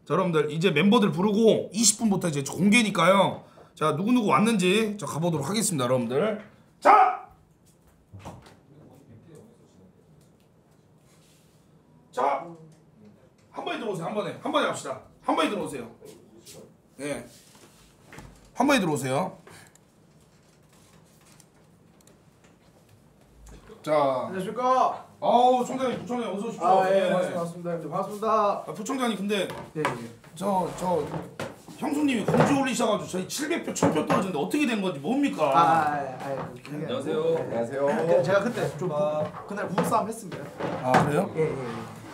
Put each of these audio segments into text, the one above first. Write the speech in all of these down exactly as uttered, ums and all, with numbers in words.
자, 여러분들 이제 멤버들 부르고 이십 분부터 이제 공개니까요. 자, 누구누구 왔는지 자 가보도록 하겠습니다, 여러분들. 자! 자! 한 번에 들어오세요, 한 번에. 한 번에 합시다. 한 번에 들어오세요. 예. 네. 한 번에 들어오세요. 자. 안녕하십니까. 아우, 총장님, 부총장님 어서 오십시오. 아, 예, 네. 반갑습니다. 형님, 반갑습니다. 아, 부총장님 근데 네, 예. 저, 저 형수님이 공지 올리셔가지고 저희 칠백 표, 천 표 떨어졌는데 어떻게 된 건지 뭡니까? 아, 아, 아, 아 안녕하세요. 네. 안녕하세요. 그, 제가 그때 좀 부, 그날 부부싸움 했습니다. 아, 그래요? 예, 예, 예.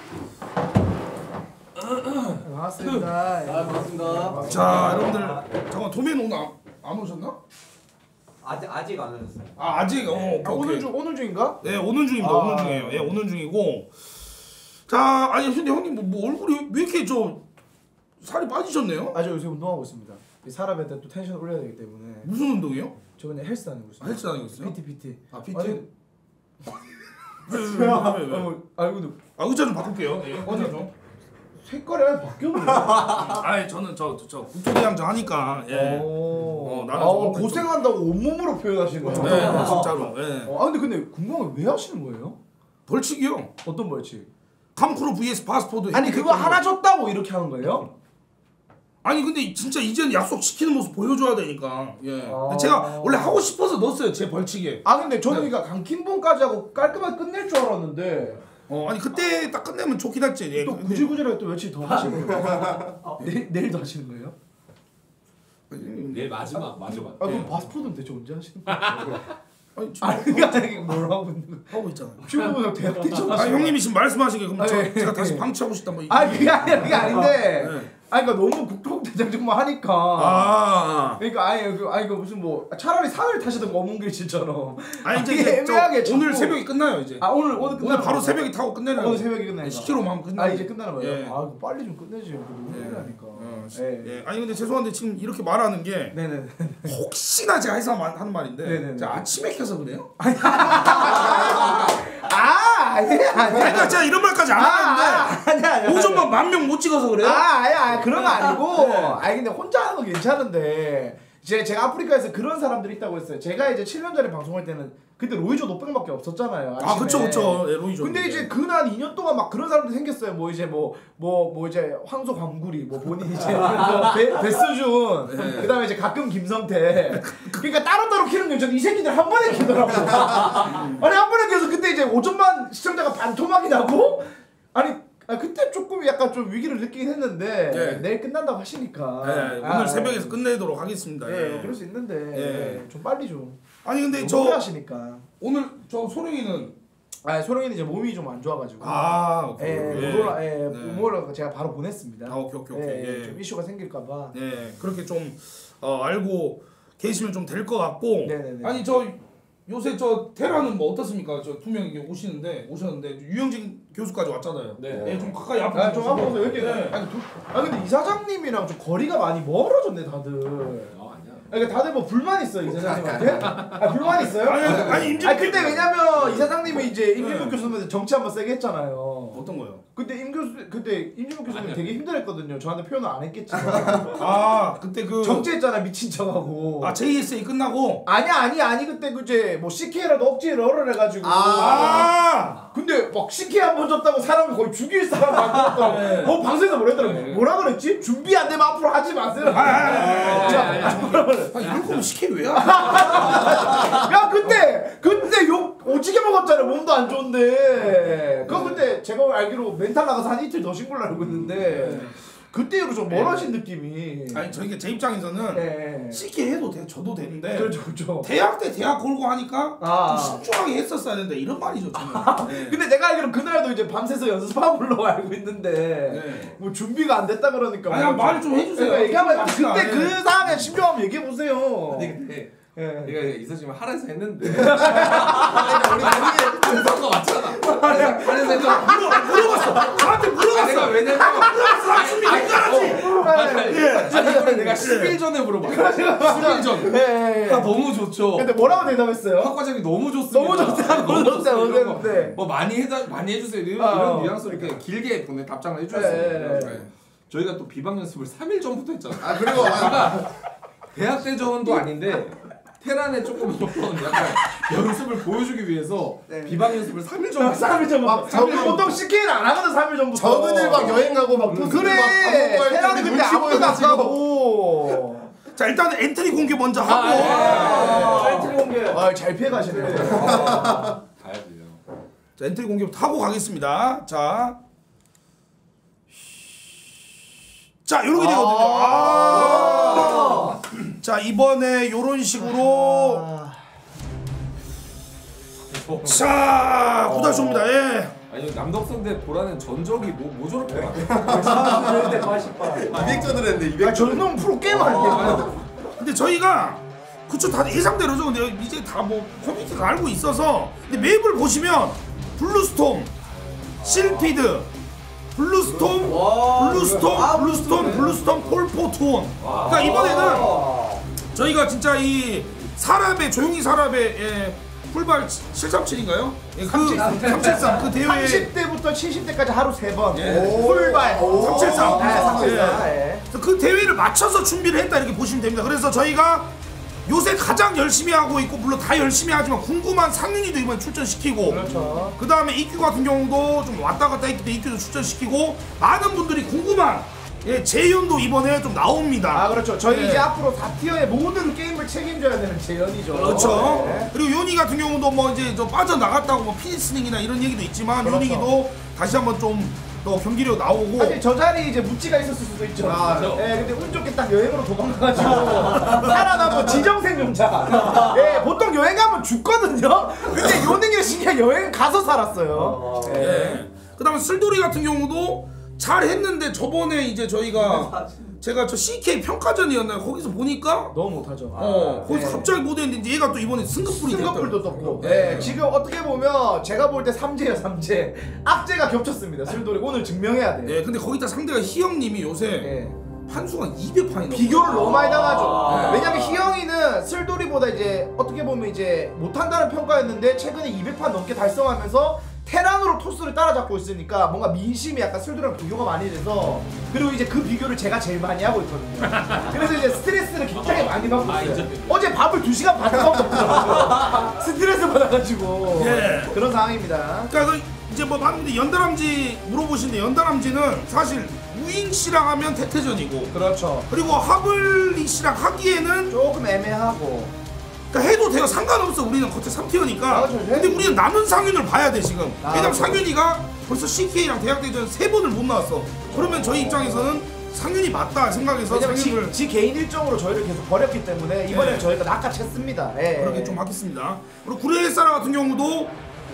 반갑습니다. 아, 반갑습니다. 자, 여러분들 잠깐 도면 오늘 안, 안 오셨나? 아직 아직 안 오셨어요. 아, 아직 어, 오케이, 아, 오늘 오케이. 중 오늘 중인가? 네, 오는 중입니다. 아. 오는 중이에요. 예, 오는 중이고. 자, 아니 근데 형님 뭐, 뭐 얼굴이 왜 이렇게 저 살이 빠지셨네요? 아, 저 요새 운동하고 있습니다. 이 사람한테 또 텐션 올려야 되기 때문에. 무슨 운동이요? 저 그냥 헬스 다니고 아, 있습니다. 헬스 다니고 있어요? 피티 피티. 아, 피티. 아니, 왜, 왜, 왜, 왜, 아, 왜? 뭐, 아니 근데 아, 의자 좀 바꿀게요. 예, 의자 좀. 색깔이 아예 바뀌었네. 아, 저는 저 저 국토대장정 하니까. 예. 어, 나는 아, 좀 고생한다고 온몸으로 표현하시는 거예요. 네, 진짜로. 예. 어, 아 근데 근데 궁금한 게 왜 하시는 거예요? 벌칙이요. 어떤 벌칙? 캄프로 vs 파스포드. 아니 그거 하나 줬다고 이렇게 하는 거예요? 아니 근데 진짜 이제는 약속 지키는 모습 보여줘야 되니까. 예. 아. 근데 제가 원래 하고 싶어서 넣었어요, 제 벌칙에. 아 근데 저는 네. 그러니까 강킹본까지 하고 깔끔하게 끝낼 줄 알았는데 어, 아니 그때 딱 끝내면 좋긴 했지. 예. 또 근데- 구질구질하게 또 며칠 더 하시는 거예요? 아, 내일, 내일도 하시는 거예요? 내일 마지막 마지막. 아 그럼 예. 파스포드는 대체 언제 하시는 거예요? 아니 지금 아니 그게 아니라 뭘 하고 있는 거예요? 하고 있잖아요. 피부보다 대학 때처럼 아, 형님이 지금 말씀하신 게 그럼 아, 저, 예. 제가 다시 예. 방치하고 싶다 뭐. 아 그게 아니라 그게 아닌데 네. 아니 그러니까 너무 국토대장정만 하니까 아. 그러니까 아니 그 아니 그 무슨 뭐 차라리 상을 타시던 어문길치처럼 아니 이제, 이게 이제 애매하게 저, 오늘 자꾸- 새벽에 끝나요 이제. 아 오늘 오늘 끝나는 오늘 바로 거예요? 새벽에 타고 끝내려고. 오늘 새벽에 끝나요. 십 킬로미터만 하면 끝나. 아 이제 끝나는 거예요? 예. 아 이거 빨리 좀 끝내지 너무 예. 오래하니까 어, 예. 예. 아니 근데 죄송한데 지금 이렇게 말하는 게 네네 혹시나 제가 해서 마- 하는 말인데 네네네. 제가 아침에 켜서 그래요? 아 아니 아니 그러니까 제가 이런 말까지 안 하는데 아니 아니 오전만 만 명 못 찍어서 그래요? 아 아니 아니 그런 거 아니고 네. 아니 근데 혼자 하는 건 괜찮은데 제 제가 아프리카에서 그런 사람들이 있다고 했어요. 제가 이제 칠 년 전에 방송할 때는 그때 로이조 노병밖에 없었잖아요. 아, 그쵸, 아침에. 그쵸. 예, 로이조. 근데 이제 그날 이 년 동안 막 그런 사람들이 생겼어요. 뭐 이제 뭐 뭐 뭐 이제 황소 광구리 뭐 본인 이제 뭐 배, 배수준 네. 그다음에 이제 가끔 김성태 그러니까 따로따로 키는 게 저는 이 새끼들 한 번에 키더라고. 아니 한 번에 키서 그때 이제 오천만 시청자가 반토막이 나고 아니 아 그때 조금 약간 좀 위기를 느끼긴 했는데 네. 내일 끝난다고 하시니까 네, 아, 오늘 새벽에서 끝내도록 하겠습니다. 예, 예. 그럴 수 있는데 예. 좀 빨리 좀 아니 근데 너무 저 오래 하시니까 오늘 저 소령이는 아 소령이는 이제 몸이 좀 안 좋아가지고 아 오케이. 예, 오케이. 못 올라, 예, 네. 못 올라 제가 바로 보냈습니다. 아 오케이 오케이 오케이. 예, 예. 좀 이슈가 생길까봐. 네, 그렇게 좀 어, 알고 계시면 좀 될 것 같고. 네네네. 아니 저 요새 저 테라는 뭐 어떻습니까? 저 두 명이 오시는데 오셨는데 유영진 교수까지 왔잖아요. 네. 예, 좀 가까이 앞에. 아, 좀 보시고. 앞으로 이렇게. 네. 아니, 두, 아 근데 이 사장님이랑 좀 거리가 많이 멀어졌네 다들. 아 아니야. 그러니까 다들 뭐 불만 있어 이 사장님한테? 아 불만 있어요? 아니, 아니, 임진묵 아니 근데 왜냐면 이 사장님이 이제 임진묵 교수님한테 정치 한번 세게 했잖아요. 어떤 거요? 그때 임 교수 그때 임진묵 교수님 아니요. 되게 힘들었거든요. 저한테 표현을 안 했겠지만 아 그때 그 정치했잖아 미친 척하고. 아 제이에스에이 끝나고. 아니 아니 아니 그때 그제 뭐 씨케이라도 억지로 얼을 해가지고. 아. 근데 막 씨케이 한 번 줬다고 사람을 거의 죽일 사람 만들었다고. 네. 어 방송에서 뭐랬더라? 네. 뭐라 그랬지? 준비 안 되면 앞으로 하지 마세요. 아, 아, 아, 아, 자, 아, 아, 뭐라 그래? 아 이럴 거면 시켜 왜 야? 야 그때 그때 욕 오지게 먹었잖아. 몸도 안 좋은데. 그거 그때 제가 알기로 멘탈 나가서 한 이틀 더 쉰 걸로 알고 있는데 그때 이후로 좀 멀어진 느낌이. 아니 저희가 제 입장에서는 네. 시키 해도 돼, 저도 되는데 그렇죠 그렇죠. 대학 때 대학 걸고 하니까 아. 좀 신중하게 했었어야 되는데 이런 말이죠 저는. 네. 근데 내가 알기로 그날도 이제 밤새서 연습하고 걸로 알고 있는데 네. 뭐 준비가 안 됐다 그러니까. 아니, 뭐 말을 좀 해주세요. 그러니까 얘기하면 갑시다. 그때 네. 그 상황에 심정 한번 얘기해 보세요. 아니 근데 예. 내가 있었지만 하라에서 했는데. 아니 우리 나중에 분석거 맞잖아. 하라에서 하라에서 했잖아. 물어봤어. 나한테 물어봤어. 내가 왜냐면 나 준비 안 잘하지. 아니 이거를 내가 십 일 전에 물어봐. 십 일 전. 예, 예, 예. 아 너무 좋죠. 근데 뭐라고 대답했어요? 학과장이 너무 좋습니다. 너무 좋다. 너무 좋다. 좋습니다. 이런 거. 네. 뭐 많이 해다 많이 해주세요. 이런, 아, 이런 어. 뉘앙스로 이렇게 길게 보내 답장을 예, 예, 해주셨어요. 예. 그래서 저희가 또 비방 연습을 삼 일 전부터 했잖아. 아 그리고 그러니까 대학 대전도 아닌데 테란에 조금 약간 연습을 보여주기 위해서 네. 비방 연습을 삼 일 전부터. 삼 일 전부터. 막 저기 보통 시키는 안 하거든 삼 일 전부터. 적은 일박 여행 가고 막 토스들 그래. 막 테란 우리 근데 눈치 아무도 안 보여가지고 가고. 자 일단 엔트리 공개 먼저 하고. 아, 엔트리 공개. 아, 잘 피해 가시네. 가야 돼요. 자 엔트리 공개부터 하고 가겠습니다. 자. 자 이렇게 되거든요. 아~ 자 이번에 이런 식으로 아. 자 구다쇼입니다. 예. 아니 남덕선 대 보라는 전적이 뭐, 뭐 저렇게 많아? 이백전을 했는데 야, 이백. 저놈 프로 게임 아니야? 근데 저희가 그쵸 다들 예상대로죠. 근데 이제 다 뭐 커뮤니티가 알고 있어서 근데 맵을 보시면 블루스톰, 실피드, 블루스톰, 블루스톰, 블루스톰, 블루스톰, 폴포트온. 그러니까 이번에는 저희가 진짜 이 사랍의 조용히 사랍의 예, 풀발 칠삼칠인가요? 예, 그 삼칠삼 그 대회 삼십 대부터 칠십 대까지 하루 세 번. 예. 풀발. 삼칠삼. 네, 삼칠삼. 예. 예. 그래서 그 대회를 맞춰서 준비를 했다 이렇게 보시면 됩니다. 그래서 저희가 요새 가장 열심히 하고 있고 물론 다 열심히 하지만 궁금한 상윤이도 이번에 출전시키고 그렇죠. 그 다음에 이큐 같은 경우도 좀 왔다 갔다 했기 때문에 이큐도 출전시키고 많은 분들이 궁금한 예, 재현도 이번에 좀 나옵니다. 아 그렇죠. 저희 네. 이제 앞으로 사 티어의 모든 게임을 책임져야 되는 재현이죠. 그렇죠. 네. 그리고 요니 같은 경우도 뭐 이제 저 빠져나갔다고 뭐 피니스닝이나 이런 얘기도 있지만 그렇죠. 요니기도 다시 한번 좀 더 경기력 나오고 사실 저 자리 이제 무찌가 있었을 수도 있죠. 아, 그렇죠. 예, 근데 운 좋게 딱 여행으로 도망가가지고 살아남은 지정생존자. 예, 보통 여행 가면 죽거든요. 근데 요닝이 신기한 여행 가서 살았어요. 예. 예. 그 다음에 쓸돌이 같은 경우도 잘 했는데 저번에 이제 저희가 제가 저 씨케이 평가전이었나요? 거기서 보니까 너무 못하죠. 어 거기서 네. 갑자기 못했는데 이제 얘가 또 이번에 승급불이 승급불도 떴고. 네. 예, 지금 어떻게 보면 제가 볼 때 삼재예요, 삼재. 악재가 겹쳤습니다. 슬돌이 오늘 증명해야 돼요. 예, 근데 거기다 상대가 희영님이 요새 예. 판수가 이백 판이 넘어. 비교를 너무 많이 당하죠. 아. 왜냐면 희영이는 슬돌이보다 이제 어떻게 보면 이제 못한다는 평가였는데 최근에 이백 판 넘게 달성하면서 테란으로 토스를 따라잡고 있으니까 뭔가 민심이 약간 슬돌이랑 비교가 많이 돼서 그리고 이제 그 비교를 제가 제일 많이 하고 있거든요. 그래서 이제 스트레스를 굉장히 많이 받고 있어요. 어제 밥을 두 시간 반 동안 먹더라고요. 스트레스 받아가지고 예. 그런 상황입니다. 그러니까 그 이제 뭐 많은데 연달암지 물어보시는데 연달암지는 사실 우잉 씨랑 하면 태태전이고 그렇죠. 그리고 하블리 씨랑 하기에는 조금 애매하고 그러니까 해도 돼요. 상관없어. 우리는 겉에 삼 티어니까. 아, 그렇죠. 근데 우리는 남은 상윤을 봐야 돼 지금. 아, 왜냐면 그렇죠. 상윤이가 벌써 씨케이랑 대학대전 세 번을 못 나왔어. 그러면 저희 입장에서는 상윤이 맞다 생각해서 왜냐면 상윤을 지, 지 개인 일정으로 저희를 계속 버렸기 때문에 이번에는 네. 저희가 낚아챘습니다. 예. 그렇게 좀 하겠습니다. 그리고 구레사라 같은 경우도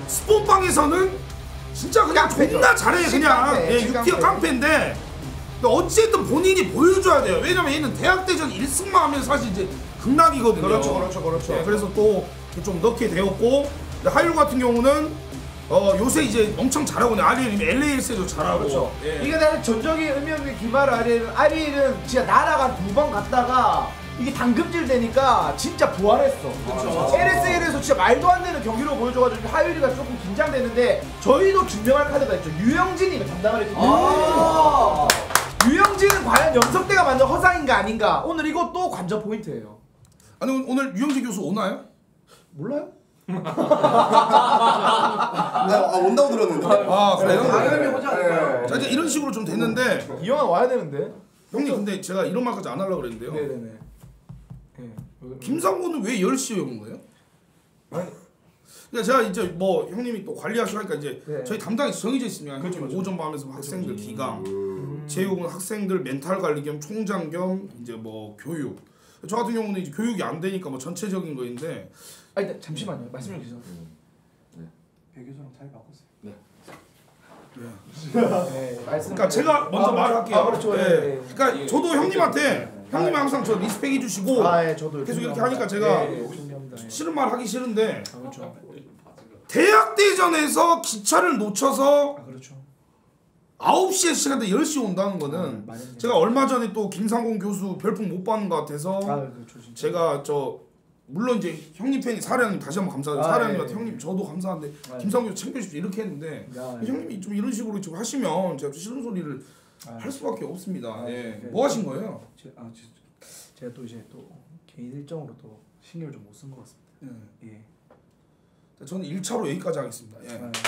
스폰방에서는 진짜 그냥 깡패죠. 존나 잘해 그냥. 깡패, 예, 육 티어 깡패. 깡패인데 근데 어쨌든 본인이 보여줘야 돼요. 왜냐면 얘는 대학대전 일 승만 하면 사실 이제 극락이거든요. 그렇죠, 그렇죠, 그렇죠. 예, 그래서 또 좀 넣게 되었고 근데 하율 같은 경우는 어 요새 이제 엄청 잘하고 있는 아리엘이 엘에이에스에도 잘하고. 그렇죠. 예. 이게 사실 전적인 의미 없는 기말 아리엘은 아리엘은 진짜 나라가 두 번 갔다가 이게 당금질 되니까 진짜 부활했어. 그렇죠. 엘에스엘에서 진짜 말도 안 되는 경기로 보여줘가지고 하율이가 조금 긴장되는데 저희도 증명할 카드가 있죠. 유영진이 담당을 했거든요. 아 유영진은 과연 연석대가 만든 허상인가 아닌가? 오늘 이것도 관전 포인트예요. 아니 오늘 유영진 교수 오나요? 몰라요? 아, 아 온다고 들었는데. 아 그래요? 당연히 오지 않을까요? 자 이제 이런 식으로 좀 됐는데 이 영화 와야 되는데. 형님 근데 제가 이런 말까지 안 하려고 그랬는데요. 네네네. 네. 김상곤은 왜 열 시에 오는 거예요? 아니, 그러니까 제가 이제 뭐 형님이 또 관리하시니까 이제 네. 저희 담당이 정해져 있습니다. 그렇죠, 형님 그렇죠. 오전 밤에서 학생들 기강, 음. 제육은 학생들 멘탈 관리 겸 총장 겸 이제 뭐 교육. 저 같은 경우는 이제 교육이 안 되니까 뭐 전체적인 거인데 아니 네, 잠시만요. 말씀 좀 주세요. 배교수랑 잘 바꿨어요. 네, 말씀. 그러니까 제가 먼저 아, 말할게요. 아, 그렇죠. 예. 네, 네. 그러니까 저도 형님한테 형님이 항상 저 리스펙해 주시고 아, 예, 저도 계속 이렇게 존경합니다. 하니까 제가 예, 예, 존경합니다. 예. 싫은 말 하기 싫은데 아, 그렇죠. 대학대전에서 기차를 놓쳐서 아, 그렇죠. 아홉 시에 시간대 열 시 온다는 거는 아, 많이 힘들죠. 제가 얼마 전에 또 김상곤 교수 별풍 못 받는 것 같아서 아, 그렇죠. 진짜. 제가 저 물론 이제 형님 팬이 사례 형님 다시 한번 감사드려요. 아, 사례 예, 형님한테 예. 형님 저도 감사한데 아, 예. 김상곤 교수 챙겨주십시오 이렇게 했는데 야, 예. 형님이 좀 이런 식으로 좀 하시면 제가 좀 싫은 소리를 아, 할 수밖에 없습니다. 아, 예. 네. 뭐 하신 거예요? 제, 아, 제, 제가 또 이제 또 개인 일정으로 또 신경을 좀 못 쓴 것 같습니다. 예. 예. 저는 일 차로 여기까지 하겠습니다. 예. 아,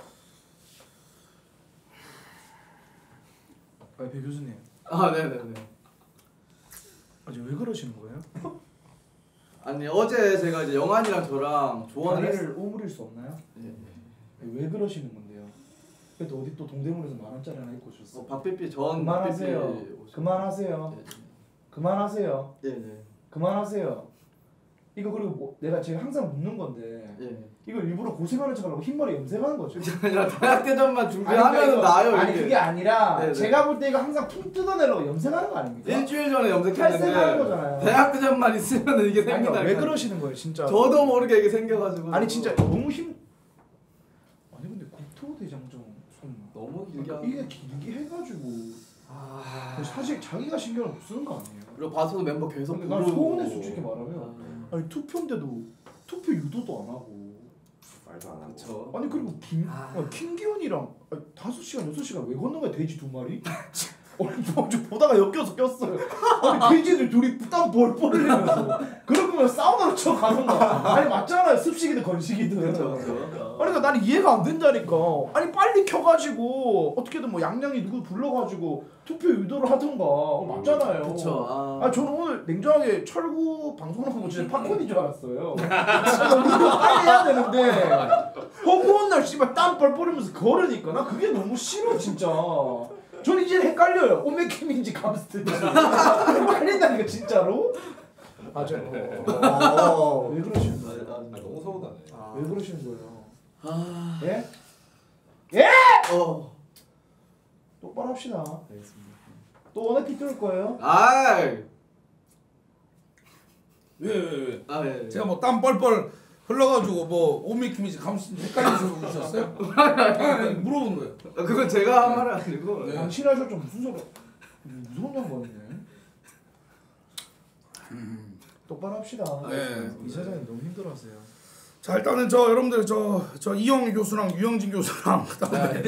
아, 배 교수님. 아 네네네. 아직 왜 그러시는 거예요? 아니 어제 제가 이제 영환이랑 저랑 조언을 했. 다리를 오므릴 수 없나요? 예. 왜 그러시는 건데요? 그래도 어디 또 동대문에서 만 원짜리 하나 입고 오셨어. 어, 박삐삐 전 그만하세요. 박삐삐 오셨- 그만하세요. 네, 그만하세요. 네. 네. 그만하세요. 이거 그리고 뭐 내가 제가 항상 묻는 건데 네. 네. 이걸 일부러 고생하는 척하려고 흰머리 염색하는 거죠. 아니라 대학 대전만 준비하면 아니, 이거- 나요. 아니 이게. 그게 아니라 네네. 제가 볼 때 이거 항상 퉁 뜯어내려고 염색하는 거 아닙니까? 일주일 전에 탈색하는 염색했는데 거잖아요. 대학 대전만 있으면 이게 아니요 생기다. 왜 그러시는 거예요 진짜? 저도 모르게 이게 생겨가지고. 아니 진짜 너무 힘. 아니 근데 국토대장정 좀 너무 길게 그러니까 하는 이게 길게 해가지고 아. 사실 자기가 신경을 못 쓰는 거 아니에요? 그리고 봐서도 멤버 계속 근데 난 부르고. 서운해 솔직히 말하면. 아니 투표인데도 투표 유도도 안 하고. 말도 안 하고. 그쵸. 아니 그리고 김 아. 아, 김기훈이랑 다섯 시간 여섯 시간 왜 걷는 거야 돼지 두 마리? 아니 뭐좀 보다가 엮여서 꼈어요. 아니 돼지들 둘이 땀 벌벌 흘리면서 그럴 거면 사우나로 쳐 가던가. 아니 맞잖아요 습식이든 건식이든. 그쵸, 그쵸. 아니 그러니까 나는 이해가 안 된다니까. 아니 빨리 켜가지고 어떻게든 뭐 양양이 누구 불러가지고 투표 유도를 하던가. 어, 맞잖아요. 그쵸. 아. 아 저는 오늘 냉정하게 철구 방송하는 거 진짜 팝콘인 줄 알았어요. 이거 빨리 해야 되는데 허구한 날 씨발 땀 뻘뻘이면서 걸으니까 나 그게 너무 싫어 진짜. 저는 이제 헷갈려요. 오메킴인지 감스트인지 헷갈린다니까 진짜로. 맞아요. 어. 왜 그러시는 거예요? 아, 너무 서운하네. 아. 왜 그러시는 거예요? 아. 예? 예? 어. 똑바로 합시다. 알겠습니다. 또 원액기 뚫을 거예요? 아이. 왜 왜 왜? 아 예. 제가 뭐 땀 뻘뻘 흘러가지고 뭐 오미킴인지 감수인지 헷갈리셔서 그러셨어요? 아니, 물어본 거예요. 아, 그건 제가 한 말은 아니고. 네. 당신 하셨죠 무슨 소리? 무서운 양반이네. 똑바로 합시다. 네. 이 사장님 너무 힘들어하세요. 자 일단은 저 여러분들 저 저 이영 교수랑 유영진 교수랑 그다음에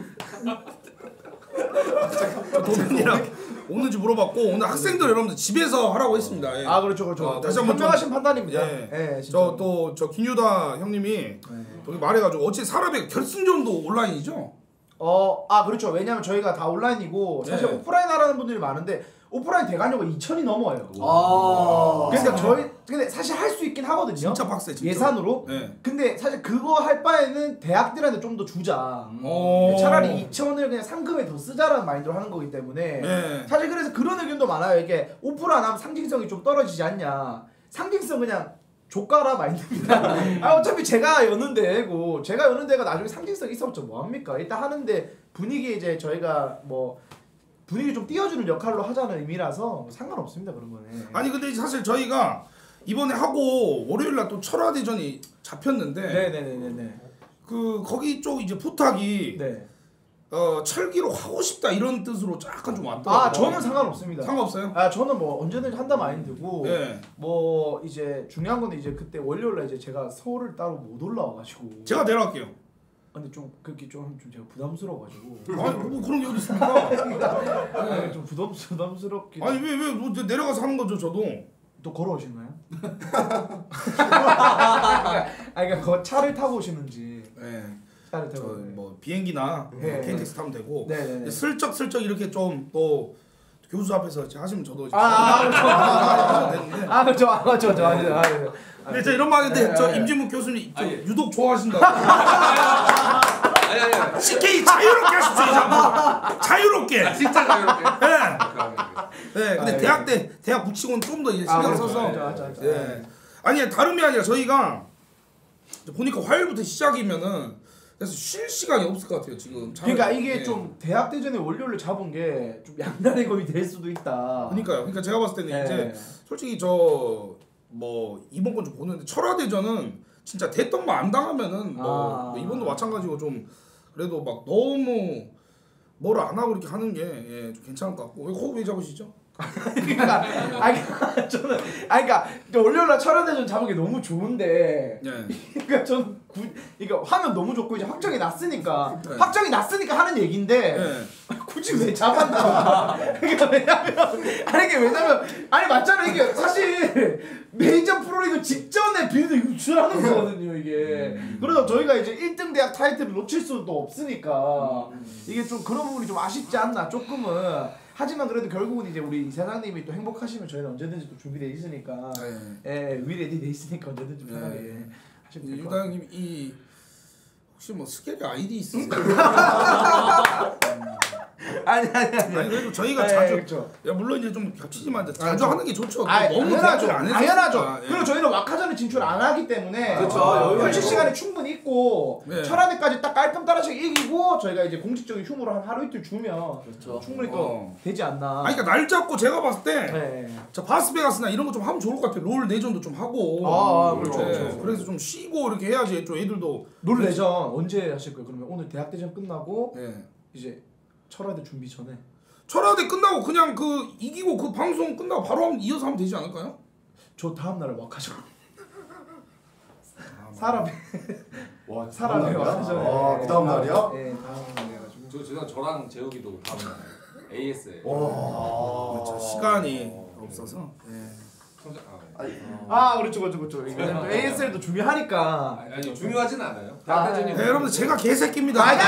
도현이랑 오는지 물어봤고 오늘 학생들 여러분들 집에서 하라고 했습니다. 예. 아 그렇죠 그렇죠. 어, 다시 한번 현명하신 좀- 판단입니다. 예. 예, 저 또 저 김유다 형님이 네. 여기 말해가지고 어제 사람의 결승전도 온라인이죠? 어, 아 그렇죠. 왜냐면 저희가 다 온라인이고 사실 네. 오프라인 하라는 분들이 많은데 오프라인 대관료가 이천이 넘어요. 아. 그러니까 저희 근데 사실 할 수 있긴 하거든요. 진짜 빡세 진짜. 예산으로. 네. 근데 사실 그거 할 바에는 대학들한테 좀 더 주자. 어. 차라리 이천을 그냥 상금에 더 쓰자라는 마인드로 하는 거기 때문에 네. 사실 그래서 그런 의견도 많아요. 이게 오프라 안 하면 상징성이 좀 떨어지지 않냐. 상징성 그냥 조가라 마인드입니다. 아 어차피 제가 여는 데고 제가 여는 데가 나중에 상징성 있었죠. 뭐 합니까? 일단 하는데 분위기 이제 저희가 뭐 분위기 좀 띄워주는 역할로 하자는 의미라서 상관없습니다 그런 거는. 아니 근데 사실 저희가 이번에 하고 월요일 날 또 철화대전이 잡혔는데 네네네네. 그 거기 쪽 이제 부탁이 네. 어 철기로 하고 싶다 이런 뜻으로 약간 좀 왔더라고요. 아 저는 상관없습니다. 상관없어요? 아 저는 뭐 언제든지 한다 마인드고 네. 뭐 이제 중요한 건 이제 그때 월요일날 이제 제가 서울을 따로 못 올라와가지고. 제가 내려갈게요. 근데 좀 그게 좀, 좀 제가 부담스러워가지고. 아니 뭐 그런 게 어디 있습니까? 네, 좀 부담 부담스럽게. 아니 왜왜 뭐 내려가서 하는 거죠 저도. 또 걸어오시나요? 아 그러니까 그 차를 타고 오시는지. 네. 차를 타고. 저 뭐 비행기나 네. 케이티엑스 타면 되고. 네네네. 슬쩍 슬쩍 이렇게 좀 또 교수 앞에서 이제 하시면 저도 이제 아, 아, 그렇죠. 하셔도 되는데. 아 그렇죠, 아 그렇죠, 그렇죠. 아, 네, 아, 네. 근데 저 이런 말인데 네, 저 네. 임진묵 교수님 저 아니. 유독 좋아하신다고. 아니 아니 아니. 씨케이 자유롭게 하십시오 이제 한번. 자유롭게. 진짜 자유롭게. 네. 네. 근데 아, 대학 때 대학 붙이고는 좀 더 이제 아, 신경 그렇죠. 써서. 맞아, 맞아, 맞아. 예. 아니 다름이 아니라 저희가 보니까 화요일부터 시작이면은 그래서 쉴 시간이 없을 것 같아요 지금. 그러니까 이게 예. 좀 대학 대전에 월요일을 잡은 게 좀 양날의 검이 될 수도 있다. 그러니까요. 그러니까 제가 봤을 때는 네. 이제 솔직히 저 뭐 이번 건 좀 보는데 철화대전은 진짜 대떡만 안 당하면은 뭐, 아. 뭐 이번도 마찬가지고 좀 그래도 막 너무 뭘 안 하고 이렇게 하는 게 예, 좀 괜찮을 것 같고. 왜 호흡 왜 잡으시죠? 그러니까 아니 그러니까 저는 아니 그러니까 월요일날 철화대전 잡은 게 너무 좋은데. 예. 그러니까 저는 구, 이거 하면 너무 좋고 이제 확정이 났으니까 네. 확정이 났으니까 하는 얘긴데 예. 굳이 왜 잡았나? 그러니까 왜냐면 아니 이게 왜냐면 아니 맞잖아 이게 사실 메이저 프로리그 직전에 빌드 유출하는 거거든요 이게. 그래서 저희가 이제 일 등 대학 타이틀을 놓칠 수도 없으니까 이게 좀 그런 부분이 좀 아쉽지 않나 조금은. 하지만 그래도 결국은 이제 우리 이사장님이 또 행복하시면 저희는 언제든지 또 준비돼 있으니까. 예, 위레디 돼 있으니까 언제든지 편하게 네. 하시면 될 것 같아요. 유다님 이 혹시 뭐 스케일 아이디 있으세요? 아니 아니 아니. 아니 그래도 저희가 네, 자주 그렇죠. 야 물론 이제 좀 겹치지만 자주 하는 게 좋죠. 아, 너무 당연하죠. 대화를 안 했으니까. 당연하죠. 예. 그리고 저희는 와카전에 진출 안 하기 때문에 그렇죠. 어, 여유가 휴식 있고. 시간이 충분히 있고 네. 철학에까지 딱 깔끔 따라서 이기고 저희가 이제 공식적인 휴무를 한 하루 이틀 주면 그렇죠. 충분히 또 어. 되지 않나. 아니 그러니까 날 잡고 제가 봤을 때 네. 자 바스베가스나 이런 거 좀 하면 좋을 것 같아요. 롤 내전도 좀 하고. 아, 아, 그렇죠, 네, 그렇죠. 그래서 좀 쉬고 이렇게 해야지 좀 애들도. 롤 내전 언제 하실 거예요? 그러면 오늘 대학 대전 끝나고 네. 이제 철학대 준비 전에. 철화대 끝나고 그냥 그 이기고 그 방송 끝나고 바로 하면 이어서 하면 되지 않을까요? 저 다음 날에 와카전. 사람이 와, 사람이 와카전에. 아, 그 다음 날이야? 네, 다음 날에 해가지고. 저 저랑 저랑 재욱이도 다음 날 에이에스에. 와. 그렇죠. 시간이 없어서. 네. 성장- 아, 네. 아니, 아 그렇죠 그렇죠 그렇죠. 왜냐면 에이에스엘도 준비하니까. 아니, 아니 중요하지는 않아요. 아, 대학대전이 네, 여러분들 제가 개새끼입니다. 아니야!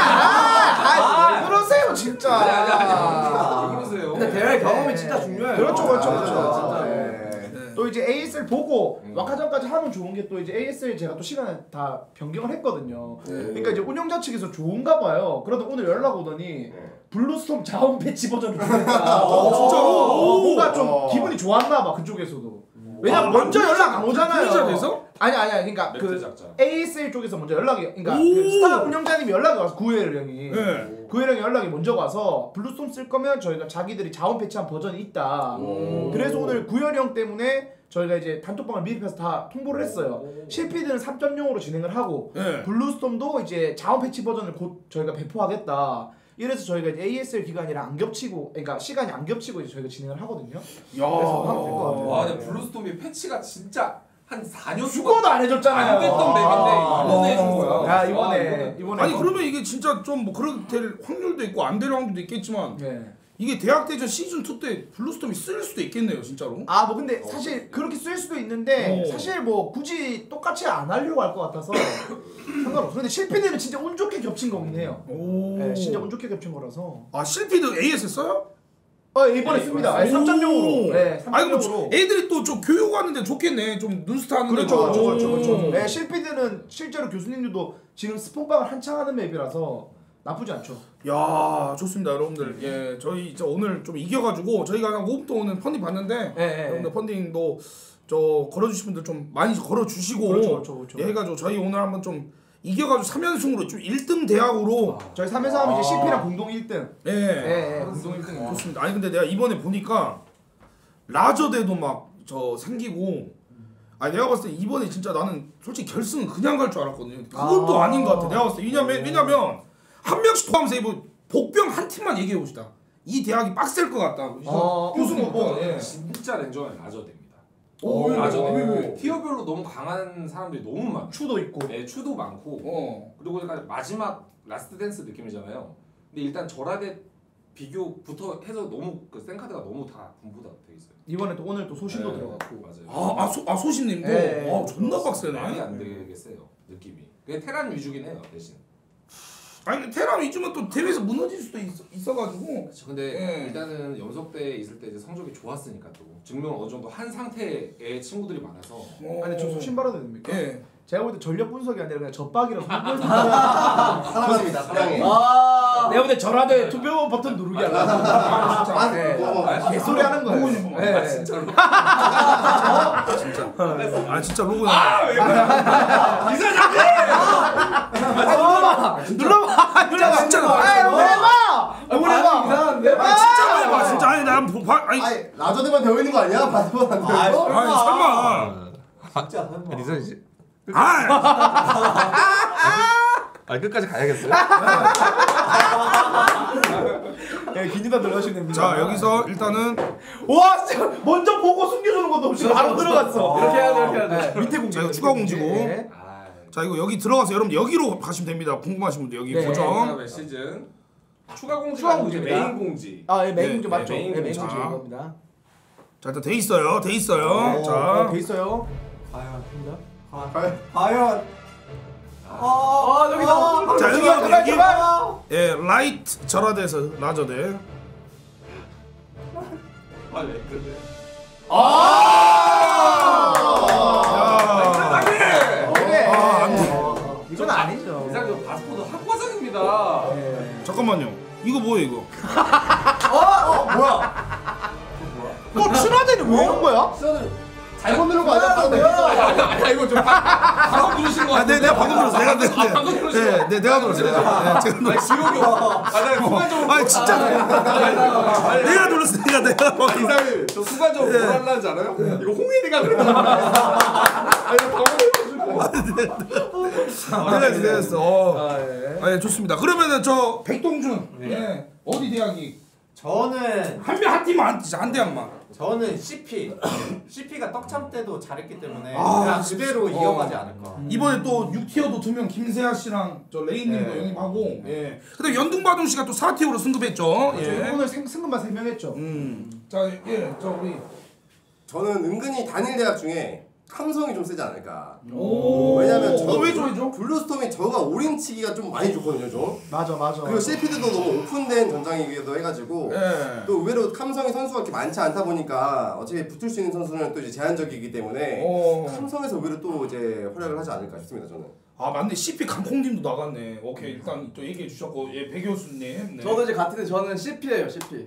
아, 왜 그러세요 진짜. 아니 아니 아니. 왜 그러세요? 근데 대회 경험이 네. 진짜 중요해요. 그렇죠 그렇죠 아, 그렇죠. 진짜. 네. 네. 또 이제 에이에스엘 보고 음. 와카전까지 하면 좋은 게 또 이제 에이에스엘 제가 또 시간을 다 변경을 했거든요. 네. 그러니까 이제 운영자 측에서 좋은가 봐요. 그래도 오늘 연락 오더니 블루스톰 자원 패치 버전을 주겠다. 어, 진짜로? 뭔가 좀 오. 기분이 좋았나 봐 그쪽에서도. 왜냐면 아, 먼저 플레이자- 연락 안 오잖아요. 플레이자에서? 아니 아니야 그러니까 멘트 그 작자. 에이에스엘 쪽에서 먼저 연락이 그러니까 오. 그 스타 운영자님이 연락이 와서 구엘 형이 네. 구엘 형이 연락이 먼저 와서 블루스톰 쓸 거면 저희가 자기들이 자원 패치한 버전이 있다. 오. 그래서 오늘 구엘 형 때문에 저희가 이제 단톡방을 미리해서 다 통보를 했어요. 실피드는 삼 점 영으로 진행을 하고 네. 블루스톰도 이제 자원 패치 버전을 곧 저희가 배포하겠다. 이래서 저희가 이제 에이에스엘 기간이랑 안 겹치고, 그러니까 시간이 안 겹치고 이제 저희가 진행을 하거든요. 야. 그래서 하면 될 것 같아요. 와 근데 블루스톰이 패치가 진짜 한 사 년 죽어도 안 해줬잖아요. 안 됐던 맵인데 이번에 해준 거야. 야 와, 이번에 이번에 아니 그러면 이게 진짜 좀 뭐 그렇게 될 확률도 있고 안 될 확률도 있겠지만 네. 이게 대학대전 시즌 투 때 블루스톰이 쓸 수도 있겠네요 진짜로. 아 뭐 근데 사실 그렇게 쓸 수도 있는데 어. 사실 뭐 굳이 똑같이 안 하려고 할 것 같아서 상관없어. 근데 실피드는 진짜 운 좋게 겹친 거긴 해요. 오. 네, 진짜 운 좋게 겹친 거라서. 아 실피드 에이에스 써요? 어 이번에 씁니다. 오. 삼 점 영으로. 네, 아니 그럼 삼 점 영으로. 애들이 또 좀 교육하는데 좋겠네. 좀 눈스타 하는데. 그렇죠, 그렇죠, 오. 그렇죠, 그렇죠. 네, 실피드는 실제로 교수님들도 지금 스폰방을 한창 하는 맵이라서 나쁘지 않죠. 야 좋습니다 여러분들. 예 저희 이제 오늘 좀 이겨가지고 저희가 한 오 분도 오늘 펀딩 받는데 네, 네, 여러분들 네. 펀딩도 저 걸어주신 분들 좀 많이 걸어주시고 그렇죠, 그렇죠, 그렇죠. 예, 해가지고 저희 오늘 한번 좀 이겨가지고 삼 연승으로 좀 일 등 대학으로 저희 삼 회사 하면 이제 실피랑 공동 일 등. 예 네, 네, 공동 일 등. 좋습니다. 아니 근데 내가 이번에 보니까 라저대도 막 저 생기고 아니 내가 봤을 때 이번에 진짜 나는 솔직히 결승은 그냥 갈 줄 알았거든요. 그건 또 아. 아닌 것 같아. 내가 봤을 때 왜냐면 왜냐면 한 명씩 포함해서 뭐 복병 한 팀만 얘기해 봅시다. 이 대학이 빡셀 것 같다. 어, 우승 어, 못 어, 예. 진짜 렌저는 라저됩니다. 오, 왜, 라저대. 왜, 왜, 왜? 티어별로 너무 강한 사람들이 너무 많아. 추도 있고. 네, 추도 많고. 어. 그리고 약간 마지막 라스트 댄스 느낌이잖아요. 근데 일단 절하대 비교부터 해서 너무 그 생카드가 너무 다 분부다 돼 있어요. 이번에 또 오늘 또 소신도 네, 들어갔고. 맞아요. 아, 아, 소, 아 소신님도? 예. 아 존나 빡세네. 말이 안 되겠어요 느낌이. 그게 테란 위주긴 해요 대신. 아니 테란 위주면 또 대회에서 무너질 수도 있어, 있어가지고 그렇죠. 근데 예. 일단은 연속대에 있을 때 이제 성적이 좋았으니까 또 증명을 어느 정도 한 상태의 친구들이 많아서. 어. 아니 저 소신 발언도 됩니까? 예. 제가 볼 때 전력 분석이 아니라 그냥 젖박이라서 사랑합니다, 사랑해. 아. 내가 볼 때 절하대 투표 버튼 누르기 하려고. 아, 네. 뭐, 개소리 하는 거예요. 보고 싶어. 네. 아 진짜로. 아 진짜 로고 아왜 눌러봐. 눌러봐. 눌러봐. 진짜로. 아, 해봐. 해봐. 이상한데? 아 진짜 해봐 진짜 아니 난 보, 봐, 아니, 아니 아니, 라저대만 되어 있는 거 아니야? 받으면 안 돼요? 설마 진짜 설마. 리선 씨. 아 아 끝까지 가야겠어요? 네, 기니다 들어가시면 됩니다. 자 여기서 일단은 와, 진짜 먼저 보고 숨겨주는 것도 없이 바로 들어갔어. 이렇게 해야 돼, 이렇게 해야 돼. 네, 밑에 공지. 자, 이거 추가 공지고. 네. 아. 자 이거 여기 들어가서 여러분 여기로 가시면 됩니다. 궁금하신 분들 여기 네. 고정. 그다음에 시즌. 추가 공지가 추가 아니고 이제 공지입니다. 메인 공지. 아, 예, 메인 네, 공지 네, 맞죠? 메인 네, 메인 공지. 공지 자. 이겁니다. 자 일단 돼 있어요. 돼 있어요. 어, 자. 어, 돼 있어요. 과연 입니다. 과연 과연 아, 여기다. 자, 여기, 제발, 여기. 제발. 예, 라이트 절하대에서 라저대. 아 왜? 그래. 야. 그래. 아, 안 돼. 이건 아니죠. 이상적 바스포드 학과장입니다. 예. 잠깐만요. 이거 뭐예요, 이거? 어 뭐야? 또 친화대는 왜 이런 거야? 시원을 잘못 누른 거 아니야? 방금 아니야 이거 좀 방금 누르신 거 아, 네, 같은데. 내가 방금 들었어. 내가 들었어. 아, 방금 누르신 거. 네, 네, 내가 들었어요. 네, 제가 들었어요. 기록이 와. 아, 나 순간적으로. 아, 진짜. 내가 들었어. 내가 내가. 이상해. 저 순간적으로 뭘 하려는지 알아요? 이거 홍일이가 그랬단 말이야. 아니 방금 내가 내렸어. 어. 아, 예. 아, 예, 좋습니다. 그러면은 저 백동준. 예. 어디 대학이? 저는 한 명 한 팀만 한, 진짜 한 대학만. 저는 씨피 씨피가 떡참 때도 잘했기 때문에 아, 그냥 그대로 이어가지 않을까. 이번에 또 육 티어도 두 명 김세아 씨랑 저 레이님도 네. 영입하고. 예. 그다음 연둥바둥 씨가 또 사 티어로 승급했죠. 예. 예. 오늘 생, 승급만 세 명 했죠. 음. 자, 예. 저 우리 저는 은근히 단일 대학 중에 함성이 좀 세지 않을까. 오. 왜냐면 저 어, 왜죠, 왜죠? 블루스톰이 저가 오링치기가 좀 많이 좋거든요, 좀. 맞아, 맞아. 그리고 실피드도 너무 오픈된 전장이기도 해가지고 예. 또 의외로 함성이 선수가 그렇게 많지 않다 보니까 어차피 붙을 수 있는 선수는 또 이제 제한적이기 때문에 어. 함성에서 의외로 또 이제 활약을 하지 않을까 싶습니다, 저는. 아, 맞네. 씨피 강콩님도 나갔네. 오케이. 일단 또 얘기해 주셨고. 예, 배 교수님. 네. 저도 이제 같은데 저는 씨피예요, 씨피.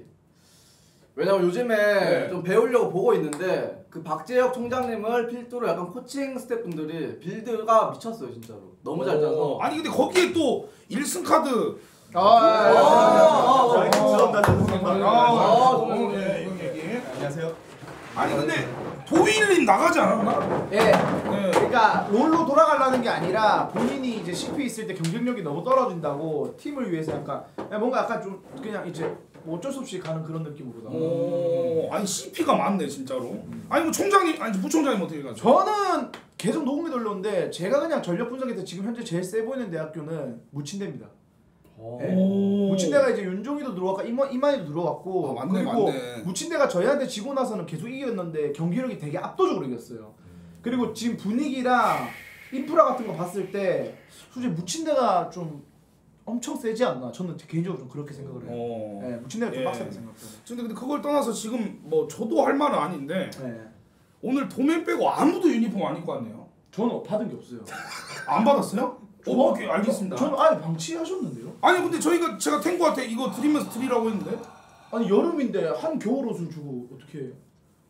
왜냐면 요즘에 네. 좀 배우려고 보고 있는데 그 박재혁 총장님을 필두로 약간 코칭 스태프분들이 빌드가 미쳤어요, 진짜로. 너무 잘 짜서. 아니 근데 거기에 또 일 승 카드. 아, 아, 아, 아, 저희 들어온다는 아, 아, 어, 예, 이런 얘기. 안녕하세요. 아니 근데 도일님 나가지 않았나? 예. 예. 그러니까 롤로 돌아가려는 게 아니라 본인이 이제 씨피 있을 때 경쟁력이 너무 떨어진다고 팀을 위해서 약간 그냥 뭔가 약간 좀 그냥 이제 뭐 어쩔 수 없이 가는 그런 느낌으로다. 오, 아니 씨피가 많네 진짜로. 아니 뭐 총장님, 아니 부총장님 어떻게 가죠? 저는 계속 녹음이 돌렸는데 제가 그냥 전력 분석에서 지금 현재 제일 세 보이는 대학교는 무친대입니다. 네. 오. 무친대가 이제 윤종이도 들어왔고 이만 이만희도 들어왔고 아, 맞네, 그리고 맞네. 무친대가 저희한테 지고 나서는 계속 이겼는데 경기력이 되게 압도적으로 이겼어요. 그리고 지금 분위기랑 인프라 같은 거 봤을 때 솔직히 무친대가 좀 엄청 세지 않나? 저는 개인적으로 좀 그렇게 생각을 해요. 어. 네, 무친대가 좀 예. 빡세게 생각해요. 근데 근데 그걸 떠나서 지금 뭐 저도 할 말은 아닌데 네. 오늘 도맨 빼고 아무도 유니폼 안 입고 왔네요. 저는 받은 게 없어요. 안 받았어요? 어, 오케이 알겠습니다. 저는 아예 방치하셨는데요? 아니 근데 저희가 제가 탱구한테 이거 드리면서 드리라고 했는데. 아니 여름인데 한 겨울 옷을 주고 어떻게 해?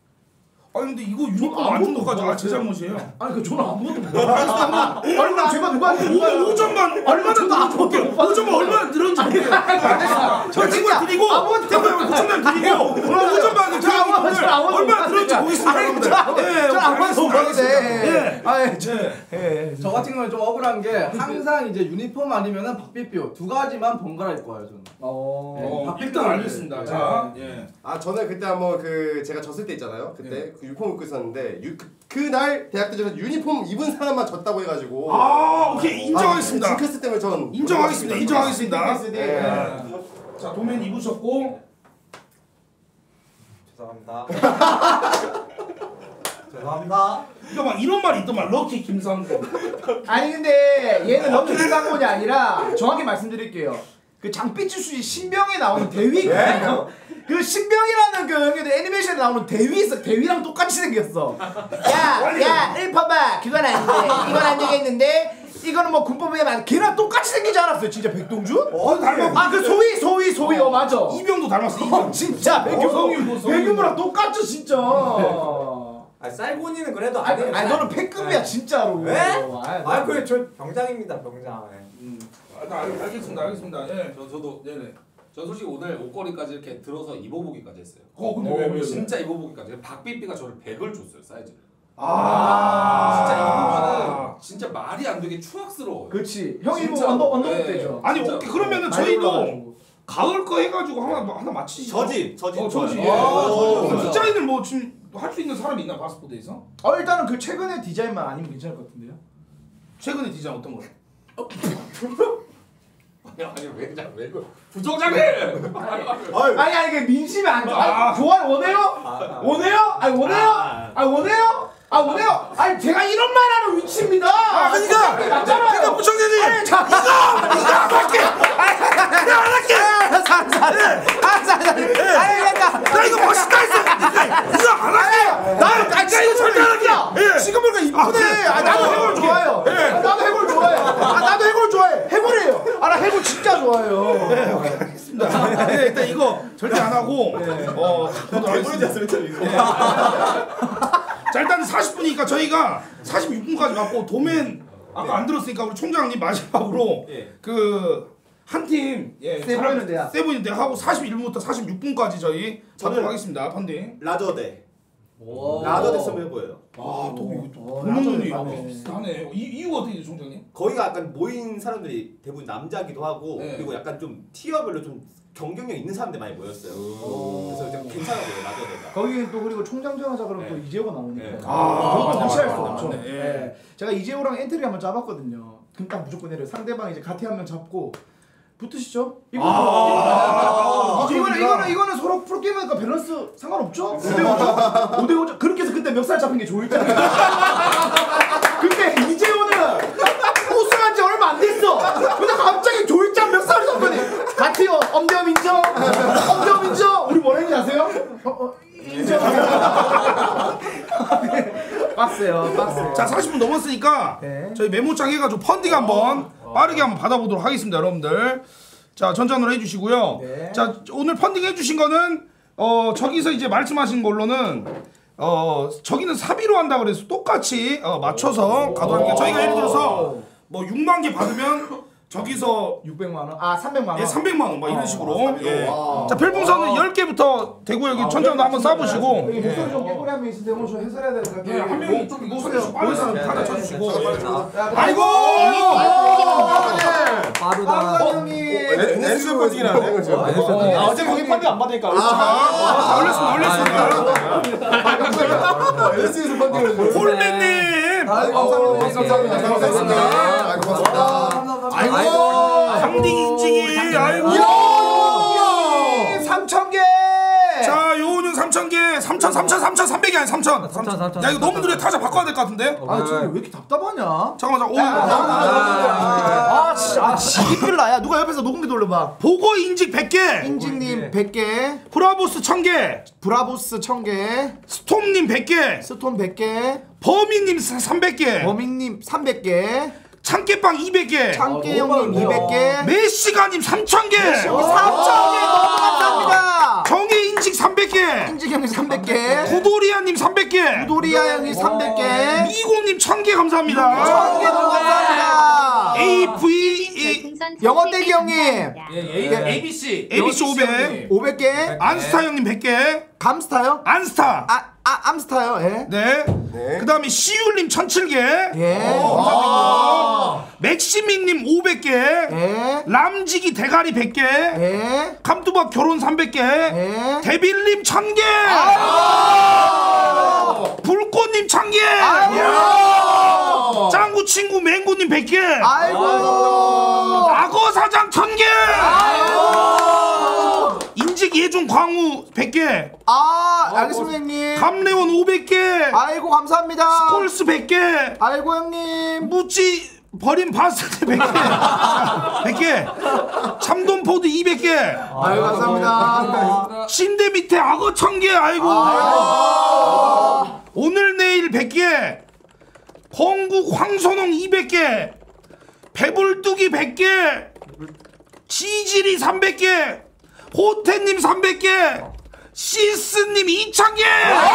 아니 근데 이거 유니폼 저는 안 준 아무것도 것까지 못 아, 제 받았어요. 잘못이에요. 아니 그 저는 아무것도 못 받았어요. 아니 그럼 제가 누구한테 오 점만 얼마나 저도 아무것도 늘었는지 못 오 점만 얼마나 늘었는지 볼게요. 알겠습니다. 제가 탱구한테 드리고 아무것도 탱구한테 구천만 드리고 오 점만 저 아무것도 저 아무것도 얼마나 못 늘었는지 받았어요. 보겠습니다. 아니, 여러분들. 저 아무- 예, 저 아무것도 못 알겠습니다. 받았어요. 예. 아예 저 예. 예. 저 같은 경우는 좀 억울한 게 항상 이제 유니폼 아니면은 박비표 두 가지만 번갈아 입고 와요, 저는. 어. 어, 일단 알겠습니다. 자, 예. 아 저는 그때 한번 그 제가 졌을 때 있잖아요. 그때 그 유니폼 입고 있었는데 유, 그, 그날 대학대전에서 유니폼 입은 사람만 졌다고 해가지고. 아, 오케이 인정하겠습니다. 아, 징크스 때문에 전 인정하겠습니다. 인정하겠습니다. 징크스 예. 네. 자, 도면 입으셨고 죄송합니다. 죄송합니다. 이거 막 이런 말이 있더만 럭키 김상곤. 아니 근데 얘는 럭키 김상곤이 아니라 정확히 말씀드릴게요. 그 장삐치수지 신병에 나오는 대위 있거든요. 그 신병이라는 그 형님들 애니메이션에 나오는 대위 있어. 대위랑 똑같이 생겼어. 야, 야, 일 봐봐. 그건 아닌데, 이건 안 되겠는데, 이거는 뭐 군법에 맞. 걔랑 똑같이 생기지 않았어요, 진짜 백동준? 어, 닮았고. 아, 그 소위, 소위, 소위, 어, 맞아. 이병도 닮았어. 어, 이병. 진짜 백규, 성윤, 성윤. 백규랑 똑같죠, 진짜. 아 쌀고니는 그래도 아니, 아니에요. 아니 너는 패급이야 네. 진짜로. 왜? 아이, 아 그래 저 병장입니다 병장. 네. 음. 아, 나 알- 알겠습니다. 알겠습니다. 예. 저 저도 네네. 저 솔직히 오늘 옷걸이까지 이렇게 들어서 입어보기까지 했어요. 어, 근데 왜, 왜, 왜? 진짜 입어보기까지. 박비비가 저를 백을 줬어요 사이즈를. 아, 진짜 입으면은 진짜 말이 안 되게 추악스러워요. 그렇지. 형이 뭐 진짜. 언더 언더 네. 되죠. 아니 진짜. 오케이 그러면은 많이 저희도 올라가지고. 가을 거 해가지고 하나 하나 맞히시죠. 저지 저지. 어, 저지. 아, 예. 어, 저지. 디자인을 뭐 지금 할 수 있는 사람이 있나 바스포드에서? 어 일단은 그 최근의 디자인만 아니면 괜찮을 것 같은데요. 최근에 디자인 어떤 거요? 아니 왜 그냥 왜 그 부정장애? 아니 아니 그 민심이 안 좋아. 아, 좋아요 원해요? 원해요? 아니 원해요? 아니 원해요? 아 원해요? 아니 제가 이런 말하는 위치입니다. 아 그러니까 맞잖아요. 그러니까 부총재님 아니, 자, 이거 이거 안 할게. 내가 안 할게. 아니 그러니까 나 이거 멋있다 했어. 이거 안 할게. 나 나 이거 절대 안 할게. 지금 보니까 이쁘네. 아 나도 해골 좋아해요. 아, 나도 해골 좋아해. 아 나도 해골 좋아해. 해골이에요. 아 나 해골 진짜 좋아해요. 네, 오케이, 알겠습니다. 네, 일단 이거 절대 안 하고 어 보도록 하겠습니다. 자 일단 사십 분이니까 저희가 사십육 분까지 갖고 도맨 아까 안 들었으니까 우리 총장님 마지막으로 그 한 팀 예, 세 보이는 데야. 세 보이는 데 하고 사십일 분부터 사십육 분까지 저희 저는- 하도록 하겠습니다. 펀딩. 라저대. 라저대 썸 해보여요. 아또 이거 또 어, 보는 눈이 라저대 비슷하네. 이 이유가 어떻게 되죠, 총장님? 거기가 약간 모인 사람들이 대부분 남자기도 하고 네. 그리고 약간 좀 티어별로 좀 경쟁력 있는 사람들 많이 모였어요. 그래서 좀 괜찮아 보여요 라저대가. 거기 또 그리고 총장전 하자 그러면 네. 또 이재호가 나오니까. 네. 아, 그것도 무시할 수 맞네, 없죠. 맞네. 예. 네. 제가 이재호랑 엔트리 한번 짜봤거든요. 그럼 딱 무조건 내려. 상대방 이제 가티 한 명 잡고 붙으시죠? 이거 아, 아, 이거는 이거는 이거는 서로 프로게임이니까 밸런스 상관없죠? 오 대 오죠? 오 대 오죠? 그렇게 해서 그때 멱살 잡힌 게 조일장이야. 근데 이재호는 우승한 지 얼마 안 됐어. 근데 갑자기 조일장 멱살을 잡더니 가티요 엄대엄 인정? 엄대엄 인정? 우리 뭐라 했는지 아세요? 어, 어, 인정. 빡세요, 빡세. 자 사십 분 넘었으니까 네. 저희 메모장 해가지고 펀딩 한번 빠르게 한번 받아보도록 하겠습니다, 여러분들. 자 전전으로 해주시고요. 네. 자 오늘 펀딩 해주신 거는 어 저기서 이제 말씀하신 걸로는 어 저기는 사비로 한다 그래서 똑같이 어, 맞춰서 가도록 할게요. 저희가 예를 들어서 뭐 육만 개 받으면 저기서 육백만 원? 아 삼백만 원? 예, 삼백만 원 막 이런 식으로. 아, 예. 와. 자 별풍선은 열 개부터 되고 여기 천천히 한번 쏴보시고. 여기 목소리 좀 깨꼬리 한 명 있는데 오늘 좀 해설해야 되니까 예, 한 명이 좀 목소리 좀 빨리 다 낮춰주시고. 아이고! 빠르다. 형님 랜스 펀딩이 나네. 아, 어제 거기 펀딩 안 받으니까 아, 올렸습니다, 올렸습니다. 랜스에서 펀딩을. 홀맨님! 감사합니다. 감사합니다. 감사합니다. 아이고 고맙습니다. 아이고! 상딩 인증이, 아이고! 삼천 개! 자, 요은yung 삼천 개, 삼천, 삼천, 삼천, 삼백이 아니 삼천. 삼천, 삼천, 야, 이거 너무 느려. 타자 바꿔야 될 것 같은데? 아, 진짜 왜 이렇게 답답하냐? 잠깐만, 잠깐만. 오, 아, 진짜, 아, 지기필라야. 누가 옆에서 녹음기 돌려봐. 보고 인직 백 개, 인직님 백 개, 브라보스 천 개, 브라보스 천 개, 스톰님 백 개, 스톤 백 개, 범인님 삼백 개, 범인님 삼백 개, 참깨빵 이백 개, 창깨 형님 이백 개, 메시가님 삼천 개, 삼천 개 너무 감사합니다. 정혜 인직 삼백 개, 인직 형님 삼백 개, 구도리아님 삼백 개, 도리아 형님 삼백 개, 미고님 천 개 감사합니다. 천 개 너무 감사합니다. 에이브이 영어 떼기 형님 에이비씨 에이비씨 오백, 오백 개, 안스타 형님 백 개, 감스타요? 안스타. 아, 아, 암스타요. 예. 네. 그 다음에 시울님 천칠 개, 예. 맥시민님 오백 개, 예. 람지기 대가리 백 개, 예. 감두박 결혼 삼백 개, 예. 데빌님 천 개, 불꽃님 천 개, 짱구 친구 맹구님 백 개, 아이고. 악어 사장 천 개, 인직 예종 광우 백 개, 아, 알겠습니다 형님. 감래원 오백 개, 아이고 감사합니다. 콜스 백 개, 아이고 형님. 무찌 버린 바스트 백 개, 백 개, 참돔포드 이백 개, 아이고 감사합니다. 침대 밑에 악어 천 개, 아이고. 아. 오늘 내일 백 개, 건국 황선홍 이백 개, 배불뚝이 백 개, 지질이 삼백 개, 호태님 삼백 개, 시스님 이천 개.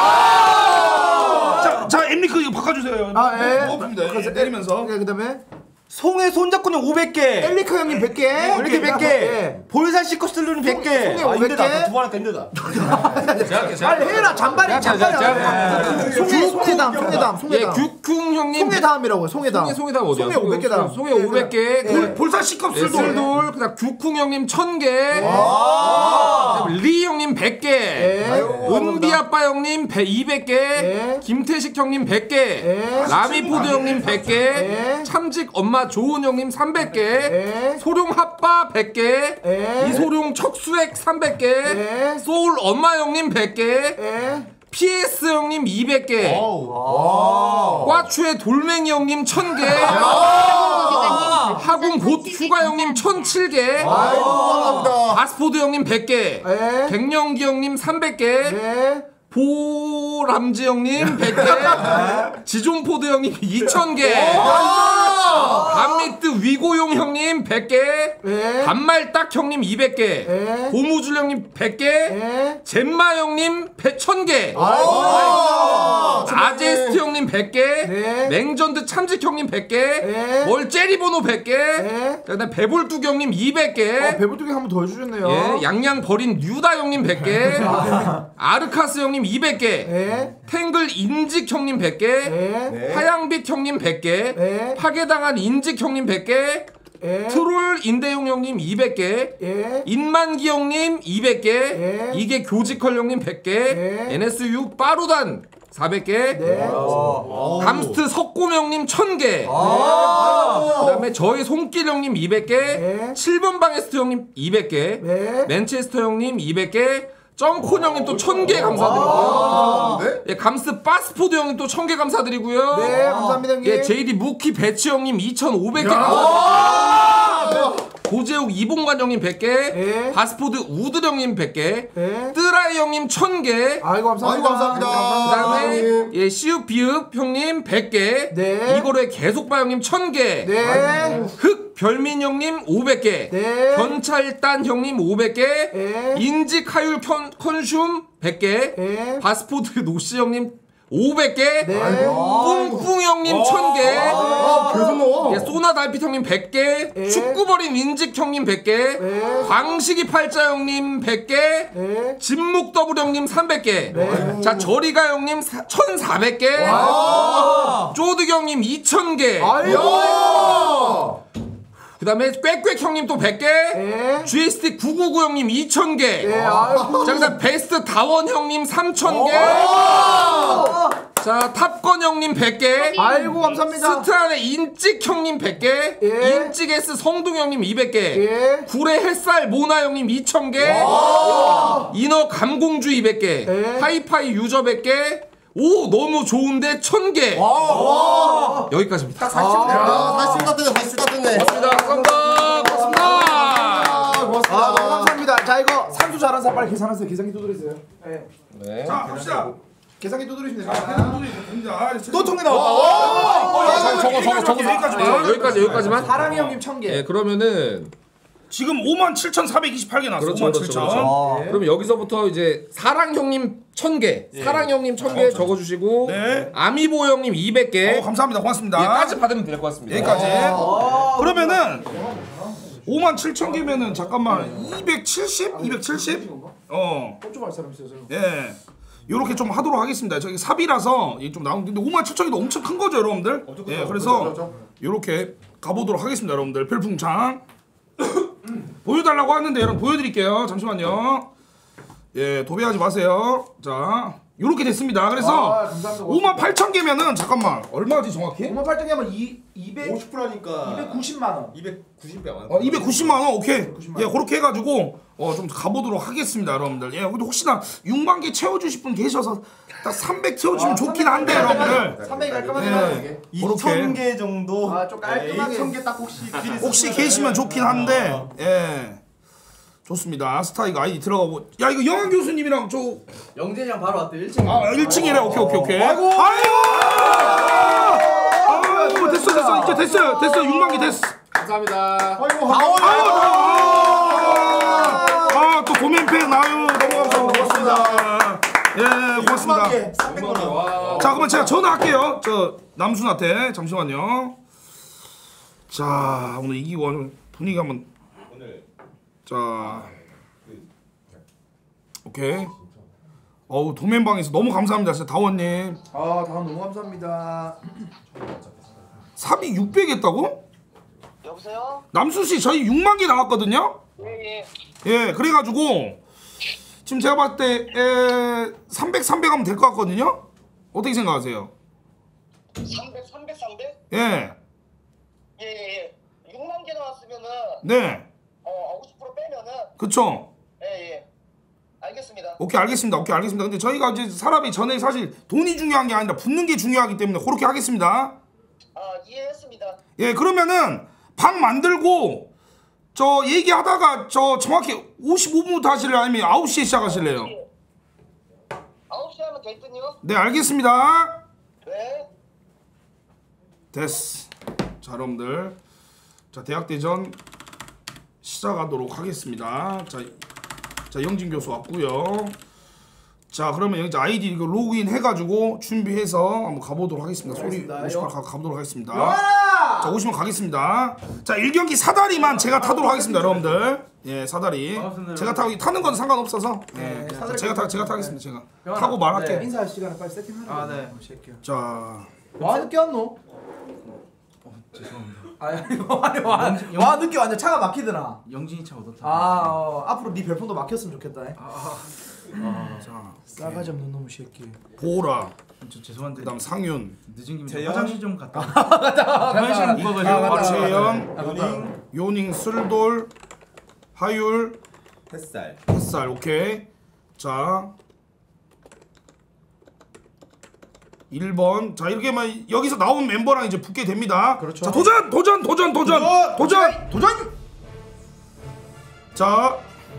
자, 자, 엠리크 이거 바꿔주세요. 아, 예. 뭐 없습니다. 예, 내리면서. 네, 그다음에 송해 손잡고는 오백 개. 엘리카 형님 백 개, 이렇게 백 개. 예. 볼살 시커슬루는 백 개. 송해 오백 개. 두번 하니까 힘들다. 빨리 해라. 잔발이 잔발이. 송해 송해담 송해담 예, 송해담. 규쿵 형님 송해담이라고 송해담. 송해 송해담 어디야? 송해 오백 개다. 송해 오백 개. 볼- 볼살 C컵 예, 술도. 술돌 그다음 규쿵 형님 천 개. 그다음에 리 형님 백 개. 예. 은비 아빠 형님 이백 개. 예. 김태식 형님 백 개. 예. 라미포드 형님 백 개. 예. 참직 엄마 엄마 좋은 형님 삼백 개. 예. 소룡 핫바 백 개. 예. 이소룡 척수액 삼백 개. 예. 소울 엄마 형님 백 개. 예. 피에스 형님 이백 개. 꽈추의 돌멩이 형님 천 개. 하궁 봇 휴가 형님 천칠 개. 아스포드 형님 백 개. 예. 갱년기 형님 삼백 개. 예. 보람지 형님 백 개. 지존포드 형님 이천 개. 감미트 위고용 형님 백 개. 예. 단말딱 형님 이백 개. 예. 고무줄 형님 백 개. 예. 젬마 형님 천 개. 아제스트 형님 백 개. 네. 맹전드 참직 형님 백 개. 예. 멀제리번호 백 개. 예. 그다음에 배볼뚝 형님 이백 개. 어, 배불뚝이 한 번 더 해주셨네요. 예, 양양 버린 뉴다 형님 백 개. 아르카스 형님 이백 개. 예. 탱글 인직 형님 백 개. 예. 하양빛 형님 백 개. 예. 파괴당한 인직 형님 백 개. 예. 트롤 인대용 형님 이백 개. 예. 인만기 형님 이백 개. 예. 이게 교지컬 형님 백 개. 예. 엔에스유 빠루단 사백 개. 네. 감스트 석곰 형님 천 개. 그다음에 저희 손길 형님 이백 개. 예. 칠 번 방에스트 형님 이백 개. 네. 맨체스터 형님 이백 개. 점콘 형님 또 천 개 감사드리고요. 예, 감스 바스포드 형님 또 천 개 감사드리고요. 네, 감사합니다, 형님. 예, 제이디 무키 배치 형님 이천오백 개 감사드리고요. 고재욱 이봉관 형님 백 개. 예. 바스포드 우드 형님 백 개. 예. 뜨라이 형님 천 개. 아이고 감사합니다. 아이고, 감사합니다. 그다음에 예, 시읍 비읍 형님 백 개. 네. 이거로의 계속바 형님 천 개. 네. 흑 별민 형님 오백 개. 네. 견찰단 형님 오백 개. 예. 인직 하율 컨, 컨슘 백 개. 예. 바스포드 노시 형님 오백 개. 네. 뿡뿡 형님 천 개. 아, 계속 넣어. 예, 소나 달빛 형님 백 개. 예. 축구버린 인직 형님 백 개. 예. 광식이 팔자 형님 백 개. 예. 진묵 더블 형님 삼백 개. 네. 자, 저리가 형님 천사백 개. 쪼드 형님 이천 개. 아이고. 그 다음에 꽥꽥 형님 또 백 개. 예. 지에스티 구구구 형님 이천 개. 예. 아이고. 자, 그 다음 베스트 다원 형님 삼천 개. 자, 탑건 형님 백 개. 아이고 감사합니다. 스트란의 인찍 형님 백 개. 예. 인찍 S 성동 형님 이백 개. 예. 구례 햇살 모나 형님 이천 개. 인어 감공주 이백 개. 예. 하이파이 유저 백 개. 오, 너무 좋은데 천 개. 여기까지입니다. 야, 다시 쏟았네, 다시 쏟았네. 감사합니다. 감사합니다. 고맙습니다. 아, 너무 감사합니다. 자 이거 삼수 잘한 사람 빨리 계산하세요. 계산기 두드리세요. 예. 네. 자 갑시다. 계산기 두드리시면 아, 됩니다. 해당들이 됩니다. 또 통계 나왔다. 저거 저거 저거 여기까지만. 네, 여기까지 여기까지만. 사랑이 형님 천 개. 예, 그러면은 지금 오만 칠천사백이십팔 개 나왔어. 그렇죠, 오만 그렇죠, 칠천. 그렇죠. 그럼 여기서부터 이제 사랑 형님 천 개, 사랑 형님 천 개 적어주시고, 네. 아미보 형님 이백 개. 어, 감사합니다. 고맙습니다. 여기까지 받으면 될 것 같습니다. 여기까지. 그러면은 오만 칠천 개면은 잠깐만 이백칠십, 이백칠십. 어. 좀 할 사람 있어요. 예. 요렇게 좀 하도록 하겠습니다. 저기 삽이라서 이게 좀 나오는데 오만 칠천 개도 엄청 큰 거죠, 여러분들. 예. 그래서 요렇게 가보도록 하겠습니다, 여러분들. 별풍창. 보여달라고 하는데 여러분 보여드릴게요. 잠시만요. 예, 도배하지 마세요. 자, 요렇게 됐습니다. 그래서 아, 감사합니다. 오만 팔천 개면은 잠깐만 얼마지 정확히? 오만 팔천 개면 이백 오십 퍼센트니까 이백구십만 원. 이백구십 배 안. 어, 이백구십만 원 오케이. 이백구십만 예, 원. 그렇게 해가지고 어, 좀 가보도록 하겠습니다, 여러분들. 예, 근데 혹시나 육만 개 채워주실 분 계셔서 딱 삼백 채워주시면 아, 좋긴 한데, 여러분들. 삼백이 깔끔하게 예. 나오게. 이천 개 정도. 아, 좀 깔끔하게. 이천 개 딱 혹시 필요 혹시 계시면 좋긴 한데, 예. 좋습니다. 스타이가 아이디 들어가고. 야, 이거 영환 교수님이랑 저 영진이랑 바로 왔대 일 층. 아, 일 층이래. 오케이, 오케이, 오케이. 아이고! 아이고! 됐어, 됐어. 이제 됐어요. 됐어. 육만 개 됐어. 감사합니다. 아이고, 아, 또 도면팩 나요. 너무 감사합니다. 고맙습니다. 예, 고맙습니다. 삼백 원. 자, 그러면 제가 전화할게요. 저 남순한테. 잠시만요. 자, 오늘 이기고 오늘 분위기 한번. 자, 오케이. 어우, 도면방에서 너무 감사합니다. 진짜 다원님. 아, 다음 너무 감사합니다. 삽이 육백 했다고? 여보세요? 남수씨 저희 육만 개 나왔거든요? 예예. 예, 그래가지고 지금 제가 봤을 때 에, 삼백, 삼백 하면 될 것 같거든요? 어떻게 생각하세요? 삼백, 삼백, 삼백? 예. 예, 예. 육만 개 나왔으면은 네. 어 오십 퍼센트 빼면은 그쵸? 예, 예. 알겠습니다. 오케이 알겠습니다. 오케이 알겠습니다. 근데 저희가 이제 사람이 전에 사실 돈이 중요한 게 아니라 붙는 게 중요하기 때문에 그렇게 하겠습니다. 아, 이해했습니다. 예, 그러면은 방 만들고 저 얘기하다가 저 정확히 오십오 분부터 하실래요? 아니면 아홉 시에 시작하실래요? 아홉 시 하면 됐더니요? 네, 알겠습니다. 네. 됐어. 자, 여러분들. 자, 대학대전 시작하도록 하겠습니다. 자, 자 영진 교수 왔고요. 자, 그러면 이제 아이디 이거 로그인 해가지고 준비해서 한번 가보도록 하겠습니다. 소리 오시면 가, 가보도록 하겠습니다. 자, 오시면 가겠습니다. 자, 일 경기 사다리만 제가 타도록 하겠습니다, 여러분들. 예, 사다리. 제가 타고 타는 건 상관없어서. 예, 자, 제가 타 제가 타겠습니다. 제가 타고 말할게요. 네. 인사할 시간에 빨리 세팅하라. 아, 네. 자, 와 늦게 왔노? 죄송합니다. 아니 아니 와, 와 늦게 왔냐? 차가 막히더나. 영진이 차 얻었다. 아 어, 앞으로 네 별풍도 막혔으면 좋겠다. 아, 아, 자, 싸가지 없는 놈의 새끼. 보라. 저 죄송한데 그다음 상윤, 늦은 김에 재현? 화장실 좀 갔다. 화장실 못 가가지고. 박채연, 요닝 요닝, 술돌, 하율, 햇살. 햇살. 오케이. 자, 일 번. 자, 이렇게만 여기서 나온 멤버랑 이제 붙게 됩니다. 그렇죠. 자, 도전, 도전, 도전, 도전, 도전, 도전. 도전. 자,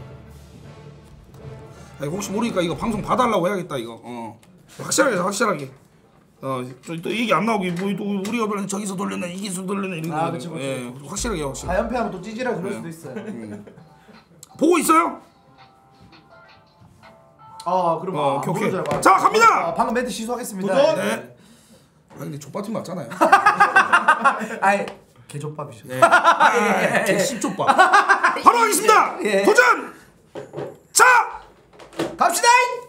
아니, 혹시 모르니까 이거 방송 봐달라고 해야겠다 이거. 어, 확실하게, 확실하게. 어, 또, 또 얘기 안 나오게 뭐 또 우리가 별로 저기서 돌렸나 이기서 돌렸나 이런 거. 아, 그치, 그치. 예, 확실하게, 확실하게. 자연패하면 또 찌질하게 그럴 수도 있어요. 보고 있어요? 아 그럼 어, 아, 오케이, 오케이. 모르죠. 자, 갑니다. 아, 방금 멘트 취소하겠습니다. 도전! 네. 아 근데 족밥팀 맞잖아요. 아이 개족밥이죠. 네. 아, 개씹족밥. 바로 하겠습니다. 예. 도전. 자, 갑시다.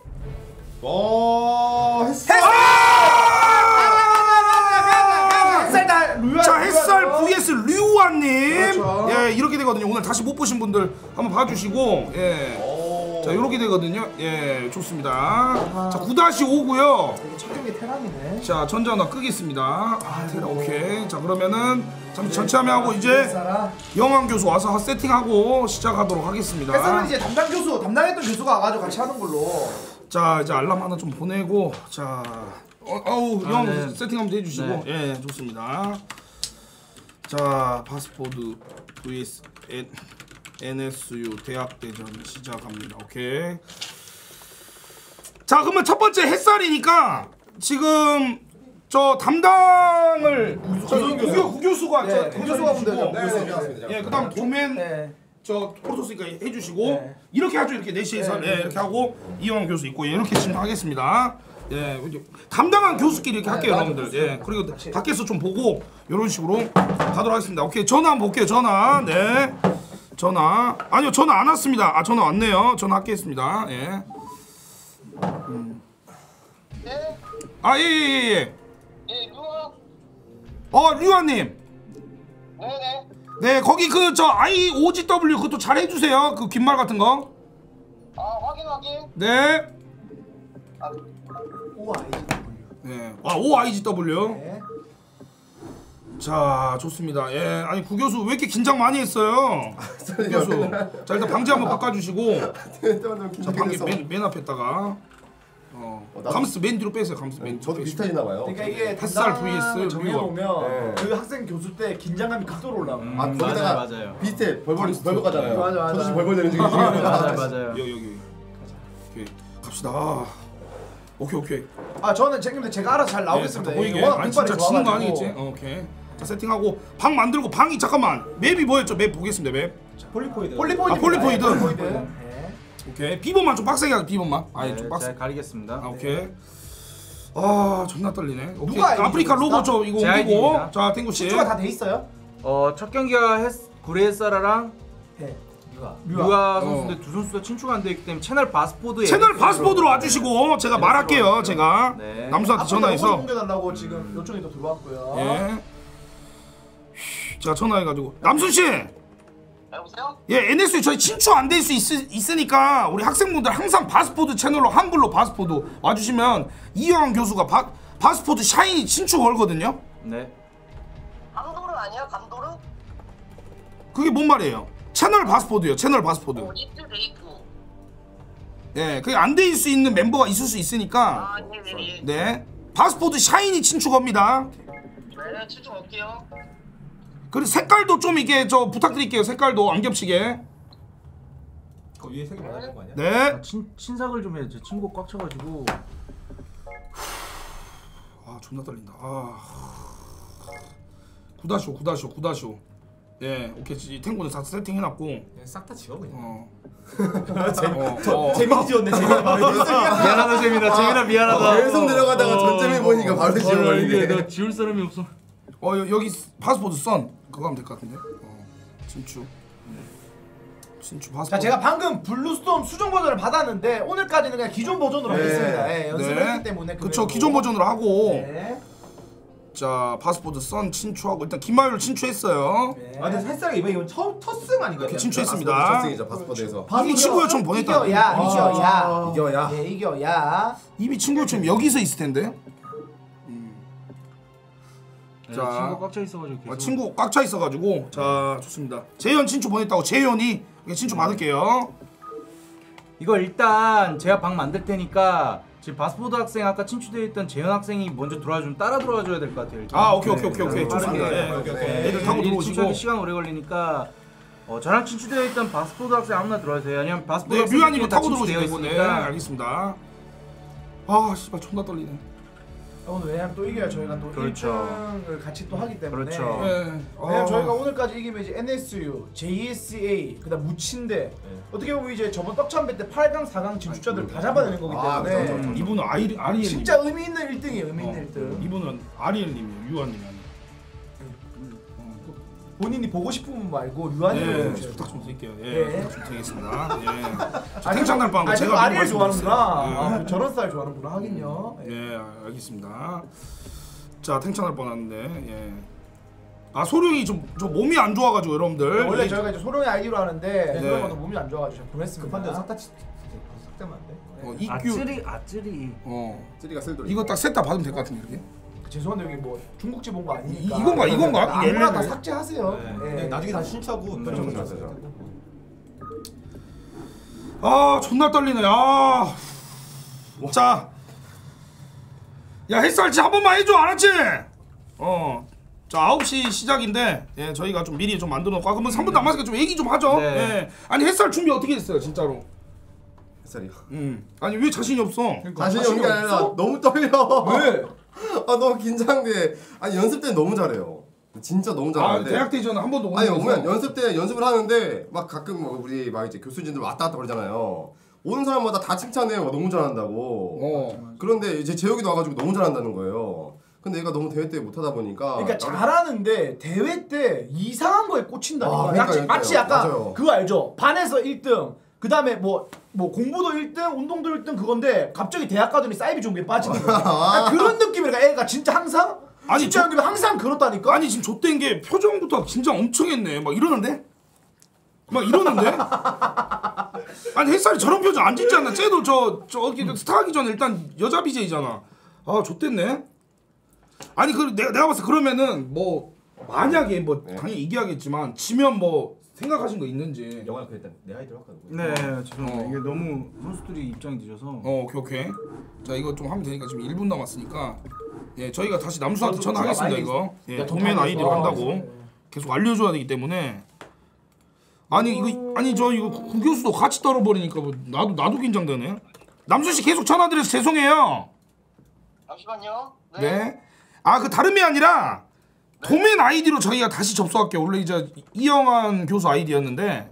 어 햇살. 햇살 다 루아. 자, 햇살 vs 류아님. 그렇죠. 예, 이렇게 되거든요. 오늘 다시 못 보신 분들 한번 봐주시고, 예. 자, 이렇게 되거든요. 예, 좋습니다. 자, 구 다시 오고요. 이게 착용이 테란이네. 자, 전자나 끄겠습니다. 아, 테라 오케이. 자, 그러면은 잠시 전체 화면하고 이제 햇살아. 영환 교수 와서 세팅하고 시작하도록 하겠습니다. 햇살은 이제 담당 교수, 담당했던 교수가 와가지고 같이 하는 걸로. 자, 이제 알람 하나 좀 보내고, 자, 어, 어우, 아, 형 네. 세팅 한번 해주시고, 네. 예, 좋습니다. 자, 파스포드 vs N, 엔에스유 대학대전 시작합니다. 오케이. 자, 그러면 첫 번째 햇살이니까 지금 저 담당을 저 구교 구교수가 네, 저 구교수가 해주시고, 하면 되죠. 네, 네, 맞습니다. 예, 그다음 도맨 네. 저 프로토스니까 해주시고 네. 이렇게 하죠. 이렇게 네 시에서 네, 예, 네. 이렇게 하고 이영환 교수 있고 예, 이렇게 진행하겠습니다. 예, 이제 담당한 교수끼리 이렇게 할게요, 맞아, 여러분들. 예, 그리고 밖에서 좀 보고 이런 식으로 가도록 하겠습니다. 오케이, 전화 한번 볼게요. 전화, 네, 전화. 아니요, 전화 안 왔습니다. 아, 전화 왔네요. 전화 하겠습니다. 예. 음. 네. 아, 예, 예, 예, 예. 예, 루아. 어, 류아님. 네네. 네, 거기 그 저 아이오지더블유 그것도 잘 해주세요. 그 귓말 같은 거. 아, 확인 확인. 네. 오 아이지. 네. 아, 오아이지더블유. 네. 자, 좋습니다. 예, 아니 구 교수 왜 이렇게 긴장 많이 했어요? 구 교수. 자, 일단 방지 한번 바꿔주시고. 자, 방지 맨, 맨 앞에다가. 어, 어, 나도- 감스 맨 뒤로 빼세요. 감스 맨 뒤로 저도 빼시고. 비슷하시나 봐요. 그러니까 이게 햇살 vs 담당을 정해놓으면 네. 그 학생 교수 때 긴장감이 극도로 올라가. 음, 아, 거기다가 맞아요, 맞아요. 비슷해. 벌벌 벌벌 가잖아요. 맞아, 맞아. 저도 지금 벌벌 되는 중이에요. 맞아요, 맞아요. 여기 여기. 오케이. 갑시다. 오케이 오케이. 아 저는 책임들 제가 알아서 잘 나오겠습니다. 네, 보이게. 이게 워낙 아니 빈발이 진짜 지는 거 좋아가지고. 아니겠지? 어, 오케이. 자, 세팅하고 방 만들고 방이 잠깐만. 맵이 뭐였죠? 맵 보겠습니다. 맵. 폴리포이드. 폴리포이드. 아, 폴리포이드. 폴리포이드. 네. 네. 오케이. 비번만 좀 빡세게 하자. 비번만. 아니 네, 좀 빡세. 제가 가리겠습니다. 아, 오케이. 아, 존나 떨리네. 오케이. 누가 아프리카 아이디입니까? 로고 저 이거 제 옮기고. 아이디입니다. 자, 탱구 씨. 친추가 다 돼 있어요? 어, 첫 경기가 햇, 구레사라랑 네. 누가? 류아 어. 선수인데 두 선수가 친추가 안 되어 있기 때문에 채널 바스포드에 채널 바스포드로 와주시고 제가 말할게요. 제가 네. 남수한테 전화해서. 공개달라고 지금 요청이 또 들어왔고요. 예. 제가 전화해가지고 남순 씨. 여보세요? 예, 엔에스유 저희 친추 안 될 수 있으니까 우리 학생분들 항상 바스포드 채널로 한글로 바스포드 와주시면 이영환 교수가 바, 바스포드 샤이니 친추 걸거든요. 네. 감도르 아니야? 감도르? 그게 뭔 말이에요? 채널 바스포드요. 채널 바스포드. 어, 이트 데이프. 예, 그게 안 돼 있을 수 있는 멤버가 있을 수 있으니까. 아, 네네네. 네. 바스포드 샤이니 친추겁니다. 네, 추천할게요. 그리고 색깔도 좀 이게 저 부탁드릴게요. 색깔도 안 겹치게. 그 위에 색이 많아진 거 아니야? 네. 친, 친삭을 좀 해. 제 친구 꽉 차가지고. 아 존나 떨린다. 아. 구다쇼 구다쇼 구다쇼. 예, 오케이. 탱고는 다 세팅해놨고. 싹 다 지워 그냥. 어. 재, 어, 저, 어. 재민이 지웠네. 재민이 바로 미안하다 재민아. 재민아 미안하다. 계속 내려가다가 전점이 보니까 바로 지워버리네. 나 지울 사람이 없어. 어 여, 여기 파스포드 선 그거 하면 될 것 같은데. 어. 친추. 친추 파스포드. 자 제가 방금 블루스톰 수정 버전을 받았는데 오늘까지는 그냥 기존 버전으로 네. 하겠습니다. 예, 연습을 네. 했기 때문에. 그쵸 그대로. 기존 버전으로 하고. 네. 자 파스포드 선 친추하고 일단 김마유를 친추했어요. 네. 아 근데 햇살이 이번 이건 처음 터스는 아닌가요? 이렇게 친추했습니다. 첫승이죠 파스포드에서. 이미 친구 요청 보냈다. 이겨야 아, 이겨야 이겨야. 네, 이겨야. 이미 친구 요청 여기서 있을 텐데. 음. 네, 자. 친구 꽉 차 있어가지고 계속. 아, 친구 꽉 차 있어가지고 자 좋습니다. 재현 친추 보냈다고 재현이 이렇게 친추 받을게요. 이거 일단 제가 방 만들 테니까 지금 바스포드 학생 아까 친추되어 있던 재현 학생이 먼저 들어와 좀 따라 들어와 줘야 될 것 같아요. 일단. 아 오케이 오케이 오케이 오케이 좋습니다. 빠르게. 예. 오케이, 오케이. 애들 타고 일 들어오시고. 친추하기 시간 오래 걸리니까 어, 저랑 친추되어 있던 바스포드 학생 아무나 들어와주세요. 아니면 바스포드 네 학생 뮤아님도 다 타고 친추되어 들어오시고 네 있으니까. 알겠습니다. 아 씨발 존나 떨리네. 오늘 왜냐면 또 이겨야 저희가 또 그렇죠. 일 등을 같이 또 하기 때문에. 그렇죠. 예. 왜냐면 아. 저희가 오늘까지 이기면 이제 엔에스유, 제이에스에이, 그다음 무친대 어떻게 보면 이제 저번 떡참배 때 팔 강, 사 강 진출자들 다 잡아내는 거기 아, 때문에 그렇죠, 그렇죠. 이분은 아이 아리엘. 진짜 의미 있는 일 등이에요. 의미 있는 어, 일 등. 이분은 아리엘님이에요. 유아님이 아니에요. 본인이 보고 싶은 분 말고 유한이로 예, 해주세요. 부탁 좀 드릴게요. 예, 네. 부탁 좀 드리겠습니다. 예. 아니, 탱창날 빵 아니, 제가 아리엘 미리 좋아하는구나. 말씀드렸어요. 아, 저런 스타일 좋아하는구나 하긴요. 예, 예, 알겠습니다. 자, 탱창날 뻔했는데, 예. 아 소룡이 좀, 좀 몸이 안 좋아가지고 여러분들. 원래 이- 저희가 이제 소룡이 아이디로 하는데 네. 소룡이도 몸이 안 좋아가지고 제가 보냈습니다. 급한데 싹다 삭제면 안 돼? 어, 이규. 아찔이 아찔이. 어. 쓰리가 쓸돌이. 이거 딱 셋 다 받으면 될 것 같은데 이렇게. 죄송한데 여기 뭐 중국집 온 거 아니니까. 이- 이건가, 이건가? 이게 아무나 다 엘레네. 삭제하세요. 네. 예. 근데 나중에 다시 신차고 그렇죠, 그렇죠, 그렇죠. 아 존나 떨리네. 아. 자. 야 햇살치 한 번만 해줘 알았지? 어. 자 아홉 시 시작인데 예 저희가 좀 미리 좀 만들어 놓고 아, 그러면 삼 분 남았으니까 좀 얘기 좀 하죠. 네. 예. 아니 햇살 준비 어떻게 됐어요 진짜로? 햇살이요. 음. 아니 왜 자신이 없어? 자신이 없는 게 아니라 너무 떨려. 왜? 아 너무 긴장돼. 아니 연습 때는 너무 잘해요. 진짜 너무 아 잘하는데. 대학 대전 한 번도 못 아니 해서. 오면 연습 때 연습을 하는데 막 가끔 뭐 우리 막 이제 교수진들 왔다 갔다 그러잖아요. 오는 사람마다 다 칭찬해요. 너무 잘한다고. 어. 그런데 이제 재혁이도 와가지고 너무 잘한다는 거예요. 근데 얘가 너무 대회 때 못하다 보니까. 그러니까 나도- 잘하는데 대회 때 이상한 거에 꽂힌다니까. 아, 그러니까요, 마치, 마치 약간 맞아요. 그거 알죠? 반에서 일 등. 그 다음에 뭐, 뭐 공부도 일 등, 운동도 일 등 그건데 갑자기 대학 가더니 사이비 종교에 빠지는 거야. 아, 그런 느낌이니까 애가 진짜 항상 아니, 진짜 저- 연기면 항상 그렇다니까. 아니 지금 좆된 게 표정부터 진짜 엄청 했네. 막 이러는데? 막 이러는데? 아니 햇살이 저런 표정 안 짓지 않나? 쟤도 저 저기 스타 하기 전에 일단 여자 비제이잖아. 아 좆됐네. 아니 그 내가 내가 봤을 때 그러면은 뭐 만약에 뭐 네. 당연히 이기하겠지만 지면 뭐 생각하신 거 있는지. 영화 그 일단 내 아이디로 할까? 네 죄송합니다. 어. 이게 너무 선수들이 입장이 늦어서. 어 오케이 오케이. 자 이거 좀 하면 되니까 지금 일 분 남았으니까 예 저희가 다시 남수한테 아, 전화하겠습니다 많이 이거. 예 야, 도면 더 아이디로 많이 한다고 써. 계속 알려줘야 되기 때문에. 아니 이거 아니 저 이거 구 교수도 같이 떨어버리니까 뭐 나도 나도 긴장되네. 남수 씨 계속 전화드려서 죄송해요. 잠시만요. 네. 아 그 다름이 아니라 도면 아이디로 저희가 다시 접속할게요. 원래 이제 이영환 교수 아이디였는데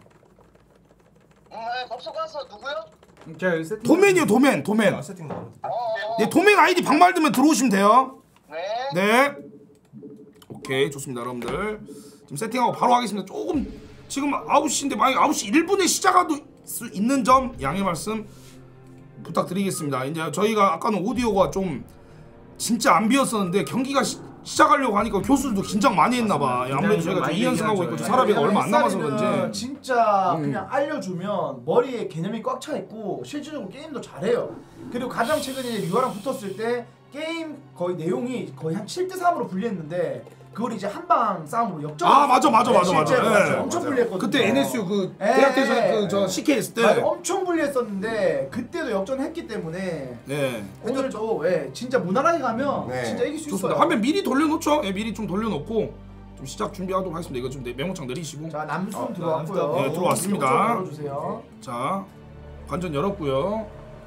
음, 네, 접속해서 누구요? 제가 여기 세팅. 도면이요 도면 도면. 아, 세팅 나오는데. 어, 어. 네 도면 아이디 방말되면 들어오시면 돼요. 네. 네. 오케이 좋습니다 여러분들. 지금 세팅하고 바로 하겠습니다. 조금 지금 아홉 시인데 만약 아홉 시 일 분에 시작할 수 있는 점 양해 말씀 부탁드리겠습니다. 이제 저희가 아까는 오디오가 좀 진짜 안 비었었는데 경기가 시, 시작하려고 하니까 교수들도 긴장 많이 했나봐. 아무래도 저희가 이 연승하고 있고 사람이 얼마 안 남아서 그런지. 진짜 음. 그냥 알려주면 머리에 개념이 꽉 차 있고 실질적으로 게임도 잘해요. 그리고 가장 최근에 유아랑 붙었을 때 게임 거의 내용이 거의 한 칠 대 삼으로 불리했는데 그걸 이제 한방 싸움으로 역전. 아 맞아 맞아 네, 맞아 맞아. 실제로 예. 맞죠. 엄청 불리했거든요. 그때 엔에스유 그 예. 대학대전 그저 씨케이 했을 때. 아니, 엄청 불리했었는데 그때도 역전했기 때문에 네. 오늘도 예, 진짜 무난하게 가면 네. 진짜 이길 수 좋습니다. 있어요. 화면 미리 돌려놓죠. 예, 미리 좀 돌려놓고 좀 시작 준비하도록 하겠습니다. 이거 좀 내- 메모창 내리시고. 자 남순 어, 들어왔고요. 네, 들어왔습니다. 이쪽 열어주세요. 자 관전 열었고요.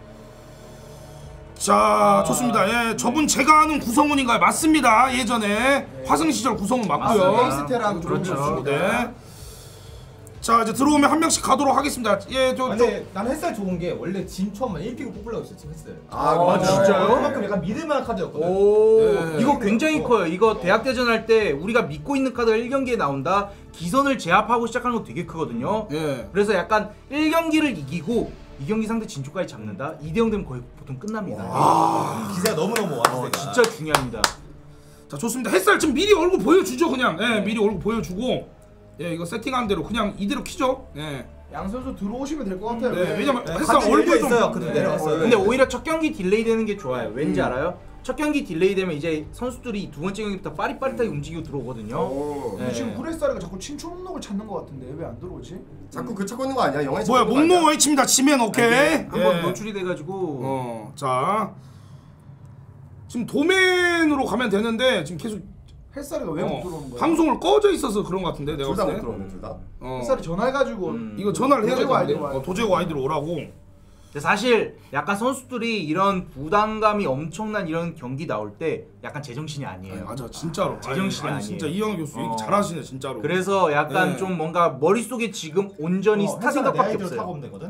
자 좋습니다. 예, 저분 제가 아는 구성훈인가요? 맞습니다. 예전에 화승 시절 구성훈 맞고요. 맞습니다. 에이스테랑 그렇죠. 들어오셨습니다. 네. 자 이제 들어오면 한 명씩 가도록 하겠습니다. 예, 저, 저 근데 나는 햇살 좋은 게 원래 진초만 일 픽을 뽑으려고 했어 지금 햇살. 아, 어, 맞아. 진짜요? 그만큼 약간 믿을만한 카드였거든. 오 네. 이거 굉장히 커요. 이거 대학대전 할 때 우리가 믿고 있는 카드가 일 경기에 나온다. 기선을 제압하고 시작하는 거 되게 크거든요. 예. 그래서 약간 일 경기를 이기고 이 경기 상대 진초까지 잡는다. 이 대 영 되면 거의 보통 끝납니다. 아, 기세가 너무너무 왔어. 어, 진짜 중요합니다. 자 좋습니다. 햇살 지금 미리 얼굴 보여주죠 그냥. 예, 미리 얼굴 보여주고. 예, 이거 세팅한 대로 그냥 이대로 키죠. 예. 양 선수 들어오시면 될 것 같아요. 네, 왜냐면 네, 햇살 같은 얼굴 얘기가 좀 있어요. 그래도 네. 내려갔어요. 근데 오히려 첫 경기 딜레이 되는 게 좋아요. 왠지 알아요? 첫 경기 딜레이 되면 이제 선수들이 두 번째 경기부터 빠릿빠릿하게 움직이고 들어오거든요. 오. 근데 네. 지금 후레사르가 자꾸 친추 목록을 찾는 것 같은데 왜 안 들어오지? 자꾸 그 찾고 있는 거 아니야? 영화에 뭐야 찾고 있는 거 목록 외칩니다. 지면 오케이. 한번 예. 노출이 돼가지고 어, 자 지금 도맨으로 가면 되는데 지금 계속 햇살이가 왜 못 어, 들어오는 거야? 방송을 꺼져 있어서 그런 것 같은데 내가 둘 다 봤을 못 때. 들어오네 둘 다. 어, 햇살이 전화해가지고 음. 이거 전화를 해야 도제고 되는데. 아이디로 와요. 어, 도제고 아이디로 오라고. 근데 사실 약간 선수들이 이런 부담감이 엄청난 이런 경기 나올 때 약간 제정신이 아니에요. 아니, 맞아 진짜로. 제정신이 아니, 아니에요. 진짜 이영호 교수 얘기 어. 잘하시네 진짜로. 그래서 약간 네. 좀 뭔가 머릿속에 지금 온전히 스타 생각밖에 타고 없어요. 오면 되거든.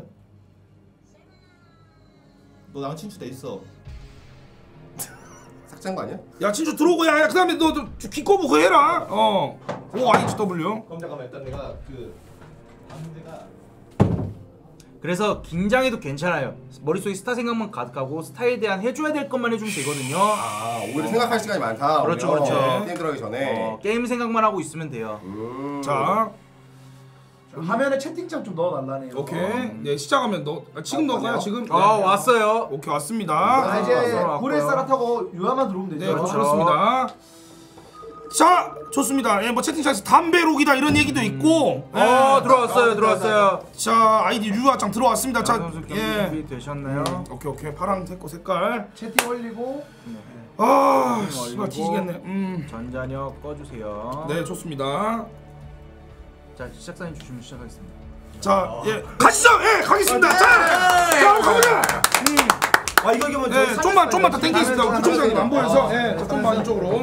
너 나랑 친추돼 있어. 삭제한 거 아니야? 야 진주 들어오고 야, 야 그다음에 너좀 귀꺼부 그거 해라. 어. 오 아이치 더블유. 그럼 잠깐만 일단 내가 그 방대가 그래서 긴장해도 괜찮아요. 머릿속에 스타 생각만 가득하고 스타에 대한 해줘야 될 것만 해주면 되거든요. 아 오히려 생각할 시간이 많다. 그렇죠, 오히려. 그렇죠. 게임 들어가기 전에. 어, 게임 생각만 하고 있으면 돼요. 음. 자 화면에 채팅창 좀 넣어달라네요. 오케이. 네 시작하면 너 아, 지금 넣어가요 지금. 아 왔어요. 오케이 왔습니다. 아, 이제 왔어요. 후레사라 타고 유아만 들어오면 네, 되죠. 그렇습니다. 자, 좋습니다. 예, 뭐 채팅창에서 담배록이다 이런 얘기도 있고. 예. 어 들어왔어요, 들어왔어요. 자, 아이디 유아짱 들어왔습니다. 자, 선수 경기 예. 준비 되셨나요? 오케이, 오케이. 파랑 색깔 색깔. 채팅 올리고 아, 올리고. 씨발 뒤지겠네. 음. 전자녀 꺼주세요. 네, 좋습니다. 자 시작 사인 주시면 시작하겠습니다. 자, 예, 가시죠. 예, 가겠습니다. 자, 자, 한번 가보자. 음. 아 이거 이거면 예, 좀만 좀만 더 당기겠습니다. 구청장님 안 보여서. 예, 자, 좀만 이쪽으로.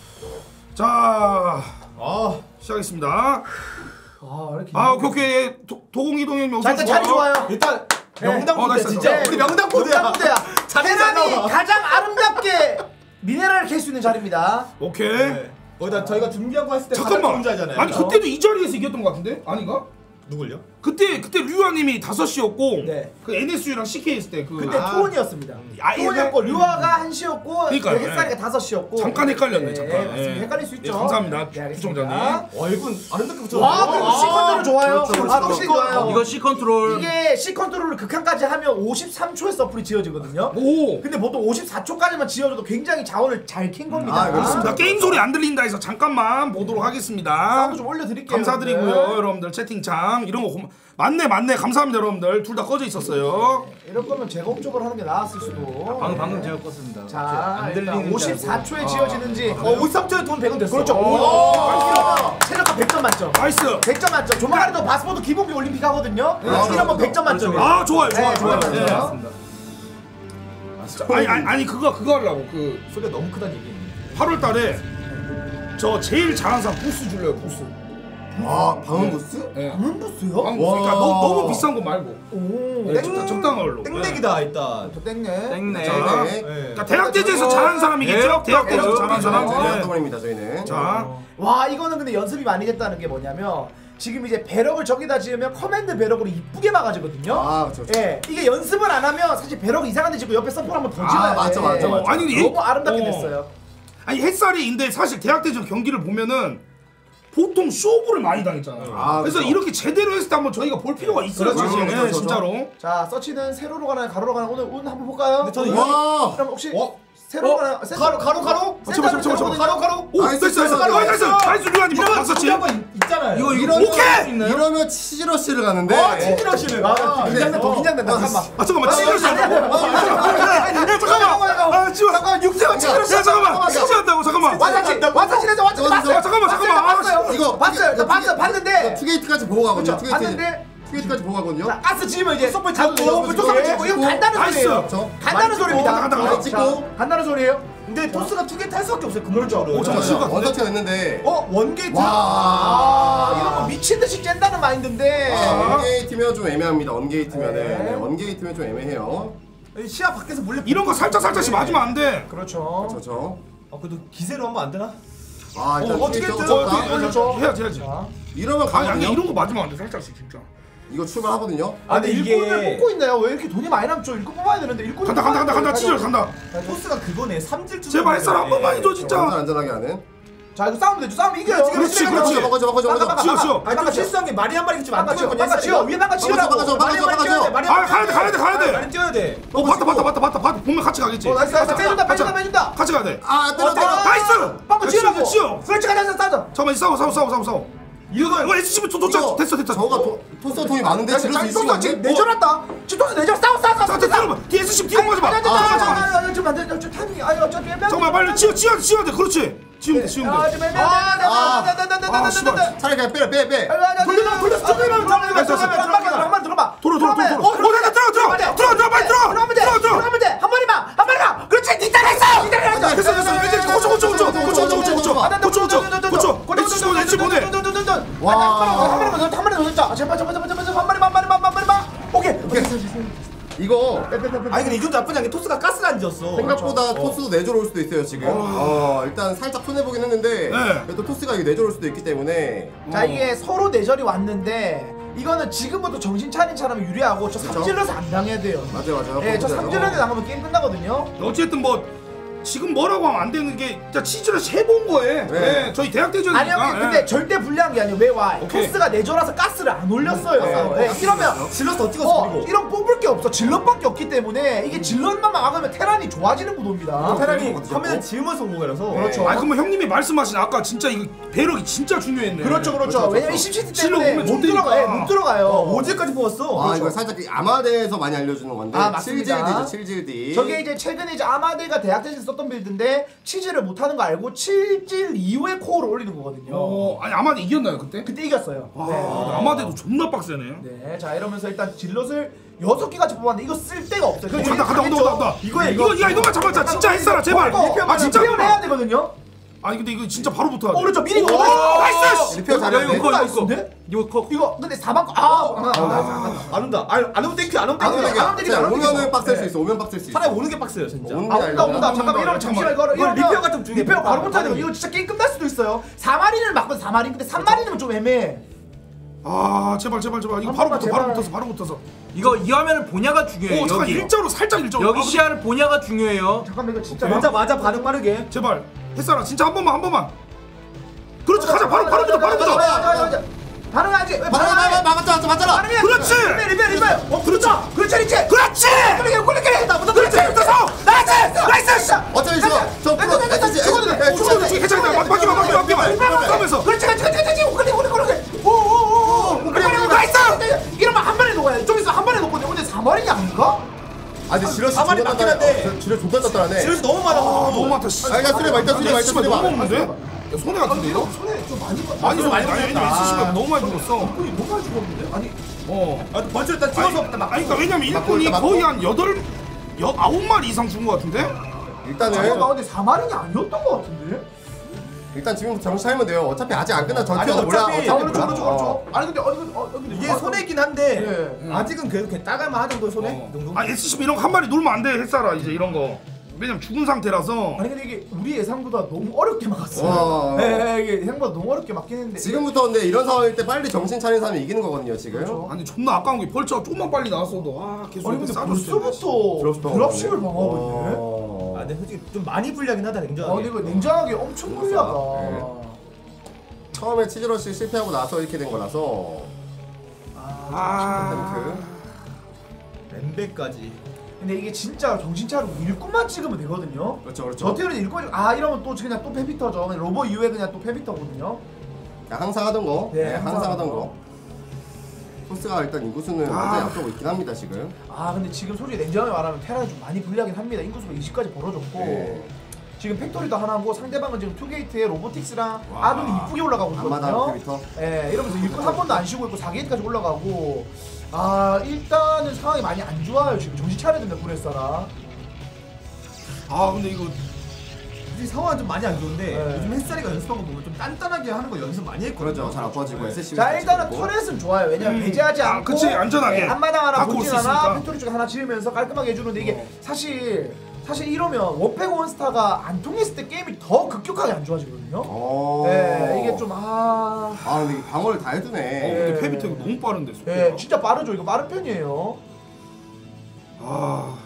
자, 아 시작하겠습니다. 아 이렇게 아, 오케이, 오케이. 도, 도공이동님 자 일단 자리 좋아요. 일단 네. 명당 어, 무대 나이스, 진짜 나이스. 우리 명당 무대야. 무대야. 자리 잘 테란이 나와. 가장 아름답게 미네랄을 캘 수 있는 자리입니다. 오케이. 네. 거기다 저희가 준비한 거 했을 때 잠깐만. 자잖아요. 아니 그때도 이 자리에서 이겼던 것 같은데? 아닌가? 누굴요? 그때 그때 류아님이 다섯 시였고 네. 그 엔에스유랑 씨케이 했을 때그 그때 아. 투혼이었습니다. 아, 투혼이었고 예. 류아가 한 시였고 그러니까요, 햇살이가 예. 다섯 시였고 잠깐 헷갈렸네, 잠깐. 네, 맞습니다. 예. 헷갈릴 수 있죠. 예, 감사합니다, 네, 알겠습니다. 구청장님. 와 이분 아름답게 붙여. 와 그리고 C 컨트롤 좋아요. 그렇죠, 그렇죠. 아 확실히 좋아요. 이거 C 컨트롤. 이게 C 컨트롤을 극한까지 하면 오십삼 초에 서플이 지어지거든요. 오. 근데 보통 오십사 초까지만 지어줘도 굉장히 자원을 잘 캔 겁니다. 아, 그렇습니다. 자, 게임 소리 안 들린다 해서 잠깐만 보도록 하겠습니다. 사운드 좀 올려드릴게요. 감사드리고요, 여러분들. 여러분들 채팅창 이런 거 고마... 맞네, 맞네, 감사합니다, 여러분들. 둘 다 꺼져 있었어요. 이럴 거면 제공적으로 하는 게 나았을 수도. 방금 네. 방금 제가 껐습니다. 자, 안 일단 들리는 오십사 초에 지어지는지. 어 오십삼 초에 돈 백 원 됐어. 그렇죠. 오. 오, 체력가 백 점 만점. 나이스. 백 점 만점. 조만간에도 바스포드 기본기 올림픽 하거든요. 이러면 백 점 만점이에요. 아, 좋아요, 좋아요, 네, 좋아요. 좋아요, 예. 좋아요. 맞습니다. 아니, 아니, 아니 그거 그거 하려고 그 소리가 너무 크다는 얘기. 팔월 달에 저 제일 잘하는 사람 부스 줄래요, 부스. 아 방음 부스? 예. 음 부스요? 방금 그러니까 너, 너무 비싼 거 말고. 오. 네, 적당, 적당한 걸로. 땡땡이다 일단. 저 땡네. 땡네. 자, 네. 그러니까 대학대전에서 잘하는 사람이겠죠? 대학대전에서 잘하는 사람. 네. 더블입니다 저희는. 자, 와 이거는 근데 연습이 많이 됐다는 게 뭐냐면 지금 이제 배럭을 저기다 지으면 커맨드 배럭으로 이쁘게 막아지거든요. 아 그렇죠. 예, 이게 연습을 안 하면 사실 배럭이 이상한 데 짓고 옆에 서플 한번 더 지어야 돼. 맞죠, 맞죠, 맞죠. 아니, 근데 너무 이- 아름답게 어. 됐어요. 아니 햇살이 근데 사실 대학대전 경기를 보면은 보통 쇼부를 많이 당했잖아요. 아, 그래서 그렇죠. 이렇게 제대로 했을 때 한번 저희가 볼 필요가 있어요, 그렇죠, 사실. 그렇죠, 네, 진짜로. 자 서치는 세로로 가나요 가로로 가나요 오늘 운 한번 볼까요? 근데 저는 오늘? 와. 그럼 혹시 어? 새로운 거 가로 가로 가로 제발 제발 제발 제발 가로 가로 오 나이스 나이스 나이스 나이스 류한이 이런 봤었지 거 있잖아요. 이거 이거 이러면 오케이! 이러면 치즈러시를 가는데. 아 치즈러시를. 아 긴장된다 더 긴장된다. 잠깐만. 아 잠깐만 치즈러시 잠깐만. 잠깐만. 아 지금 잠깐만 육세가 치즈러시. 야 잠깐만 치즈한다고 잠깐만 와사치 와사치에서 와사치 봤어요. 잠깐만 잠깐만 아 봤어요. 이거 봤어요. 나 봤어 봤는데. 투게이트까지 보고 가거든요. 투게이트. 봤는데. 투게이트까지 보고 가거든요. 가스 지으면 이제 소프 잡고 소프 찍고 이거 간다는 나이스. 소리예요. 간다는 소리입니다. 간다, 간다, 간다. 찍고 간다는 소리예요. 근데 토스가 투게이트 할 수밖에 없어요. 근본적으로. 오, 잠깐, 잠깐. 원터치가 됐는데. 어 원게이트. 와. 아 이거 뭐 미친 듯이 짠다는 마인드인데. 아, 원게이트면 좀 애매합니다. 원게이트면은. 네. 네, 원게이트면 좀 애매해요. 시야 밖에서 몰래. 이런 거 살짝 살짝씩 맞으면 안돼 그렇죠. 그렇죠. 아 그래도 기세로 하면 안 되나? 아 일단 어, 어떻게 투게이트 했죠? 쳤다. 그렇죠. 해야지 해야지 이러면 아니 아니 가거든요. 이런 거 맞으면 안돼 살짝씩 진짜 이거 출발하거든요. 아 근데 근데 일꾼을 이게- 뽑고 있나요? 왜 이렇게 돈이 많이 남죠? 일꾼 뽑아야 되는데 일꾼 간다 간다 간다 간다 치즈 간다 토스가 그거네. 삼질 주. 제발 햇살 한 번만 해줘 진짜 완전 안전하게 하는. 자 이거 싸우면 되죠. 싸우면 이겨요. 그렇지, 그렇지. 막아줘 막아줘 막아줘. 지워 지워 아니 좀 실수한 게 말이 한 마리 지금 안 막아 지워. 뛰었거든요. 막아 지워. 위에 막아 지우라고. 막아줘, 막아줘, 말이 한 마리 막아줘. 뛰어야 돼, 말이 아 한 가야 돼 가야 돼 가야 돼 말이 뛰어야 돼. 어 봤다 봤다 봤다 봤다 봤다 보면 같이 가겠지 어 나이스 나이스 빼준다 같이 빼준다 가. 빼준다. 같이 가야 돼 아 때려 때려. 나이스 빵꾸 지우라고. 지워 그렇지 가자 싸자. 잠깐만 싸워 싸워 싸워 싸워 싸워 이거 이거 에스씨비 도 도착 됐어 됐어 저가 도- 토스 돈이 많은데 지를 수 있을 것 토스 같네. 지금 내줘놨다. 지금 토스 내줘 싸워 싸워 싸워. 잠깐 잠깐만 뒤에 에스씨비 뒤로 가지 마 아, 잠깐만 좀 안돼 좀 타이밍 아니 어차피 애매한데. 잠깐만 빨리 지워 지워 지워야 돼 그렇지 지우면 돼 지우면 아 돼 좀 애매한데. 아, 씨발. 차라리 그냥 빼려 빼 빼. 돌려 돌려 돌리면 들어가면 들어가면 들어가. 돌아 돌아 돌아 돌아 어 들어가 들어가 들어가 들어가 들어가 빨리 들어가 들어가면 돼. 들어가 들어가 들어가면 돼. 한 마리만 한 마리만. 그렇지 니 따라했어. 니 따라했어. 됐어 됐어 이제 고쳐 고쳐 고쳐 고쳐 고쳐 고쳐 고쳐 고쳐 고쳐 에스씨 보내 에스씨 보내 와. 한 마리만 더, 한 마리만 더 넣자. 제발 제발 제발 제발 한 마리만 한 마리만 한 마리만. 오케이. 이거 아니 근데 이것도 나쁘지 않게 토스가 가스를 안 지었어. 생각보다 토스도 내조로 올 수도 있어요 지금. 어 일단 살짝 손해 보긴 했는데 네. 그래도 토스가 이거 내조로 올 수도 있기 때문에. 자 이게 서로 내절이 왔는데 이거는 지금부터 정신 차린 사람이 유리하고 저 삼질러서 안 당해야 돼요. 맞아요 맞아요. 예, 저 삼질러서 당하면 게임 끝나거든요. 어쨌든 뭐 지금 뭐라고 하면 안 되는 게 진짜 치즈를 해본 거예요. 네. 네. 저희 대학 대전이니까. 아니 형님 근데 절대 불리한 게 아니에요. 왜 와? 오케이. 토스가 내절라서 가스를 안 올렸어요. 네. 예, 이러면 질러서 더 찍었어 어, 그리고. 이런 뽑을 게 없어. 질럿밖에 없기 때문에 이게 질럿만 막으면 테란이 좋아지는 구도입니다. 테란이 화면을 지으면서 공격이라서. 그렇죠. 아니 그러면 형님이 말씀하신 아까 진짜 이거 배럭이 진짜 중요했네. 그렇죠, 그렇죠. 그렇죠, 왜냐면 그렇죠. 십시티 질럿 때문에 보면 못 들어가, 좋대니까. 예, 못 들어가요. 어, 오질까지 뽑았어. 아 그렇죠. 이거 살짝 이 아마데에서 많이 알려주는 건데. 아, 맞습니다. 칠질디죠 칠질디. 저게 이제 최근에 이제 아마데가 대학 대신 썼던 빌드인데 치즈를 못하는 거 알고 칠질 이후에 코어를 올리는 거거든요. 어 아니 아마도 이겼나요 그때? 그때 이겼어요. 아, 네. 아마데도 존나 빡세네. 네, 자 이러면서 일단 질럿을 여섯 개까지 뽑았는데 이거 쓸 데가 없어요. 어, 간다 간다 온다 온다 온다. 이거야, 이거 이거 야 이거만 잡았자 진짜 했어라 제발. 아 진짜 리페어 해야 되거든요. 아니 근데 이거 진짜 바로 붙어야 돼. 어, 그렇죠. 미리 오, 넣어. 나이스. 리페어 잘해야 돼. 이거 이거 이거 나이스인데? 이거 커. 이거 근데 사방 아, 안 온다. 안, 안 오면 땡큐 안 오면 안 땡큐. 온다. 안 땡기죠, 안 오면은 땡기죠. 빡셀 수 네. 있어. 오면 빡셀 수 있어. 차라리 오는 게 빡세요 진짜. 오는 아 게 온다 아니라. 온다. 잠깐만 이러면 잠시만 이거 이거 리페어가 좀 중요해. 리페어 바로 못하는 거. 반응이. 이거 진짜 게임 끝날 수도 있어요. 사 마리를 맞고 사 마리 근데 삼 마리는 좀 애매해. 아 제발 제발 제발 이거 한 바로 번만 붙어 바로 제발. 붙어서 바로 붙어서. 이거 이 화면을 보냐가 중요해요. 오 잠깐 여기 일자로 살짝 일자로. 여기 아, 시야를 보냐가 중요해요. 잠깐만 이거 진짜 맞아 맞아 반응 빠르게. 제발 햇살아 진짜 한 번만 한 번만. 그렇지 가자 바로 바로 붙어 바로 붙어. 반응하지. 맞아 맞았잖아 맞잖아. 그렇지. 리페어 리페어 리페어. 어 그렇죠. 그렇지 그렇지. 그렇지. 그렇게 그렇게 나 그렇지 붙어서. 나이스 나이스. 어차피 지금 저 프로 에스지 죽어도 돼. 어 죽어도 돼 괜찮아 막기만 막기만 막기만. 하면서. 그렇지 그렇지 그렇지 그렇지. 그렇게 그렇게 그렇게. 오오오오. 그래 그래 나이스. 이러면 한 번에 녹아야 좀 있어 한 번에 녹거든. 근데 사 마리냐 아닌가? 아 근데 지러시 가만히 존나 맞긴 땄다. 한데. 어, 지러시 존나 땄다네. 질러서 너무 많아. 아 너무 많다. 씨. 아 일단 수리 봐 일단 수리 봐 일단 수리 봐. 너무 없는데? 야, 손해 같은데 이거? 손에 좀 많이 봐. 많이 많이 많이 많이 너무 많이 죽었어. 거의 너무 많이 죽었는데? 아니 어. 아, 먼저 일단 아니, 찍어서 아니 그러니까 왜냐면 맞고 일꾼이 일단 거의 맞고. 한 여덟 여 아홉 마리 이상 죽은 것 같은데? 일단은 잠깐만 근데 사 마리냐 아니었던 것 같은데? 일단 지금부터 정신 차리면 돼요. 어차피 아직 안 끝난 전투여서 아니, 몰라. 어차피- 어차피 아 그렇죠 몰라. 그렇죠 그렇죠. 아니 근데 아니 근데 어, 근데 이게 손해긴 한데 예. 아직은 그래도 그냥 따갈만 하 정도 손해. 어. 이 정도. 아 에스씨비 이런 거 한 마리 놀면 안 돼 햇살아 이제 이런 거. 왜냐면 죽은 상태라서. 아니 근데 이게 우리 예상보다 너무 어렵게 막았어요. 와. 예, 예, 이게 예상보다 너무 어렵게 막긴 했는데. 지금부터 근데 이런 상황일 때 빨리 정신 차린 사람이 이기는 거거든요 지금. 그렇죠. 아니 존나 아까운 게 벌처가 조금만 빨리 나왔어도 아 계속 아니 이렇게 근데 싸줬을 텐데. 벌써부터 드랍십도 드랍십을 하고 방어하고 있네. 어. 아, 근데 솔직히 좀 많이 불리하긴 하다 아 냉정하게. 근데 이거 냉정하게 엄청 불리하다. 네. 처음에 치즈러시 실패하고 나서 이렇게 된 거라서. 아. 탱크. 램베까지. 근데 이게 진짜 정신 차리고 일꾼만 찍으면 되거든요. 그렇죠, 그렇죠. 저 팀은 일꾼 아 이러면 또 그냥 또 페비터죠. 로버 이후에 그냥 또 페비터거든요. 야, 항상 하던 거. 네, 네, 항상, 항상 하던 하던 거. 토스가 일단 인구수는 아. 완전히 앞서고 있긴 합니다 지금. 아 근데 지금 솔직히 냉정하게 말하면 테란이 좀 많이 불리하긴 합니다. 인구수가 이십까지 벌어졌고 네. 지금 팩토리도 하나고 상대방은 지금 투게이트에 로보틱스랑 아둔이 이쁘게 올라가고 앞마당 있거든요. 페비터. 예, 이러면서 일꾼 한 번도 안 쉬고 있고 사 게이트까지 올라가고 아 일단은 상황이 많이 안 좋아요. 지금 정신 차려야 된다 구레사라. 아 근데 이거 이 상황은 좀 많이 안 좋은데 네. 요즘 햇살이가 연습한 거 보면 좀 단단하게 하는 거 연습 많이 했거든요. 그렇죠. 잘 아파지고 네. 에스씨. 자 일단은 터렛은 좋아요. 왜냐면 음. 배제하지 아, 않고 그치, 안전하게. 네, 앞마당 하나 갖고 올 본진 수 하나 있으니까. 팩토리 쪽에 하나 지으면서 깔끔하게 해주는데 이게 어. 사실 사실 이러면 원팩 원스타가 안 통했을 때 게임이 더 급격하게 안 좋아지거든요. 어. 네 이게 좀 아. 아 근데 방어를 다 어, 해두네. 근데 네. 페비터 이거 너무 빠른데 속도가. 네 진짜 빠르죠. 이거 빠른 편이에요. 아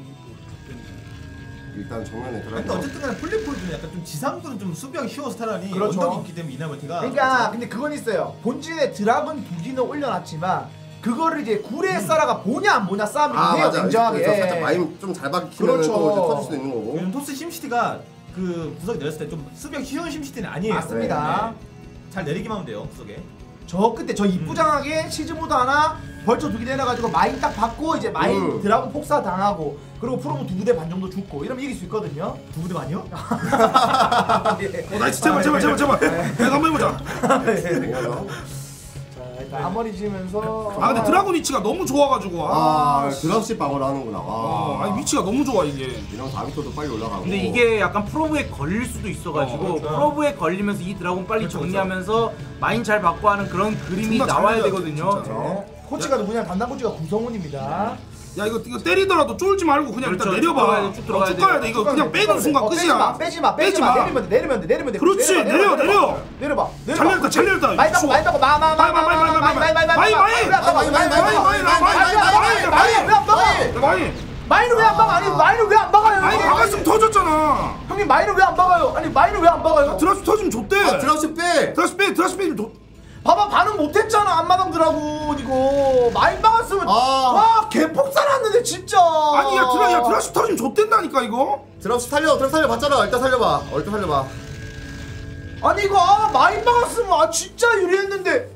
일단 정면에 근데 들어가. 어쨌든 간에 플리폴드는 약간 좀 지상도는 좀 수비하기 쉬워서 테란이 그렇죠. 언덕이 있기 때문에 이나멀티가 그러니까 근데 그건 있어요. 본진에 드라군 두 기는 올려놨지만 그거를 이제 구레사라가 보냐 안 보냐 싸움이 아 해요. 맞아. 냉정하게. 그래서 살짝 마임 좀 잘 박히면 그렇죠. 또 이제 터질 수도 있는 거고. 요즘 토스 심시티가 그 구석에 내렸을 때 좀 수비하기 쉬운 심시티는 아니에요. 맞습니다. 네. 잘 내리기만 하면 돼요 구석에. 저 그때 저 이쁘장하게 시즈모드 하나 벌쳐 두 개 내려가지고 마인 딱 받고 이제 마인 음. 드라군 폭사 당하고 그리고 프로모 두 부대 반 정도 죽고 이러면 이길 수 있거든요. 두 부대 많이요? 예. 어 나이스 제발 제발 제발 제발. 내가 한번 해보자. 맞아. 자 일단 앞머리 지으면서 아 근데 드라군 위치가 너무 좋아가지고 아 아. 드랍십 방어를 하는구나. 어, 와. 아니 위치가 너무 좋아 이게. 이런 다비토도 빨리 올라가고. 근데 이게 약간 프로브에 걸릴 수도 있어가지고 어, 그렇죠. 프로브에 걸리면서 이 드라곤 빨리 그렇죠, 정리하면서 마인 잘 받고 하는 그런 그림이 존나 나와야 잘해야 돼, 되거든요. 진짜. 네. 코치가 누구냐? 담당 코치가 구성훈입니다. 야 이거 이거 때리더라도 쫄지 말고 그냥 그렇죠. 일단 쭉 들어가야 내려봐. 돼, 쭉 들어가야 어, 쭉 가야 돼. 이거 그냥 빼는 순간 어, 끝이야. 빼지 마, 빼지 마, 빼지 마. 내리면 돼, 내리면 돼, 내리면 돼. 그렇지, 내려, 내려. 내려봐, 내려봐. 잘 내렸다, 잘 내렸다. 많이 따고, 많이 따고, 마, 마, 마, 마, 마, 마, 마, 마, 마, 마, 마, 마, 마, 마이, 마이. 마, 마이, 마이, 마이, 마이, 마이, 마이 왜안 막아? 마이 마이는 왜 안 막아? 아니 마이는 왜 안 막아요? 아니 막았으면 터졌잖아. 형님 마이는 왜 안 막아요? 아니 마이는 왜 안 막아요? 드라스 터지면 좋대. 아 드랍십 빼. 드라스 빼, 드라스 빼면 좋. 봐봐 반응 못했잖아 앞마당 드라군 이거 마인 막았으면 아. 와 개폭사 났는데 진짜. 아니 야 드라 야 드라스 터지면 좋댄다니까 이거. 드랍십 살려. 드랍 살려 봤잖아. 일단 살려봐. 어, 일단 살려봐. 아니 이거 아 마인 막았으면 아 진짜 유리했는데.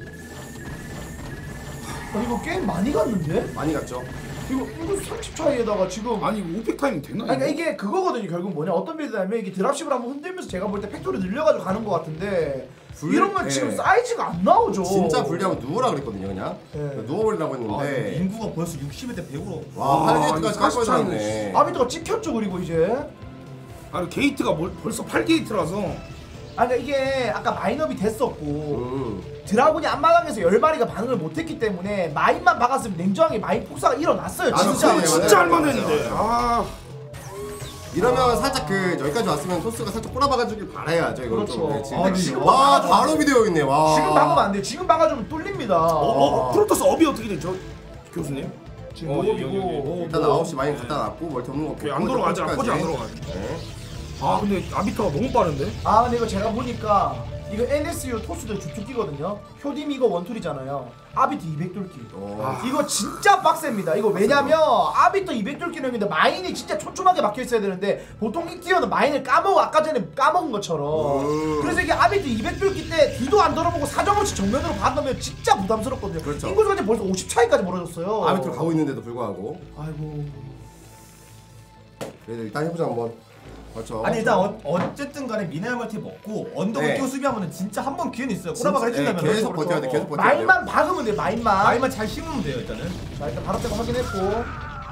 아니 이거 게임 많이 갔는데? 많이 갔죠. 이거 이거 삼십 차이에다가 지금 아니 이거 오펙 타이밍 되나? 아니 그러니까 이거? 이게 그거거든요. 결국 뭐냐 어떤 빌드냐면 이게 드랍십을 한번 흔들면서 제가 볼 때 팩토리 늘려가지고 가는 것 같은데 불- 이러면 네. 지금 사이즈가 안 나오죠. 진짜 불리하면 누워라 그랬거든요 그냥. 네. 누워버리려고 아, 근데 했는데. 인구가 벌써 육십일 대 백으로. 와 팔 게이트까지 깔 이거 거였네 아비터가 찍혔죠. 그리고 이제 아니 게이트가 뭘, 벌써 팔 게이트라서. 아 그러니까 이게 아까 마인업이 됐었고 음. 드라군이 앞마당에서 열 마리가 반응을 못했기 때문에 마인만 박았으면 냉정하게 마인 폭사가 일어났어요. 아, 진짜. 그치, 진짜 맞아요. 할만했는데. 아. 이러면 살짝 그 여기까지 왔으면 토스가 살짝 꼬라박아주길 바라야죠 이거 그렇죠. 좀. 네, 아, 지금. 근데 지금 와 박아줘. 바로 비디오 있네. 와. 지금 박으면 안 돼. 지금 박아주면 뚫립니다. 어, 어, 프로토스 업이 어떻게 되죠? 교수님? 지금 어, 오업이고. 여기, 여기. 어, 일단 뭐. 아홉 시 많이 갖다 놨고 멀티 없는 거. 오케이, 안 돌아가지. 아포지 안 돌아가지. 네. 아 근데 아비터가 너무 빠른데? 아 근데 이거 제가 보니까 이거 엔에스유 토스들 주특기거든요. 효딤 이거 원툴이잖아요. 아비터 이백 뚫기. 오. 이거 진짜 빡셉니다. 이거 왜냐면 아비터 이백 뚫기는 근데 마인이 진짜 촘촘하게 박혀 있어야 되는데 보통 이 티어는 마인을 까먹어 아까 전에 까먹은 것처럼. 음. 그래서 이게 아비터 이백 뚫기 때 뒤도 안 돌아보고 사정없이 정면으로 받으면 진짜 부담스럽거든요. 그렇죠. 인구수가 이제 벌써 오십 차이까지 멀어졌어요. 아비트로 가고 있는데도 불구하고. 아이고. 그래도 일단 해보자 한번. 그렇죠. 아니 일단 어, 어쨌든 간에 미네랄멀티 먹고 언덕을 네. 끼고 수비하면은 진짜 한 번 기회는 있어요. 진짜, 꼬라박을 해준다면. 네, 계속 그렇죠, 버텨야 돼. 계속 그렇죠. 버텨야 돼요. 마인만 박으면 돼. 마인만. 마이만 잘 심으면 돼요 일단은. 자 일단 바로 때가 확인했고.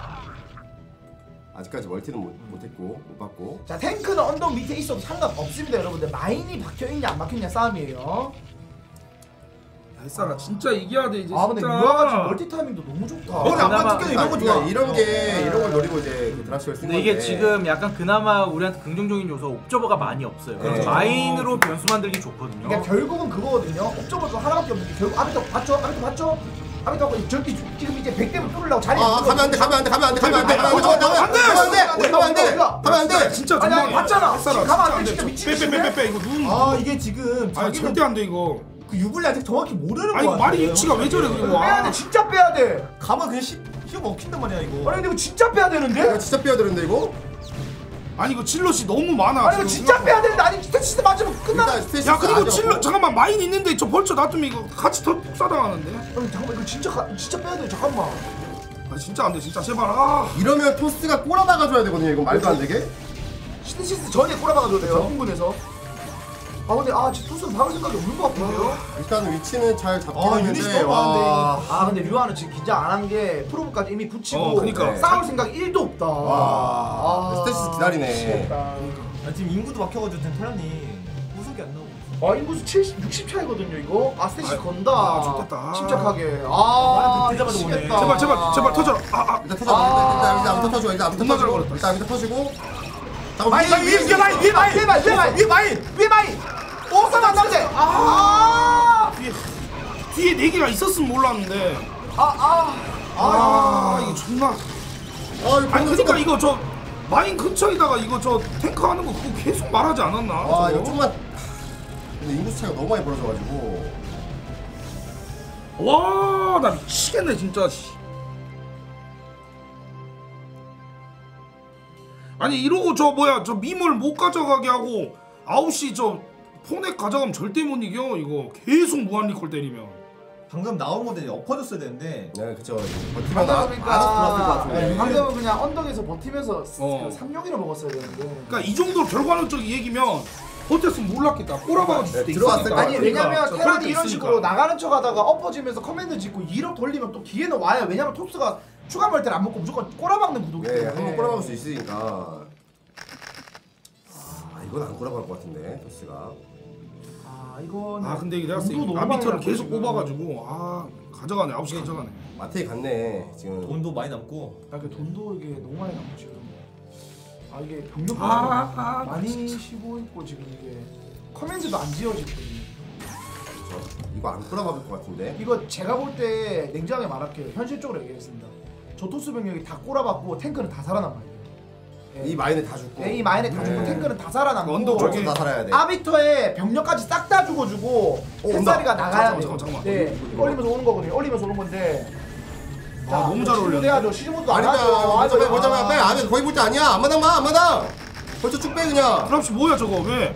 아직까지 멀티는 못, 못했고 못 받고. 자 탱크는 언덕 밑에 있어도 상관없습니다 여러분들. 마인이 박혀있냐 안 박혀있냐 싸움이에요. 햇살아 진짜 이겨야 돼 이제 아 근데 진짜. 유아가 지금 멀티 타이밍도 너무 좋다. 어, 근데 아까 그나마- 특히 이런 거 좋아. 그러니까 이런 게 이런 걸 노리고 이제 그 드랍십을 쓴 근데 건데. 이게 지금 약간 그나마 우리한테 긍정적인 요소 옵저버가 많이 없어요. 그렇죠. 마인으로 변수 만들기 좋거든요. 그러니까 결국은 그거거든요. 옵저버도 하나밖에 없는 게 결국 아비터 봤죠? 아비터 봤죠? 아비터가 저기 지금 이제 백 대면 뚫으려고 자리 아 가면 안 돼. 가면 안 돼. 가면 안 돼. 가면 안 돼. 가면 안 돼. 가면 안 돼. 가면 안 돼. 가면 안 돼. 가면 안 돼. 진짜 아니, 아니, 정말 봤잖아. 햇살아 지금 가면 안 돼. 진짜 진짜 미친 빼빼빼빼 이거 누군? 아 이게 지금 아니 자기는 절대 안 돼 이거. 그 유불리 아직 정확히 모르는 아니 거 같아. 말이 위치가 왜 저래 그리고. 빼야 아. 돼. 진짜 빼야 돼. 가면 그냥 시, 기어 먹힌단 말이야 이거. 아니 근데 이거 진짜 빼야 되는데? 이거 진짜 빼야 되는데 이거? 아니 이거 질럿이 너무 많아. 아니 이거 진짜 빼야 되는데 아니 스테이시스 맞으면 끝나. 일단 스테이시스 야 그리고 안 질럿 잡고. 잠깐만 마인 있는데 저 벌쳐 놔두면 이거 같이 더 tuk사당하는데. 아니 잠깐만 이거 진짜 가, 진짜 빼야 돼 잠깐만. 아 진짜 안돼 진짜 제발. 아 이러면 토스가 꼬라박아줘야 되거든요. 이건 말도 안 되게. 스테이시스 전에 꼬라박아줘야 돼요 흥분해서. 아 근데 아 진짜 토스는 박을 생각이 없는 것 같은데요? 일단 위치는 잘 잡긴 아, 유닛이 했는데 너무 와. 아 근데 류아는 지금 긴장 안 한 게 프로브까지 이미 붙이고 어, 그러니까. 싸울 생각이 일도 없다. 와. 스테이시스 기다리네. 미치겠다. 아, 지금 인구도 막혀가지고 테란이 구석이 안 나오고. 아 인구수 칠십, 육십 차이거든요 이거. 아 스테이시 아, 건다. 아, 좋겠다. 침착하게. 아 되자마자 오네. 미치겠다. 제발 제발 제발 터져라. 아아 일단 터져. 일단 일단 아무튼 터져. 일단 아무튼 겁나 터지고. 잘 걸었다. 일단 아무튼 터지고. 잠깐 마인 마인 위에 위에 마인 위에 마인 위에 마인 위에 마인 위에 마인 위에 마인. 오 싸면 안 나오지. 아. 뒤에 뒤에 네 개가 있었으면 몰랐는데. 아 아. 아 이거 존나. 아, 이거 아니 방금 그러니까 조금- 이거 저 마인 근처에다가 이거 저 탱크 하는 거 그거 계속 말하지 않았나? 아, 저거? 이거 좀만. 근데 인구 차이가 너무 많이 벌어져가지고. 와, 나 미치겠네 진짜. 씨. 아니 이러고 저 뭐야 저 미물 못 가져가게 하고 아홉 시 저 포넥 가져가면 절대 못 이겨 이거 계속 무한 리콜 때리면. 방금 나온 건데 엎어졌어야 되는데. 네, 그쵸. 버티면 방금 안 그러니까 알아서 들어왔을 것 같은데. 네, 방금은 그냥 언덕에서 버티면서 어. 그 삼룡이를 먹었어야 되는데. 그러니까 이 정도 결과론적인 얘기면 버텼으면 몰랐겠다. 꼬라박아 줄 수도 네, 들어왔을 있으니까. 거 아니 그러니까 왜냐면 저 테란이 퀄리티 이런 있으니까. 식으로 나가는 척하다가 엎어지면서 커맨드 짓고 이 럽 돌리면 또 기회는 와요. 왜냐면 톱스가 추가 멀티를 안 먹고 무조건 꼬라박는 구도기 예, 때문에. 한번 꼬라박을 수 있으니까. 아, 이건 안 꼬라박을 것 같은데, 토스가. 아 이건. 아 근데 이게 내가 봤을 때 운도 너무 아비터를 많이 계속 남고 뽑아가지고 아 가져가네 아홉 시 가져가네. 마테이 갔네, 지금. 돈도 많이 남고. 아, 그 돈도 이게 너무 많이 남고 지금. 아 이게 병력 아, 아, 많이 진짜. 쉬고 있고 지금 이게 커맨드도 안 지어지거든요. 저, 이거 안 꼬라박을 것 같은데. 이거 제가 볼 때 냉정하게 말할게요. 현실적으로 얘기했습니다. 저 토스 병력이 다 꼬라박고 탱크는 다 살아남아요. 예. 이 마인에 다 죽고. 예, 이 마인에 다 죽고 네. 탱크는 다 살아남고 언덕 저기 저기 다 살아야 돼. 아비터에 병력까지 싹 다 죽어주고 햇살이가 온다. 나가야 잠깐만, 돼요. 잠깐만, 잠깐만. 네, 올리면서 오는 거거든요. 올리면서 오는 건데. 아, 너무 잘 어울렸네. 해야죠. 시즈모드도 안 아니다, 하죠. 먼저 빼, 먼저 아. 빼, 빼. 안에 거의 볼 때 아니야. 앞마당 마, 앞마당. 벌써 쭉 빼, 그냥. 트랍시 뭐야 저거 왜?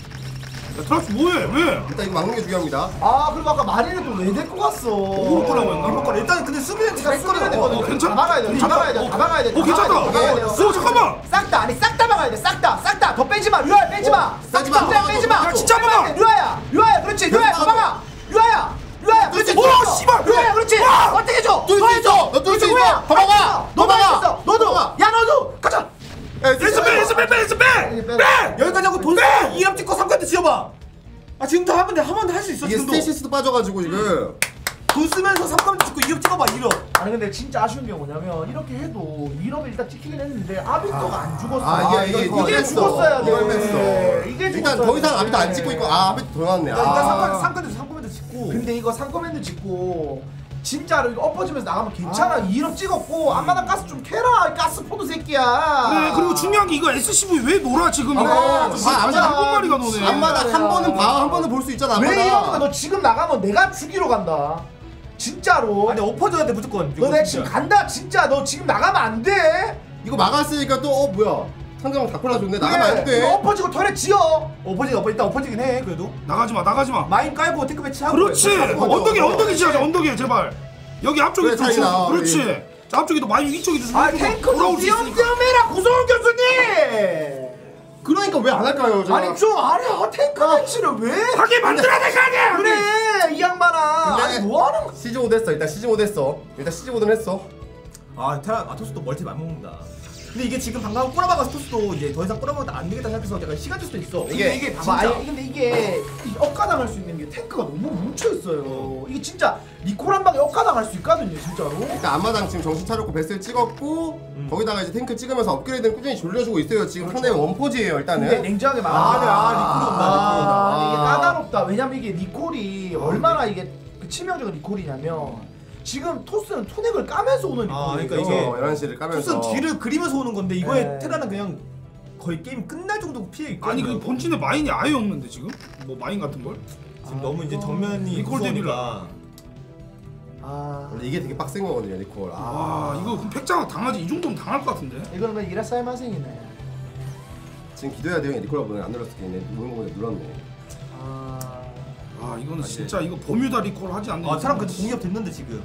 야 트랍시 뭐해 왜? 일단 이거 막는 게 중요합니다. 아 그리고 아까 마리는 또 왜 데리고 갔어? 올 거라고 했나? 이번 일단 근데 수비는 제가 수비를 됐거든요. 어, 괜찮- 다 막아야 돼. 다 막아야 돼. 다 막아야 돼. 어, 괜찮다. 어, 잠깐만. 싹 다 아니 싹 다 막아야 돼. 싹 다. 싹 다. 더 빼지 마. 류아야 빼지 마. 빼지 싹 마. 다 빼지 마. 야, 진짜 막아. 류아야. 류아야. 그렇지. 류아야 더 막아. 류아야. 류아야. 그렇지. 오, 좋았어. 씨발. 류아야 그렇지. 와. 어떻게 줘? 뚫을 수 있어. 너 뚫을 수 있어. 류아야. 더 막아. 너 더 막아. 막아. 너도. 야 너도. 가자. 에스 빼 에스 빼 에스 빼 빼! 여기까지 하고 돈 쓰고 이 업 찍고 삼 카드 지어봐. 아 지금도 하면 돼. 하면 할 수 있어 이게 지금도. 스테이시스도 빠져가지고 지금. 돈 쓰면서 삼 카드 찍고 이 업 찍어봐 일 업. 아니 근데 진짜 아쉬운 게 뭐냐면 이렇게 해도 이럽을 일단 찍히긴 했는데 아비터가 안 죽었어. 아, 이게, 이게, 이게 뺐어. 죽었어야 돼. 이걸 뺐어. 이게 일단 죽었어야 더 이상 돼. 아비도 안 찍고 있고, 아, 아비도 더 나왔네. 일단 삼 아. 카드 삼 카드 삼 카드 찍고. 근데 이거 상커맨드 찍고 진짜로 이거 엎어지면서 나가면 괜찮아. 이 럽 찍었고 앞마당 가스 좀 캐라. 가스 포드 새끼야. 그래 그리고 중요한 게 이거 에스씨브이 왜 놀아 지금 이거 아, 아, 진짜. 진짜 한 번만이가 노네. 앞마당 한 번은 봐, 한 번은 볼 수 있잖아. 왜 앞마당. 이러니까 너 지금 나가면 내가 죽이러 간다. 진짜로. 아니 엎어져야 돼 무조건. 너 내가 지금 간다 진짜. 너 지금 나가면 안 돼. 이거 막았으니까 또, 어, 뭐야. 상대방 다 골라줬네. 나가면 안 그래, 이거 돼. 엎어지고 털에 지어. 엎어지긴 엎어 일단 엎어지긴 해 그래도. 나가지 마 나가지 마. 마인 깔고 탱크 배치하고. 그렇지. 그래서 언덕에 어, 언덕에 지하자 언덕에 제발. 여기 앞쪽에 그래, 좀 차이 주- 나. 그렇지. 자 앞쪽에도 많이 이쪽에도 좀 아 해주고 탱크 좀 돌아올 수 있으니까. 띄엄띄엄해라 구성훈 교수님. 그러니까 왜 안 할까요, 저? 아니 좀 아래 탱크 배치를 왜? 하게 만들어야 될 거 아니야. 그래 이 양반아. 근데 아니 뭐하는 거야? 시즌 오 됐어. 일단 시즌 오 됐어. 일단 시즌 오는 했어. 아 테란 아토스도 멀티 많이 먹는다. 근데 이게 지금 방금 꼬라박아서 토스도 이제 더 이상 꼬라박아도 안 되겠다 생각해서 약간 시간 줄 수도 있어. 이게 이게 봐봐. 아니 근데 이게 이 억가당할 수 있는 게 탱크가 너무 뭉쳐 있어요. 이게 진짜 리콜 한 방에 억가당할 수 있거든요, 진짜로. 일단 앞마당 지금 정신 차렸고 베스를 찍었고 음. 거기다가 이제 탱크 찍으면서 업그레이드는 꾸준히 돌려주고 있어요. 지금 상대 원포지예요 일단은. 근데 냉정하게 말하면 아, 네, 아, 리콜이 온다, 아, 리콜이 온다. 근데 이게 아. 까다롭다. 왜냐면 이게 리콜이 얼마나 이게 그 치명적인 리콜이냐면 지금 토스는 토넥을 까면서 오는 리콜이에요. 아, 그러니까 이게 열한 시를 까면서. 토스는 뒤를 그리면서 오는 건데 이거에 네. 테란은 그냥 거의 게임 끝날 정도 피해 있고. 아니 그 본진에 마인이 아예 없는데 지금? 뭐 마인 같은 걸? 지금 너무 이제 정면이 리콜 무서우니까. 아 원래 이게 되게 빡센 거거든요 리콜. 아, 와 이거 그럼 팩장 당하지 이 정도면 당할 것 같은데. 이거는 그냥 이라사이 마생이네. 지금 기도해야 돼요. 리콜 보면 안 눌렀을 게 있네. 모든 거보다 눌렀네. 아 아 이거는 진짜 이거 버뮤다 리콜 하지 않는. 아 사람 그래도 공격 됐는데 지금.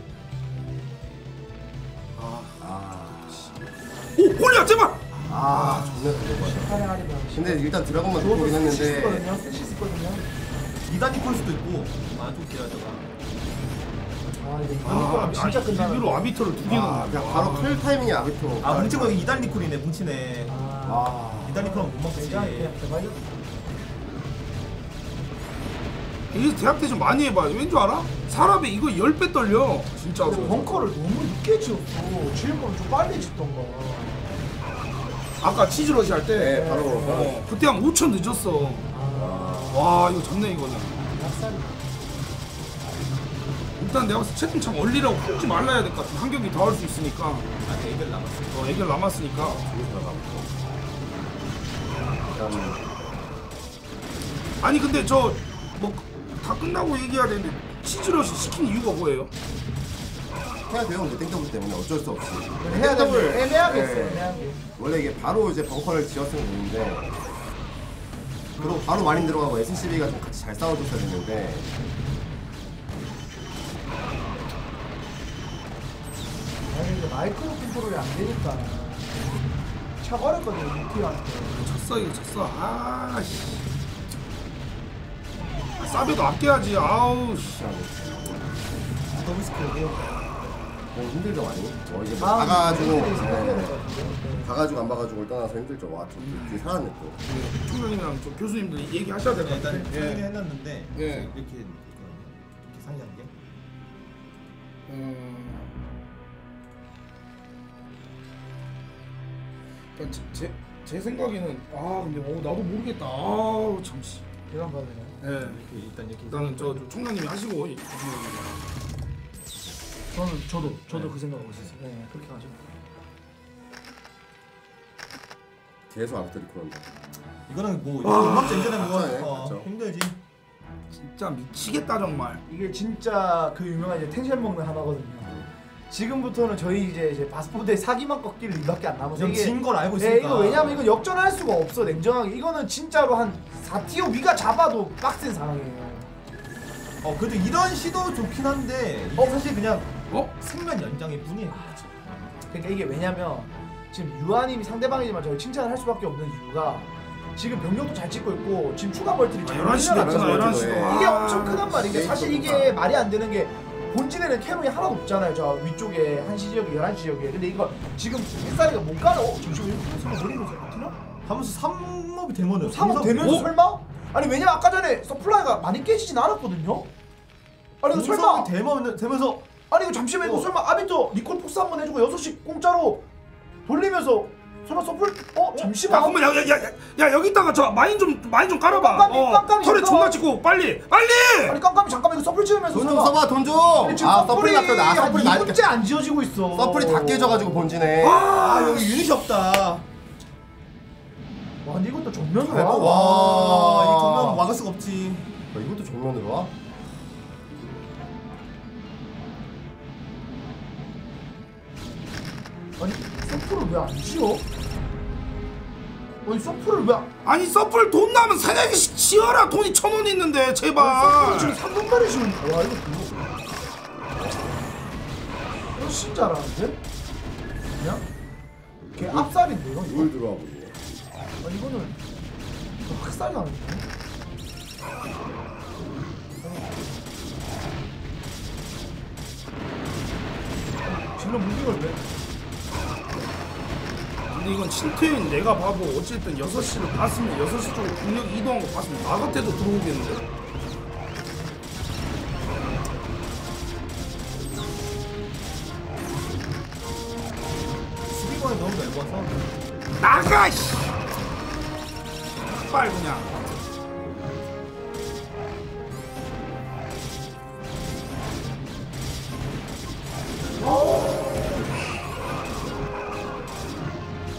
아, 오 골이야 제발. 아 존나 잘된 거 같아. 활용하려면. 근데 일단 드라곤만 들고 오긴 했는데. 스시스거든요. 스시스거든요. 이단이 콜 수도 있고. 아 좋게 하다가. 아 이거 아 이거 진짜 아니, 끝나는. 리뷰로 아비터를 두 개나. 아, 그냥 바로 클 타이밍에 아비토. 아 뭉친 거 이단 니콜이네 뭉치네. 아 와. 이단 니콜은 못 먹지. 굉장히 그냥 대박이다. 이게 대학 때 좀 많이 해봐. 왠 줄 알아? 사람이 이거 십 배 떨려. 진짜로. 근데 벙커를 너무 늦게 지었어. 지을 거면 좀 빨리 짓던가. 아까 치즈러시 할 때. 네, 바로 바로. 어, 그때 한 오천 늦었어. 아 와 이거 잡네 이거는. 약살이. 일단 내가 봤을 때 채팅창 얼리라고 풀지 말라야 될 것 같아. 한 경기 더 할 수 있으니까. 아 대결 남았어. 어 애결 남았으니까. 아니 근데 저 뭐 다 끝나고 얘기해야 되는데 치즈러시 시킨 이유가 뭐예요? 해야 돼요. 근데 땡더블 때문에 어쩔 수 없이. 해야 돼. 땡더블. 애매하게 했어. 네. 애매하게. 원래 이게 바로 이제 벙커를 지었으면 되는데. 그리고 바로 마린 들어가고 에스씨비가 좀 같이 잘 싸워줬어야 됐는데. 아니 이게 마이크로 컨트롤이 안 되니까 차버렸거든요 유티한테. 쳤어 이거 쳤어. 아씨. 아, 싸베도 아껴야지. 아우 씨. 너무 스킬이에요. 너무 힘들죠 많이. 어 이제 뭐 아, 가가지고 이거 생각해야 네. 될것 같은데. 가가지고 안 봐가지고 떠나서 힘들죠. 와, 좀 뒤에 살았네 또. 총장님이랑 좀 교수님들 얘기하셔야 될 것 일단 같아요. 상의를 해놨는데 예. 이렇게 있거든요. 이렇게 상의한 게. 음... 그러니까 제, 제, 제 생각에는 아 근데 어, 나도 모르겠다. 아우 참씨. 이런 거는. 네. 이렇게 일단 이렇게. 일단은 저, 저 총장님이 하시고 이- 저는 저도 저도 그 생각하고 있었어요. 네 그렇게 하죠. 계속 아비터 리콜한다. 이거는 뭐 와. 음악 쟁전에 뭐 맞죠, 어, 맞죠. 힘들지. 진짜 미치겠다 정말. 이게 진짜 그 유명한 이제 텐션 먹는 하나거든요. 지금부터는 저희 이제 이제 바스포드의 사기만 꺾일 일밖에 안 남아서 이건 이게 진걸 알고 네, 있으니까. 이거 왜냐면 이거 역전할 수가 없어 냉정하게. 이거는 진짜로 한 사 티어 위가 잡아도 빡센 상황이에요. 어 그래도 이런 시도 좋긴 한데 이게 어? 사실 그냥 어? 생면 연장일 뿐이에요. 그러니까 이게 왜냐면 지금 유아님이 상대방이지만 저희 칭찬을 할 수밖에 없는 이유가 지금 병력도 잘 찍고 있고 지금 추가 멀티를 잘 열한 시도 올려놨잖아요. 했잖아 열한 시도. 네. 이게 아, 엄청 크단 말이에요. 이게 사실 이게 말이 안 되는 게 본진에는 캐논이 하나도 없잖아요. 저 위쪽에 한시 지역에 열한 시 지역에. 근데 이거 지금 햇살이가 못 가는. 어? 잠시만 이거 설마 노리면서 버티나? 하면서 삼업이 되면은 상업 되면서 설마? 아니 왜냐면 아까 전에 서플라이가 많이 깨지진 않았거든요. 아니 이거 설마? 되면 되면서 아니 이거 잠시만 이거 어. 설마 아비터 리콜 폭스 한번 해주고 여섯 시 공짜로 돌리면서 설마 서플? 어? 잠시만. 야, 그러면 야, 야, 야, 야 여기 있다가 저 마인 좀 마인 좀 깔아봐. 깜깜이, 깜깜이 털에 잠깐만. 존나 찍고 빨리 빨리. 아니 깜깜이 잠깐만 이거 서플 지으면서 돈 좀 설마. 써봐 돈 좀. 아니, 지금 아 서플이 서플이 낚여. 아 서플이 한 나. 이 분째 안 지어지고 있어. 서플이 다 깨져가지고 본진에. 아 여기 유닛이 없다. 와 근데 이것도 정면으로 잘 와. 봐. 와 이거 정면 막을 수가 없지. 아, 이것도 정면으로 와? 아니 서플을 왜 안 지어? 아니 서플을 왜 안... 아니 서플 돈 나면 세네 개씩 지어라. 돈이 천 원 있는데 제발. 서플을 지금 삼 분 만에 지금 와 이거 그거 훨씬 잘하는데? 그냥? 걔 앞살인데 이거? 물 들어와 보이네. 아 이거는 학살 나는데? 질러 무빙을 왜? 근데 이건 칠트인 내가 봐도 어쨌든 여섯 시를 봤으면 여섯 시 쪽으로 중력 이동한 거 봤으면 나 같아도 들어오겠는데. 수비권이 너무 넓어서. 나가 씨. 빨 그냥.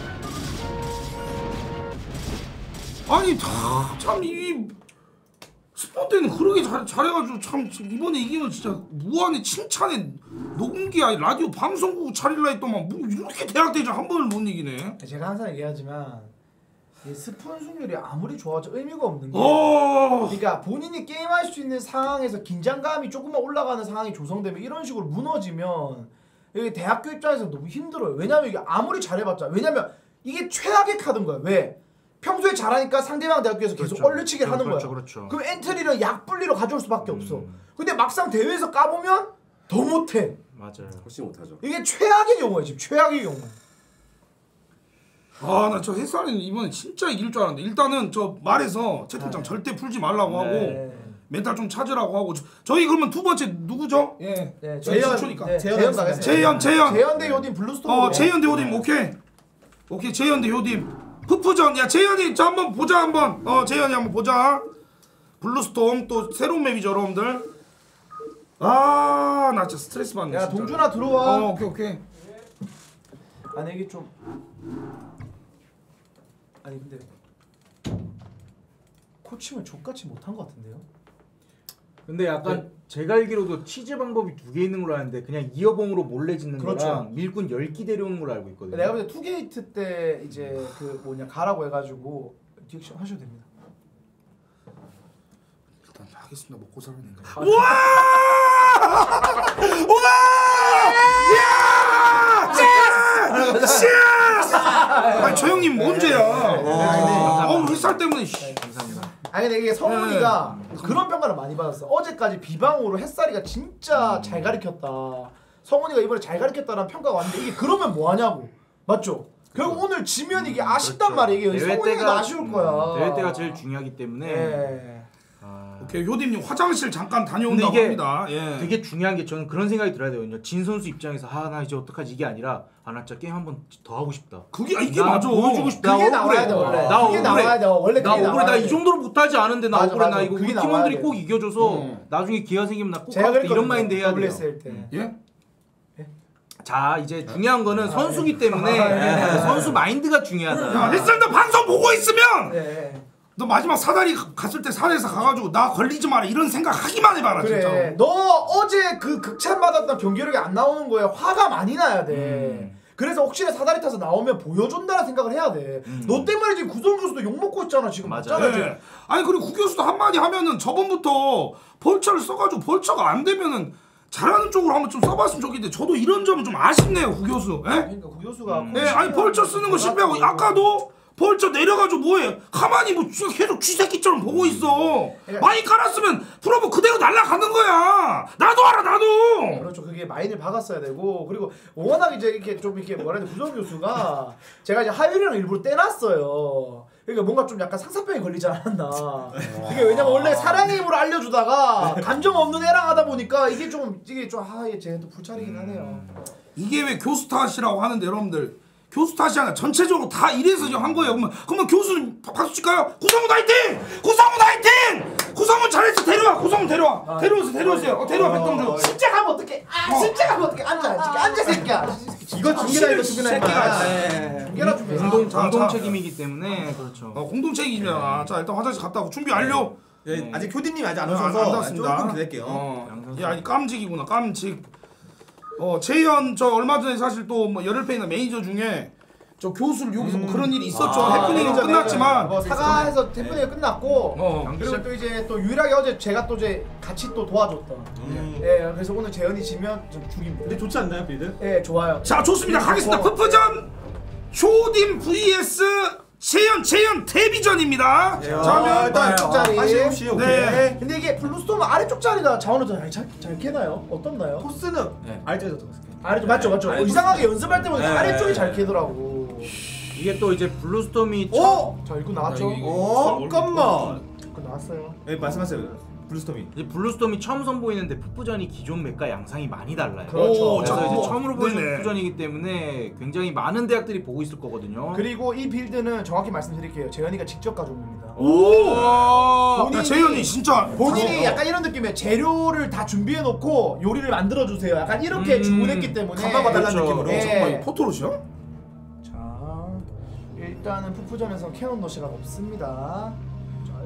아니 참이 스폰 때는 그러게 잘, 잘해가지고 참 이번에 이기면 진짜 무한의 칭찬에 녹음기야 라디오 방송국 차릴라 했더만 뭐 이렇게 대학대전 한 번을 못 이기네. 제가 항상 얘기하지만 이 스폰 승률이 아무리 좋아져 의미가 없는 게 어... 그러니까 본인이 게임할 수 있는 상황에서 긴장감이 조금만 올라가는 상황이 조성되면 이런 식으로 무너지면 여기 대학교 입장에서 너무 힘들어요. 왜냐면 이게 아무리 잘해봤자 왜냐면 이게 최악의 카드인 거야. 왜? 평소에 잘하니까 상대방 대학교에서 계속 그렇죠. 얼려치기를 하는 그렇죠, 거야. 그렇죠. 그럼 엔트리를 약불리로 가져올 수밖에 없어. 음. 근데 막상 대회에서 까보면 더 못해. 맞아요. 훨씬 못하죠. 이게 최악의 경우야 지금 최악의 경우. 아 나 저 햇살이는 이번에 진짜 이길 줄 알았는데 일단은 저 말해서 채팅창 네. 절대 풀지 말라고 하고 네. 멘탈 좀 찾으라고 하고 저, 저희 그러면 두 번째 누구죠? 예. 네, 재현, 재현, 네, 재현 가겠습니다. 재현 재현 재현 대 효딘 블루스톤. 어 재현 대 효딤 오케이 오케이 재현 대 효딤 푸푸전 야 재현이 저 한번 보자 한번 어 재현이 한번 보자 블루스톰 또 새로운 맵이죠 여러분들 아 나 진짜 스트레스 받네 야 진짜. 동준아 들어와. 어 오케이 오케이 아니 이게 좀 아니 근데 코칭을 족같이 못한 것 같은데요? 근데 약간 제가 알기로도 치즈 방법이 두 개 있는 걸로 아는데 그냥 이어봉으로 몰래 짓는 그렇죠. 거랑 일꾼 열 기 데려오는 걸로 알고 있거든요. 내가 볼 때 투게이트 때 이제 그 뭐냐 가라고 해가지고 디렉션 하셔도 됩니다. 일단 하겠습니다 먹고 살아야 되니까 아, 우와 우와 야 씨! 아니 저 형님 뭔 죄야 어 햇살 때문에 감사합니다. 아니 근데 이게 성훈이가 그런 평가를 많이 받았어. 어제까지 비방으로 햇살이가 진짜 잘 가르쳤다. 성훈이가 이번에 잘 가르쳤다라는 평가가 왔는데 이게 그러면 뭐 하냐고. 맞죠? 결국 오늘 지면 이게 아쉽단 그렇죠. 말이야. 이게 성훈이가 아쉬울 거야. 대회 때가 제일 중요하기 때문에 예. 아, 오케이 효딤님 화장실 잠깐 다녀온다고 근데 이게 합니다 예. 되게 중요한 게 저는 그런 생각이 들어야 되거든요. 진 선수 입장에서 아 나 이제 어떡하지 이게 아니라 아 나 진짜 게임 한 번 더 하고 싶다. 그게 아, 이게 나 맞아 보여주고 싶다. 그게 나 나와야 억울해. 돼 원래. 나 그게 억울해. 나와야 돼. 원래 나 그게 억울해. 나 나와야 이 돼. 정도로 못하지 않은데 나 맞아, 억울해. 맞아. 나 이거 우리 그게 나와야 팀원들이 돼. 꼭 이겨줘서 음. 나중에 기회 생기면 나 꼭 제가 하겠다. 이런 그랬거든요. 마인드 해야 돼요. 더블유에스엘 때. 예? 자 이제 중요한 거는 아, 선수기 예. 때문에 아, 예. 선수 마인드가 중요하다. 야 햇살 너 방송 보고 있으면 네. 너 마지막 사다리 가- 갔을 때 사다리에서 가가지고 나 걸리지 마라 이런 생각 하기만 해봐라 그래. 진짜 너 어제 그 극찬 받았던 경기력이 안 나오는 거에 화가 많이 나야 돼. 음. 그래서 혹시나 사다리 타서 나오면 보여준다는 생각을 해야 돼. 음. 너 때문에 지금 구성 교수도 욕 먹고 있잖아 지금. 맞아요. 맞잖아, 지금. 네. 아니 그리고 구 교수도 한마디 하면은 저번부터 벌처를 써가지고 벌처가 안 되면은 잘하는 쪽으로 한번 좀 써봤으면 좋겠는데 저도 이런 점은 좀 아쉽네요 구 교수 예? 그러니까 구 교수가 네, 아니 벌처 쓰는 거 실패하고 아까도 벌처 내려가지고 뭐해 가만히 뭐 쥐- 계속 쥐새끼처럼 보고 있어 많이 깔았으면 프로브 그대로 날아가는 거야 나도 알아 나도 그렇죠. 그게 마인을 박았어야 되고 그리고 워낙 이제 이렇게 좀 이렇게 뭐라 해야 돼 구성 교수가 제가 이제 하율이랑 일부러 떼놨어요. 그러니까 뭔가 좀 약간 상사병이 걸리지 않았나. 이게 왜냐면 원래 사랑의 힘으로 알려주다가 감정 없는 애랑 하다 보니까 이게 좀 이게 좀아 쟤도 불찰이긴 하네요. 이게 왜 교수 탓이라고 하는데 여러분들 교수 탓이 아니라 전체적으로 다 이래서 지금 한 거예요. 그러면 그러면 교수는 바- 박수 칠까요? 구성훈 화이팅! 구성훈 화이팅! 구성훈 잘했어 데려와 구성훈 데려와 데려오세요 데려오세요 어, 데려와 백동주 진짜 가면 어떡해? 아 진짜 가면 어떡해? 앉아 앉아 앉아 새끼야. 이거 중계라 이거 중계라 새끼야. 중계라 좀 공동 자, 공동 자. 책임이기 때문에 그렇죠. 어, 공동 책임이잖아. 자 일단 화장실 갔다 오고 준비 완료. 예, 아직 효디님 아직 안 네, 오셔서 안 닿았습니다. 조금 기다릴게요. 어, 야, 이 깜찍이구나, 깜찍. 어, 재현 저 얼마 전에 사실 또 뭐 열혈페이나 매니저 중에 저 교수를 여기서 뭐 그런 일이 있었죠. 아, 해프닝은 매니저, 끝났지만. 뭐 사과해서 해프닝이 끝났고 어. 그리고 또 이제 또 유일하게 어제 제가 또 이제 같이 또 도와줬던. 예, 그래서 오늘 재현이 지면 좀 죽입니다. 근데 좋지 않나요, 빌드? 예, 좋아요. 자 좋습니다. 가겠습니다. 어. 푸푸전 효딤 vs 재현 재현 데뷔전입니다. 자 하면 일단 쪽 자리. 하시오 씨 오케이. 네. 근데 이게 블루스톰 아래쪽 자리가 자원을 잘, 잘, 잘 캐나요? 어떻나요? 코스는 네. 알짜에서 들어갔을게요. 아래쪽 맞죠 맞죠. 어, 이상하게 연습할 때마다 네. 아래쪽이 잘 캐더라고. 이게 또 이제 블루스톰이 오! 자 일꾼 나왔죠? 어, 잠깐만. 일꾼 나왔어요. 예, 말씀하세요. 블루스톰이. 이제 블루스톰이 처음 선보이는데 풋부전이 기존 맵과 양상이 많이 달라요. 그렇죠. 그래서 자, 이제 어, 처음으로 보여주는 네네. 풋부전이기 때문에 굉장히 많은 대학들이 보고 있을 거거든요. 그리고 이 빌드는 정확히 말씀드릴게요. 재현이가 직접 가져온 겁니다. 오. 본인이- 야 재현이 진짜 본인이 약간 이런 느낌의 재료를 다 준비해 놓고 요리를 만들어 주세요. 약간 이렇게 음, 주문했기 때문에 가봐봐 달라는 그렇죠. 느낌으로. 네. 잠깐만 이거 포토로시야? 자 일단은 푸푸전에서 캐논 러시가 없습니다. 자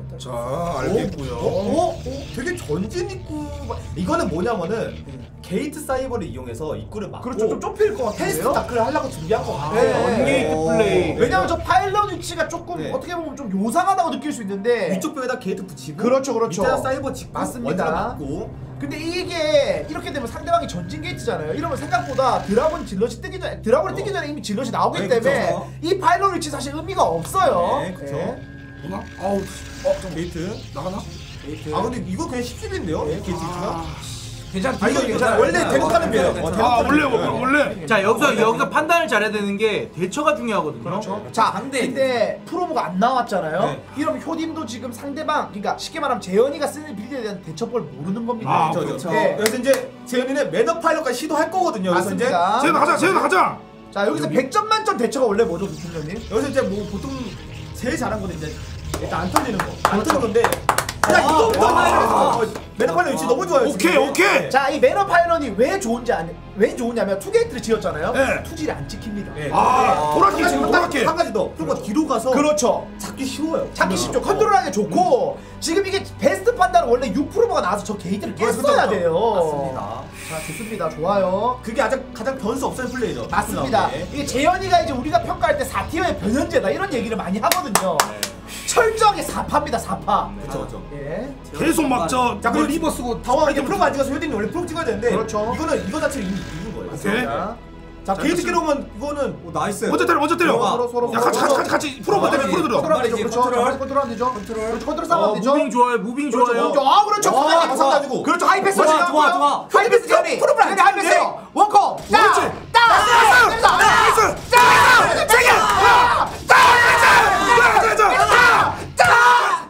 자 알겠고요. 어? 어? 되게 전진 입구 이거는 뭐냐면은 게이트 사이버를 이용해서 입구를 막고 그렇죠. 좀 좁힐 것 같아요. 테스트 다크를 하려고 준비한 것 같아요. 네. 언게이트 플레이. 왜냐면 저 파일럿 위치가 조금 네. 어떻게 보면 좀 요상하다고 느낄 수 있는데 위쪽 벽에다 게이트 붙이고 그렇죠, 그렇죠. 밑에다 사이버 짓고 맞습니다. 원드라 막고 근데 이게 이렇게 되면 상대방이 전진 게이트잖아요. 이러면 생각보다 드라곤 질럿이 뜨기 전에 드라곤이 뜨기 전에 이미 질럿이 나오기 네, 때문에 그쵸. 이 파일럿 위치 사실 의미가 없어요. 네, 그쵸. 뭐나? 아우 어? 좀 게이트 나가나? 아 근데 이거 그냥 십십인데요? 게이트 위치가? 괜찮아. 아 이거 괜찮아 원래 대놓가는 비예요. 어, 아 대놓가는 원래 비예요. 원래 자 여기서 여기서 판단을 잘해야 되는 게 대처가 중요하거든요. 그렇죠. 자, 근데 프로브가 안 나왔잖아요. 네. 이러면 효딘도 지금 상대방, 그러니까 쉽게 말하면 재현이가 쓰는 빌드에 대한 대처법을 모르는 겁니다. 아, 그렇죠, 그렇죠. 그렇죠. 네. 그래서 이제 재현이는 매너 파일럿까지 시도할 거거든요. 그래서 이제 맞습니다. 재현 가자 재현 가자. 자, 여기서 백 점 만점 대처가 원래 뭐죠, 두팀장님? 여기서 이제 뭐 보통 제일 잘한 거는 이제 일단 안 털리는 거. 안 털리는 건데. 야 이거부터 어, 매너 파일럿 위치 너무 좋아요. 오케이 지금. 오케이. 자, 이 매너 파일럿이 왜 좋은지 아니, 왜 좋으냐면 투게이트를 지었잖아요. 네. 투질이 안 찍힙니다. 네. 아 도라키 지금 도라키. 한 가지 더. 그리고 뒤로 가서 그렇죠. 잡기 쉬워요. 잡기 쉽죠. 컨트롤하기 좋고 지금 이게 베스트 판단은 원래 육 프로가 나와서 저 게이트를 깼어야 그렇죠. 돼요. 맞습니다. 자, 좋습니다. 좋아요. 그게 가장 가장 변수 없는 플레이죠. 맞습니다. 네. 이게 재현이가 이제 우리가 평가할 때 사 티어의 변현재다 이런 얘기를 많이 하거든요. 철저하게 사 파입니다. 사 파. 그렇죠, 그렇죠. 예. 계속 막저 자, 그리고 리버 쓰고 당황 이제 프로가 안 찍어서 효딘이 원래 프로 찍어야 되는데 그렇죠. 이거는 이거 자체를 이미 이긴 거예요. 오케이. 자, 자 게이트 깨로면 이거는 오, 나이스. 먼저 때려 먼저 때려. 서로, 서로, 야 같이 서로. 같이 같이 프로버 때려 프로 들어. 컨트롤 안 되죠. 이제 그렇죠. 컨트롤. 자, 컨트롤 안 되죠. 컨트롤. 그렇죠. 컨트롤 싸움 안 어, 되죠. 무빙 좋아요. 무빙 그렇죠. 좋아요. 그렇죠. 아, 그렇죠. 와, 굉장히 감사가지고. 그렇죠. 하이패스 좋아, 지금 좋아, 하고요. 좋아. 하이패스 재현이. 프로브를 안 하이패스. 찍는데. 원커. 그렇지. 따. 따. 나이스. 나이스. 자, 세게. 자, 자, 자.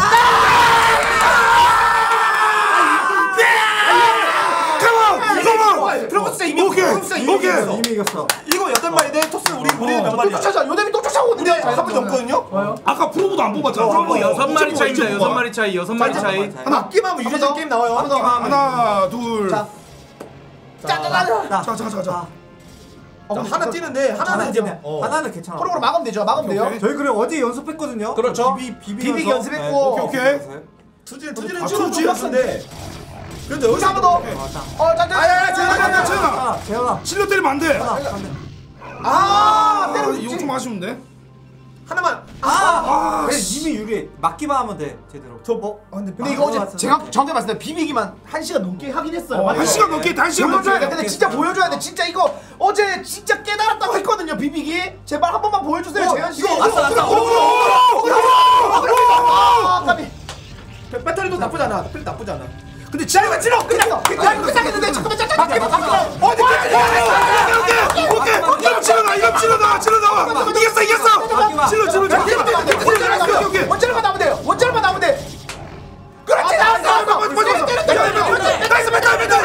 트로버스 이미 오케이. 트로버스가 이미 오케이. 이겼어. 이미 이겼어. 이거 여덟 마리인데 토스 우리 우리는 몇 또 마리야? 쫓아자. 요대미 또 쫓아오거든요. 우리 한 번도 없거든요. 아까 프로보도 안 뽑았잖아. 프로보 여섯 마리 어쩌고 차이입니다. 어쩌고 여섯 봐. 마리 차이. 여섯 마리 차이. 맞기만 하면 유리한 게임 나와요. 한 번 더. 하나 둘. 자. 자, 자, 자. 자, 자, 자, 자. 어, 자, 하나 뛰는데 하나는 이제 어. 하나는 괜찮아. 프로그램 막으면 되죠. 막으면 돼요. 오케이. 저희 그래 어제 연습했거든요. 그렇죠. 비비 비비 비비기 연습했고. 오케이, 오케이. 투지는 투지는 아, 치고 투지? 찍었는데. 그런데 여기서 여기서 한 번 더. 어, 자, 자. 아야, 재현아, 재현아. 아, 재현아. 실력 때리면 안 돼. 아, 아, 때리고 이거 있지. 좀 아쉬운데. 하나만. 아, 그래 씨. 이미 유리해. 맞기만 하면 돼 제대로. 저 뭐? 아, 근데 근데 이거 어제 제가 정확히 말씀드려 비비기만 한 시간 넘게 하긴 했어요. 어, 한 시간 넘게, 한 시간 보여줘야 돼. 넘게. 근데 진짜 보여줘야 돼. 진짜 이거 어제 진짜 깨달았다고 했거든요. 비비기. 제발 한 번만 보여주세요, 재현 씨. 이거 어, 왔어, 왔어. 어, 어, 어, 아, 까비. 배터리도 나쁘지 않아. 배터리 나쁘지 않아. 근데 진짜 이거 찔러. 끝났어. 야, 이거 끝나겠는데. 잠깐만, 잠깐만. 잠깐만. 어, 근데 오케이, 오케이, 오케이. 이거 찔러나, 이거 찔러나, 찔러나. 이겼어, 이겼어. 찔러, 찔러, 찔러. 오케이. 원자료만 나오면 돼요. 원자료만 나오면 돼. 그렇지, 나왔어. 맞아, 맞아, 맞아. 나이스, 멘탈, 멘탈.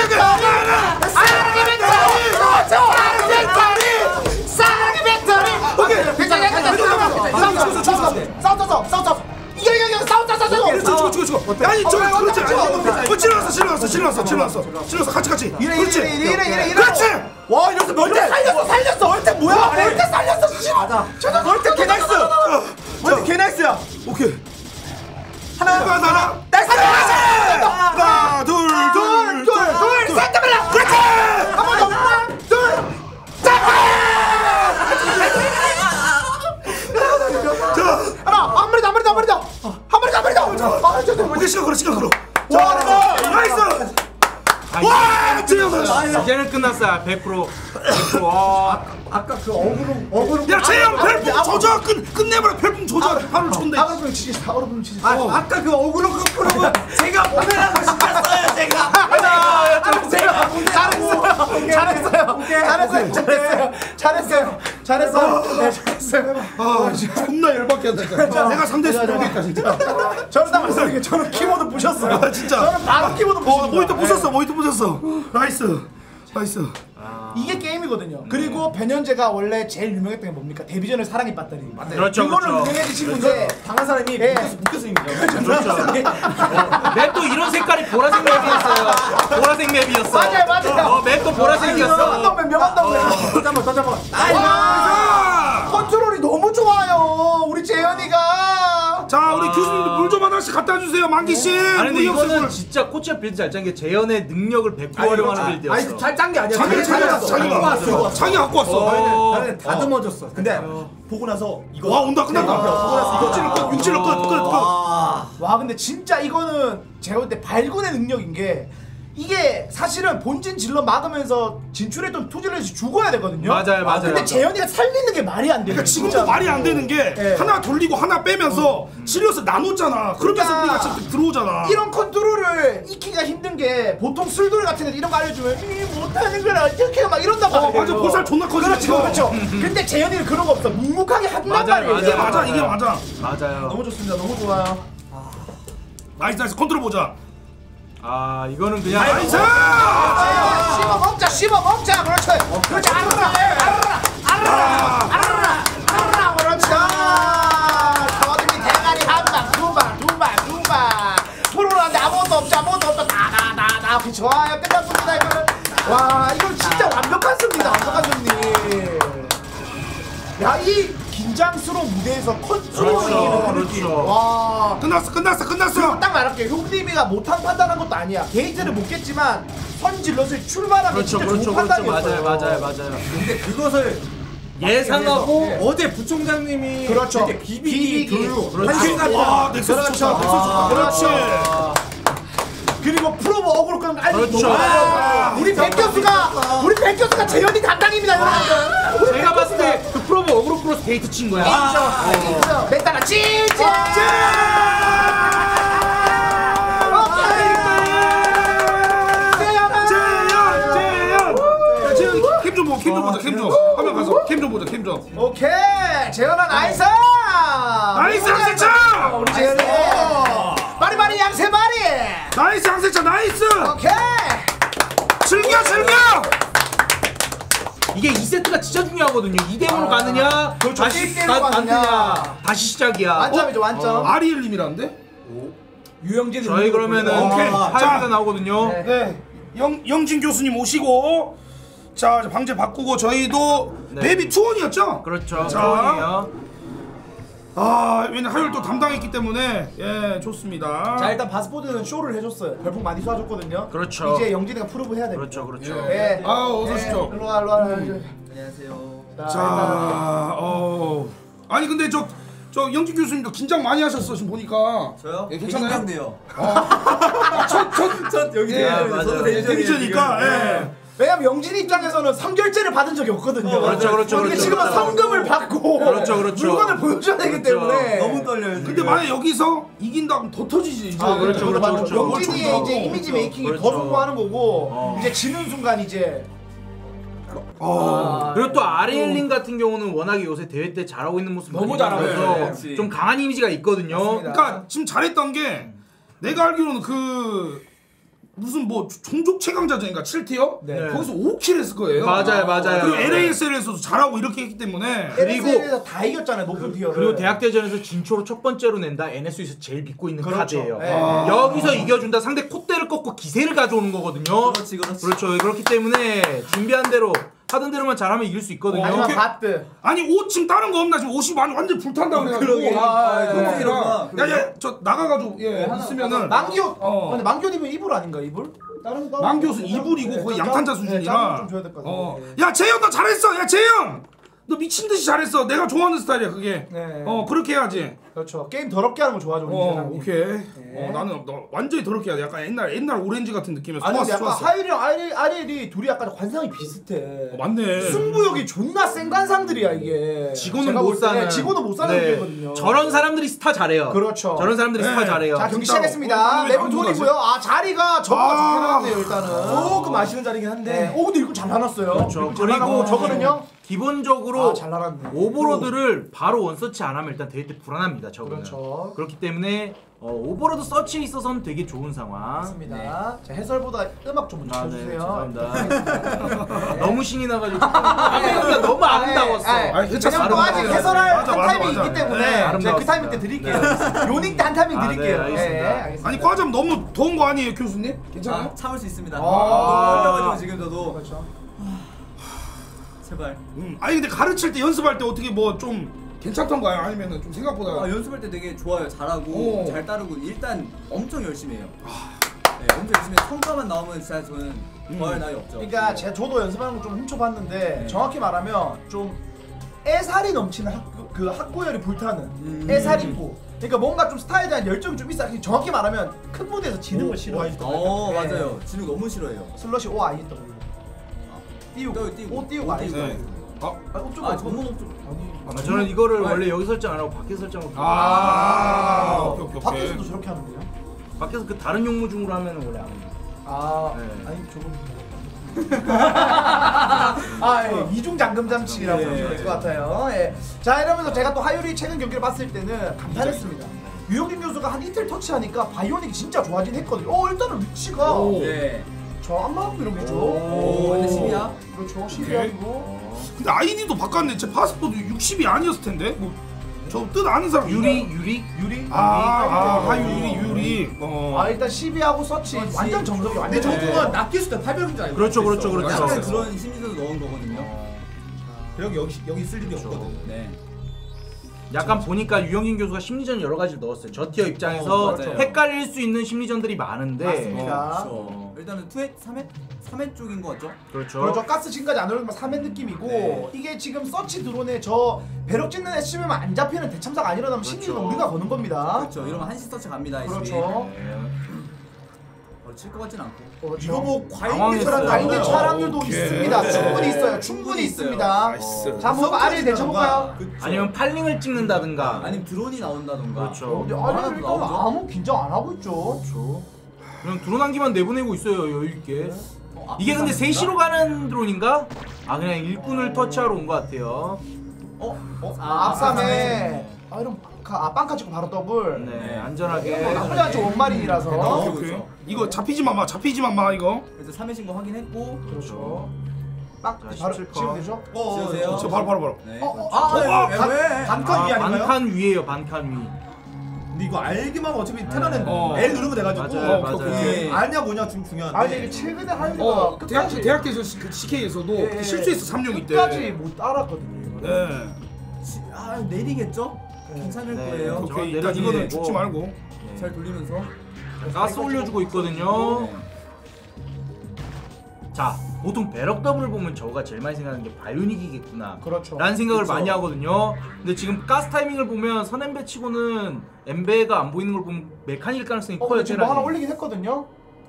사랑의 배터리. 사랑의 배터리. 사랑의 배터리. 오케이. 괜찮아, 괜찮아. 싸움, 싸움, 싸움, 싸움, 싸움, 싸움. 이겨, 이겨, 이겨. 싸움, 싸움, 싸움, 싸움. 죽어, 죽어, 죽어. 아니, 저, 그렇지. 어, 찔러놨어, 찔러놨어, 찔러놨어, 찔러놨어. 찔러놨어, 같이, 같이. 이래, 그렇지. 이래, 이래, 이래, 이래, 이래. 그렇지. 와, 이러면서 멀대 살렸어, 살렸어. 멀대 뭐야? 멀대 살렸어, 씨. 맞아. 저거 멀대 개 나이스. 원래 개 나이스야. 오케이. 하나, 하나, 하나. 나이스, 나이스. 하나, 둘, 둘, 둘, 둘, 둘, 셋, 잡아라. 그렇지. 한번 더. 하나, 둘, 자, 하나, 한 마리 더, 한 마리 더, 한 마리 더. 한 마리 더, 한 마리 더. 아, 저, 저, 오케이, 시간 걸어, 시간 걸어. 와, 나이스. 와, 찔러놨어. 이제는 끝났어요. 백 퍼센트. 백 퍼센트. 와. 아까 그 어그로 어그로. 야, 재영 별풍 조져. 끝, 끝내버려. 별풍 조져. 바로 촌대. 아, 그럼 치지, 사오로 치지. 아, 아까 그 어그로 그 프로그램 제가 보내라고 시켰어요 제가. 잘했어요. 잘했어요. 잘했어요. 잘했어요. 잘했어요. 잘했어요. 네, 잘했어요. 아, 존나 열받게 한다. 내가 상대 수비니까 진짜. 저는 다 말씀드릴게요. 저는 키보드 부셨어요. 아, 진짜. 저는 바로 키보드 어, 부셨어요. 모니터 부셨어. 모니터 부셨어. 나이스. 나이스. 이게 게임이거든요. 그리고 변현재가 원래 제일 유명했던 게 뭡니까? 데뷔전을 사랑의 배터리. 그렇죠, 그걸로 그렇죠. 유명해지신 분인데 당한 사람이 예. 묶였으니까. 그렇죠. 맵도 이런 색깔이 보라색 맵이었어요. 보라색 맵이었어. 맞아요, 맞아요. 어, 맵도 보라색이었어. 명한다면 명한다면. 잠깐만 더 잡아. 와! 컨트롤이 너무 좋아요. 우리 재현이가. 자 우리 교수님도 물 좀 하나씩 갖다 주세요 만기 씨. 아니 근데 우리 이거는 학생들. 진짜 코치가 빌드 잘 짠 게 재현의 능력을 백 퍼센트 활용하는 빌드였어. 아니 잘짠 게 아니야. 자기 자기 갖고 자기 갖고 왔어. 자기 갖고 왔어. 나는 다듬어졌어. 근데 보고 나서 이거 와 온다 끝났다. 보고 나서 육질을 끝 육질을 끝 끝 끝. 와 근데 진짜 이거는 제가 볼 때 발군의 능력인 게 이게 사실은 본진 질러 막으면서 진출했던 투질렛이 죽어야 되거든요. 맞아요, 맞아요. 근데 재현이가 살리는 게 말이 안 돼. 그러니까 지금도 말이 안 되는 게 네. 하나 돌리고 하나 빼면서 질럿을 나눴잖아. 그러면서 그러니까 우리가 지금 들어오잖아. 이런 컨트롤을 익히기가 힘든 게 보통 술돌이 같은 애들 이런 거 알려주면 이 못하는 걸 어떻게 막 이런단 말이에요. 어, 맞아. 볼살 존나 커지네. 그렇죠, 그렇죠. 근데 재현이는 그런 거 없어. 묵묵하게 한단 맞아요, 말이에요. 이게 맞아 이게 맞아. 맞아요. 너무 좋습니다. 너무 좋아요. 나이스 나이스 컨트롤 보자. 아 이거는 그냥 나이스. 아, 씹어 먹자, 씹어 먹자. 그렇죠. 그렇지. 알아라, 알아라, 알아라, 알아라, 알아라. 그렇죠. 저들이 대가리 한 방, 두 방, 두 방, 두 방. 불어나는데 아무것도 없지, 아무것도 없다. 다다다다. 그 좋아요. 끝났습니다. 이거는. 와, 이건 진짜 완벽한 승리다. 완벽한 승리. 야, 이 긴장스러운 무대에서 컨트롤을 이기는 그 느낌. 그렇죠. 와. 끝났어 끝났어 끝났어. 딱 말할게. 형님이가 못한 판단한 것도 아니야. 게이트를 못 깼지만 선질럿을 출발하면 그렇죠, 진짜 그렇죠, 좋은 그렇죠. 판단이었어요. 맞아요, 맞아요, 맞아요. 근데 그것을 예상하고 네. 어제 부총장님이 그렇죠. 이렇게 비비기 비비기. 교육 그렇죠. 한시간 와 넥서스 그렇죠. 좋다. 넥서스 좋다. 그렇지. 그렇지. 그리고 프로브 어그로 끄는 거 알고 그렇죠. 아, 우리 백교수가 우리 백교수가 재현이 담당입니다, 여러분들. 우리 제가 봤을 때 그 프로브 어그로 크로스 데이트 친 거야. 백교수 멘탈아 찐찐. 재현 재현. 야 재현 캠 좀 보자 캠 좀 보자 캠 좀. 화면 가서 캠 좀 보자 캠 좀. 오케이 재현아 나이스. 나이스 양세차. 우리 재현이. 마리 마리 양세 마리. 나이스 양세차 나이스. 오케이. 즐겨 즐겨. 이게 이 세트가 진짜 중요하거든요. 이 대 영으로 가느냐, 그렇죠. 다시 일 대 일로 가- 가느냐. 가느냐, 다시 시작이야. 완점이죠 완점. 아리엘님이란데? 유영진 저희 그러면은 오케이. 파이브가 자. 나오거든요. 네. 네. 영 영진 교수님 오시고 자 방제 바꾸고 저희도 네. 맵이 투원이었죠? 그렇죠. 자. 처음이에요. 아 왜냐면 하율 또 담당했기 때문에 예 좋습니다. 자 일단 바스포드는 쇼를 해줬어요. 별풍 많이 쏴줬거든요. 그렇죠. 이제 영진이가 프로브 해야 됩니다. 그렇죠, 그렇죠. 네. 아 어서 오시죠. 일로 와 일로 와. 안녕하세요. 자 어. 아니 근데 저 저 영진 교수님도 긴장 많이 하셨어 지금 보니까. 저요? 예, 괜찮아요? 긴장돼요. 첫첫 첫 여기 예, 대회에서 맞아요. 서로 예, 데뷔전이에요, 데뷔전이니까 지금. 예. 왜냐면 영진이 입장에서는 성결제를 받은 적이 없거든요. 어, 그렇죠, 그렇죠, 근데 그렇죠. 지금은 성금을 받고 그렇죠, 그렇죠. 물건을 보여줘야 되기 때문에 너무 떨려요. 근데 지금. 만약 여기서 이긴다 그럼 더 터지지 이제. 아, 그렇죠, 그것도 그렇죠, 맞죠. 그렇죠. 영진이의 그렇죠. 이제 이미지 메이킹이 그렇죠. 더 성공하는 거고 어. 이제 지는 순간 이제 어. 그리고 또 아리엘린 같은 경우는 워낙에 요새 대회 때 잘하고 있는 모습 너무 많이 잘하고 보여서 있어요. 좀 강한 이미지가 있거든요. 맞습니다. 그러니까 지금 잘했던 게 내가 알기로는 그 무슨 뭐 종족 최강자전인가 칠 티어 네. 거기서 오 킬 했을 거예요. 맞아요, 맞아요. 그리고 엘에이에스엘에서도 잘하고 이렇게 했기 때문에 그리고- 엘에스엘에서 다 이겼잖아요 높은 티어를. 그리고 대학대전에서 진초로 첫 번째로 낸다 엔에스유에서 제일 믿고 있는 그렇죠. 카드예요. 네. 아. 여기서 이겨준다 상대 콧대를 꺾고 기세를 가져오는 거거든요. 그렇지 그렇지. 그렇죠. 그렇기 때문에 준비한 대로 하던 대로만 잘하면 이길 수 있거든요. 마지막 오케이. 바트. 아니 오 층 다른 거 없나 지금 옷이 완- 완전 불탄다 그래가지고 그러게. 아, 아, 그러게. 야, 그러게. 야, 저 나가가지고 예 있으면은 망기옷. 어. 근데 망기옷 입으면 이불 아닌가 이불? 다른 거. 망교수는 이불이고 거의 양탄자 수준이라. 좀 줘야 될 것 같아요. 어. 야 재현 너 잘했어. 야 재현 너 미친 듯이 잘했어. 내가 좋아하는 스타일이야 그게. 네. 어 그렇게 해야지. 그렇죠. 게임 더럽게 하는 거 좋아하죠 우리 어 세상님. 오케이. 어 나는 너 완전히 더럽게 해야 돼. 약간 옛날 옛날 오렌지 같은 느낌이었어. 아니 근데 좋았어 약간 좋았어. 하일이랑 아리, 아리엘이 둘이 약간 관상이 비슷해. 어, 맞네. 승부욕이 존나 센 관상들이야 이게. 지고는 제가 못 볼 때 사는. 지고는 못 사는 네. 게거든요. 저런 사람들이 스타 잘해요. 그렇죠. 저런 사람들이 네. 스타 잘해요. 자 경기 진짜로. 시작했습니다. 어, 레벨 왜 돈이고요. 아 자리가 저거가 아. 좋게 나왔네요 일단은. 조금 아쉬운 자리긴 한데. 네. 오 근데 이거 잘 나눴어요. 그렇죠. 잘 그리고 나눴고 저거는요. 기본적으로 아, 잘 나갔네. 오버로드를 바로 원서치 안 하면 일단 대회 때 불안합니다. 저거는. 그렇죠. 그렇기 때문에 어, 오버로드 서치에 있어서는 되게 좋은 상황. 맞습니다. 자 해설보다 음악 좀 아, 네, 붙여주세요. 죄송합니다. 너무 신이 나가지고 아메리카 너무 아름다웠어. 아니, 괜찮아. 왜냐면 또 아직 아름다웠어요. 해설할 맞아, 한 맞아, 타임이 맞아. 있기 때문에 네, 제가 그 아름다웠습니다. 타임 때 드릴게요. 요닝 때 한 타이밍 아, 드릴게요. 네, 알겠습니다. 알겠습니다. 아니 과점 너무 더운 거 아니에요 교수님? 괜찮아요? 아, 참을 수 있습니다. 아. 너무 떨려가지고 지금 저도. 그렇죠. 제발. 음. 아니 근데 가르칠 때 연습할 때 어떻게 뭐 좀 괜찮던가요? 아니면은 좀 생각보다 아, 연습할 때 되게 좋아요. 잘하고 오. 잘 따르고 일단 엄청 열심히 해요. 네, 엄청 열심히 해서 성과만 나오면 진짜 저는 더할 나위 없죠. 그러니까 제가 저도 연습하는 거 좀 훔쳐봤는데 네. 정확히 말하면 좀 애살이 넘치는 학교, 그 학구열이 불타는 애살 있고 그러니까 뭔가 좀 스타일에 대한 열정이 좀 있어. 정확히 말하면 큰 무대에서 지는 걸 싫어해요. 어 네. 맞아요. 지는 거 너무 싫어해요. 슬러시 O 아이더블유 띄우고 띄우고, 띄우고. O 띄우고 아이더블유 네. 아, 아 옵좀 아 전문 옵좀. 아, 저는 이거를 원래 여기 설정 안 하고 밖에 설정을. 아, 오케이 오케이 오케이. 밖에서도 저렇게 하는데요? 밖에서 그 다른 용무 중으로 하면 원래 안 합니다. 아 네. 아니 조금 아, 예. 이중 잠금 장치라고 네. 보시면 될 것 같아요. 예. 자, 이러면서 제가 또 하율이 최근 경기를 봤을 때는 감탄했습니다. 유영진 교수가 한 이틀 터치하니까 바이오닉이 진짜 좋아진 했거든요. 어, 일단은 위치가 네. 저 안마하고 이런 게죠. 오, 근데 십이야? 그렇죠. 십이야고. 근데 아이디도 바꿨네. 제 파스포드 육십이 아니었을 텐데. 뭐 저 뜻 아는 사람 유리 있나요? 유리 유리. 아, 아, 아 유리 유리. 어. 아, 일단 십이하고 서치 완전 정석이 완전 근데 정석. 정통은 낚일 수도 팔백인 줄 알고. 그렇죠, 그렇죠, 있어. 그렇죠. 약간 맞아. 그런 심리전도 넣은 거거든요. 그럼 여기 여기 쓸 일이 없거든. 네. 약간 보니까 유영진 교수가 심리전 여러 가지를 넣었어요. 저 티어 입장에서 어, 맞아요. 헷갈릴 수 있는 심리전들이 많은데. 맞습니다. 그렇죠. 일단은 투회, 삼회, 삼회 쪽인 거 같죠? 그렇죠. 그렇죠. 가스 지금까지 안 올리면 삼 회 느낌이고 네. 이게 지금 서치 드론에 저 배럭 찍는 애쓰면 안 잡히는 대참사가 안 일어나면 심리는 그렇죠. 우리가 거는 겁니다. 그렇죠. 이러면 한시 서치 갑니다. 그렇죠. 어, 칠 것 같진 않고. 그렇죠. 이거 뭐 과잉 당황했어요. 대처라는 거 과잉 대처 아니에요? 확률도 오케이. 있습니다. 충분히 있어요. 충분히 충분히 있습니다. 나이스. 자, 한번 아래 대쳐볼까요? 그쵸. 아니면 팔링을 찍는다든가. 아니면 드론이 나온다던가. 그렇죠. 근데 뭐 아래 하나도 일단 나오죠? 아무 긴장 안 하고 있죠. 그렇죠. 그냥 드론 한 기만 내보내고 있어요, 여유 있게. 어, 이게 근데 앞에 세 시로 가는 드론인가? 아 그냥 일꾼을 터치하러 온 것 같아요. 어? 어? 아, 앞삼에 아 이런 빵카, 아 빵카 찍고 바로 더블. 네, 네. 안전하게. 이거 나쁘지 않죠. 원마린이라서. 오케이, 오케이. 그렇죠. 이거 잡히지만 마, 잡히지만 마 이거. 그래서 삼회 신고 확인했고. 그렇죠. 빵 자, 바로 십칠 컷. 지금 되죠? 어, 지우세요. 어, 저 바로 바로 바로. 네. 어, 어, 아, 어, 왜, 어, 왜, 반- 왜? 반칸 위 아, 아닌가요? 반칸 위에요, 반칸 위. 근데 이거 알기만 하면 어차피 테라는 어. L 누르면 돼가지고 맞아요, 어, 맞아요. 오케이. 아냐 뭐냐 좀 중요한데. 아 근데 이게 최근에 하율이가 어, 대학 끝까지 대학교에서 씨케이에서도 예, 예. 실수해서 삼룡이 때. 끝까지 못 따랐거든요. 이거는. 네. 지- 아, 내리겠죠? 괜찮을 네. 거예요. 저건 오케이. 일단 내려주고. 이거는 죽지 말고. 잘 돌리면서. 가스 올려주고 있거든요. 네. 자, 보통 배럭 더블을 보면 저거가 제일 많이 생각하는 게 바이오닉이겠구나 그렇죠. 라는 생각을 그쵸. 많이 하거든요. 근데 지금 가스 타이밍을 보면 선엠베 치고는 엠베가 안 보이는 걸 보면 메카닉일 가능성이 어, 커요. 근데 지금 뭐 테란이. 하나 올리긴 했거든요.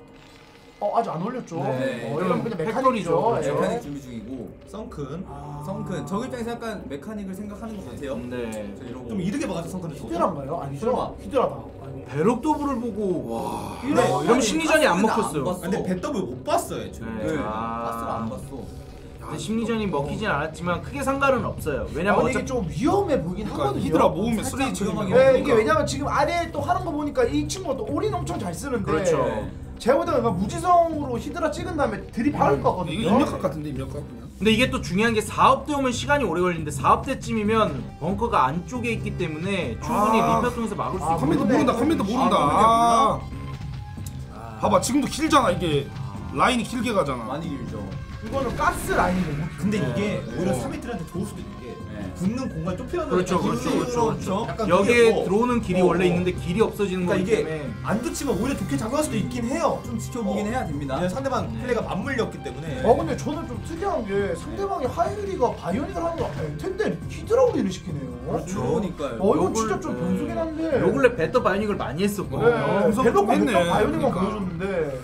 어 아직 안 올렸죠. 네. 어, 이건 그냥 팩토리죠. 메카닉이죠. 그렇죠. 메카닉 준비 중이고. 썬큰. 성큰. 저 입장에서 약간 메카닉을 생각하는 것 같아요. 네. 저 이러고. 좀 이르게 봐가지고 썬큰은 좀. 히드라인가요? 아니죠. 설마. 히드라다. 배럭 더블을 보고 와. 이런 네, 이러면 심리전이 안 가스는 안 먹혔어요. 봤어. 근데 배더블 못 봤어요, 지금. 네. 네. 아. 가스를 안 봤어. 근데 심리전이 먹히진 않았지만 크게 상관은 없어요. 아, 왜냐면 근데 이게 어차피 좀 위험해 보이긴 그러니까 하거든요. 히드라 모으면 살짝 쓰레기 위험하게 처리가. 네, 이게 왜냐면 지금 아래 또 하는 거 보니까 이 친구가 또 올인 엄청 잘 쓰는데 그렇죠. 제가 볼 때는 무지성으로 히드라 찍은 다음에 들이 박을 거거든요. 이거 입력각 같은데 입력각 그냥. 근데 이게 또 중요한 게 사업대 오면 시간이 오래 걸리는데 사업대쯤이면 벙커가 안쪽에 있기 때문에 충분히 아. 리페어 통해서 막을 수 아, 있고 컴퓨터 그러네. 모른다 컴퓨터 모른다. 아, 아. 봐봐 지금도 길잖아 이게. 라인이 길게 가잖아. 많이 길죠. 이거는 가스 라인이거든요. 근데 네. 이게 오히려 삼위들한테 좋을 수도 있는 게 네. 붙는 공간이 좁히는 그렇죠, 그렇죠, 그렇죠, 그렇죠. 약간 여기에 그게, 어, 들어오는 길이 어, 원래 어. 있는데 길이 없어지는 그러니까 거기 이게 때문에 안 좋지만 오히려 좋게 작용할 수도 있긴 해요. 좀 지켜보긴 어. 해야 됩니다. 왜냐면 상대방 네. 플레이가 맞물렸기 때문에. 어 근데 저는 좀 특이한 게 상대방이 하이리가 바이오닉을 하는 거 알 텐데 히드라 올인을 시키네요. 그러니까요. 어 이건 요걸- 진짜 좀 네. 변수긴 한데. 요 근래 배터 바이오닉을 많이 했었거든요. 네, 무섭- 배럭 했네, 공격 바이오닉만 그러니까. 보여줬는데.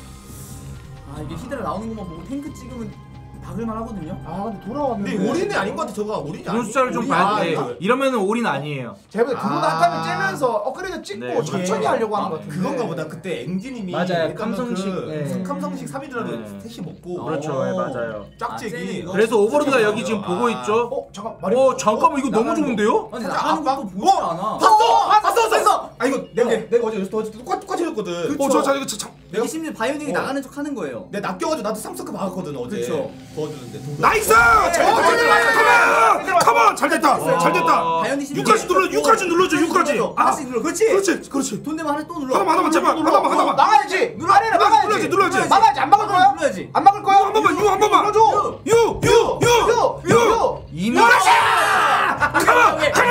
아, 이게 히드라 나오는 것만 보고 탱크 찍으면 박을만 하거든요. 아 근데 돌아왔는데. 근데 올인이 아닌 것 같아. 저거 올인이 드론 아니. 숫자를 좀 올인이 봐야 돼. 아니야. 이러면은 올인 아니에요. 제가 볼때 드론 아. 한 타면 째면서 업그레이드 찍고 네, 천천히 이게- 하려고 하는 아, 것 같은데. 그건가 보다. 그때 앵지님이 맞아요. 일단은 감성식, 그 네. 무슨 감성식 삼위들한테 네. 셋이 먹고. 그렇죠, 어, 네, 맞아요. 아, 쟤는 짝짝이. 이거 그래서 오버로드가 진짜 여기 지금 아. 보고 있죠. 어 잠깐 말이. 어 잠깐만 이거 너무 나가는 좋은데요? 아니, 살짝 나가는 압박- 것도 보지 어? 않아. 봤어! 봤어! 봤어! 아 이거 내가 내가 어제 어제 똑같 똑같이 했거든. 어, 저, 저, 이거 참. 이게 심지어 바이오닉이 어. 나가는 척 하는 거예요. 내가 낚여가지고 나도 삼성크 박았거든 어제. 그쵸. 도와주는데. 도와주는데. 나이스! 잘 됐다, 잘 됐다, 컴온! 컴온! 잘 됐다, 잘 됐다. 바이오닉 심지어 육까지 눌러, 육까지 눌러줘, 육까지. 아, 하나씩 눌러. 그렇지. 그렇지, 그렇지. 돈 내면 하나 또 눌러. 하나만, 하나만, 제발, 하나만, 하나만. 나가야지. 아래를 눌러야지, 막아야지. 눌러야지. 막아야지. 안 막을 거야? 눌러야지. 안 막을 거야? 한 번만, 유 한 번만. 눌러줘. 유, 유, 유, 유, 유, 유. 이미 컴온, 컴온!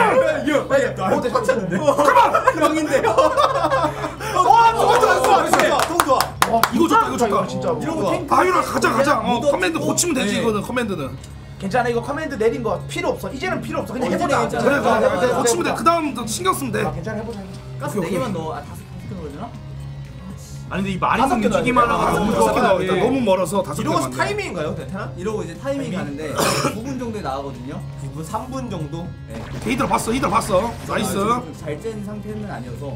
오 대셨는데. 형인데. 와 너무 좋아 좋아 좋아 너무 좋아. 와 이거 좋다 이거 좋다. 진짜로. 이런 거 탱크. 아 유라 가자 가자. 어 묻어 커맨드 찍고. 고치면 되지 네. 이거는 커맨드는. 괜찮아 이거 커맨드 내린 거 필요 없어. 이제는 필요 없어. 그냥 어, 해보자. 이제는 그래 괜찮아. 그래 해보자, 그래 고치면 돼. 해보자. 그 다음 신경 쓰면 돼. 아 괜찮아 해보자. 가스 네 개만 넣어. 아 다섯 개 넣어야 되나? 아니 근데 이 마린 다섯 개 움직이만 넣어야 돼. 하고 너무 너무 좋긴 하다. 일단 예. 너무 멀어서 다섯 이러고 개만 돼. 타이밍인가요? 되나? 이러고 이제 타이밍 가는데 구 분 정도에 나가거든요. 구 분, 삼 분 정도? 네. 히드라 봤어 히드라 봤어. 나이스. 잘짠 상태는 아니어서.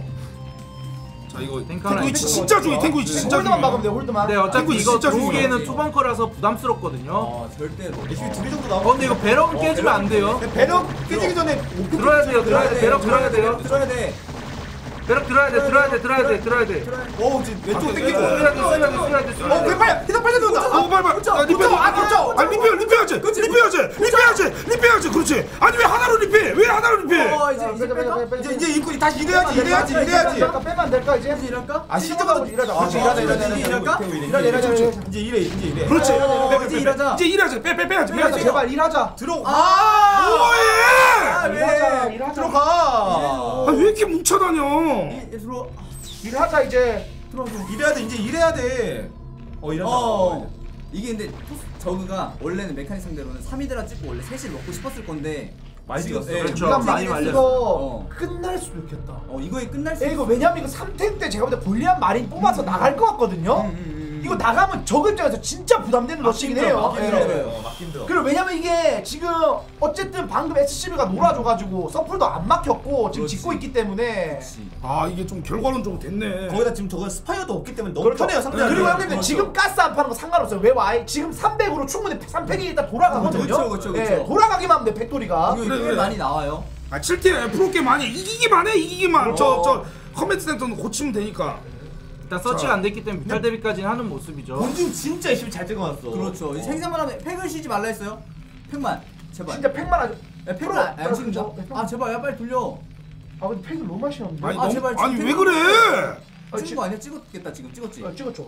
자 이거 탱크 하나 탱크 위치 진짜 중요. 탱크 위치 진짜 홀드만 중요. 막으면 돼 홀드만. 근데 어차피 탱크 이거 진짜 들어오기에는 중요해. 투벙커라서 부담스럽거든요. 어 절대로. 애쉬 두개 정도 어 나오고. 근데 이거 배럭은 깨지면 안 돼요. 배럭 깨지기 전에 오픈 들어야 돼요 들어야 돼 배럭 들어야 돼요. 들어야 돼. 배럭 들어야 돼 들어야 돼 들어야 돼 들어야 돼. 오 지금 왼쪽 땡기고. 쓰야 돼 쓰야 돼 쓰야 돼 쓰야 어 돼. 왼팔 히다 빨리 들어온다. 어 빨리 빨리. 아 리페. 아 깜짝. 아 리페 리페야지. 리페야지. 리페야지. 리페야지. 그렇지. 아니 왜 하나로 리페? 왜 하나로 리페? 어 이제 자, 이제 빼자, 뺄까? 빼자, 빼자, 이제 빼자. 이제 이거 다시 이래야지 이래야지 이래야지. 빼면 빼면 안 될까 이제? 이제 이럴까? 아 시작하고 일하자. 아 이제 일하자, 일하자, 이제 일할까? 일하자, 일하자, 일하자. 이제 이래 이제 이래. 그렇지. 어, 빼, 빼, 이제 빼, 일하자. 이제 일하자. 빼 빼 빼야지. 일하자 빼야지. 제발 일하자. 들어. 아! 뭐해? 일하자 일하자. 들어가. 아 왜 이렇게 뭉쳐 다녀? 이- 들어. 일하자 이제. 들어줘. 이래야 돼 이제 이래야 돼. 어 이런다. 어. 이게 근데 토스- 저그가 원래는 메카니즘대로는 삼 히드라 찍고 원래 셋을 먹고 싶었을 건데 많이 지금- 찍었어. 예, 그렇죠. 시간 많이 많이 말렸어. 이거 어. 끝날 수도 있겠다. 어 이거에 끝날 수 야, 이거 왜냐면 이거 삼 탱 때 제가 볼 때 골리앗 마린 뽑아서 나갈 것 같거든요. 음, 음, 음. 이거 나가면 저 입장에서 진짜 부담되는 러시긴 해요. 맞긴 예. 들어요. 맞긴 들어. 그리고 왜냐면 이게 지금 어쨌든 방금 에스씨비가 놀아줘가지고 서플도 안 막혔고 지금 그렇지. 짓고 있기 때문에 그렇지. 아 이게 좀 결과론적으로 됐네. 거기다 지금 저거 스파이어도 없기 때문에 너무 그렇죠. 편해요 상대가. 그리고 형님들 그렇죠. 지금 가스 안 파는 거 상관없어요. 왜 와? 지금 삼백으로 충분히 삼 팩이 일단 돌아가거든요. 그렇죠, 그렇죠, 그렇죠. 예, 돌아가기만 하면 돼 팩토리가. 이거 그래, 꽤 그래. 많이 나와요. 아 칠 팀 프로게임 아니야. 이기기만 해 이기기만. 저 저 커맨드 센터는 고치면 되니까. 일단 서치가 안 됐기 때문에 뮤탈 데뷔까지는 하는 모습이죠. 본진 진짜 열심히 잘 찍어놨어. 그렇죠. 이 생산만 하면 팩을 쉬지 말라 했어요. 팩만 제발. 진짜 팩만 하죠. 야, 팩을 프로 안, 안 따로 찍는다. 그죠? 아 제발 야 빨리 돌려. 아 근데 팩이 너무 맛이 없는데. 아니 아, 너무 제발, 아니 지금 왜 그래? 아, 찍은 지- 거 아니야? 찍었겠다 지금 찍었지. 아, 찍어줘.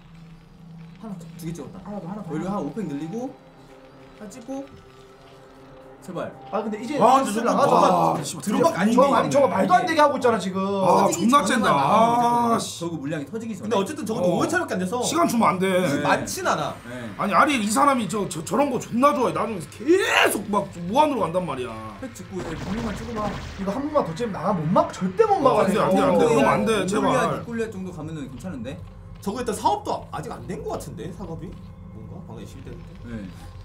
하나 두 개 찍었다. 하나 더 하나 더. 여기 한 오 팩 늘리고 하나 찍고 제발. 아 근데 이제 아, 근데 슬슬 저거 나가자. 아, 씨발, 들어박 아닌데. 저거 아니 저거 말도 안 되게 하고 있잖아 지금. 아, 터지기 존나 전에만 짠다. 나가면 아, 씨. 저거 물량이 터지기 전에. 근데 어쨌든 저것도 어. 오회 차이밖에 안 돼서 시간 주면 안 돼. 네. 많진 않아. 네. 아니 아리 이 사람이 저, 저 저런 거 존나 좋아해. 나중에 계속 막 무한으로 간단 말이야. 팩 찍고 이제 분리만 찍어봐. 이거 한 번만 더 찌면 나가 못 막 절대 못 어, 막아. 안 돼, 안 돼, 안 돼. 이거. 그러면 안 돼, 제발. 골리앗, 골리앗 정도 가면은 괜찮은데. 저거 일단 사업도 아직 안 된 거 같은데 사업이 뭔가 방금 이십 대. 네.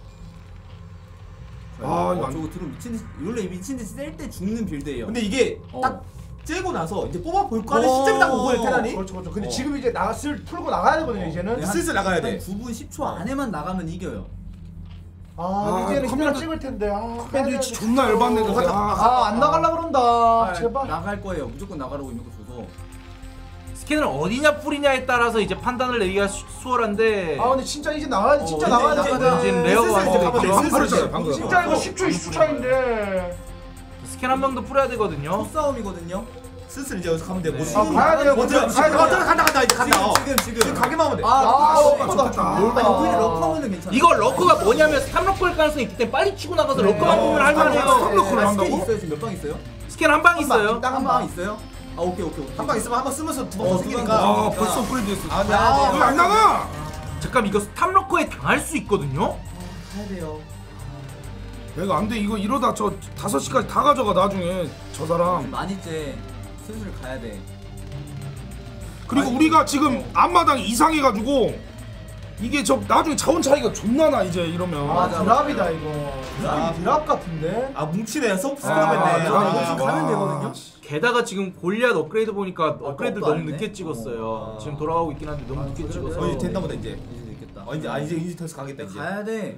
아, 이거 어, 안- 저거 들어 미친 듯이 원래 미친 듯이 셀 때 죽는 빌드예요. 근데 이게 어. 딱 째고 나서 이제 뽑아 볼까 하는 어. 시점이 딱 오고 테란이 그렇죠 그렇죠. 근데 어. 지금 이제 나갔을 풀고 나가야 되거든요 이제는. 네, 슬슬 나가야 돼. 구 분 십 초 안에만 나가면 이겨요. 아, 아, 이제는 커맨드- 히드라 찍을 텐데. 아, 커맨드 위치 존나 열받네. 근데. 아, 아, 안 나갈라 그런다. 아, 제발. 나갈 거예요. 무조건 나가라고 있는 거 줘서. 스캔을 어디냐 뿌리냐에 따라서 이제 판단을 내기가 수- 수월한데. 아, 근데 진짜 이제 나가야 돼. 진짜 어, 나가야 이제 돼. 나가자. 이제는 레어가 슬슬 이제 왔을 가면 때 돼. 있죠. 슬슬 그렇죠, 이제. 방금. 진짜 이거 십 초 이십 초 차인데. 스캔 한 명도 뿌려야 되거든요. 소싸움이거든요. 슬슬 이제 여기서 가면 돼. 뭐 네. 지금 아, 가야 돼요. 뭐 들어. 가야 돼요. 어, 들어 간다 간다 이제 간다. 어. 지금 지금 지금 가기만 하면 돼. 아, 아, 아, 어, 아, 나 좋겠다. 아니 오히려 럭커면은 괜찮아. 이거 러커가 뭐냐면 삼 러커일 가능성이 있기 때문에 빨리 치고 나가서 러커만 보면 할만해요. 삼 러커를 아, 한다고? 스캔 있어요 지금 몇 방 있어요? 스캔 한 방 있어요. 딱 한 방 있어요? 아 오케이 오케이 오케이. 한 방 있으면 한 번 쓰면서 두 번 어, 더 두 생기니까. 아 벌써 프레드 했어. 아, 근데 아, 아, 왜 안 나가? 잠깐 이거 탑 러커에 당할 수 있거든요. 해야 돼요. 내가 안 돼. 이거 이러다 저 다섯 시까지 다 가져가 나중에 저 사람. 만이째 슬슬 가야 돼. 그리고 우리가 지금 앞마당 이상해가지고 이게 저 나중에 자원 차이가 존나 나 이제 이러면. 아, 드랍이다 이거. 아, 드랍 같은데. 아 뭉치네. 서브 아, 스톱했네. 드랍. 아, 이거 좀 가면 와. 되거든요. 게다가 지금 골리앗 업그레이드 보니까 업그레이드 업도 너무 안 했네? 늦게 찍었어요. 어. 지금 돌아가고 있긴 한데 너무 늦게 찍어서. 어 이제 된다 보다 이제. 이제 됐겠다. 어 이제 아 이제 이제 더 가겠다 이제. 가야 돼.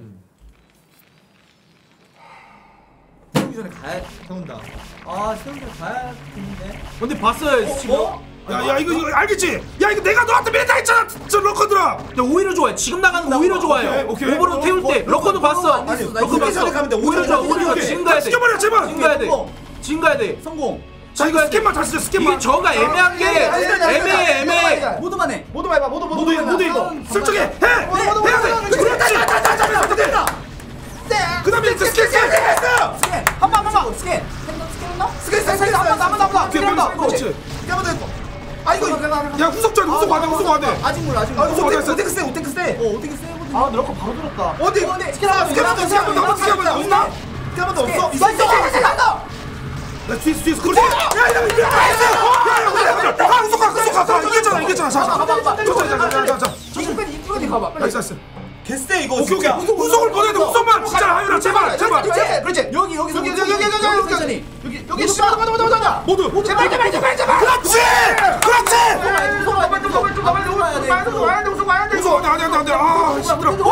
세우기 전에 가야. 세운다. 아 세우기 전에 가야 되는데. 근데 봤어요 지금. 야야 이거 이거 알겠지? 야 이거 내가 너한테 맨날 했잖아 저 러커들아. 야 오히려 좋아요. 지금 나가는 거 오히려 좋아요. 오케이, 오케이. 오버로 태울 때 러커도 봤어. 아니, 러커 오기 봤어. 전에 가면 돼, 오기 오히려 좋아. 전에. 오히려 좋아. 오케이. 지금 가야 돼. 죽여버려 제발. 지금 가야 돼. 지금 가야 돼. 성공. 자 이거 스캔만 다시 줘 스캔만. 이게 저가 애매한 게 애매해 애매해. 모두만 해. 모두 해봐. 모두 모두 모두 이거 모두 이거 슬쩍해 해. 모두 모두 해야 돼. 모두 그렇지. 됐다. 됐다. 됐다. 됐다. 네. 그 다음에 스캔 스캔 스캔 스캔 한번 한번 스캔 스캔 스캔 스캔 스캔 한번 한번 한번 오케이 그렇지 깨면 되고. 아 이거 야 후속 전 후속 안돼 후속 안돼 아직 몰라 아직 아 몰라. 이거 오텐 오텐 세 오텐 세. 어 어떻게 세거든. 아 너랑 바로 들었다. 어디 어디 스캔 한번 스캔 한번 스캔 한번 남았 스캔 한번 없나? 스캔 한번 없어. 있어 있어 있어 있어. 나 뒤에서 뒤에서 그렇지 야야 이거 나이스 야야 후속 가 후속 가 이겼잖아 이겼잖아 자자자자자자 이쪽까지 이쪽까지 가봐. 나이스 나이스 개쎄 이거 오케이 오케이 후속을 보내야 돼 후속만 진짜 하유라 제발 제발 그렇지 그렇지. 여기 여기 여기 여기 여기 여기 여기 여기 여기 씨발 맞아 맞아 맞아. 모두 제발 제발 제발 제발. 그렇지 그렇지 무서워 빨리 무서워 빨리 무서워 와야 돼. 와야 돼 우선 와야 돼. 후속 안돼 안돼 안돼 아 시끄러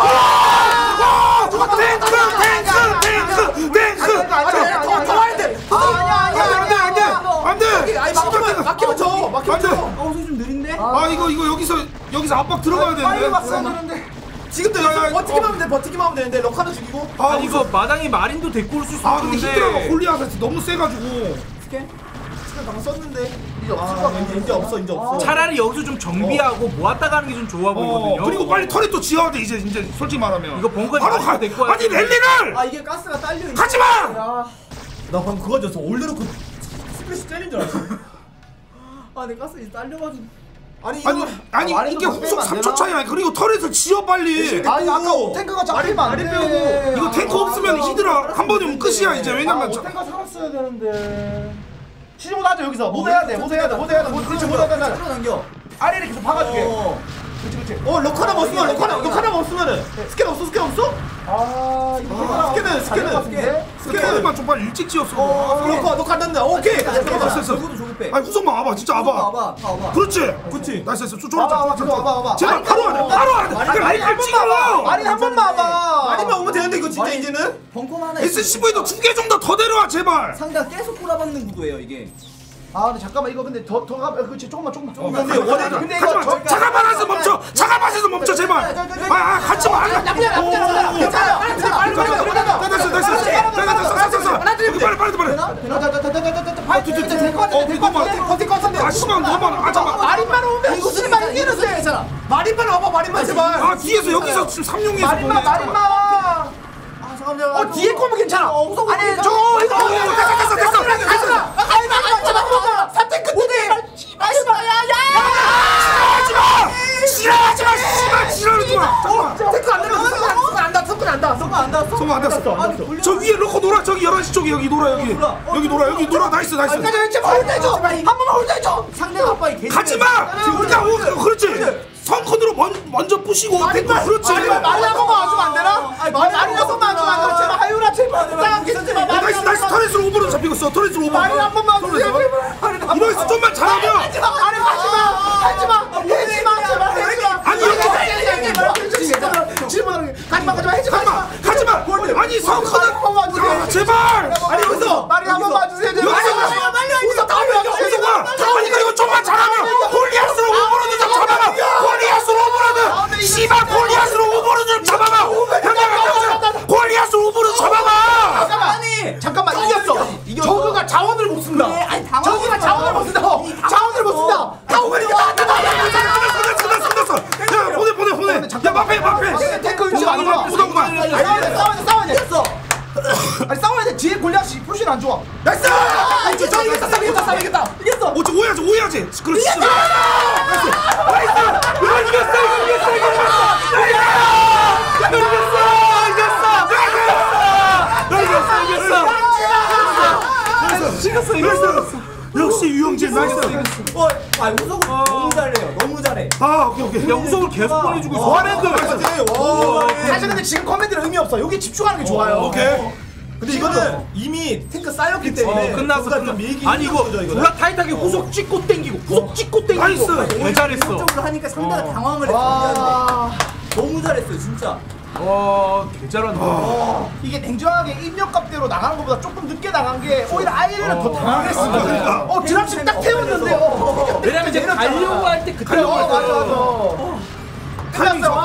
와 탱크 탱크 탱크 탱크 더 와야 돼. 아니야 아니야 안돼 안돼 안돼 아니 막히면 막히면 져 막히면 져. 어 소리 좀 느린데? 아 이거 이거 여기서 여기서 압박 들어가야 빨리 되는데 왔어야 되는데. 지금도 야, 야, 여기서 버티기만 하면 돼 버티기만 하면 되는데 럭하도 죽이고. 아 아니 이거 마당에 마린도 데리고 올 수 있어. 아 근데 히드라가 골리앗한테 너무 세가지고 스캔 스캔 방금 썼는데 이제 없을 것 같아. 이제 이제 없어 이제 없어. 차라리 여기서 좀 정비하고 모았다 가는 게 좀 좋아 보이거든요. 어 그리고 빨리 터렛 또 지어야 돼 이제 이제 솔직히 말하면 이거 벙커에 바로 많이 가 데리고 와야 아니 돼. 랠리를 아 이게 가스가 딸려 있네. 가지마 나 방금 그거 줬어. 올려놓고 스플래시 때린 줄 알았어. 아내 가스 이제 딸려가지고. 아니 아니 아니 마린도 이게 더 후속 빼면 안 삼 초 되나? 차이야 그리고 터렛을 지어 빨리 아니 아까 탱크가 잡히면 안 돼. 이거 탱크 없으면 히드라 한 번에 오면 끝이야 이제 왜냐면 저- 탱크가 살았어야 되는데. 치즈보드 하자 여기서. 모드 해야 돼. 모드 해야 돼. 모드 해야 돼. 모드 그렇지 모드 해야 돼. 끌어당겨. 아래를 계속 박아주게. 그렇지 그렇지. 어 럭하나 없으면 럭하나 럭하나 없으면은 스캔 없어 스캔 없어? 아 이거 스캔은 스캔은 그 터렛만 좀 빨리 일찍 지었어 어 럭하 럭하 된다. 오케이. 됐어 됐어 저거도 저거 빼. 아니 후속만 와봐 진짜 와봐 와봐 다 와봐. 그렇지 그렇지. 나이스 나이스 좀 와봐 와봐 와봐 와봐. 제발 바로 와야 돼 바로 와야 돼 그러니까 라인을 찍어 마린 한 번만 와봐. 마린만 오면 되는데 이거 진짜 이제는. 벙커만 하나. 에스씨브이도 두 개 정도 더 데려와 제발 상대가 계속 꼬라박는 구도예요 이게. 아 근데 잠깐만 이거 근데 더 더 가. 그렇지 조금만 조금만. 어, 근데 원래 근데 이거 하지마 차가만해서 멈춰 차가만해서 멈춰 제발 아 가지마 나쁘지 않아 나쁘지 않아. 괜찮아. 빨리 빨리 빨리 빨리. 됐어 됐어 됐어 됐어 됐어 빨리 빨리 빨리 버틸 것 같은데. 아 씨발 너만 아 잠깐 마린만 오면 무슨 말 이기는데. 괜찮아. 마린만 와봐 마린만 제발. 아 뒤에서 여기서 지금 삼룡이에서 마린만 마린만. 아 잠깐만요. 어 뒤에 거면 괜찮아. 아니 저 어, 됐어 됐어 됐어 됐어 아니 마린만 제발 삼탱크 때문에. 하지마 지랄하지마 씨발 지랄하지마 잠깐만 탱크 안 내려. 손 안다 손 안다. 손 안 닿았어? 손만 안 닿았어 저 위에 놓고 놀아 저기 열한 시 쪽에 여기 놀아 여기 여기 놀아 여기 놀아 나이스 나이스 제발 홀대줘. 한 번만 홀대줘. 상대가 아빠이 개. 가지마 그러니까 오 그렇지 성큰으로 먼, 먼저 부시고 탱크 그렇지 마린 한 번만 와주면 안 되나? 마린 한 번만 와주면 안 되나? 제발 하유라 제발 부탁하겠지 마. 어, 나이스 나이스 터렛으로 오버로 잡히고 있어 터렛으로 오버로 마린 한 번만 와주세요. 이노이스 좀만 잘하면 하지마 하지마 하지마 해지마 제발 해지마. 아니 여기 질문 가지마 가지마 해지마 가지마 가지마 아니 성큰은 아 제발 아니 여기서 마린 한 번만 와주세요. 여기서 빨리 여기서 다 우서가 아니 그리고 좀만 잘하면 골리앗으로 오버로드 좀 잡아봐 골리앗으로 오버로드 씨발 골리앗으로 오버로드 좀 잡아봐 형님 골리앗으로 오버로드 잡아봐 잠깐만 잠깐만 이겼어. 저그가 자원을 못 쓴다. 저그가 자원을 못 쓴다. 자원을 못 쓴다. 다 오면 이겨. 끝났어 끝났어 야 보내 보내 보내 야 마페 마페 탱크 위치 안 좋아. 우동만 아니 싸워야 돼 싸워야 돼. 됐어. 아니 싸워야 돼. 뒤에 골리앗이 표시는 안 좋아. 나이스 이겼어 이겼어 이겼어 이겼다. 이겼어. 오 오해하지 오해하지 그렇지 나이스 나이스 이거 이겼어 이거 이겼어 이거 이겼어 이겼어 이겼어 역시 유영진 나이스 어, 아 우석은 너무 잘해요. 너무 잘해. 아 오케이 오케이 야 우석을 계속 보내주고 있어. 사실 근데 지금 커맨드는 의미 없어. 여기 집중하는 게 좋아요. 오케이 근데 이거는 이미 탱크 쌓였기 때문에 어, 끝났어 끝났어. 아니 이거 졸라 타이트하게 후속 찍고 땡기고 후속 찍고 땡기고 나이스. 개 잘했어. 쪽으로 하니까 상대가 당황을 했어. 와. 너무 잘했어요 진짜. 와개 잘한다. 이게 냉정하게 입력값대로 나가는 것보다 조금 늦게 나간 게 오히려 아이를 더 당황했어. 어 드랍십 딱 태웠는데. 어. 왜냐면 이제 가려고 할 때 그때 어 맞아 맞아. 틀렸어.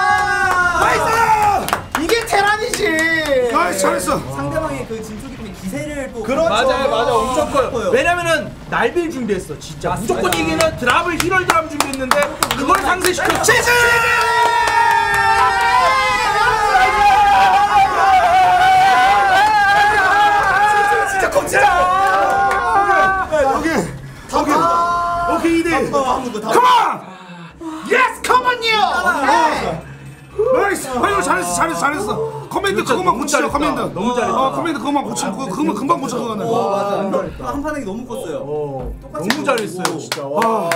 나이스. 이게 테란이지. 나이스 잘했어 상대방의 그 진초기 때문에 기세를 또. 그렇죠. 맞아요 맞아 엄청 커요. 커요. 왜냐면은 날빌 준비했어 진짜. 무조건 이기는 드랍을 히럴 드랍 준비했는데 그걸 상쇄시켜. 치즈! 진짜. 오케이. 오케이. 오케이 이 대. 컴온. 예스 컴온요. 나이스! 아이고 잘했어 잘했어 잘했어. 커맨드 그것만 고치죠. 커맨드 너무 잘했다. 어 커맨드 그것만 고치면 그거 그거만 금방 고쳐 그거는. 어 맞아. 한 판하기 너무 컸어요. 너무 잘했어요 진짜. 와.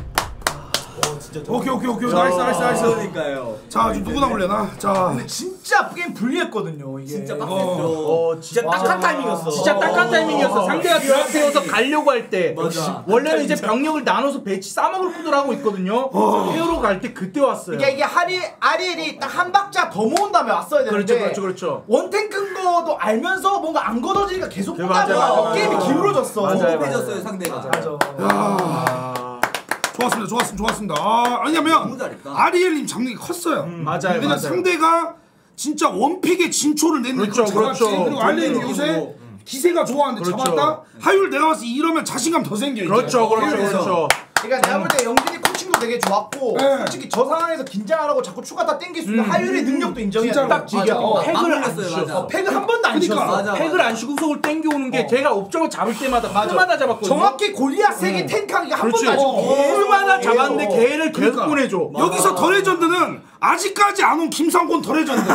오케이 오케이 오케이 나이스 나이스 나이스. 그러니까요. 자 지금 누구 나올래나? 자 근데 진짜 게임 불리했거든요 이게. 진짜 빡셌어. 어 진짜 딱한 타이밍이었어. 진짜 딱한 타이밍이었어. 상대가 드랍되어서 가려고 할 때 맞아. 원래는 이제 병력을 나눠서 배치 싸먹을 구도를 하고 있거든요. 헤어로 갈 때 그때 왔어요. 이게 이게 하리 아리엘이 딱 한 박자 더 모은 다음에 왔어야 되는데. 그렇죠 그렇죠 그렇죠. 원탱 끈 거도 알면서 뭔가 안 걷어지니까 계속 맞아, 맞아, 보다가 맞아. 게임이 기울어졌어. 맞아요, 급해졌어요 상대가. 맞아. 야. 좋았습니다 좋았습니다 좋았습니다. 아 왜냐면 너무 잘했다. 아리엘님 잡는 게 컸어요. 맞아요 왜냐면 맞아요. 상대가 진짜 원픽의 진초를 냈는 그렇죠, 걸 잡았지. 그렇죠. 그리고 아리엘님 그렇죠. 요새 기세가 좋아하는데 그렇죠. 잡았다. 하율 내가 봤을 때 이러면 자신감 더 생겨. 이제. 그렇죠 그렇죠 그래서. 그렇죠. 그러니까 내가 볼 때 영진이 코칭도 되게 좋았고 네. 솔직히 저 상황에서 긴장 안 하고 자꾸 추가 다 땡길 수 있는 하율의 능력도 인정해야 진짜로. 돼. 딱 지게 맞아. 어, 팩을 안 맞았어요, 쉬었어. 맞아. 팩을 한 번도 안 그러니까. 치었어. 맞아. 팩을 안 쉬고 속을 땡겨오는 게 제가 옵저버 잡을 때마다 그마다 잡았거든요. 정확히 골리앗 세개 탱크하기가 한 그렇지. 번도 안 치고 그마다 잡았는데 어. 걔를 계속 그러니까. 보내줘. 여기서 더 레전드는 아직까지 안 온 김상곤 더 레전드.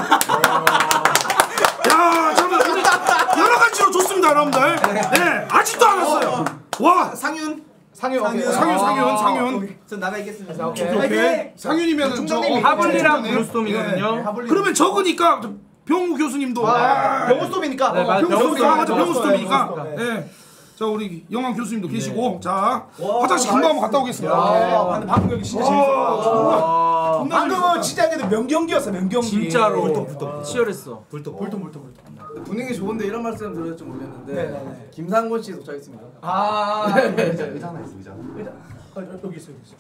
야, 저는 여러 가지로 좋습니다, 여러분들. 네, 아직도 안 왔어요. 와, 상윤. 상윤 오케이. 상윤, 상윤, 아, 상윤. 오케이. 전 나가 있겠습니다. 오케이. 오케이, 오케이. 상윤이면은 중장님이 저- 하블리랑 네. 블루스톰이거든요. 네, 하블리. 그러면 적으니까 병우 교수님도. 아, 병우스톱이니까. 네, 맞아요. 병우 교수님, 맞아, 병우 병우스톱, 스톱이니까. 병우스톱, 네. 자, 우리 영암 교수님도 계시고, 자, 화장실 금방 한번 갔다 오겠습니다. 아, 근데 방금 여기 진짜 재밌었어. 아, 존나 방금은 재밌었다. 진짜 근데 명경기였어 명경기. 진짜로 치열했어. 불똥 불똥 불똥 불똥. 분위기 좋은데 이런 말씀 드릴 줄 모르겠는데 네, 네, 네. 김상곤 씨 도착했습니다. 아, 의자 의자 하나 있어 의자. 의자. 어, 여기 있어 여기 있어.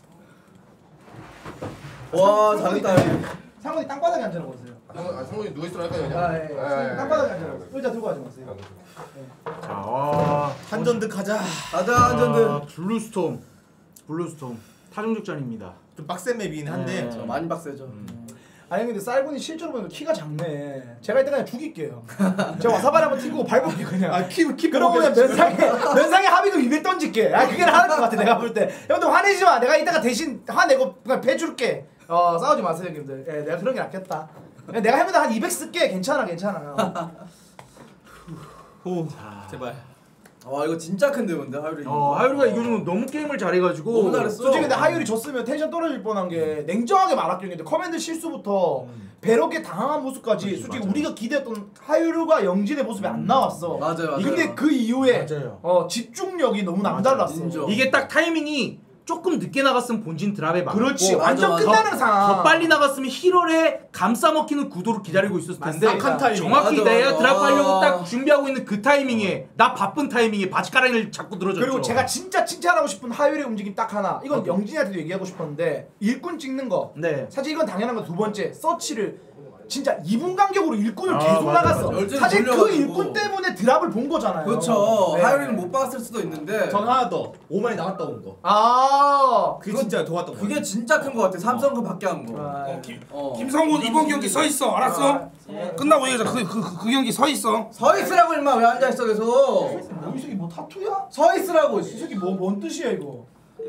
와 잘했다. 상훈이 땅바닥에 앉으라고 했어요. 상훈 아 상훈이 누워 있으라 할까요 그냥? 아, 예. 예. 땅바닥에 앉으라고. 의자 들고 가지 마세요. 자, 아, 한전득 가자. 가자 한전들. 아, 블루스톰, 블루스톰 타중직전입니다. 좀 빡센 맵이긴 한데. 네. 많이 빡세죠. 아니 근데 쌀분이 실제로 보면 키가 작네. 제가 이때 그냥 죽일게요. 제가 와사바리 한번 튕기고 밟을게 그냥. 아키키 그러고 그냥 면상에 면상에 합의금 이백 던질게. 아 그게 하는 것 같아 내가 볼 때. 형들 화내지 마. 내가 이따가 대신 화내고 그냥 배줄게. 어 싸우지 마세요 형님들. 예, 내가 그런 게 낫겠다. 내가 해보다 한 이백 쓸게. 괜찮아 괜찮아. 오. 제발. 와 이거 진짜 큰데 근데 하율이. 어, 하율이가 이겨주면 너무 게임을 잘해가지고 너무 잘했어. 솔직히 근데 하율이 졌으면 텐션 떨어질 뻔한 게 냉정하게 말할게요. 근데 커맨드 실수부터 배럭에 당황한 모습까지 솔직히 우리가 기대했던 하율과 영진의 모습이 안 나왔어. 맞아요, 맞아요. 근데 그 이후에 맞아요. 어 집중력이 너무 남달랐어. 인정. 이게 딱 타이밍이 조금 늦게 나갔으면 본진 드랍에 맞고 그렇지 맞아, 완전 맞아. 끝나는 상황. 더 빨리 나갔으면 힐월에 감싸먹히는 구도를 기다리고 있었을 텐데 딱한 타이밍. 정확히 맞아, 내가 맞아. 드랍하려고 아. 딱 준비하고 있는 그 타이밍에 나 바쁜 타이밍에 바지가랑이를 자꾸 늘어졌죠. 그리고 제가 진짜 칭찬하고 싶은 하율의 움직임 딱 하나. 이건 영진이한테도 얘기하고 싶었는데 일꾼 찍는 거. 네. 사실 이건 당연한 거 두 번째 서치를 진짜 이 분 간격으로 일꾼을 아, 계속 맞아, 나갔어. 맞아. 사실 그 열정이 일꾼 때문에 드랍을 본 거잖아요. 그렇죠. 네. 하율이는 못 봤을 수도 있는데. 전 하나 더. 오만이 나갔다 온 거. 아 그게 진짜 도왔던 거. 그게 진짜 큰 거 같아. 삼성 그 밖에 한 거. 아, 어, 김, 어. 김상곤 이번 경기 서 있어, 알았어? 끝나고 얘기하자. 그, 그, 그, 그 경기 서 있어. 서 있으라고 임마 왜 앉아 있어 계속. 뭐 이 새끼 뭐 타투야? 서 있으라고. 이 새끼 뭐 뭔 뜻이야 이거?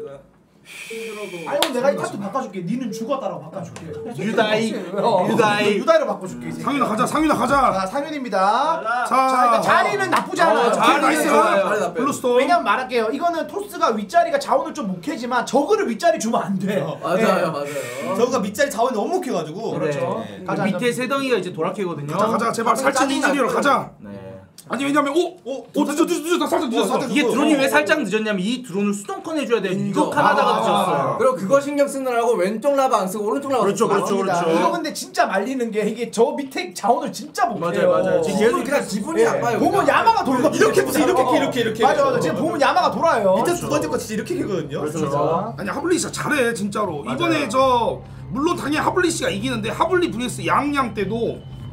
아니 오늘 내가 이 타투 바꿔줄게. 니는 죽었다라고 바꿔줄게. 유다이 어, 유다이 유다이로 바꿔줄게. 이 새끼. 상윤아 가자, 상윤아 가자. 자 상윤입니다. 자, 자 일단 자리는 나쁘지 않아요. 어, 자리 나이스. 좋아요. 자리 나쁘. 블루스톰. 왜냐면 말할게요. 이거는 토스가 윗자리가 자원을 좀 묵해지만 저그를 윗자리 주면 안 돼. 맞아요, 맞아요. 저거가 밑자리 자원이 너무 묵혀가지고. 그렇죠. 네. 가자, 밑에 가자. 세 덩이가 이제 도락해거든요. 가자, 가자. 제발 살찐 인지리로 가자. 네. 아니 왜냐면 오, 오, 오 늦어, 늦어, 늦어, 나 살짝 늦었어. 이게 드론이 왜 살짝 늦었냐면 이 드론을 수동컨 해줘야 돼. 이거 카나다가 아. 늦었어요. 그리고 그거 신경 쓰느라고 왼쪽 라바 안 쓰고 오른쪽 라바 그렇죠, 쓰고 그렇죠, 나옵니다. 그렇죠. 이거 근데 진짜 말리는 게 이게 저 밑에 자원을 진짜 못 맞아요, 해요. 맞아요. 지금 얘는 그냥 기분이 예, 안 봐요. 보면 그냥. 야마가 돌거든요. 이렇게 보세요, 이렇게, 어, 이렇게, 이렇게. 맞아 맞아. 지금 보면 야마가 돌아요. 밑에 두 번째 거 진짜 이렇게 되거든요. 그렇죠. 아니 하블리 진짜 잘해 진짜로. 이번에 저 물론 당연히 하블리 씨가 이기는데 하블리 vs 양양 때도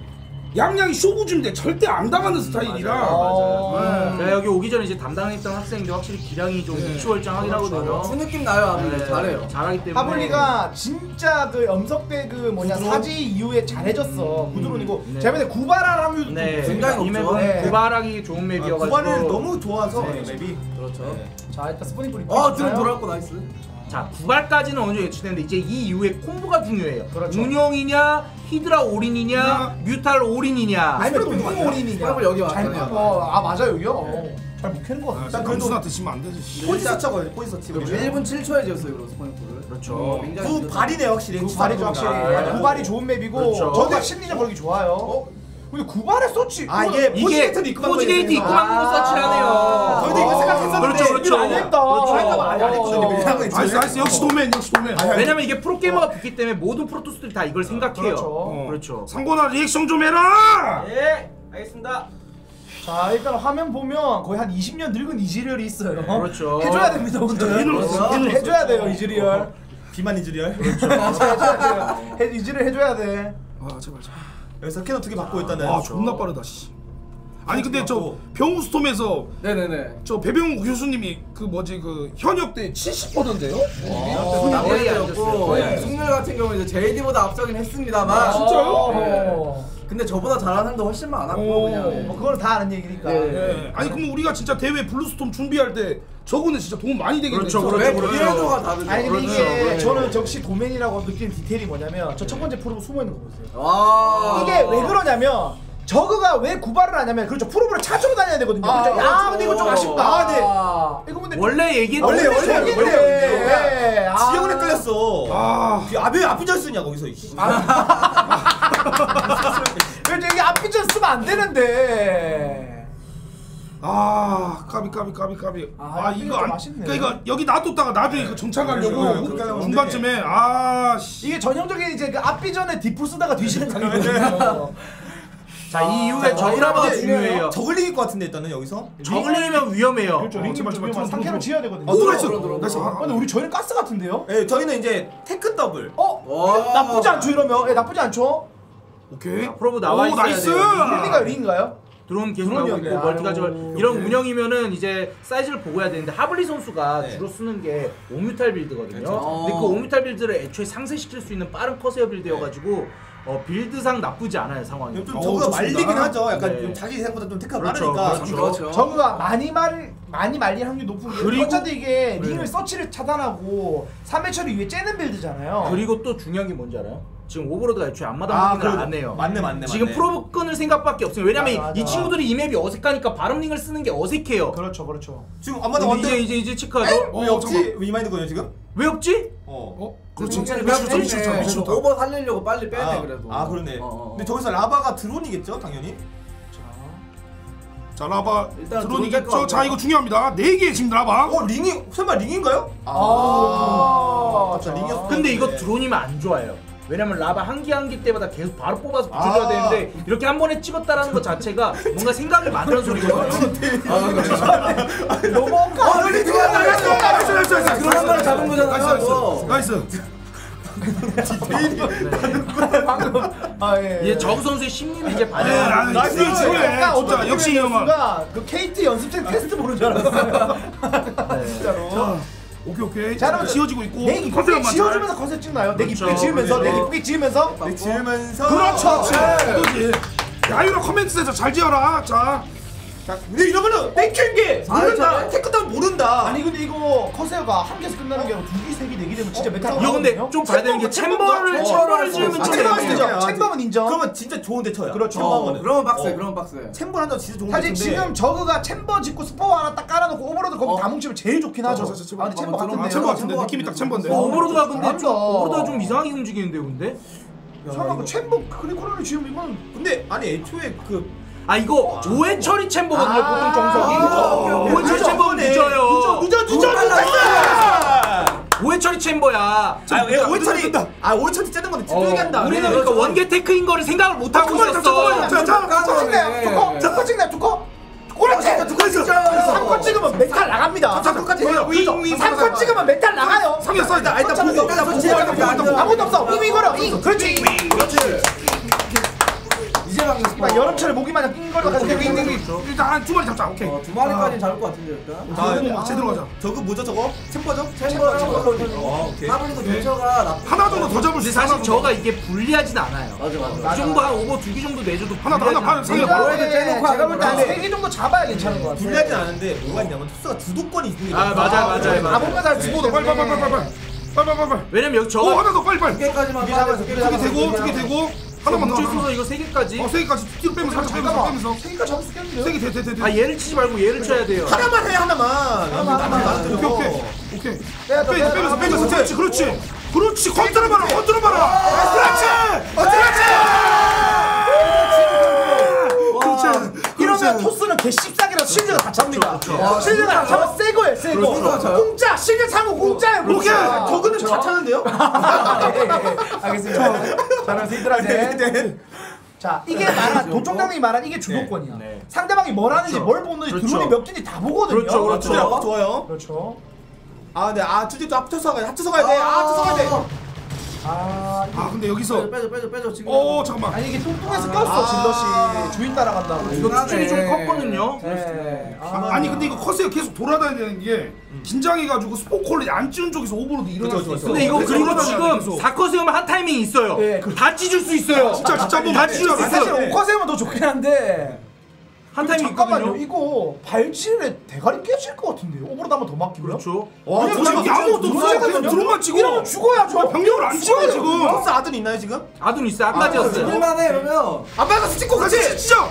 양양이 쇼부준데 절대 안 당하는 스타일이라. 맞아요. 네, 여기 오기 전에 이제 담당했던 학생들 확실히 기량이 좀 우수월장하긴 하거든요. 주 느낌 나요, 하블리. 네, 잘해요. 잘하기 때문에. 하블리가 진짜 그 염석대 그 뭐냐 사지 이후에 잘해졌어. 구드론이고 네. 제가 볼때 구바랄 확률도 네, 굉장히 이 높죠. 맵은 네. 구발하기 좋은 맵이어가지고. 구발을 너무 좋아서 네. 맵이. 그렇죠. 자 일단 스포닝 뿌리. 아, 드론 돌아왔고 나이스. 자, 구발까지는 어느 정도 예측되는데 이제 이 이후에 콤보가 중요해요. 그렇죠. 운영이냐, 히드라 올인이냐, 뮤탈 올인이냐. 아니면 또 누구 올인이냐. 스포닝 여기 잘 왔잖아요. 어, 아 맞아 여기요. 어. 잘 못 캐는 것 같아. 일단 건수한테 지면 안 되지. 포지 서치거든요. 포지 서치. 일 분 칠 초에 지었어요, 그럼 스포닝풀을. 그렇죠. 굉장히 구발이네 확실히. 구발이죠 확실히. 아, 구발이 좋은 맵이고 그렇죠. 저도 심리적 걸기 좋아요. 어? 근데 구발의 서치. 아 이게 이게 포지게이트도 입고 포지게이트 입고 막는 서치라네요. 저희도 이거 생각했었는데. 그렇죠, 그렇죠. 안 했다. 그렇죠. 할까봐 안 했거든요. 왜냐면 나이스 나이스 역시 도맨 역시 도맨. 왜냐면 이게 프로게이머가 붙기 때문에 모든 프로토스들이 다 이걸 생각해요. 그렇죠. 어. 그렇죠. 상권아 리액션 좀 해라. 예, 알겠습니다. 자 일단 화면 보면 거의 한 이십 년 늙은 이즈리얼이 있어요. 그렇죠. 해줘야 됩니다 오늘. 그렇죠. 해줘야 돼요 이즈리얼. 비만 이즈리얼. 해줘야 돼요. 해- 이즈리얼 해줘야 돼. 아 제발 제발. 여기서 캐논 두 개 받고 일단은. 아 존나 빠르다 씨. 아니 근데 저 병우스톰에서 네네네. 저 배병우 교수님이 그 뭐지 그 현역 때 칠십 퍼센트인데요? 거의 안 됐어요. 네. 승률 같은 경우 이제 제이디보다 앞서긴 했습니다만. 아, 진짜요? 네. 근데 저보다 잘하는 사람도 훨씬 많았고 오. 그냥. 뭐 그거는 다 아는 얘기니까. 네. 네. 아니 그럼 우리가 진짜 대회 블루스톰 준비할 때 저거는 진짜 도움 많이 되겠네. 그렇죠, 진짜. 그렇죠, 왜 그렇죠. 이해도가 다르죠. 아니 근데 그렇죠. 이게 네. 저는 역시 도맨이라고 느끼는 디테일이 뭐냐면 저 첫 번째 프로브 숨어 있는 거 보세요. 와. 이게 왜 그러냐면 저그가 왜 구발을 하냐면 그렇죠 프로브를 찾으러 다녀야 되거든요. 아, 그렇죠? 아 근데 이거 좀 그렇죠. 아쉽다. 아, 네. 아. 이거 근데 원래 얘기했던 원래, 원래, 저기인데. 원래, 원래. 예. 아. 지영은 헷갈렸어. 아. 아왜 앞이절 쓰냐 거기서. 그렇죠 이게 앞비전 쓰면 안 되는데. 아 까비 까비 까비 까비. 아, 아, 이거 이거 좀 안. 아쉽네. 그러니까 이거 여기 놔뒀다가 나중에 그 정찰하려고 그러니까 그러니까 중반쯤에 아 씨. 이게 전형적인 이제 그 앞비전에 디프 쓰다가 뒤지는 각이거든요. 자, 이 이후에 저그라마가 중요해요. 저글링일 것 같은데 일단은 여기서. 저글링이면 위험해요. 그렇죠. 링치 제발, 제발, 맞지만 들어, 상캐로 들어. 지어야 되거든요. 어 나이스. 들어, 들어, 나이스. 들어. 아, 근데 우리 저희는 가스 같은데요? 예, 저희는 이제 테크 더블. 어? 와. 나쁘지 않죠 이러면? 예, 나쁘지 않죠? 오케이. 자, 프로브 나와 오, 있어야 나이스. 돼요. 릴리가 릴인가요? 드론 계속 나오고 드론이었네. 있고 멀티가지고 아유, 이런 오케이. 운영이면은 이제 사이즈를 보고 해야 되는데 하블리 선수가 네. 주로 쓰는 게 오뮤탈 빌드거든요. 그렇죠. 근데 그 오뮤탈 빌드를 애초에 상쇄시킬 수 있는 빠른 커세어 빌드여가지고 어, 빌드상 나쁘지 않아요 상황이. 좀 어, 저거가 좋습니다. 말리긴 하죠. 약간 네. 좀 자기 생각보다 좀 테크가 그렇죠, 빠르니까. 그렇죠. 그렇죠. 저그가 많이 말 많이 말릴 확률이 높은 게 그리고- 어차피 이게 네. 링을 서치를 차단하고 삼 회 처리 위에 째는 빌드잖아요. 그리고 또 중요한 게 뭔지 알아요? 지금 오버로드가 애초에 앞마당 아, 확인을 그래도- 안 해요. 맞네, 맞네, 지금 맞네. 프로브 끊을 생각밖에 없어요. 왜냐면 맞아, 맞아. 이 친구들이 이 맵이 어색하니까 바람링을 쓰는 게 어색해요. 그렇죠, 그렇죠. 지금 안마다 근데 이제 왔는데 이제 이제 체크하죠. 왜 어, 없지? 왜 이마인드 거예요 지금? 왜 없지? 어. 어 그렇지. 그냥 그렇지. 빼네. 미쳤다 그래도 미쳤다. 오버 살리려고 빨리 빼네 아, 그래도. 아 그러네. 어, 어, 어. 근데 저기서 라바가 드론이겠죠, 당연히. 자 라바 일단 드론이겠죠. 들어올 것 자 이거 중요합니다. 네 개 지금 라바. 어 링이 설마 링인가요? 아, 저 링이었어. 근데 이거 드론이면 안 좋아요. 왜냐면 라바 한 기 한 기 때마다 계속 바로 뽑아서 붙여줘야 아. 되는데 이렇게 한 번에 찍었다라는 것 자체가 뭔가 생각을 만드는 소리거든요. 너무 아, 여기 들어와 나이스 나이스 나이스 나이스. 그런 걸 잡은 거잖아요. 이거. 나이스. 방금 아 예. 이제 정 선수의 심리는 이제 네, 반영. 아, 나이스. 그래. 진짜 역시 이 형은. 그 케이티 연습생 테스트 보는 줄 알았어요. 진짜로. 오케이 오케이. 자, 여러분, 지어지고 있고. 내 이쁘게 컨셉만 잘. 지어주면서 컨셉 찍나요? 내 그렇죠, 이쁘게 지으면서 내 그렇죠. 이쁘게 지으면서 네, 지으면서 그렇죠. 그거지. 야유라 커맨드에서 잘 지어라. 자. 자, 근데 이러면은 땡큐인 게 모른다. 테크 따면 모른다. 아니 근데 이거 커세어가 한 개에서 끝나는 게 아니라 두 개, 세 개, 네 개 되면 진짜 메탈 이거 근데 나오거든요? 좀 봐야 되는 게 챔버를 챔버를 지으면 아, 좀 챔버는 애매해요. 인정. 챔버는 인정. 그러면 진짜 좋은 대처야. 그렇죠. 챔버는. 그러면 박스에 어. 그러면 박스에. 챔버 한다 진짜 좋은 사실 대처인데. 지금 저그가 챔버 짓고 스포 하나 딱 깔아놓고 오버로드 거기 어. 다 뭉치면 제일 좋긴 하죠. 저, 저, 저, 저, 아 근데 챔버 어, 같은데요? 아 챔버 같은데 느낌이 딱 챔버인데. 어, 오버로드가 근데 좀 잘한다. 오버로드가 좀 이상하게 움직이는데 근데. 잠깐만 그 챔버 크리코너를 지으면 이건 근데 아니 애초에 그 아 이거 오해 처리 챔버거든요 아. 보통 정석이. 아. 오해 처리 챔버는 늦어요. 늦어 늦어 늦어. 오해 처리 챔버야. 아, 왜 오이처리 아 오이처리 째는 건데 어, 찌르게 한다. 우리는 그러니까 원개 테크인 거를 생각을 못 하고 있었어. 자, 자, 자, 찍나요? 두코? 두코 찍나요? 두코? 그렇지! 두코 있어! 삼 코 찍으면 메탈 나갑니다. 자, 끝까지 해요. 삼 코 찍으면 메탈 나가요. 삼겹 써 있다. 일단 보고 일단 보고 아무것도 없어. 윙 걸어. 윙. 그렇지. 이제 막 이봐 여름철에 모기 마냥 낑거려가지고. 오케이 오케이 오케이. 일단 두 마리 잡자. 오케이. 어, 두 마리까지는 잡을 것 같은데 일단. 아, 제대로 가자. 저거 뭐죠 저거? 챔버죠? 챔버를 어, 오케이. 하블리도 근처가 나. 하나 정도 더 잡을 수 근데 있어. 사실 저가 이게 불리하진 않아요. 맞아 맞아. 이 정도 한 오버 두 개 정도 내줘도 하나 더, 하나 반, 세 개. 제가 네, 제가 네, 볼 때 한 네. 세 개 정도 잡아야 괜찮은 것 같아. 불리하진 않은데 뭐가 있냐면 토스가 주도권이 있는 게 아 맞아 맞아 맞아. 아무거나 잘 주고 빨리 빨리 빨리 빨리 빨리 빨리 빨리 빨리. 왜냐면 여기 오 저가 하나 더 빨리 빨리. 두 개까지만 두개 잡아서 두 두 두 개 되고 두 개 되고 하나만 더. 뭉쳐 하나만 있어서 이거 세 개까지. 더. 어, 세 개까지 뒤로 빼면서 살짝 빼면서 잠깐만. 빼면서. 세 개가 잡을 수 있겠는데요? 세 개 돼 돼 돼 돼. 아 얘를 치지 말고 얘를 쳐야 돼요. 하나만 해 하나만. 하나만, 하나만. 오케이 오케이 오케이. 빼야 돼, 빼 빼야 돼. 빼면서 빼면서 그렇지 그렇지 그렇지 컨트롤 봐라 컨트롤 봐라. 그렇지 그렇지. 그렇지. 이러면 토스는 개 씹싸기라 실드가 다 잡니다. 실드가 다 잡아 새 거예요, 새 거. 그렇죠. 공짜, 실드 사고 공짜예요. 오케이. 저거는 다 차는데요? 알겠습니다. 잘하면서 이들한테. 자, 이게 말한 도청장님이 말한 이게 주도권이야. 네. 상대방이 뭘 하는지 뭘 보는지 그렇죠. 드론이 몇 개인지 다 보거든요. 그렇죠, 그렇죠. 아, 좋아요. 그렇죠. 아 근데 아 투지도 합쳐서 가야 합쳐서 가야 돼. 아 합쳐서 가야 돼. 아, 이게- 아 근데 여기서 빼줘 빼줘 빼줘 지금. 어 잠깐만. 아니 이게 뚱뚱해서 꼈어 질럿이 주인 따라간다고. 이거 추출이 좀 컸거든요. 네. 아, 아니 근데 이거 커세가 계속 돌아다니는 게 긴장해가지고 스포콜을 안 찌운 쪽에서 오버로드 일어날 그쵸, 수 그쵸, 있어. 근데 이거 그래서 그리고 돌아다녀야 돼, 지금 계속. 사 컷 세우면 한 타이밍이 있어요. 네, 그- 다 찢을 수 있어요. 진짜 진짜 한번 다 다 찢을 수 찢어. 있어요. 사실 오커세면 더 좋긴 한데 한 근데 타이밍 잠깐만요. 있거든요. 이거 발질에 대가리 깨질 것 같은데요. 오버로드 한번 더 맡기면. 그렇죠. 와 왜냐면 저기 지금 아무것도 드론 없어. 거든요. 그냥 드론만 치고. 이러면 죽어야죠. 병력을 안 치고 지금. 토스 아들 있나요 지금? 아둔 있어요. 아까지였어요. 일만해 이러면. 아빠가 찍고 같이 치죠.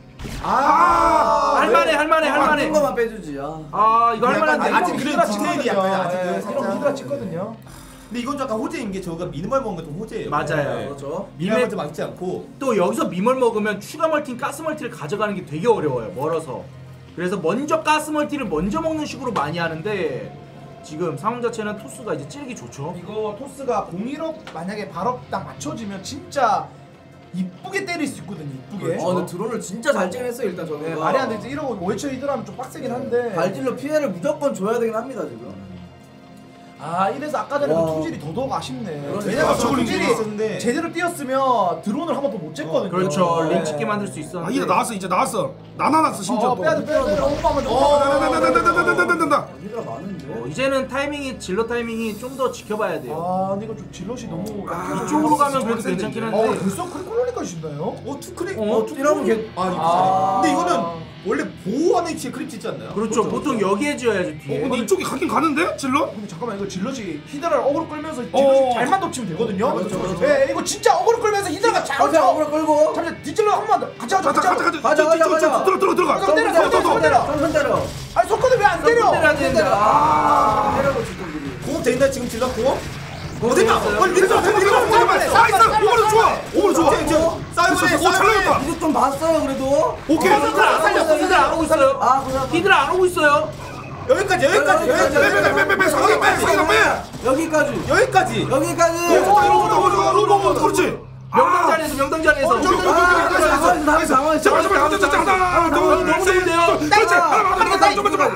아. 할만해 할만해 한 할만해. 거만 빼주지. 아. 아 이거 할만한데. 아직 이거. 그런 디테일이 약간 아직은 이런 살짝. 히드라 찍거든요. 근데 이건 좀 약간 호재인 게 저가 미니멀 먹은 것도 호재예요. 맞아요. 그렇죠. 미니멀 좀 많지 않고. 또 여기서 미멀 먹으면 추가 멀티인 가스 멀티를 가져가는 게 되게 어려워요. 멀어서. 그래서 먼저 가스 멀티를 먼저 먹는 식으로 많이 하는데 지금 상황 자체는 토스가 이제 찌르기 좋죠. 이거 토스가 공일업 만약에 발업 딱 맞춰지면 진짜 이쁘게 때릴 수 있거든요. 이쁘게. 어 근데 드론을 진짜 잘 찌냈어 일단 저거. 네, 말이 안 되지. 이러고 오해처 히드라면 좀 빡세긴 한데. 발질로 피해를 무조건 줘야 되긴 합니다 지금. 아 이래서 아까 전에 그 와. 투질이 더더욱 아쉽네. 그러니까. 왜냐면 아, 저 저걸 투질이 있었는데. 제대로 뛰었으면 드론을 한 번 더 못 쟀거든요. 그렇죠. 네. 링 찍게 만들 수 아 있었는데. 이제 나왔어 이제 나왔어. 나나났어 심지어. 어, 빼야 돼, 빼야 돼. 오빠 먼저. 어, 오빠 먼저. 나나나나나나나나나나. 히드라 많은데. 어, 이제는 타이밍이 질러 타이밍이 좀 더 지켜봐야 돼요. 아, 근데 이거 좀 질럿이 너무. 아, 이쪽으로 가면 그래도 괜찮긴 어, 한데. 벌써 크리콜로니까지 준다요? 어 투크릭. 어, 이러면 걔. 아 이거 아. 잘해. 근데 이거는 원래 보호하는 위치에 크립 짓지 않나요? 그렇죠. 보통 여기에 지어야죠 어 뒤에. 근데 이쪽이 가긴 가는데 질러? 근데 잠깐만 이거 질럿이 히드라를 어그로 끌면서 질럿이 어. 잘만 덮치면 되거든요. 그렇죠, 그렇죠. 예, 이거 진짜 어그로 끌면서 히드라가 잘 가자 덮쳐. 어그로 끌고. 잠시 뒷질러 한 번 더. 같이 하자. 가자 같이 가자 하자. 가자. 가자, 가자, 가자. 들어 들어 들어가. 손 때려, 손 때려, 손 때려. 손 때려. 아니 손거든 왜안 때려? 때려야 되는데. 아. 때려고 지금. 공업 돼 있나 지금 질러 공업? 그거 어딨나? 되겠어요? 빨리 밀어 밀어 밀어 밀어. 나이스 오버로드 좋아. 오버로드 좋아. 싸이버에 오, 잘 나갔다. 이거 좀 봤어요 그래도. 오케이. 어, 히드라 안 살렸어. 히드라 안 오고 있어요. 아 그냥 히드라 안 오고 있어요. 여기까지 여기까지 여기까지 빼빼빼빼빼 사기 빼 사기 빼. 여기까지. 여기까지. 여기까지. 오버로드 그렇지. 명당 자리에서 명당 자리에서. 저기, 저기, 저기, 아, 저기, 저기, 당황했어, 저기, 당황했어, 당황했어. 잠깐 잠깐 잠깐 잠깐 잠깐 너무 너무 좋은데요. 그렇지 하나 하나 잠깐 잠깐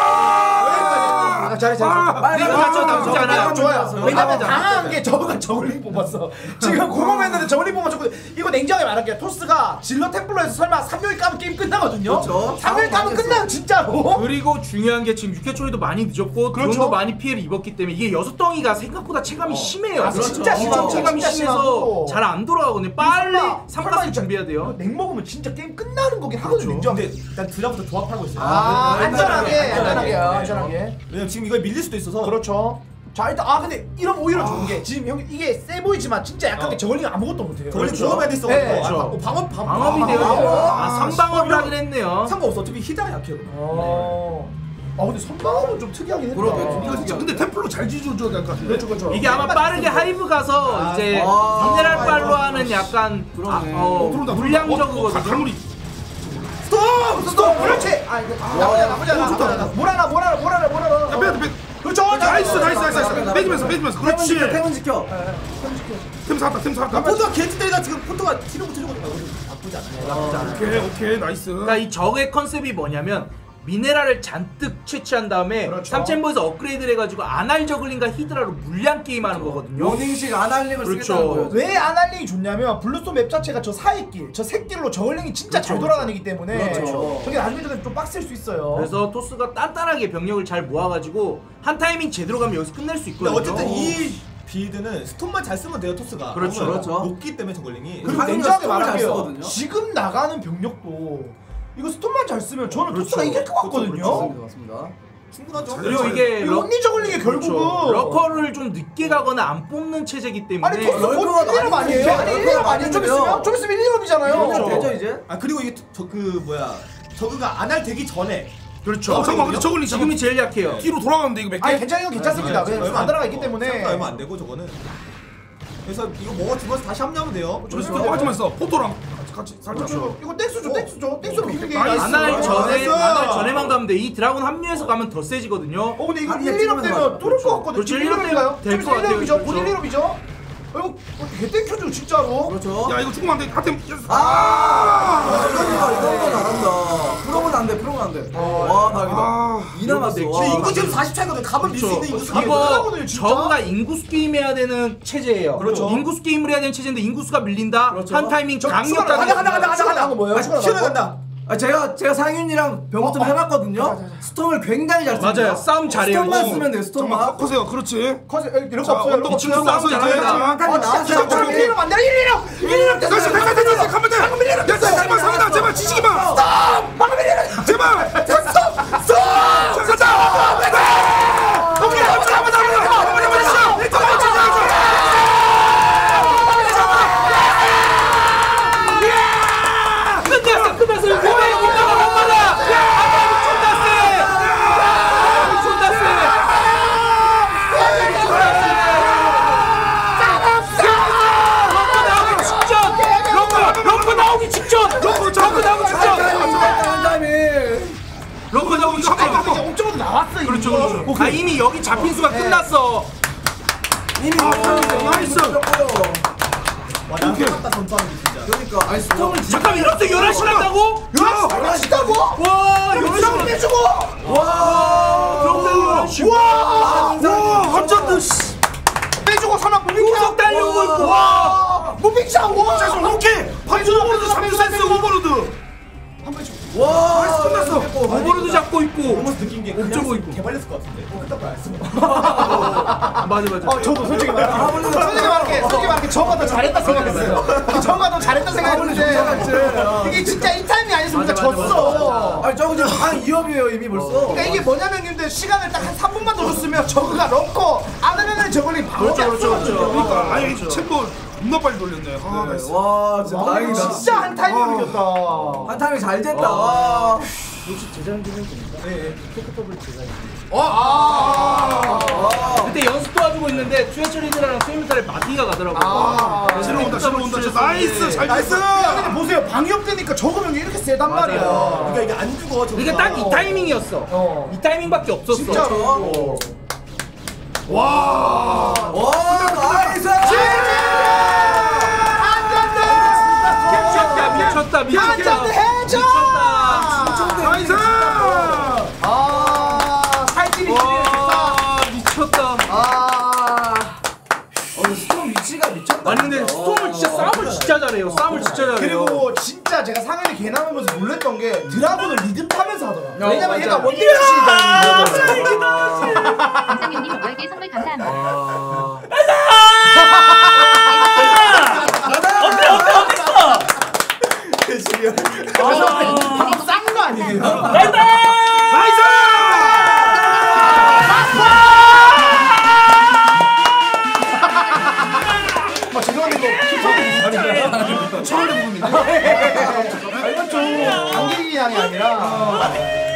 아 아, 잘해 잘해. 빨리 이거 가자. 자체 나쁘지 않아요. 좋아요. 왜냐면 나쁘지 당한 게 저거가 저글링 뽑았어. 지금 공업했는데 저글링 뽑아줬고 이거 냉정하게 말할게요. 토스가 질러 템플러에서 설마 삼 명이 까면 게임 끝나거든요. 그렇죠. 삼 명이 까면 당황했어. 끝나요 진짜로. 그리고 중요한 게 지금 육회 처리도 많이 늦었고 그렇죠. 드론도 많이 피해를 입었기 때문에 이게 여섯 덩이가 생각보다 체감이 심해요. 아, 진짜 진짜 심하고, 체감이 진짜 심해서 심하고. 잘 안 돌아가거든요. 빨리 설마, 삼가스 설마 준비해야 돼요. 냉 먹으면 진짜 게임 끝나는 거긴 하거든요. 냉정하게. 근데 일단 드랍부터 조합하고 있어요. 아, 안전하게, 안전하게, 안전하게, 안전하게. 안전하게. 왜냐면 지금 이거 밀릴 수도 있어서. 그렇죠. 자 일단 아 근데 이런 오히려 좋은 게 지금 형 이게 세 보이지만 진짜 약간 게 저글링 아무것도 못해요. 저걸링 그렇죠. 공업해야 됐어. 네. 방업 방업 방업. 방업이 돼요. 아, 삼방업을 하긴 했네요. 상관없어. 어차피 히드가 약해요. 어. 아 근데 선방업은 좀 특이하긴 했다. 그러게, 이거 진짜 근데 템플로 잘 지져줘야 될 것 같은데. 그렇죠 그렇죠. 이게 아마 빠르게 하이브 가서 아, 이제 아, 미네랄 아, 빨로 아, 하는 약간 아, 그러네. 어, 들어온다. 물량 어, 어, 저그거든요. 가물이. 스톱 스톱 그렇지. 아 이거 나쁘지 않아 나쁘지 않아. 좋다. 몰아라 몰아라 몰아라 몰아라. 빼야 돼 빼. 그렇죠. 나이스 나이스 나이스 나이스. 빼주면서 빼주면서. 템은 그렇지. 지켜. 템은 지켜. 템 살았다 템 살았다. 포토가 개지 때리다 지금 포토가 티로 붙이려고 나쁘지 않아요. 오케이 오케이 나이스. 그러니까 이 적의 컨셉이 뭐냐면 미네랄을 잔뜩 채취한 다음에 그렇죠. 삼 챔버에서 업그레이드를 해가지고 아날 저글링과 히드라로 물량 게임하는 거거든요. 모닝식 아날링을 그렇죠. 쓰겠다는 거예요. 왜 아날링이 좋냐면 블루스톰 맵 자체가 저 사이길, 저 새길로 저글링이 진짜 잘 돌아다니기 때문에 그렇죠. 저게 나중에 되면 좀 빡셀 수 있어요. 그래서 토스가 단단하게 병력을 잘 모아가지고 한 타이밍 제대로 가면 여기서 끝낼 수 근데 있거든요. 어쨌든 이 빌드는 스톰만 잘 쓰면 돼요 토스가. 그렇죠, 너무 그렇죠. 높기 때문에 저글링이. 그리고 한국은 냉정하게 스톰을 잘 말할게요. 쓰거든요. 지금 나가는 병력도 이거 스톰만 잘 쓰면 저는 그렇죠. 토스가 이길 것 같거든요. 맞습니다, 맞습니다. 충분하죠. 그리고 이게 이 온리 저글링이 결국은 그렇죠. 러커를 좀 늦게 가거나 안 뽑는 체제이기 때문에 아니 토스 곧 럴커가 일 업 많이 아니에요? 아니 일 업 아니에요? 좀 많이 있으면? 좀 있으면 일 업이잖아요. 그렇죠. 되죠 이제? 아 그리고 이게 저 그 뭐야 저그가 안 할 되기 전에. 그렇죠. 어, 잠깐만 근데 저걸링 지금이 제일 약해요. 뒤로 돌아가는데 이거 몇 개? 아니 괜찮아요, 괜찮습니다. 네, 왜냐면 아드라가 있기 때문에. 생각 얼마 안 되고 저거는. 그래서 이거 먹어주면서 다시 합류하면 돼요. 그렇죠. 하지면서 포토랑 같이 살짝. 그렇죠. 이거 땡스죠, 땡스죠. 땡스로 비비게. 나이스. 아날 전에 나이스. 아날 전에만 가면 돼. 이 드라군 합류해서 가면 더 세지거든요. 어 근데 이거 한 일, 일 업 이에 되면 뚫을 것 같거든요. 그렇죠. 지금 일 업 일 업인가요? 될것 좀 있으면 같아요. 일 업이죠. 곧 그렇죠. 일 업이죠. 어, 이거 개 땡겨줘 진짜로. 그렇죠. 야 이거 죽으면 안 돼. 하여튼 아, 이건 이건 거 잘한다. 프로는 안 돼, 프로는 안 돼. 와, 다행이다. 아, 이 남았어. 근데 인구 지금 사십 차이거든. 가면 밀 수 있는 인구 수가. 이거 이거는 진짜? 저거가 인구수 게임 해야 되는 체제예요. 그렇죠. 인구수 게임을 해야 되는 체제인데 인구수가 밀린다. 그렇죠. 한 타이밍 저 강력 추가로 가자 가자 가자 가자 가자. 뭐예요? 추가로 치러 나온 거? 간다. 아, 제가 제가 상윤이랑 병호점 어, 어. 해봤거든요. 스톰을 굉장히 잘 씁니다. 맞아요. 싸움 잘해요. 스톰만 이거. 쓰면 돼요. 잠깐만 스톰만. 커세요. 그렇지. 커서 이런 자, 거 없어요. 이런 거 이층 없어요. 나와서 이제 잘한다. 잠깐. 아 진짜 저 일 업 안 돼. 일 업 일 업 됐어, 됐어, 됐어, 됐어. 가면 돼. 방금 밀리는. 됐어, 제발 상인아, 제발 지지기 마. 스톱. 방금 밀리는. 제발. 스톱. 스톱. 자, 가자. 네. 오케이, 한번 한번 한번 한번 한번 끝났어. 끝났어. 이거 왜 이거가 못 받아? 아, 미쳤다 세. 미쳤다 세. 럼프 나오기 직전! 럼프 럼프 나오기 직전! 럼프 나오기 직전! 이제 옥점으로 나왔어. 이거. 그렇죠, 그렇죠. 아 이미 여기 잡힌 수가 끝났어. 이미 나이스. 와, 난 똑같다 전투하는 게 진짜. 그러니까 아니 스톰을 잠깐 이렇게 열한 시 났다고? 열한 시다고? 와 열한 시 럼프 빼주고. 와 열한 시. 와. 와 완전 씨. 빼주고 선악 무빙. 구석 달려오고 있고. 와. 무빙샷. 와. 자, 오케이. 반주 오버로드 삼주 센스 오버로드. 와 끝났어. 오버로드 잡고 있고. 너무 느낀 게 옥저버 그냥 있고. 개발렸을 것 같은데. 어, 그딴 거안 쓰고. 맞아 맞아. 어 저도 솔직히 말할게. 솔직히 말할게. 솔직히 말할게. 저가 더 잘했다 생각했어요. 저가 더 잘했다 생각했는데 이게 진짜 이 타임이 아니었으면 진짜 맞아, 맞아, 졌어. 아니 저거 지금 한 이 업이에요 이미 벌써. 그러니까 이게 뭐냐면 근데 시간을 딱 한 삼 분만 더 줬으면 저거가 넣고 아드레날린 저걸링 바로 그렇죠 그렇죠 그렇죠. 그러니까 아니 챔버 존나 빨리 돌렸네. 아, 나이스. 와 진짜 아, 다행이다. 진짜 한 타임으로 이겼다. 한 타임이 잘 됐다. 와. 혹시 제장 좀 해도 됩니까? 네. 토크톱을 제가 아. 그때 연습 도와주고 있는데 투애처리드랑 스웨미탈에 마티가 가더라고요. 아. 그래서 새로 온다, 새로 온다. 진짜 나이스. 잘 나이스. 됐어. 야, 근데 보세요. 방역 되니까 적으면 이렇게 세단 말이야. 그러니까 이게 안 죽어. 저거. 이게 딱 이 타이밍이었어. 어. 이 타이밍밖에 없었어. 진짜로. 와. 와 나이스. 미쳤다 미쳤다 미쳤다. 한잔 해줘. 미쳤다. 나이스. 아, 살찌리 와 미쳤다. 아. 어 스톰 위치가 미쳤다. 아니 근데 스톰을 진짜 싸움을 진짜 잘해요. 싸움을 진짜 잘해요. 그리고 진짜 제가 상현이 개 나오면서 놀랬던 게 드라군을 리듬 타면서 하더라. 어, 왜냐면 맞아. 얘가 원딜 출신이거든. 강상윤님 열 개 선물 감사합니다. 어때 어때 어땠어? 방금 싼거 아니에요? 나이스! 나이스. 아 죄송한데 이거 천원의 부분인데. 이건 좀 강길이 양이 아니라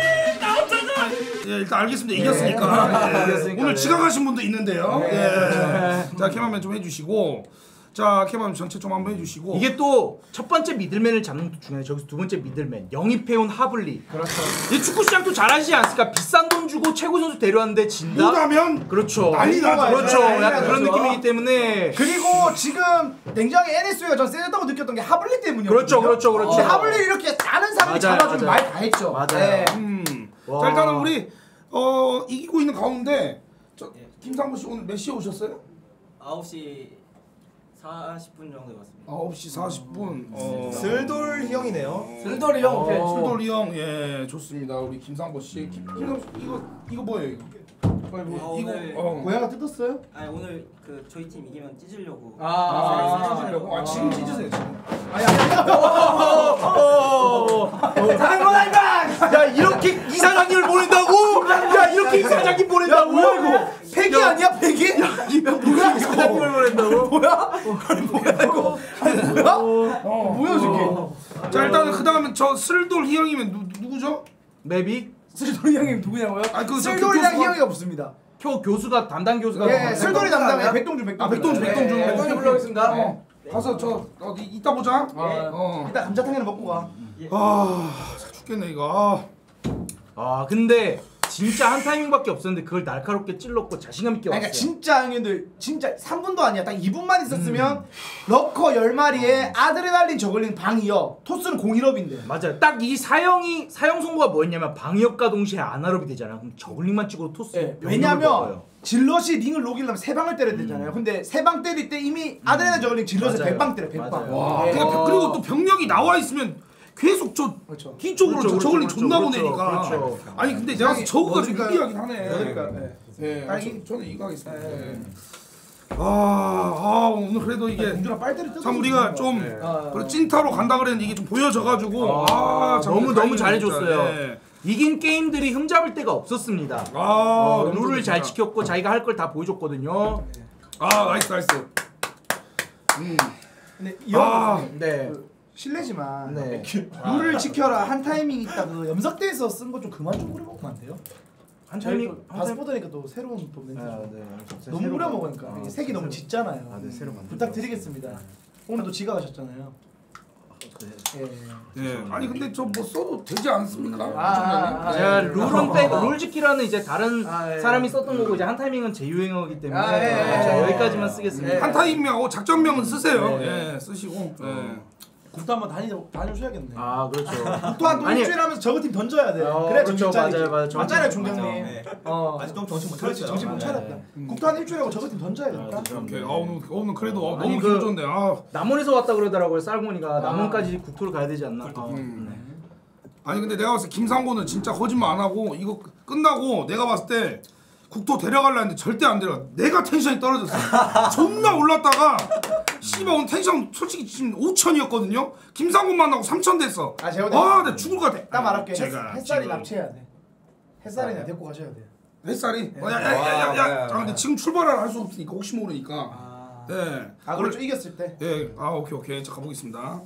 예, 일단 알겠습니다. 이겼으니까. 예. 이겼으니까, 오늘 네. 지각하신 분도 있는데요. 예. 자, 캠화면 좀 해주시고. 자, 캠화면 전체 좀 한번 해주시고. 이게 또 첫 번째 미들맨을 잡는 것도 중요해. 저기서 두 번째 미들맨 영입해온 하블리. 그렇죠. 이 축구 시장 또 잘하지 않습니까? 비싼 돈 주고 최고 선수 데려왔는데 진다. 못하면 그렇죠. 난리 나죠. 그렇죠. 난리 약간 나죠. 그런 느낌이기 때문에. 그리고 지금 냉정하게 엔에스유가 전 세졌다고 느꼈던 게 하블리 때문이었거든요. 그렇죠, 그렇죠, 그렇죠. 근데 하블리 이렇게 아는 사람이 맞아요, 잡아주면 맞아요. 말 다 했죠. 맞아요. 네. 음. 자 일단은 우리 어 이기고 있는 가운데 저 김상무 씨 오늘 몇 시에 오셨어요? 아홉 시 사십 분 정도 왔습니다. 아홉 시 사십 분. 어. 슬돌 형이네요. 슬돌이 형. 오케이. 슬돌이 형. 예, 좋습니다. 우리 김상보 씨. 김, 김상보 씨 이거 이거 뭐예요, 이거? 빨리 뭐, 아, 이거 오늘- 어. 고양이가 뜯었어요? 아니 오늘 그 저희 팀 이기면 찢으려고. 아, 아, 찢으려고. 아, 지금 찢으세요, 지금. 아니 아니. 장관한다! 야 이렇게 이사장님을 보낸다고? 야 이렇게 이사장님 보낸다고? 뭐야 이거? 폐기 아니야 폐기? 뭐야 이사장님을 보낸다고? 뭐야? 아니 뭐야 이거? 아니 뭐야? 어, 뭐야 저게? 자, 일단은 그 다음에 저 슬돌 희영이면 누, 누구죠? 맵이? 슬돌이 형이 누구냐고요? 아니, 그 저 슬돌이랑 교수가- 희영이가 붙습니다. 교 교수가 담당 교수가 예, 슬돌이 담당이야. 백동준 백동준. 아, 백동준, 네, 백동준. 네, 백동준 불러오겠습니다. 어. 가서 저 어디 이따 보자. 어. 이따 감자탕이나 먹고 가. 아, 죽겠네 이거. 아 근데 진짜 한 타이밍밖에 없었는데 그걸 날카롭게 찔렀고 자신감 있게 왔어요. 그러니까 진짜 형님들 진짜 삼 분도 아니야. 딱 이 분만 있었으면 러커 열 마리에 아드레날린 저글링 방이업. 토스는 공일업인데. 맞아요. 딱 이 사형이 사형 선고가 뭐였냐면 방역과 동시에 아나롭이 되잖아. 그럼 저글링만 찍어도 토스. 예, 왜냐면 질럿이 링을 녹이려면 세 방을 때려야 되잖아요. 근데 세 방 때릴 때 이미 아드레날린 저글링 질럿에 맞아요. 백 방 때려. 백 방. 맞아요. 와, 예. 그러니까 그리고 또 병력이 나와 있으면 계속 저 그렇죠. 뒤쪽으로 그렇죠, 저 저걸링 그렇죠, 존나 그렇죠, 보내니까. 그렇죠. 아니 근데 내가 봐서 저거가 좀 그러니까- 유리하긴 하네. 그러니까. 예. 예, 아, 딸기? 저, 저는 이거 하겠습니다. 예. 아, 아 오늘 그래도 이게 공주랑 빨대를 뜯어. 참 우리가 좀 아. 그래 찐타로 간다 그랬는데 이게 좀 보여져가지고 아, 참 너무 너무 다행이네, 잘해줬어요. 진짜. 예. 이긴 게임들이 흠잡을 데가 없었습니다. 아, 어, 너무 룰을 잘 좋습니다. 지켰고 자기가 할 걸 다 보여줬거든요. 아, 나이스 나이스. 음. 근데 이형 아, 네. 실례지만 네. 룰을 지켜라 한 타이밍 있다 그 염석대에서 쓴 거 좀 그만 좀 뿌려먹으면 안 돼요? 한 저희 타이밍 또 한 바스 타이밍- 보드니까 또 새로운 또 멘트 아, 좀. 네. 너무 새로 뿌려먹으니까 아, 이게 색이 너무 짙잖아요. 아, 네, 새로 만든 부탁드리겠습니다. 오늘도 지각하셨잖아요. 예. 예. 아니 근데 저 뭐 써도 되지 않습니까? 아, 아, 아, 제가 예. 룰은 빼고 룰 지키라는 이제 다른 아, 예. 사람이 썼던 거고 이제 한 타이밍은 제 유행어기 때문에 아, 예, 예, 자, 예. 여기까지만 쓰겠습니다. 예. 한 타임명하고 작전명은 쓰세요. 네. 예, 쓰시고. 예. 국도 한번 다니 다녀오셔야겠네. 아 그렇죠. 국도한 또 아니, 일주일 하면서 저거 팀 던져야 돼. 어, 그래 그렇죠. 정신 차리지. 맞아요, 맞아요. 정신- 맞잖아요 중장님. 맞아요. 네. 어. 아직 좀 정신 못 그렇지 차렸어요. 정신 못 네. 차렸다. 국도한 일주일하고 저거 팀 던져야겠다. 오케이. 아 오늘 오늘 그래도 아, 아니, 너무 그- 기분 좋은데. 아. 남원에서 왔다 그러더라고요. 쌀모니가 남원까지 국토를 가야 되지 않나? 아, 음. 아니 근데 내가 봤을 때 김상고는 진짜 거짓말 안 하고 이거 끝나고 내가 봤을 때 국토 데려가려 했는데 절대 안 데려가. 내가 텐션이 떨어졌어. 존나 올랐다가 씨발 오늘 텐션 솔직히 지금 오천이었거든요. 김상고 만나고 삼천 됐어. 아 제가 아, 나 죽을 것 같아. 딱 말할게. 제가 햇살이 지금 납치해야 돼. 햇살이나 데리고 가셔야 돼. 햇살이. 네. 어, 야, 야, 야, 야, 야. 아, 아, 근데 지금 출발을 할 수 없으니까 혹시 모르니까. 아, 네. 아 그렇죠. 이겼을 때. 예. 아, 오케이, 오케이. 자, 가보겠습니다.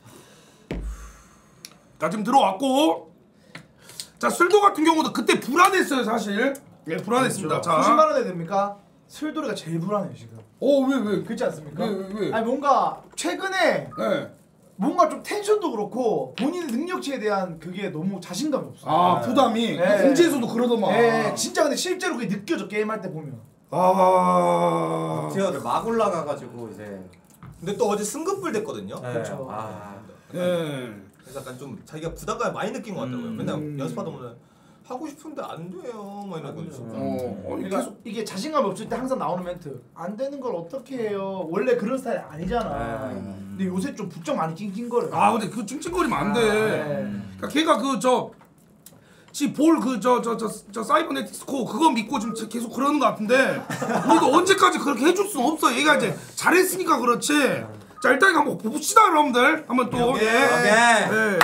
자, 지금 들어왔고. 자, 술도 같은 경우도 그때 불안했어요, 사실. 예, 불안했습니다. 자. 수십 만 원에 됩니까? 슬도리가 제일 불안해요 지금. 어, 왜, 왜? 그렇지 않습니까? 왜, 왜, 왜? 아니 뭔가 최근에 네. 뭔가 좀 텐션도 그렇고 본인의 능력치에 대한 그게 너무 자신감이 없어. 아, 부담이. 네. 공지에서도 그러더만. 예, 진짜 근데 실제로 그게 느껴져 게임할 때 보면. 아. 티어를 막 올라가가지고 이제. 근데 또 어제 승급불 됐거든요. 그렇죠. 아. 예. 그래서 약간 좀 자기가 부담감을 많이 느낀 것 같더라고요. 음. 맨날 연습하다 보면 하고 싶은데 안 돼요. 막 이러고 진짜. 어, 어, 그러니까 계속. 이게 자신감이 없을 때 항상 나오는 멘트. 안 되는 걸 어떻게 해요? 원래 그런 스타일이 아니잖아. 근데 요새 좀 부쩍 많이 찡찡거려. 아, 근데 그거 찡찡거리면 안 돼. 네. 그러니까 걔가 그 저 지볼 그 저 저 저 저 사이버네틱 스코어 그거 믿고 지금 계속 그러는 것 같은데 우리도 언제까지 그렇게 해줄 수는 없어. 얘가 이제 잘했으니까 그렇지. 자, 일단 한번 봅시다, 여러분들. 한번 또. 오케이. 예. 오케이. 예.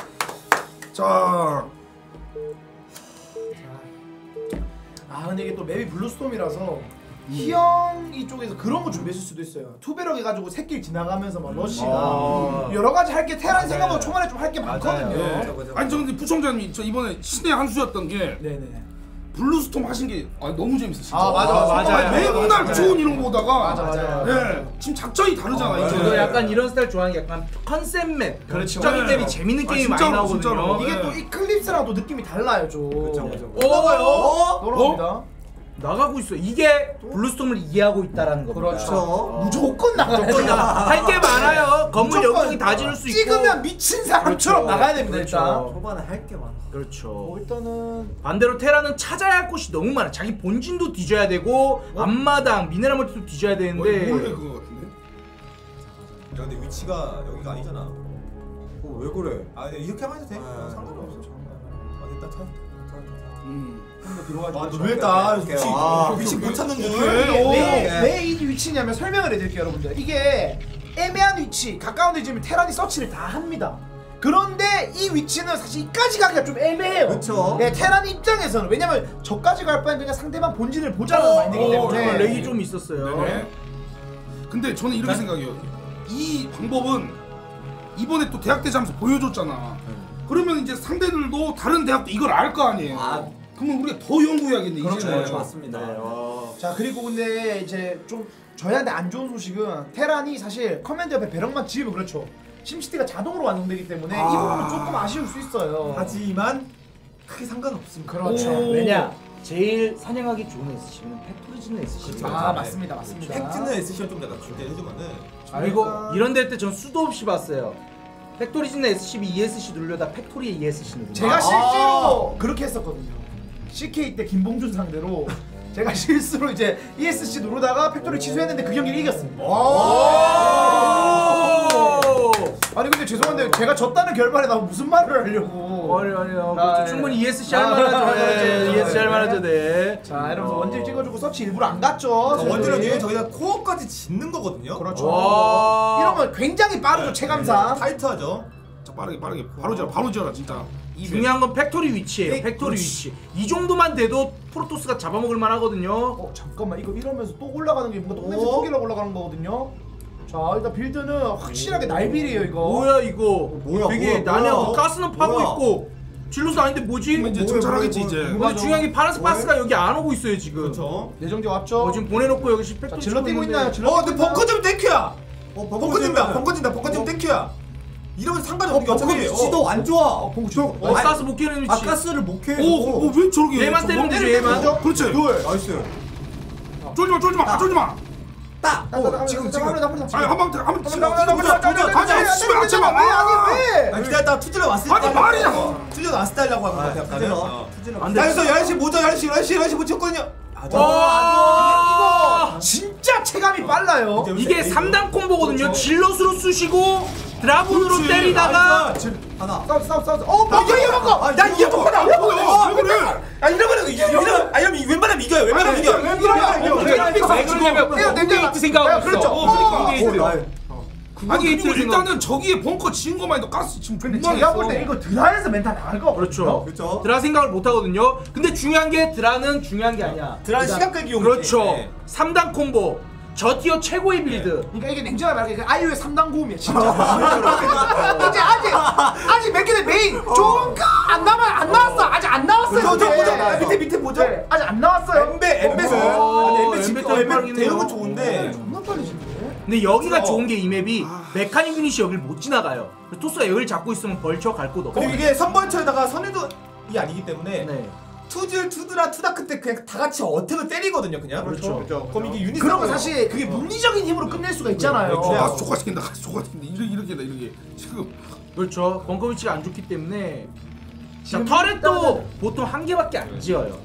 자. 아 근데 이게 또 맵이 블루스톰이라서 희영이 쪽에서 그런 거 준비했을 수도 있어요. 투베럭 해가지고 새길 지나가면서 막 러시가 아. 여러 가지 할 게 테란 생각보다 초반에 좀 할 게 많거든요. 예. 맞아, 맞아. 아니 저 근데 부총장님 저 이번에 신의 한 수였던 게 네네. 블루스톰 하신 게 아, 너무 재밌어 진짜. 아, 맞아, 맞아. 아니, 맞아요. 맨날 맞아요. 좋은 이런 거 보다가 맞아 맞아. 예. 지금 작전이 다르잖아 이제. 저도 약간 이런 스타일 좋아하는 게 약간 컨셉 맵. 그렇죠. 적인 네. 맵이 재밌는 아, 게임이 많이 진짜로, 나오거든요. 진짜로. 이게 네. 또 이클립스랑 또 느낌이 달라요 좀. 그쵸, 그쵸. 어? 돌아옵니다. 나가고 있어. 이게 블루스톰을 이해하고 있다라는 겁니다. 그렇죠. 무조건 나가. 무조건 나가. 할 게 많아요. 건물 무조건 여기 다 지을 수 있고. 찍으면 미친 사람처럼 그렇죠. 나가야 됩니다 그렇죠. 일단. 초반에 할 게 많아. 그렇죠. 뭐 일단은 반대로 테라는 찾아야 할 곳이 너무 많아. 자기 본진도 뒤져야 되고 어? 앞마당 미네랄 멀티도 뒤져야 되는데. 원래 그거 같은데. 야 근데 위치가 여기가 아니잖아. 어, 왜 그래? 아 근데 이렇게 하면 해도 돼. 아, 상관이 없어. 아 일단 찾. 음. 아 놀랬다. 위치 아, 위치 못 찾는 줄. 왜이 위치냐면 설명을 해드릴게요 여러분들. 이게 애매한 위치 가까운 데 지금 테란이 서치를 다 합니다. 그런데 이 위치는 사실 이까지 가기가 좀 애매해요. 그쵸. 네, 테란 입장에서는 왜냐면 저까지 갈 바엔 그냥 상대방 본진을 보자는 마인드이기 때문에 어, 렉이 좀 있었어요. 네네. 근데 저는 이렇게 생각해요. 이 방법은 이번에 또 대학대장에서 보여줬잖아. 그러면 이제 상대들도 다른 대학도 이걸 알 거 아니에요. 아. 그러면 우리가 더 연구해야겠네. 그렇죠, 이제는. 그렇죠. 맞습니다. 자 그리고 근데 이제 좀 저희한테 안 좋은 소식은 테란이 사실 커맨드 옆에 배럭만 지으면 그렇죠. 심시티가 자동으로 완성되기 때문에 아. 이 부분은 조금 아쉬울 수 있어요. 하지만 크게 상관없습니다. 그렇죠. 오. 왜냐? 제일 사냥하기 좋은 에스씨는 팩토리즈는 에스씨. 그렇죠. 아 맞습니다, 맞습니다. 팩트는 에스씨를 좀 약간 준비해주면은. 그리고 아, 이런 데 때 전 수도 없이 봤어요. 팩토리즈는 에스씨비 이에스씨 누르려다 팩토리에 이에스씨 누르. 제가 실제로 그렇게 했었거든요. 씨케이 때 김봉준 상대로 제가 실수로 이제 이에스씨 누르다가 팩토리 취소했는데 그 경기를 이겼습니다. 아니 근데 죄송한데 제가 졌다는 결말에 나 무슨 말을 하려고. 아니 아니요. 아, 그렇죠. 예. 충분히 이에스씨 할 만하죠. 예, 이에스씨 할 만하죠. 네. 자 이러면서 원딜 찍어주고 서치 일부러 안 갔죠. 원딜은 선수들이. 얘 저기다 코어까지 짓는 거거든요. 그렇죠. 와. 이러면 굉장히 빠르죠 체감상. 타이트하죠. 자 빠르게 빠르게 바로 지어 바로 지어라 진짜. 중요한 건 팩토리 위치예요. 네, 팩토리 그렇지. 위치. 이 정도만 돼도 프로토스가 잡아먹을 만하거든요. 어 잠깐만 이거 이러면서 또 올라가는 게 뭔가 똥냄새 어? 포기라고 올라가는 거거든요. 자 일단 빌드는 확실하게 날빌이에요 이거. 뭐야 이거? 뭐야, 되게 뭐야, 난해하고 뭐야? 가스는 파고 뭐야? 있고 질럿은 아닌데 뭐지? 그러면 이제 정찰하겠지 이제. 근데 중요한 게 파란색 가스가 여기 안 오고 있어요 지금. 그렇죠. 예정제 왔죠. 어, 지금 보내놓고 여기 시 자 팩토리 질러 뛰고 있는데. 있나요? 질러 어 뛰고 근데 있나요? 벙커 좀 땡큐야. 어, 벙커 진다. 벙커 진다. 벙커 지면 땡큐야. 이러면 상관이 없는 게 어차피 위치도 안 좋아. 어, 봉구 저. 어, 가스 못 깨는 위치. 아 가스를 못 캐. 오, 오, 왜 저렇게? 얘만 때리면 되죠 얘만. 그렇지. 나이스. 쫄지 마, 쫄지 마, 쫄지 마. 딱. 어, 지금 지금 한번 한번 아니 한방 한방 한번 한번 한번 아니 아니 씨발 제발. 아니 왜? 아 기다렸다 투질러 왔을 때 아니, 말이야. 투질러 왔을 때 하려고 한 거 같아. 투질러. 안 나 돼. 그래서 열한 시 모자 열한 시 열한 시 열한 시 못 쳤거든요. 아, 저- 이거 진짜 체감이 빨라요. 이게 삼 단 콤보거든요. 질럿으로 쑤시고 드라군으로 그렇지. 때리다가 하나. 싸우 싸우 싸우. 어 먹어 이거 먹어. 야 이게 먹어라. 왜 그래? 아 이러면은 이겨. 이러면 아 이러면 웬만하면 이겨요. 웬만하면 이겨. 왜 그러냐? 왜 그러냐면 구게이트 생각하고 있어. 그렇죠. 어, 구게이트. 아니 그리고 구게이트 일단은 저기에 벙커 지은 것만 해도 가스 지금 근데 존나 제가 있어. 볼 때 이거 드라에서 멘탈 나갈 거. 그렇죠. 그렇죠. 드라 생각을 못 하거든요. 근데 중요한 게 드라는 중요한 게 아니야. 드라는 시간 끌기 용. 그렇죠. 삼 단 콤보. 저 티어 최고의 빌드. 그러니까 이게 냉정하게 말하면 이게 아이유의 삼 단 고음이야 진짜. 이제 아직 아직 몇 개의 메인 좋은 거안 남아 안 나왔어. 아직 안 나왔어요. 저, 저 근데. 보자. 아, 밑에 밑에 보죠. 네, 아직 안 나왔어요. 엠베 엠베 어, 아니 엠베 엠베 지금 되게 엠베 빠르긴 대응은 해요. 좋은데 존나 빨리신데. 근데 여기가 어. 좋은 게 이 맵이 메카닉 유닛이 여기를 못 지나가요. 그래서 토스가 여기를 잡고 있으면 벌쳐 갈 곳 없고. 그리고 이게 선벌처에다가 선해도이 아니기 때문에 네. 투질 투드라 투다크 때 그냥 다 같이 어택을 때리거든요 그냥. 그렇죠. 그렇죠. 그럼 이게 유닛 그러면 싸움이에요. 사실 그게 물리적인 힘으로 끝낼 수가 있잖아요. 어, 가스 촉화시킨다. 가스 촉화시킨다. 이렇게 이렇게다 이렇게 지금. 그렇죠. 벙커 위치가 안 좋기 때문에. 자, 지금 터렛도 일단은- 보통 한 개밖에 안 지어요.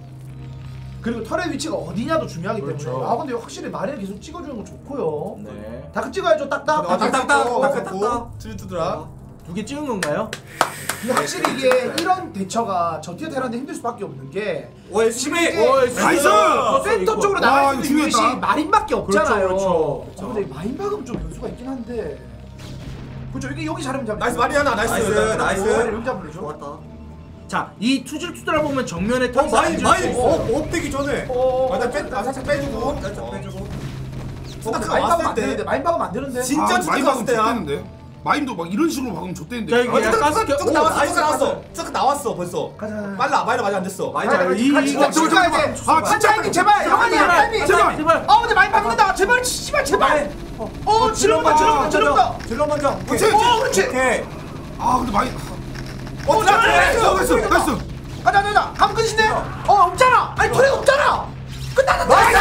그리고 털의 위치가 어디냐도 중요하기 그렇죠. 때문에. 아 근데 확실히 마리를 계속 찍어주는 건 좋고요. 네. 다크 찍어야죠 딱딱. 아, 딱딱딱 찍고. 딱딱딱 투질 투드라. 두 개 찍은 건가요? 근데 확실히 이게 이런 대처가 저 티어 테란데 힘들 수밖에 없는 게 오 에스십이. 나이스! 센터 쪽으로 와, 나갈 수 이거 있는 중요했다. 유닛이 마린밖에 없잖아요. 그렇죠, 어, 근데 마린 박으면 좀 변수가 있긴 한데. 그렇죠. 이게 여기 자르면 잡. 나이스 마리 하나 나이스. 나이스, 나이스. 여기 잡으면 되죠. 좋았다. 자, 이 투질 투드라 보면 정면에 어 턱이 많이 안 많이. 지어져 어 있어요. 업되기 전에. 어. 아, 살짝 빼, 아, 살짝 빼주고. 살짝 빼주고. 투다크 마인 박으면 왔을 안 때 되는데. 마인 박으면 안 되는데. 진짜 아, 투다크 마인 왔을 박으면 때야. 좋대는데. 마인도 막 이런 식으로 박으면 좋대는데. 자, 이게 어, 투다크 가스 투다크 겨- 나왔어. 나이스, 투다크 나왔어. 나이스. 투다크 나왔어 벌써. 가자. 빨라 마이너 많이 안 됐어. 많이 자, 잘- 같이 이- 같이 이거 같이 저거, 가야 저거, 돼. 저거. 아, 진짜 타이밍 제발. 형아님 제발, 타이밍. 제발, 제발. 어 근데 많이 박는다. 제발 씨발 제발. 어 질러봐 질러봐 질러봐. 질러 먼저. 그렇지. 어 그렇지. 오케이. 아 근데 마인. 어 나이스 나이스 나이스. 가자 가자. 감 끝인데. 어 없잖아. 아니 털이 없잖아. 끝났다. 나이스.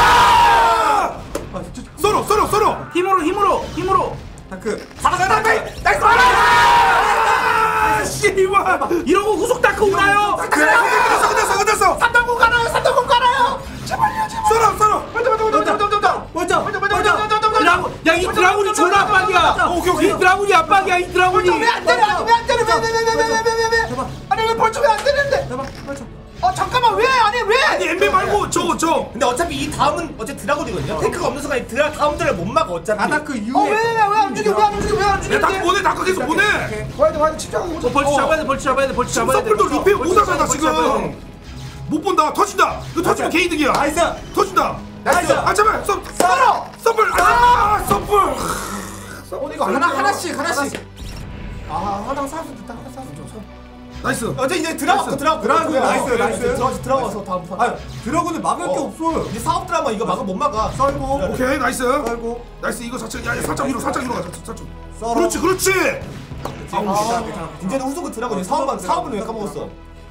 썰어 썰어 썰어. 힘으로 힘으로 힘으로. 다크. 나이스 나이스. 아 씨발. 이러고 후속 다크 오나요? 그래 끝났어 끝났어 끝났어. 삼단공 깔아요 삼단공 깔아요. 제발요 제발. 썰어 썰어. 먼저 먼저 먼저 먼저 먼저 먼저 먼저 먼저 먼저 먼저. 드라군, 야이 드라군이 존나 압박이야. 오케이 오케이. 이 드라군이 압박이야 이 드라군이. 왜안 때려? 왜안 때려? 왜왜왜왜왜왜왜? 아니 왜 벌써 왜안 때리는데? 어 잠깐만 왜 아니 왜? 아니 엠베 말고 저거 저. 근데 어차피 이 다음은 어차피 드라곤이거든요. 탱크가 없는 순간 드라 다음 드라를 못 막아 어차피. 아다크 이후에 어왜왜왜안 움직여 왜안 움직여 왜안 움직여? 야 다크 보내 다크 계속 보내. 와야 돼 와야 돼 집중하고 어, 벌칙 잡아야 돼 벌칙 잡아야 돼 벌칙 잡아야 돼. 서플도 리페어 못하잖아 지금. 못 본다 터진다. 이거 터지면 개이득이야. 나이스. 터진다. 나이스. 아 잠깐 서 썰어. 서플 아 서플. 어 이거 하나 하나씩 하나씩. 아 하나 사서 됐다 하나 사서 줘. 나이스. 어제 이제 드라곤 드라곤 드라곤, 나이스, 나이스. 들어가서 들어가서 다음 판. 아 드라군을 막을 게 어. 없어요. 이제 사업 드라마 이거 막아 못 막아. 썰고. 오케이 나이스. 썰고 나이스 이거 살짝 야 살짝 위로 살짝 위로 가자 살짝. 썰어. 그렇지 그렇지. 아, 이제는 후속은 드라곤이 사업만 사업은 왜 까먹었어?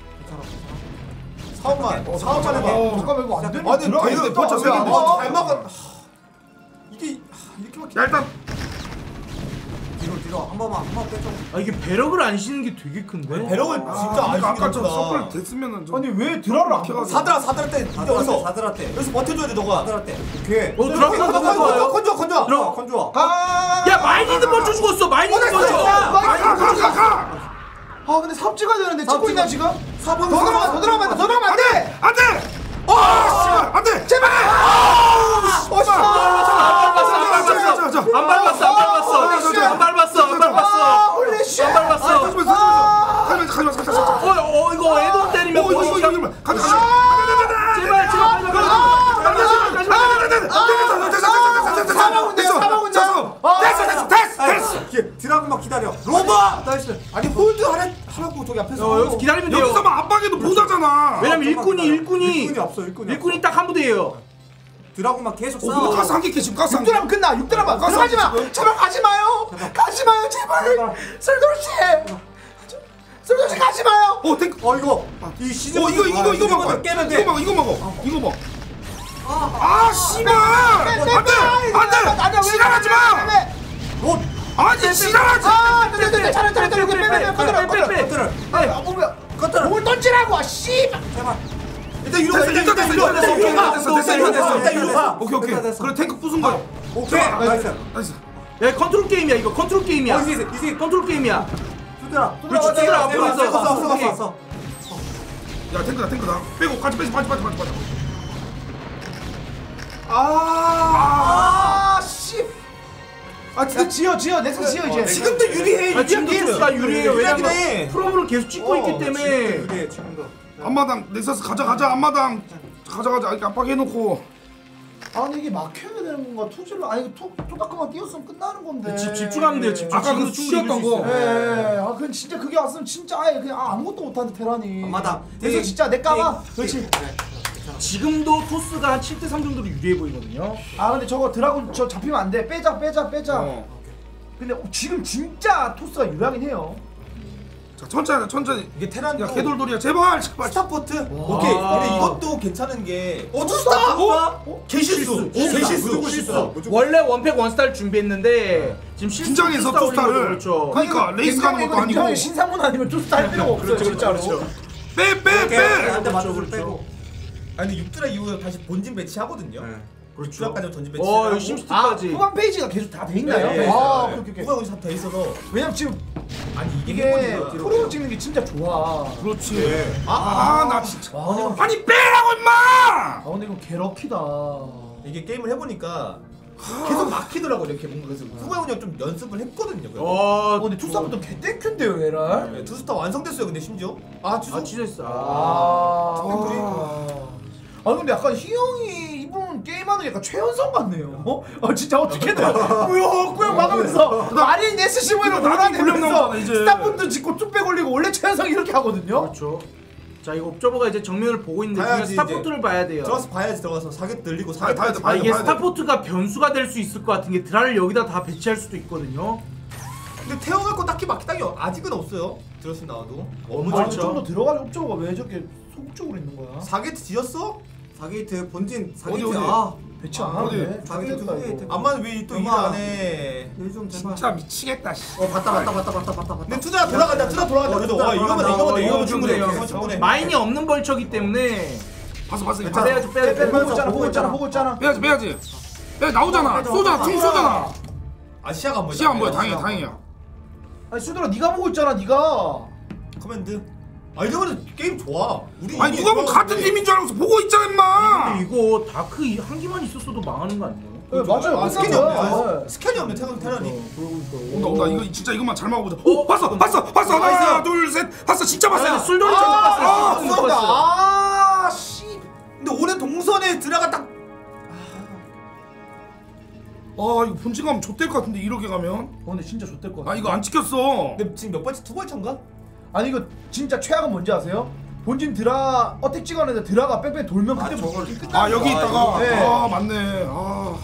사업만 사업만 해봐. 어 잠깐만 이거 안 되네. 아니 들어가 있는데 되게 벌써 또 세 개. 안 돼. 어, 잘 막아. 이게 이렇게 막 야 일단 뒤로 뒤로 한 번만 한 번 빼줘. 아 이게 배럭을 안 씌는 게 되게 큰데. 배럭을 진짜 안 아까 저 주긴 서플 한다. 됐으면은 좀. 아니 왜 드라를 안 켜? 사드라 사드라 때 이제 여기서 사드라 때. 여기서 버텨줘야 돼 너가. 사드라 때. 오케이. 어 드라군 건져 너무 좋아요. 건져 건져. 들어. 컨 좋아. 아. 야 마이니드 먼저 죽었어 마이니드 먼저. 가가가가. 아 근데 사업 찍어야 되는데 찍고 있나 지금? 사업 더 들어가 더 들어가면 안 돼. 더 들어가면 안 돼. 안돼. 어 씨발 안돼. 제발. 어 씨발. 안 밟았어 안 밟았어 안 밟았어 안 밟았어 홀리 쉣. 안 밟았어. 가지마 가지마 가지마 가지마 가지마. 어, 어 이거 애돈 때리면 어 이거 이거 이거 가자 가자. 제발 제발 드라군 막 기다려. 로바. 나이스. 아니 홀드 하라 하라고 저기 앞에서. 어 여기서 기다리면 돼요. 여기서만 압박해도 보자잖아. 왜냐면 일꾼이 일꾼이 일꾼이 없어 일꾼이. 일꾼이 딱 한 부대예요. 드라군 막 계속 어 싸워. 가스 한개 캐시 가스 한 개. 육드라면 끝나. 육드라면 들어가지 마. 제발 가지 마요. 가지 마요 제발. 설돌씨. 설돌씨 가지 마요. 어 탱크. 어 이거 이 시즌 어 이거 이거 이거 먹어. 깨면 돼. 이거 먹어 이거 먹어. 이거 먹어. 아 씨발. 안돼 안돼. 지랄하지 마. 못. 아니 지랄하지. 아, 네, 네, 네, 잘해, 잘해, 잘해, 빼, 빼, 빼, 꺼들어, 꺼들어, 꺼들어. 아, 뭐야? 꺼들어. 뭘 던지라고, 아, 씨. 제발. 일단 이로 가. 일단 됐어 일단 됐어. 오케이 됐어, 됐어 됐어 됐어, 됐어. 됐어, 됐어. 오케이 오케이. 됐어. 그래 탱크 부순 거야. 오케이. 나이스. 나이스. 야 컨트롤 게임이야 이거 컨트롤 게임이야. 어, 이제 이제 컨트롤 게임이야. 두드라. 그렇지 두드라 앞으로 왔어 있어. 왔어 왔어 왔어. 야 탱크다 탱크다. 빼고 같이 빼지 빠지 빠지 빠지 빠지. 아, 씨. 아, 진짜 지어, 지어, 넥슨 지어 이제. 지금도 유리해. 아 지금도 투스가 유리해요. 유리하긴 왜냐면 해. 프로브를 계속 찍고 있기 때문에. 유리해 지금도. 앞마당 넥서스 가자 가자 앞마당 가자 가자 이렇게 압박해놓고. 아니 이게 막혀야 되는 건가? 투질러 아니 투 투다크만 띄웠으면 끝나는 건데. 집 집중하면 돼요. 집중. 아까 그 충분히 이길 수 거. 있어요. 예, 아, 그건 진짜 그게 왔으면 진짜 아예 그냥 아, 아무것도 못하는데 테란이. 맞다. 그래서 진짜 내 까봐. 그렇지. 지금도 토스가 한 칠 대 삼 정도로 유리해 보이거든요. 아 근데 저거 드라군 저 잡히면 안 돼. 빼자, 빼자, 빼자. 어. 근데 지금 진짜 토스가 유리하긴 해요. 자 천천히 천천히. 이게 테란 야 개돌돌이야 제발 제발. 스타포트. 오케이. 근데 이것도 괜찮은 게. 어 투스타? 어? 개실수. 개실수. 무조건 실수. 원래 원팩 원스타를 준비했는데 지금 실수 긴장해서 투스타 올린 거죠, 투스타를. 그렇죠. 그러니까 레이스 가는 것도 아니고. 신상문 아니면 투스타 할 필요가 없어요. 그렇죠, 진짜로. 그렇죠. 빼빼 빼. 한대 맞춰서 빼고. 아니 근데 육드라 이후에 다시 본진 배치 하거든요. 그렇죠. 주락까지 전진 배치. 어, 하고. 이거 아, 심시티까지. 후반 페이지가 계속 다 돼 있나요? 네, 네, 아, 네. 오케이, 오케이. 후반 거기서 돼 있어서. 왜냐면 지금 아니 이게 이게 해보니까. 프로 찍는 게 진짜 좋아. 그렇지. 아, 아 나 진짜. 와. 아니 빼라고 임마. 아 근데 이거 개럭키다. 이게 게임을 해보니까 계속 막히더라고 이렇게 뭔가 그래서 후반 운영 좀 연습을 했거든요. 그래도. 어, 어, 근데 투스타부터 개땡큐인데요, 얘랑. 네, 투스타 완성됐어요. 근데 심지어. 아 주소. 아 진짜. 아. 아. 아 근데 약간 희영이 이분 게임하는 게 약간 최연성 같네요. 어? 아 진짜 어떻게든 꾸역꾸역 막으면서 마린 에스씨브이로 나중에 불량 몰아내면서 나오잖아, 이제. 스타분도 짓고 뚝배 걸리고 원래 최연성이 이렇게 하거든요. 그렇죠. 자 이거 옵저버가 이제 정면을 보고 있는데 지금 봐야지, 스타포트를 봐야 돼요. 들어가서 봐야지 들어가서 사겟 늘리고 봐야 사겟 돼, 봐야 돼, 아 봐야 이게 돼. 스타포트가 변수가 될 수 있을 것 같은 게 드라를 여기다 다 배치할 수도 있거든요. 근데 태어날 거 딱히 막기 딱히 아직은 없어요. 들었으면 나와도. 너무 그렇죠. 좀더 들어가지 옵저버가 왜 저렇게 소극적으로 있는 거야? 사겟 지었어? 사게이트 본진 사게이트 어디, 어디? 아 배치 아, 안 하네. 어디? 조용했다 이거. 암만 왜 또 일을 안 해? 좀 진짜 미치겠다. 씨. 어 봤다 봤다 봤다 봤다 봤다 봤다. 근데 투자 돌아간다. 투자 돌아간다. 그래도 와 이거면 돼, 이거면 돼, 이거면 충분해. 이거면 충분해. 마인이 없는 벌처기 때문에 봤어 봤어. 아, 빼야지 빼야지 빼, 보고 빼야지 있잖아, 보고 있잖아, 보고 있잖아. 빼야지 빼야지. 빼 나오잖아. 쏘잖아. 퉁 쏘잖아. 아 시야가 안 보여. 시야 안 보여. 다행이야 다행이야. 아니 수들아 네가 보고 있잖아, 네가. 커맨드. 아 이거는 게임 좋아. 우리 아니 누가 뭐 같은 팀인 줄 알고서 보고 있잖아 임마. 근데 이거 다크 이 한 개만 있었어도 망하는 거 아니에요? 네, 맞아요. 아, 스캔이 끝난 없네. 거야. 아, 스캔이 없네. 태양 테란이. 온다 온다. 이거 진짜 이것만 잘 막아보자. 오 봤어 봤어 봤어. 하나 둘 셋. 봤어 진짜 봤어. 술돌이 아, 아, 쳤다. 쏜다. 아, 씨. 근데 오늘 동선에 들어가 딱. 아 이거 본진 가면 좆될 것 같은데 이렇게 가면. 어, 근데 진짜 좋될 것 같아. 아 이거 안 찍혔어. 근데 지금 몇 번째 두 번째인가? 아니 이거 진짜 최악은 뭔지 아세요? 본진 드라 어택 찍었는데 드라가 뺑뺑 돌면 그때 뭐 아 여기 있다가 네. 아 맞네. 아.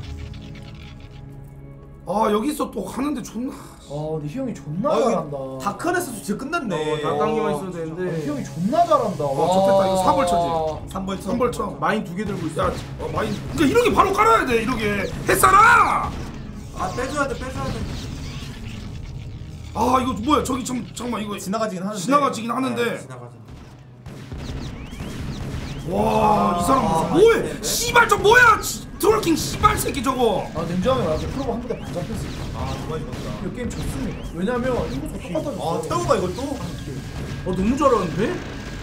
아 여기서 또 하는데 존나. 어, 근데 희영이 존나 아, 잘한다. 다크네스 진짜 끝났네. 다깡기만 있어도 아, 되는데 희영이 존나 잘한다. 와 좋겠다. 이거 사벌쳐지. 삼벌쳐. 삼벌쳐. 마인 두 개 들고 있어. 야 어, 마인. 그러니까 이렇게 바로 깔아야 돼. 이렇게 햇살아. 아 빼줘야 돼 빼줘야 돼. 아 이거 뭐야? 저기 참 잠깐만 이거 지나가지긴 하는데. 지나가지긴 하는데. 네, 지나가자. 와 이 사람 무슨 뭐해? 씨발 저 뭐야? 지- 트롤킹 씨발 새끼 저거. 아 냉정하게 말하자. 프로가 한 부대 반 잡혔어. 아 누가 이겼다. 이 게임 졌습니다. 왜냐면 인구수 똑같아졌어. 아 태우가 이걸 또? 어 너무 잘하는데?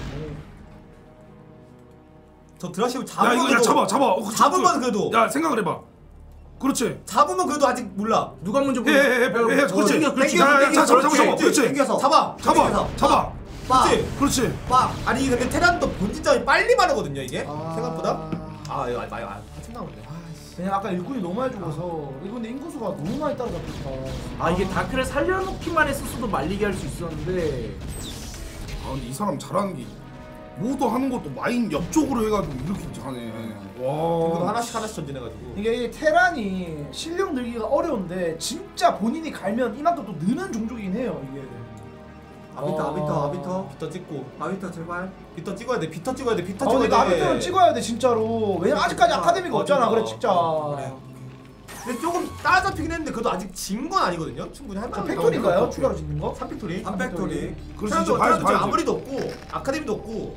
저 드라시브 야 잡으면 이거 야 그래도- 잡아 잡아. 어, 그- 잡으면 그- 그래도. 야 생각을 해봐. 그렇지. 잡으면 그래도 아직 몰라. 누가 먼저 해, 해, 해, 해, 해, 그렇지. 땡겨, 그렇지. 야, 야, 야, 땡겨서, 잡아, 잡아, 잡아. 그렇지. 그렇지. 땡겨서. 잡아. 잡아, 땡겨서. 잡아. 빡. 그렇지. 그렇지. 빡. 아니 근데 테란도 본진점이 빨리 마르거든요 이게. 아. 생각보다. 아 이거 아 이거 아 한참 나오는데. 그냥 아까 일꾼이 너무 많이 죽어서 이거 근데 인구수가 너무 많이 따라잡혔다. 아 이게 다크를 살려놓기만 했었어도 말리게 할 수 있었는데 아 근데 이 사람 잘하는 게 모두 하는 것도 마인 옆쪽으로 해가지고 이렇게 잘하네. 그거 와. 하나씩 하나씩 전진해가지고. 이게 이 테란이 실력 늘기가 어려운데 진짜 본인이 갈면 이만큼 또 느는 종족이긴 해요 이게. 아비터 아비터 아비터 비터 찍고. 아비터 제발. 비터 찍어야 돼. 비터 찍어야 돼. 비터 아 근데 찍어야 돼. 아비터는 찍어야 돼 진짜로. 왜냐면 아직까지 아카데미가 어, 없잖아. 진짜. 그래 진짜. 그래. 근데 조금 따라잡히긴 했는데 그래도 아직 진 건 아니거든요. 충분히 할 저 만한. 팩토리인가요? 추가로 짓는 거? 삼 팩토리. 삼 팩토리. 그렇지 테란도 이제 봐야지 테란도 지금 봐야지. 아무리도 없고 아카데미도 없고.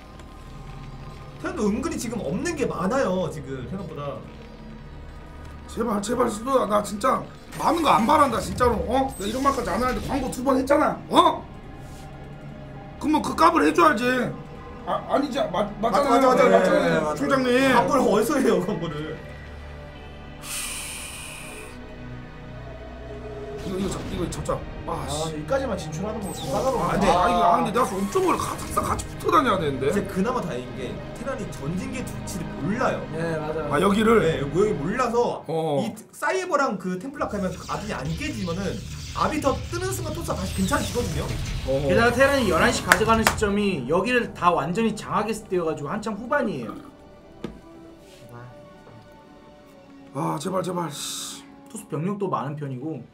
테란도 은근히 지금 없는 게 많아요 지금 생각보다. 제발 제발 수도야 나 진짜 많은 거 안 바란다 진짜로. 어? 나 이런 말까지 안 하는데 광고 두 번 했잖아. 어? 그러면 그 값을 해줘야지. 아 아니지 맞 맞잖아요. 맞아, 맞아, 맞아. 맞잖아요, 네, 맞아. 총장님. 광고를 어디서 해요 광고를. 이거 이거 잡 이거 잡자. 아 아 씨. 근데 여기까지만 진출하는 거 까다로워. 아, 네. 아 이거 아 근데 내가 엄청을 같이 같이 붙어 다녀야 되는데. 이제 그나마 다행인 게 테란이 전진기의 위치를 몰라요. 네 맞아. 아 여기를. 네, 여기 몰라서 어. 이 사이버랑 그 템플락 하면 아비이 안 깨지면은 아비터 뜨는 순간 토스가 다시 괜찮아지거든요. 어. 게다가 테란이 열한 시 가져가는 시점이 여기를 다 완전히 장악했을 때여가지고 한참 후반이에요. 아 제발 제발. 씨. 투수 병력도 많은 편이고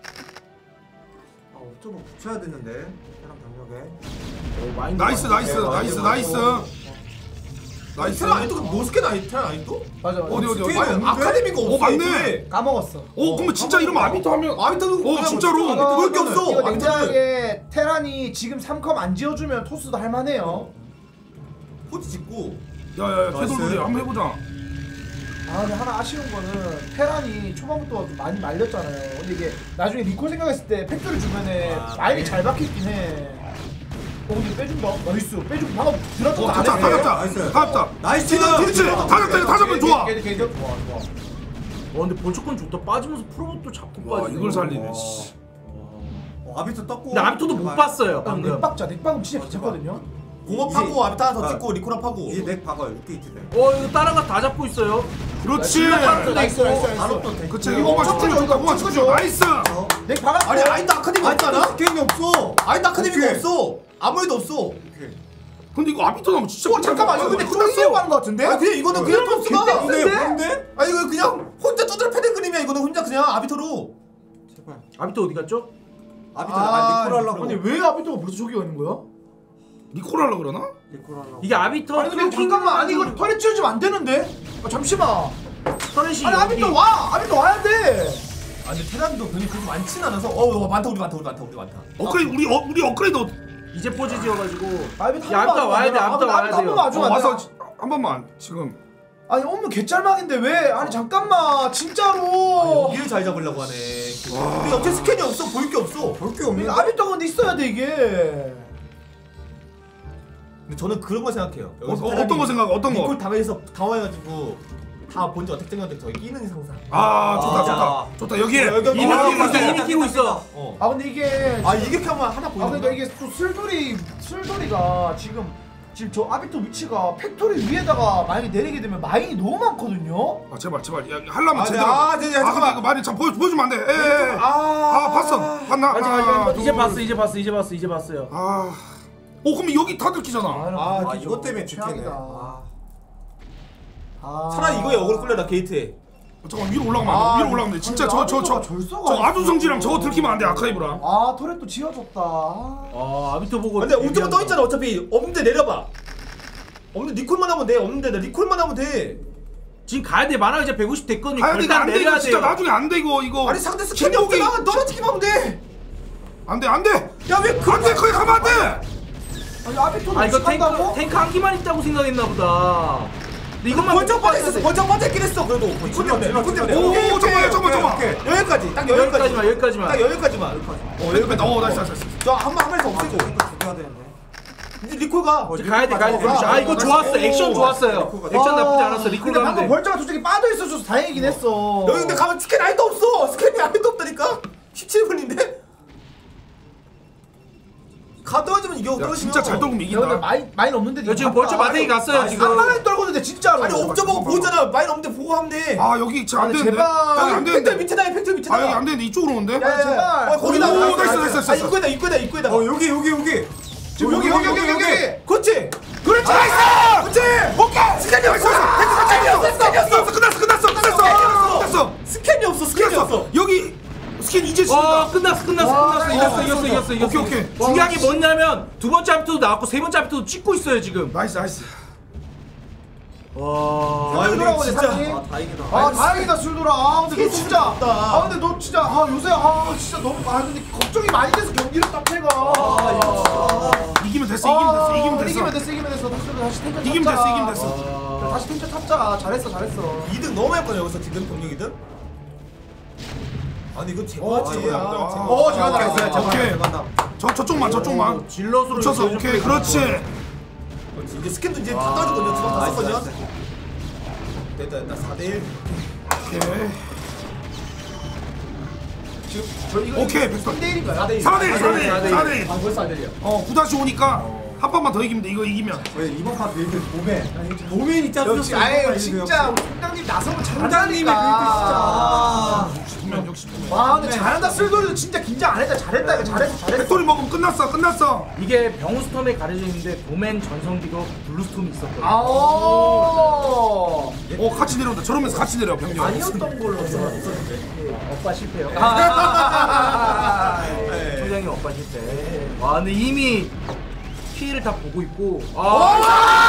아 옵저버 붙여야 되는데 테란 병력에. 어, 마인 나이스 나이스 나이스 나이스. 나이스. 테란 아직도 그 노스캔 아니 테란 아직도? 맞아 맞아. 어디 어디 어디. 아니, 아카데미가 없어. 어 맞네. 애초에. 까먹었어. 어 그러면 진짜 이러면 아비터 하면. 아비터도 어 그냥 진짜로. 뭐 먹을 게 없어. 이거 아비터는. 냉정하게 테란이 지금 삼 컴 안 지어주면 토스도 할만해요. 포지 짓고. 야야야 나이스. 개돌돌이 한번 해보자. 아 근데 하나 아쉬운 거는 테란이 초반부터 좀 많이 말렸잖아요. 근데 이게 나중에 리콜 생각했을 때 팩토리 주변에 아, 라인이 네. 잘 박혀있긴 해. 어 근데 빼준다. 나이스. 빼주고 방금 들었던 어 거안 잡자 다 해. 잡자 나이스. 다 잡자. 나이스. 그렇지 다 잡자 이거 다 잡으면 좋아. 걔, 걔, 걔, 걔, 좋아 좋아. 어 근데 본초권 좋다. 빠지면서 프로봇도 잡고 와 빠지네. 이걸 살리네. 와. 씨. 어, 아비터 떴고. 근데 아비토도 못 봤어요 방금 방금. 넥박자 넥박은 진짜 괜찮거든요. 공업하고 아비터 하나 더 아, 찍고 리콜업하고. 이제 넥 박아요. 육 게이트 돼. 어 이거 따라가 다 잡고 있어요. 그렇지. 나이스 나이스 나이스. 바로 또 돼. 그치 이거 이거만 엄청 집중해 크죠, 좋다. 엄청 집중. 크죠. 나이스. 넥 박았고. 아니 아이도 아카데미 없잖아. 스캔이 없어. 아이도 아카데미가 오케이. 없어. 아무 일도 없어. 오케이. 근데 이거 아비터 나면 진짜. 어 잠깐만 이거 근데 끝났어 하는 거 같은데? 아 그냥 이거는 그냥 토스가. 근데 뭔데? 아 이거 그냥 혼자 두드려 패는 그림이야. 이거는 혼자 그냥 아비터로. 제발. 아비토 어디 갔죠? 아비터 아, 아, 리콜 하려고. 아니 왜 아비토가 벌써 저기 가 있는 거야? 리콜 하려 그러나? 리콜 하려고. 이게 아비터 아니 근데 잠깐만 아니 이거 털에 치워지면 안 되는데? 아 잠시만. 터렛이 아니 아비토 와! 아비토 와야 돼! 아 근데 테란도 병이 그렇게 많진 않아서 어 많다 우리 많다 우리 많다 우리 많다. 업그레이드 우리 어, 우리 업그레이드 어, 이제 포지 지어가지고 아비토 야 아비토 와야 돼 아비토 와야 한 번만 돼요. 와주면 안 와서 돼? 한 번만 지금 아니 오면 개짤막인데 왜? 아니 잠깐만 진짜로. 여기를 잘 잡으려고 하네. 근데 어차피 스캔이 없어 보일 게 없어. 볼 게 없는. 아비토가 근데 있어야 돼 이게. 근데 저는 그런 거 생각해요. 어, 어, 어떤 거 생각? 어떤 거? 니콜 당해서 당황해가지고 다 본적 택정한테 저희 끼는 상상. 아 좋다 아, 좋다 좋다 여기에 여기, 여기, 이미 어, 키고 있어 이미 키고 있어. 어. 아 근데 이게 아 이게 하면 하나 아 보이는 그러니까 거야? 이게 또 술돌이 술돌이가 지금 지금 저 아비토 위치가 팩토리 위에다가 만약에 내리게 되면 마인이 너무 많거든요. 아 제발 제발 야, 하려면 아, 제대로 아, 네, 네, 아 잠깐만. 근데 이거 많이 참 보여, 보여주면 안돼 에에에 아, 아 봤어 봤나 아직 하나, 아직 이제 둘. 봤어 이제 봤어 이제 봤어 이제 봤어요. 아 오 그럼 여기 다 들키잖아 아, 아, 이것 때문에 최악이다. 뒤태네. 아. 아. 차라리 이거에 어그로 끌려라 게이트에. 어, 잠깐 위로 올라가면 안돼 아, 위로 올라가면 돼 진짜 아니, 저 저 저 절소가 저 있어. 아두성지랑 저거 들키면 안돼 아카이브랑 아 토렛도 지어줬다. 아. 아 아비토 보고. 근데 우트만 떠 있잖아 어차피. 없는데 내려봐. 없는데 리콜만 하면 돼. 없는데 나 리콜만 하면 돼. 지금 가야 돼. 만화 이제 백오십 됐거든요. 아니 근데 이거 결단 안돼 이거 내려야 진짜 돼요. 나중에 안돼 이거 이거 아니 상대 스캔이 신곡이- 없잖아. 떨어지기만 하면 돼. 안돼 안돼 야왜 안돼 거기 가면 안돼 아니 아비토 아 이거 탱크 간다고? 탱크 한 기만 있다고 생각했나 보다. 근데 이것만 번쩍 못 빠져있었어. 봤어야 돼. 번쩍 빠져있긴 했어. 그래도 리콜 때문에. 리콜 때문에. 오, 오케이, 잠깐만, 오케이, 잠깐만, 오케이, 잠깐만. 오케이. 여기까지. 딱 여기까지. 여기까지만 여기까지만. 딱 여기까지만. 어 여기까지 어 나이스 나이스 나이스 저한번 한 발에서 없애고. 이제 리콜가. 이제 가야 돼 가야 돼. 아 이거 좋았어. 액션 좋았어요. 액션 나쁘지 않았어. 리콜 근데 가면 방금 돼. 벌자가 솔직히 빠져 있어줘서 다행이긴 했어. 여기 근데 가면 스캔 아직도 없어. 스캔이 아직도 없다니까. 십칠 분인데. 가 떨어지면 이겨. 야 떨어지면. 진짜 잘 떨구면 야, 근데 이긴다 마인 마인 없는데. 야, 지금 벌써 마탱이 갔어요 지금. 상당히 떨구는데 진짜로. 아니 옵저 보고 보잖아. 마인 없는데 보고 하면 돼. 아 여기 진짜 안 아니, 되는데 제발. 여기 안 팩트 되는데 밑에다 해. 팩트 밑에다. 아 여기 안 되는데 이쪽으로 오는데 야, 제발. 어, 거기다. 오, 나이스, 나이스, 나이스. 나이스, 아 나이스. 입구에다 입구에다 입구에다. 어 여기 여기 여기. 지금 여기 여기 여기 여기. 그렇지. 그렇지 나이스 그렇지 오케이 스캔이 없어 스캔이 없어 스캔이 없어 끝났어 끝났어 끝났어 끝났어 스캔이 없어. 스캔이 없어. 끝났어 여기 스캔 이제 와 치는다 끝났어 끝났어 와, 끝났어 이겼어 이겼어 이겼어 이겼어. 오케이, 오케이. 중요한 게 뭐냐면 두 번째 아비토도 나왔고 세 번째 아비토도 찍고 있어요 지금. 나이스 나이스 와. 아 이거 돌아오네, 진짜. 상이. 아 다행이다. 아 다행이다 술돌아. 아 근데 너 진짜. 없다. 아 근데 너 진짜. 아 요새 아 진짜 너무 아 근데 걱정이 많이 돼서 경기를 딱 해가. 이기면 됐어 이기면 됐어 이기면 됐어 이기면 됐어 이기면 됐어. 다시 다시 탱크 이기면 탑자. 됐어 이기면 됐어 다시 탱크 탑자. 잘했어 잘했어. 이득 너무 했거든 여기서 지금 병력 이득. 아니 이거 제거하지. 제거야. 어, 제가 오케이, 나갔어요. 오케이, 오케이. 오케이. 저 저쪽만 저쪽만 질럿으로 붙여서 이렇게 오케이 좀 그렇지 그렇지. 이제 스캔도 이제 다 떨어졌거든요. 두방 다 썼거든요. 됐다 됐다 사 대 일. 오케이 지금 저 이거 오케이 백선 삼 대 일인가요? 사 대 일 사 대 일 사 대 일 아 벌써 안 들려. 어 구 다시 오니까 한 판만 더 이기면 돼 이거 이기면 이번 판 빌드 도맨. 도맨 있잖아. 역시 아예 진짜 우리 총장님 나서면 잘한다니까. 아 육십 분 육십 분 와 근데 잘한다. 쓸돌이도 진짜 긴장 안 했다. 잘했다 이거 잘했어 잘했어. 백돌이 먹으면 끝났어 끝났어 이게 병스톰에 가려져 있는데 도맨 전성기도 블루스톰이 있었거든요. 아 오. 어 같이 내려온다 저러면서 같이 내려 병력 아니었던 걸로 들었었는데. 엇바 실패요. 네. 총장님 엇바 실패. 와 근데 이미 피해를 다 보고 있고. 아.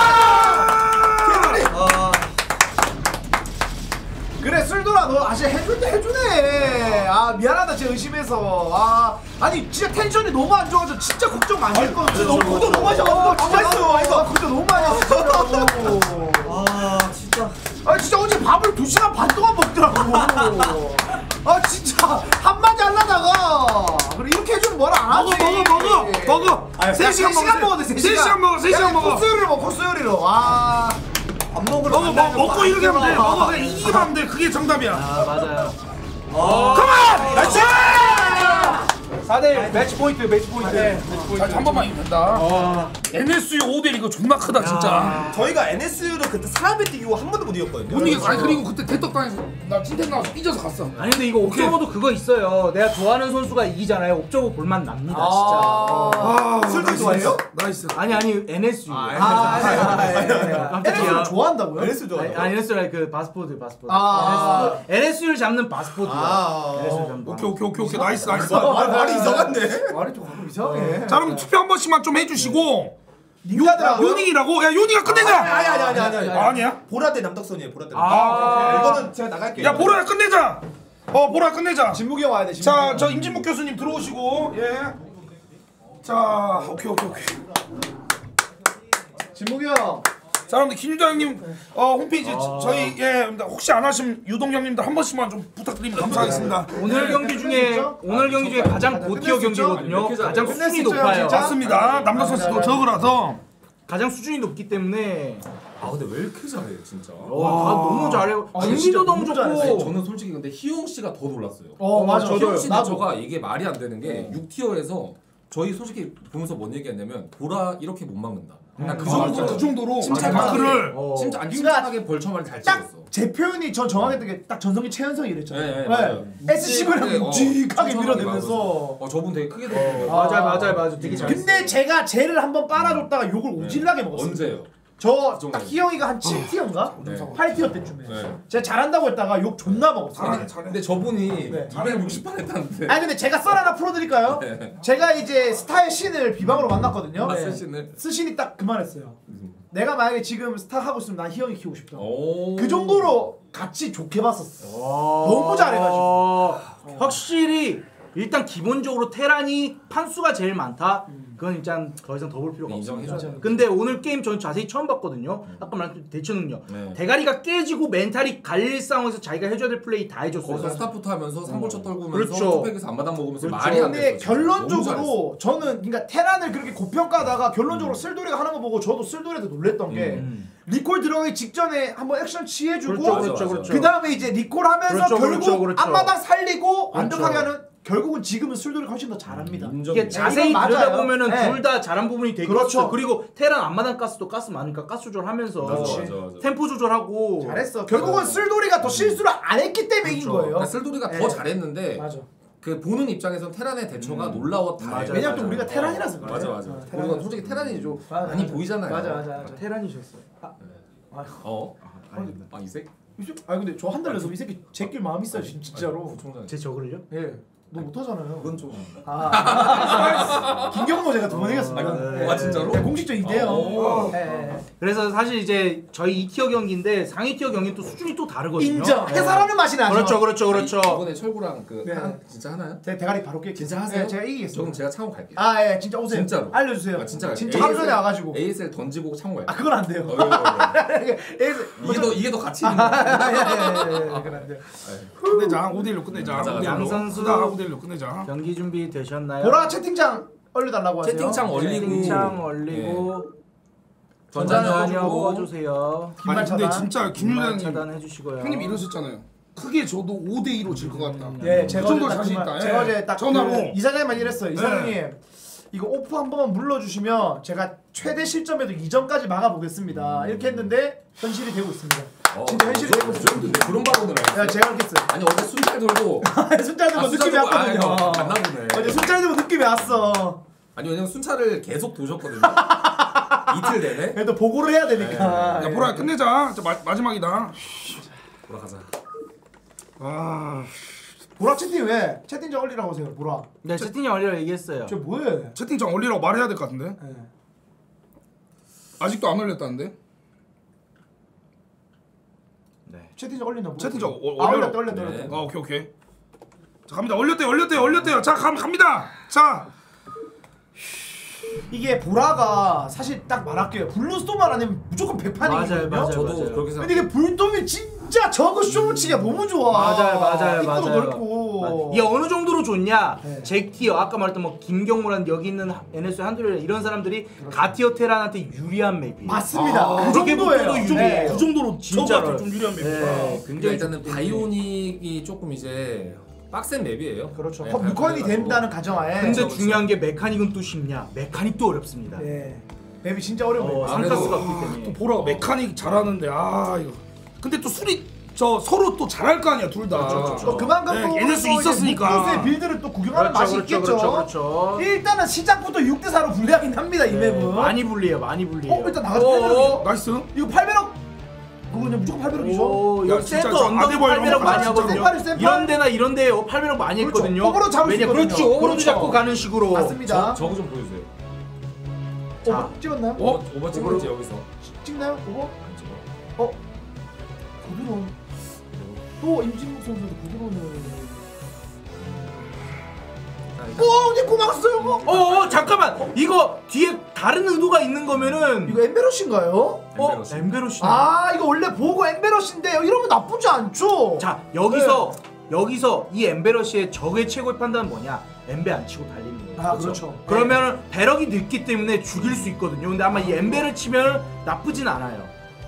아 그래 쓸돌아 너 아직 해줄 때 해주네. 아 미안하다 제 의심해서. 아 아니 진짜 텐션이 너무 안 좋아서 진짜 걱정 많이 했거든. 너무 구도 너무 하셔가지고 진짜 했어요. 아 그때 너무 많이 했어. 아, 진짜. 아 진짜 어제 밥을 두 시간 반 동안 먹더라고. 아 진짜 한마디 하려다가 그래 이렇게 해주면 뭐라 안 하지. 먹어 먹어 먹어 먹어 아, 세 시간 시간 먹어 먹어도 돼. 세 시간 먹어 세 시간 먹어 코스 요리로 먹어 코스 요리로. 와. 밥 먹으러 먹어 먹어 먹고 이렇게 하면 돼 먹어 그냥 이기기만 하면 돼 그게 정답이야 아 맞아요. 컴온 나이스 사 대 일 매치 포인트 매치 포인트. 매치 포인트. 한 번만 이기면 된다 엔에스유 오 대 일 이거 존나 크다 진짜 저희가 엔에스유를 그때 사람에 뛰고 한 번도 못 이겼거든요. 못 이겼어 아니 그리고 그때 대떡당해서 나 찐텐 나와서 삐져서 갔어 아니 근데 이거 옵저버도 그거 있어요. 내가 좋아하는 선수가 이기잖아요. 옵저버 볼만 납니다 진짜. 아 술도 좋아해요? 나이스 아니 아니 엔에스유. 아, 깜짝이야. 깜짝이야. 좋아한다고요? 엔에스유 아니, 좋아해요. 아니 엔에스유 그 바스포드 바스포드. 아. 엔에스유를 잡는 바스포드야. 아. 엔에스유 잡는. 오케이 오케이 오케이 오케이 나이스 나이스 말, 말이 이상한데? 말이 좀 가끔 이상해. 자 그럼 투표 한 번씩만 좀 해주시고 닌자드라고요? 요닝이라고? 야 요닝아 끝내자. 아니 아니 아니 아니 아니. 아니야? 보라 대 남덕선이에요. 보라 대. 아, 이거는 제가 나갈게요. 야 보라 끝내자. 어 보라 끝내자. 진묵이 형 와야 돼. 자, 저 임진묵 교수님 들어오시고 예. 자, 오케이 오케이 오케이. 진묵이 형. 자, 여러분들 김유자 형님 어, 홈페이지 아. 저희 예 혹시 안 하신 유동 형님들 한 번씩만 좀 부탁드리면 감사하겠습니다. 오늘 경기 중에 오늘 경기 중에 가장 고티어 경기거든요. 가장 수준이 높아요. 맞습니다. 남자 선수도 적으라서 가장 수준이 높기 때문에 아 근데 왜 이렇게 잘해 진짜. 와, 다 너무 잘해요. 준비도 너무 좋고. 아니, 저는 솔직히 근데 희용 씨가 더 놀랐어요. 어 맞아. 희용 씨 대처가 이게 말이 안 되는 게 육 티어에서 저희 솔직히 보면서 뭔 얘기했냐면 보라 이렇게 못 막는다. 그냥 그 정도 그 정도로 침착하게 어. 진짜 안 침착하게 벌처만 잘 찍었어. 제 표현이 전 정확했던 게 딱 전성기 최현성이 이랬잖아요. 네, 네, 맞아요. 에스씨브를 묵직하게 밀어내면서. 어 저분 되게 크게 들었어요. 맞아요, 맞아요, 맞아요. 되게 잘. 근데 제가 쟤를 한번 빨아줬다가 욕을 오질나게 먹었어요. 언제요? 저 딱 희영이가 한 칠 티어인가? 네. 팔 티어 때쯤에 네. 제가 잘한다고 했다가 욕 존나 먹었어요. 근데, 근데 저분이 네. 이백육십판 했다는데. 아니 근데 제가 썰 하나 풀어드릴까요? 네. 제가 이제 스타의 신을 비방으로 만났거든요. 아, 네. 스신을. 스신이 딱 그 말했어요. 내가 만약에 지금 스타 하고 있으면 난 희영이 키우고 싶다. 오. 그 정도로 같이 좋게 봤었어. 너무 너무 잘해가지고. 확실히 일단 기본적으로 테란이 판수가 제일 많다. 그건 일단 더 이상 더 볼 필요가 없습니다. 근데 오늘 게임 전 자세히 처음 봤거든요. 아까 말했던 대처 능력. 네. 대가리가 깨지고 멘탈이 갈릴 상황에서 자기가 해줘야 될 플레이 다 해줬어요. 거기서 스타포트 하면서 삼골차 떨구면서 그렇죠. 투팩에서 앞마당 먹으면서 그렇죠. 말이 안 근데 됐어. 결론적으로 저는 그러니까 테란을 그렇게 고평가하다가 결론적으로 쓸돌이가 하는 거 보고 저도 쓸돌이한테 놀랬던 게 음. 리콜 들어가기 직전에 한번 액션 취해주고 그렇죠, 그렇죠, 그렇죠. 그 다음에 이제 리콜 하면서 그렇죠, 결국 그렇죠, 그렇죠. 앞마당 살리고 그렇죠. 완벽하게 하는 결국은 지금은 술돌이가 훨씬 더 잘합니다. 이게 자세히 이건 맞아요. 들여다보면은 네. 둘 다 잘한 부분이 되게 그렇죠. 있어요. 그리고 테란 앞마당 가스도 가스 많으니까 가스 조절하면서 맞아, 맞아, 맞아. 템포 조절하고 잘했어. 결국은 쓸돌이가 더 실수를 안 했기 때문에 이긴 거예요. 그러니까 쓸돌이가 네. 더 잘했는데 맞아. 그 보는 입장에선 테란의 대처가 놀라웠다. 맞아요, 왜냐면 맞아요. 또 우리가 테란이라서 그래. 맞아 맞아. 어, 그리고 솔직히 테란이 좀 맞아, 많이 맞아. 보이잖아요. 맞아 맞아 맞아. 테란이셨어요. 어? 아이 색? 아 근데 저 한 달 내서 이 새끼 제낄 마음 있어요 진- 진짜로. 제 저글요? 예. 너 못하잖아요. 그건 좀. 아, 김경모 제가 두 번 이겼습니다. 아, 아, 진짜로? 네, 공식적 이대요. 오. 예, 예. 그래서 사실 이제 저희 이 티어 경기인데 상위 티어 경기 또 수준이 또 다르거든요. 인정. 해설하는 맛이 나죠. 그렇죠, 그렇죠, 그렇죠. 이번에 철구랑 그 네. 하나, 진짜 하나요? 제 대가리 바로 깨. 진짜 하세요? 네, 제가 이기겠습니다. 저는 제가 창호 갈게요. 아, 예, 진짜 오세요. 진짜로. 알려주세요. 아, 진짜 진짜 하루 전에 와가지고. 에이에스엘 던지고 창호 갈게요. 아, 그건 안 돼요. 어, 왜, 왜, 왜. 에이스- 이게 더 이게 더 가치 있는 아, 거. 예, 예, 예, 예, 그건 안 돼요. 끝내자. 오 대 일로 끝내자. 가자, 가자. 양 선수 오 대 일로 끝내자. 경기 준비 되셨나요? 보라 채팅창 올려달라고 하세요. 채팅창 올리고 채팅창 올리고 전자는 전자녀 꺼주고. 꺼주세요. 아니 근데 차단. 진짜 말 김유자님 차단해 주시고요. 형님 이러셨잖아요. 크게 줘도 오 대 이로 질 것 같다. 예, 그 제가 정도 어제 딱 자신 그 말- 있다. 제가 예. 어제 딱 전화로. 그 이사장님만 이랬어요. 네. 이사장님 이거 오프 한 번만 물러주시면 제가 최대 실점에도 이 점까지 막아보겠습니다. 이렇게 했는데 현실이 되고 있습니다. 어, 진짜 현실이 되고 있습니다. 그런 발언을 야, 했어요. 제가 이렇게 했어요. 아니 어제 순찰 돌고 순찰 들고 아, 순찰 느낌이 돌고, 아, 왔거든요. 이거 갔나 보네. 어제 순찰 들고 느낌이 왔어. 아니 왜냐면 순찰을 계속 도셨거든요. 이틀 내내. 그래도 보고를 해야 되니까. 야 보라 끝내자. 자, 마, 마지막이다. 돌아가자. 아 보라 채팅 왜? 채팅창 올리라고 하세요. 보라. 네, 채팅창 올리라고 얘기했어요. 저 뭐해? 채팅창 올리라고 말해야 될 것 같은데. 예. 아직도 안 올렸다는데. 채팅창 올린다. 채팅창 오- 아, 올려라. 올렸다 올렸다 네. 올렸다. 아 오케이 오케이. 자 갑니다. 올렸대요 올렸대요 올렸대요. 자 감, 갑니다. 자 이게 보라가 사실 딱 말할게요. 블루스톤만 아니면 무조건 백판이거든요. 맞아요, 맞아요. 저도 맞아요. 그렇게 생각. 근데 이게 불똥이 진짜 저거 쇼부치기가 너무 좋아. 맞아요, 맞아요, 입구도 맞아요. 넓고. 이게 어느 정도로 좋냐? 네. 잭티어 아까 말했던 뭐 김경무란 여기 있는 엔에스 한두열 이런 사람들이 가티어 테란한테 유리한 맵이. 맞습니다. 아, 그 정도예요. 그 유리해요. 그 정도로 진짜로. 저거한테 좀 유리한 맵이다. 네, 그러니까 굉장히 일단은 좋기 때문에. 바이오닉이 조금 이제 빡센 맵이에요. 그렇죠. 네, 육컨이 발표해가지고. 된다는 가정하에. 근데 그렇죠. 중요한 게 메카닉은 또 쉽냐? 메카닉도 어렵습니다. 예. 맵이 진짜 어려운 어, 맵. 상가스가 아, 없기 또 때문에. 보라가 메카닉 잘하는데 아 이거. 근데 또 술이 저 서로 또 잘할 거 아니야 둘 다. 또 그만큼 네, 또 에너지 또 이제 있었으니까. 목표수의 빌드를 또 구경하는 그렇죠, 맛이 그렇죠, 있겠죠. 그렇죠, 그렇죠. 일단은 시작부터 육 대 사로 불리하긴 합니다. 이 네, 맵은. 많이 불리해요, 많이 불리해요. 어, 일단 나가서 팔백억. 나이스. 이거 팔백억. 그거 그냥 무조건 팔백억이죠. 오, 야, 여기 진짜 센터 저 언덕 아데바요 팔백억 이런 많이 거 하거든요. 센파리, 센파리. 이런 데나 이런 데에 팔백억 많이 그렇죠. 했거든요. 호불호 잡을 수 왜냐, 있거든요. 그렇죠. 호불호 그렇죠. 잡고 가는 식으로. 맞습니다. 저거 좀 보여주세요. 자, 어, 찍었나요? 어? 오버 찍었지 여기서. 찍나요? 오버? 어? 부드러운. 또 임진묵 선수도 부드러운. 어, 근데 고막었어요. 어, 어, 잠깐만. 이거 뒤에 다른 의도가 있는 거면은 이거 엠베러시인가요? 어, 엠베러시. 아, 이거 원래 보고 엠베러시인데 이러면 나쁘지 않죠. 자, 여기서 여기서 이 엠베러시의 적의 최고의 판단은 뭐냐? 엠베 안 치고 달리는 거예요. 아, 그렇죠. 그러면 배럭이 늦기 때문에 죽일 수 있거든요. 근데 아마 이 엠베를 치면 나쁘진 않아요.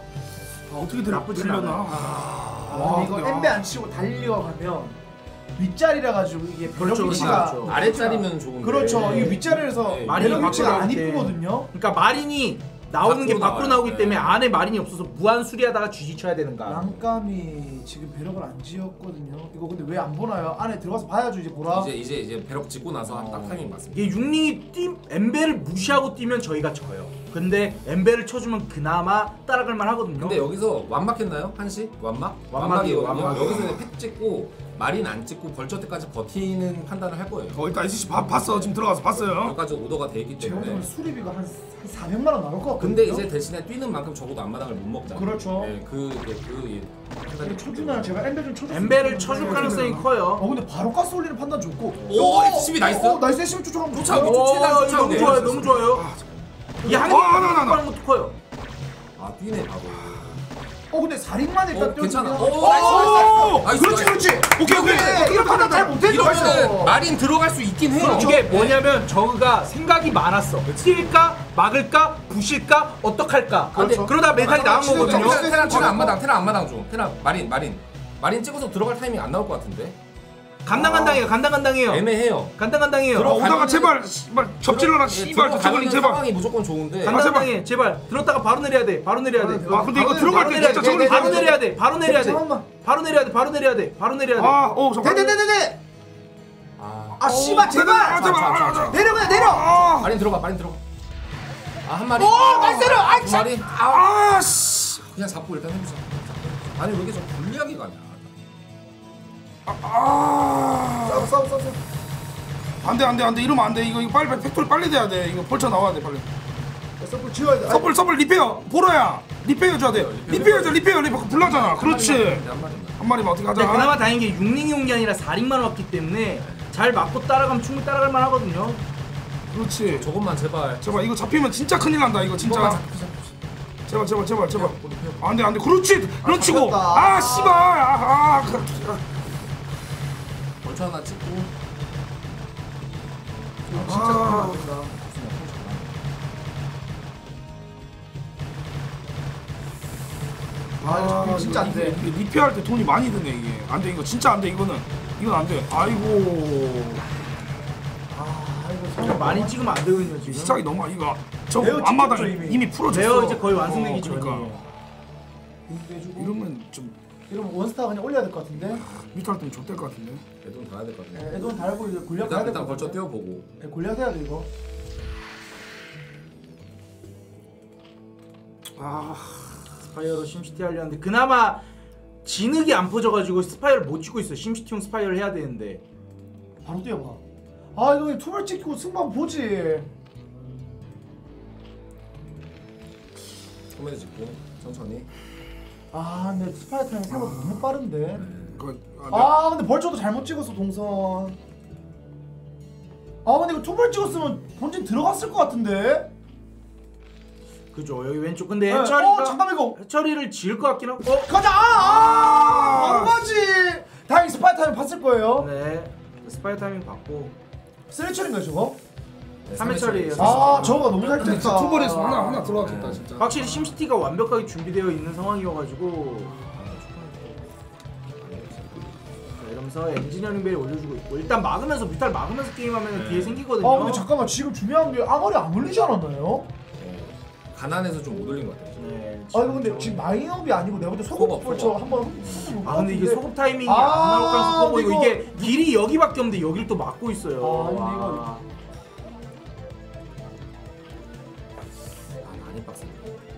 아, 어떻게 들 나쁘진 들려나? 않아요. 아, 아, 이거 야. 엠베 안 치고 달려가면 윗자리라 가지고 이게 그렇죠, 배럭 위치가 그렇죠. 아랫자리면 좋은데. 그렇죠. 이 윗자리에서 네. 배럭 위치가 안 바꾸라고 할 이쁘거든요. 그러니까 마린이 나오는 게 밖으로 밖으로 나와요. 나오기 때문에 네. 안에 마린이 없어서 무한 수리하다가 쥐지쳐야 되는 거. 랑감이 지금 배럭을 안 지었거든요. 이거 근데 왜 안 보나요? 안에 들어가서 봐야죠 이제 보라. 이제 이제 이제 배럭 찍고 나서 한 딱 타이밍 맞습니다. 이게 육링이 뛰 엠베를 무시하고 뛰면 저희가 져요. 근데 엠베를 쳐주면 그나마 따라갈 만 하거든요. 근데 여기서 완막했나요? 한시? 완막? 완막이에요, 완막이거든요. 완막. 여기서 이제 팩 찍고 마린 안 찍고 벌처 때까지 버티는 판단을 할 거예요. 어, 일단 에스씨 봐, 봤어. 지금 들어가서 봤어요. 여기까지 오더가 돼 있기 제가 때문에. 보면 수리비가 한, 한 사백만 원 나올 것 같거든요. 근데 이제 대신에 뛰는 만큼 적어도 앞마당을 못 먹잖아요. 그렇죠. 네, 그, 그, 그, 예. 판단이 쳐주나요? 제가 엠베 좀 쳐줄 엠베를 쳐줄 가능성이 커요. 어 근데 바로 가스 올리는 판단 좋고. 오, 에스씨비 나이스. 어, 나이스 에스씨비 쫓아가면 쫓아오기 좋죠. 최대한 오, 쫓아오게. 너무 좋아요, 너무 좋아요. 이게 한 어, 나, 나, 나. 하는 것도 커요. 아, 뛰네, 바로. 어 근데 살인만 일단 어, 괜찮아. 띄워주면- 오, 나이스, 나이스, 나이스. 그렇지, 그렇지. 오케이, 오케이. 네, 이런 판단 잘 못해줘. 이러면은 마린 들어갈 수 있긴 해요. 이게 뭐냐면 저그가 생각이 많았어. 뛸까, 막을까, 부실까, 어떡할까. 그렇죠. 그러다 메탈이 나온 거거든요. 테란, 테란, 테란 앞마당, 테란 앞마당 좀. 테란, 마린, 마린. 마린 찍어서 들어갈 타이밍 안 나올 것 같은데. 간당간당해요, 간당간당해요. 애매해요. 간당간당해요. 들어 오다가 제발 씨발 접질러라 예, 씨발 저쪽은 들어가는 제발. 상황이 무조건 좋은데. 간당간당해, 제발. 들었다가 바로 내려야 돼, 바로 내려야 돼. 아 근데 이거 들어갈 때 내려야 진짜 돼, 저걸 바로 내려야 돼, 바로 내려야 돼. 잠깐만. 바로 내려야 돼, 바로 내려야 돼, 바로 내려야 돼. 아, 어 잠깐. 네네네네네. 아, 아 씨발 제발. 아, 제발. 아, 아, 아. 내려 그냥 내려. 아, 마린 들어가, 마린 들어가. 아, 한 마리. 오 나이스 내려. 아이 두 참. 마리. 아, 씨. 그냥 잡고 일단 해보자. 아니 왜 이렇게 좀 불리하게 가냐. 아. 싸워 싸워 싸워. 안돼 안돼 안돼 이러면 안돼 이거 이거 빨리 팩토리 빨리 돼야 돼 이거 벌쳐 나와야 돼 빨리. 서플 지워야 돼. 서플 서플 리페어 보러야 리페어 줘야 돼 리페어 줘 리페어 리페어 불나잖아 그렇지 한 마리. 한 마리만 어떻게 근데 하자. 그나마 다행인 게 육링이 온 게 아니라 사링만 왔기 때문에 잘 맞고 따라가면 충분히 따라갈 만 하거든요. 그렇지 저것만 제발. 제발 이거 잡히면 진짜 큰일 난다 이거 진짜. 이거만 잡- 잡- 제발 제발 제발 제발 안돼 안돼 그렇지 그렇지고 잡혔다. 아 씨발 아, 아 그, 벌초 하나 찍고. 아, 아 이거 진짜 안 돼. 이게 리페어할 때 돈이 많이 드네 이게 안돼 이거 진짜 안돼 이거는 이건 안돼 아이고 아 이거 좀 서로 많이 찍으면 안 되거든요 지금. 시작이 너무 이거 저 레어 앞마당 찍혔죠, 이미. 이미 풀어줬어. 레어 이제 거의 완성되기 어, 그러니까. 전이에요. 해주고 이러면 좀 이러면 원스타 그냥 올려야 될 것 같은데. 밑할 때는 좆될 것 같은데. 애돈 가야 될 것 같네. 네, 애돈 달고 이제 골략 일단 가야 될 일단 것 벌초 같은데. 띄워보고. 네, 골략 해야 돼 이거. 아 스파이어로 심시티 하려는데 그나마 진흙이 안 퍼져가지고 스파이어를 못 찍고 있어. 심시티용 스파이어를 해야 되는데. 바로 뛰어봐. 아 이거 투발 찍히고 승방 보지. 소매도 찍고 천천히. 아 근데 스파이어 타임 생각보다 너무 빠른데. 그 아, 아 근데 벌초도 잘못 찍었어 동선. 아 근데 이거 투발 찍었으면 본진 들어갔을 것 같은데. 그죠 여기 왼쪽 근데 네. 해처리가 어 잠깐만 이거 해처리를 지을 것 같긴 하고. 어? 가자. 아, 바로 가지. 다행히 스파이어 타임 봤을 거예요. 네. 스파이어 타이밍 받고. 쓰레처리인가요 저거? 네, 삼 회처리예요. 아 저거가 너무 잘 근데 됐다. 진짜 투벌에서 하나 하나 들어갔겠다 진짜. 확실히 심시티가 완벽하게 준비되어 있는 상황이어가지고. 자, 이러면서 엔지니어링 벨 올려주고 있고 일단 막으면서 뮤탈 막으면서 게임하면 네. 뒤에 생기거든요. 아 근데 잠깐만 지금 중요한 게 아무리 안 올리지 않았나요? 가난해서 좀 못 올린 것 같아요. 네, 아 이거 근데 지금 마인업이 아니고 내가 볼 때 소급 소급, 벌쳐 소급. 한번 아 근데 이게 소급 타이밍이 아, 안 나올 가능성이 커 보이고 근데 이게 길이 여기밖에 없는데 여기를 또 막고 있어요. 아, 근데 와. 이거- 아, 많이 빡세.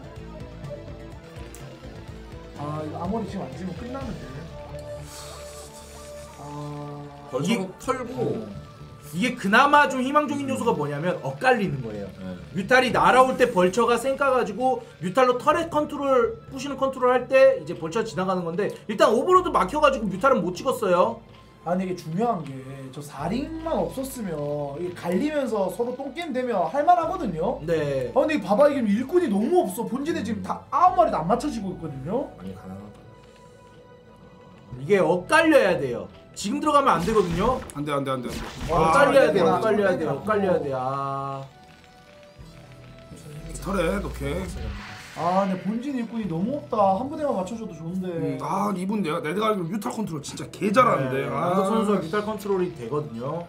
아 이거 아무리 지금 안 지면 끝나는데. 아 벌초 털고 이게 그나마 좀 희망적인 요소가 뭐냐면 엇갈리는 거예요. 네. 뮤탈이 날아올 때 벌처가 쌩 까가지고 뮤탈로 터렛 컨트롤 부시는 컨트롤 할 때 이제 벌처가 지나가는 건데 일단 오버로드 막혀가지고 뮤탈은 못 찍었어요. 아니 이게 중요한 게 저 사링만 없었으면 이게 갈리면서 서로 똥게임 되면 할만하거든요. 네. 아 근데 이 봐봐 이게 일꾼이 너무 없어. 본진에 지금 다 아홉 마리도 안 맞춰지고 있거든요. 아니 가능하다. 이게 엇갈려야 돼요. 지금 들어가면 안 되거든요. 안돼 안돼 안돼. 엇갈려야 돼. 엇갈려야 돼. 엇갈려야 돼. 아. 털에 오케이. 아 근데 본진 일꾼이 너무 없다. 한 부대만 맞춰줘도 좋은데. 음, 아 이분 내가 내가 알기로 뮤탈 컨트롤 진짜 개 잘하는데. 네, 아. 안덕 선수가 뮤탈 컨트롤이 되거든요.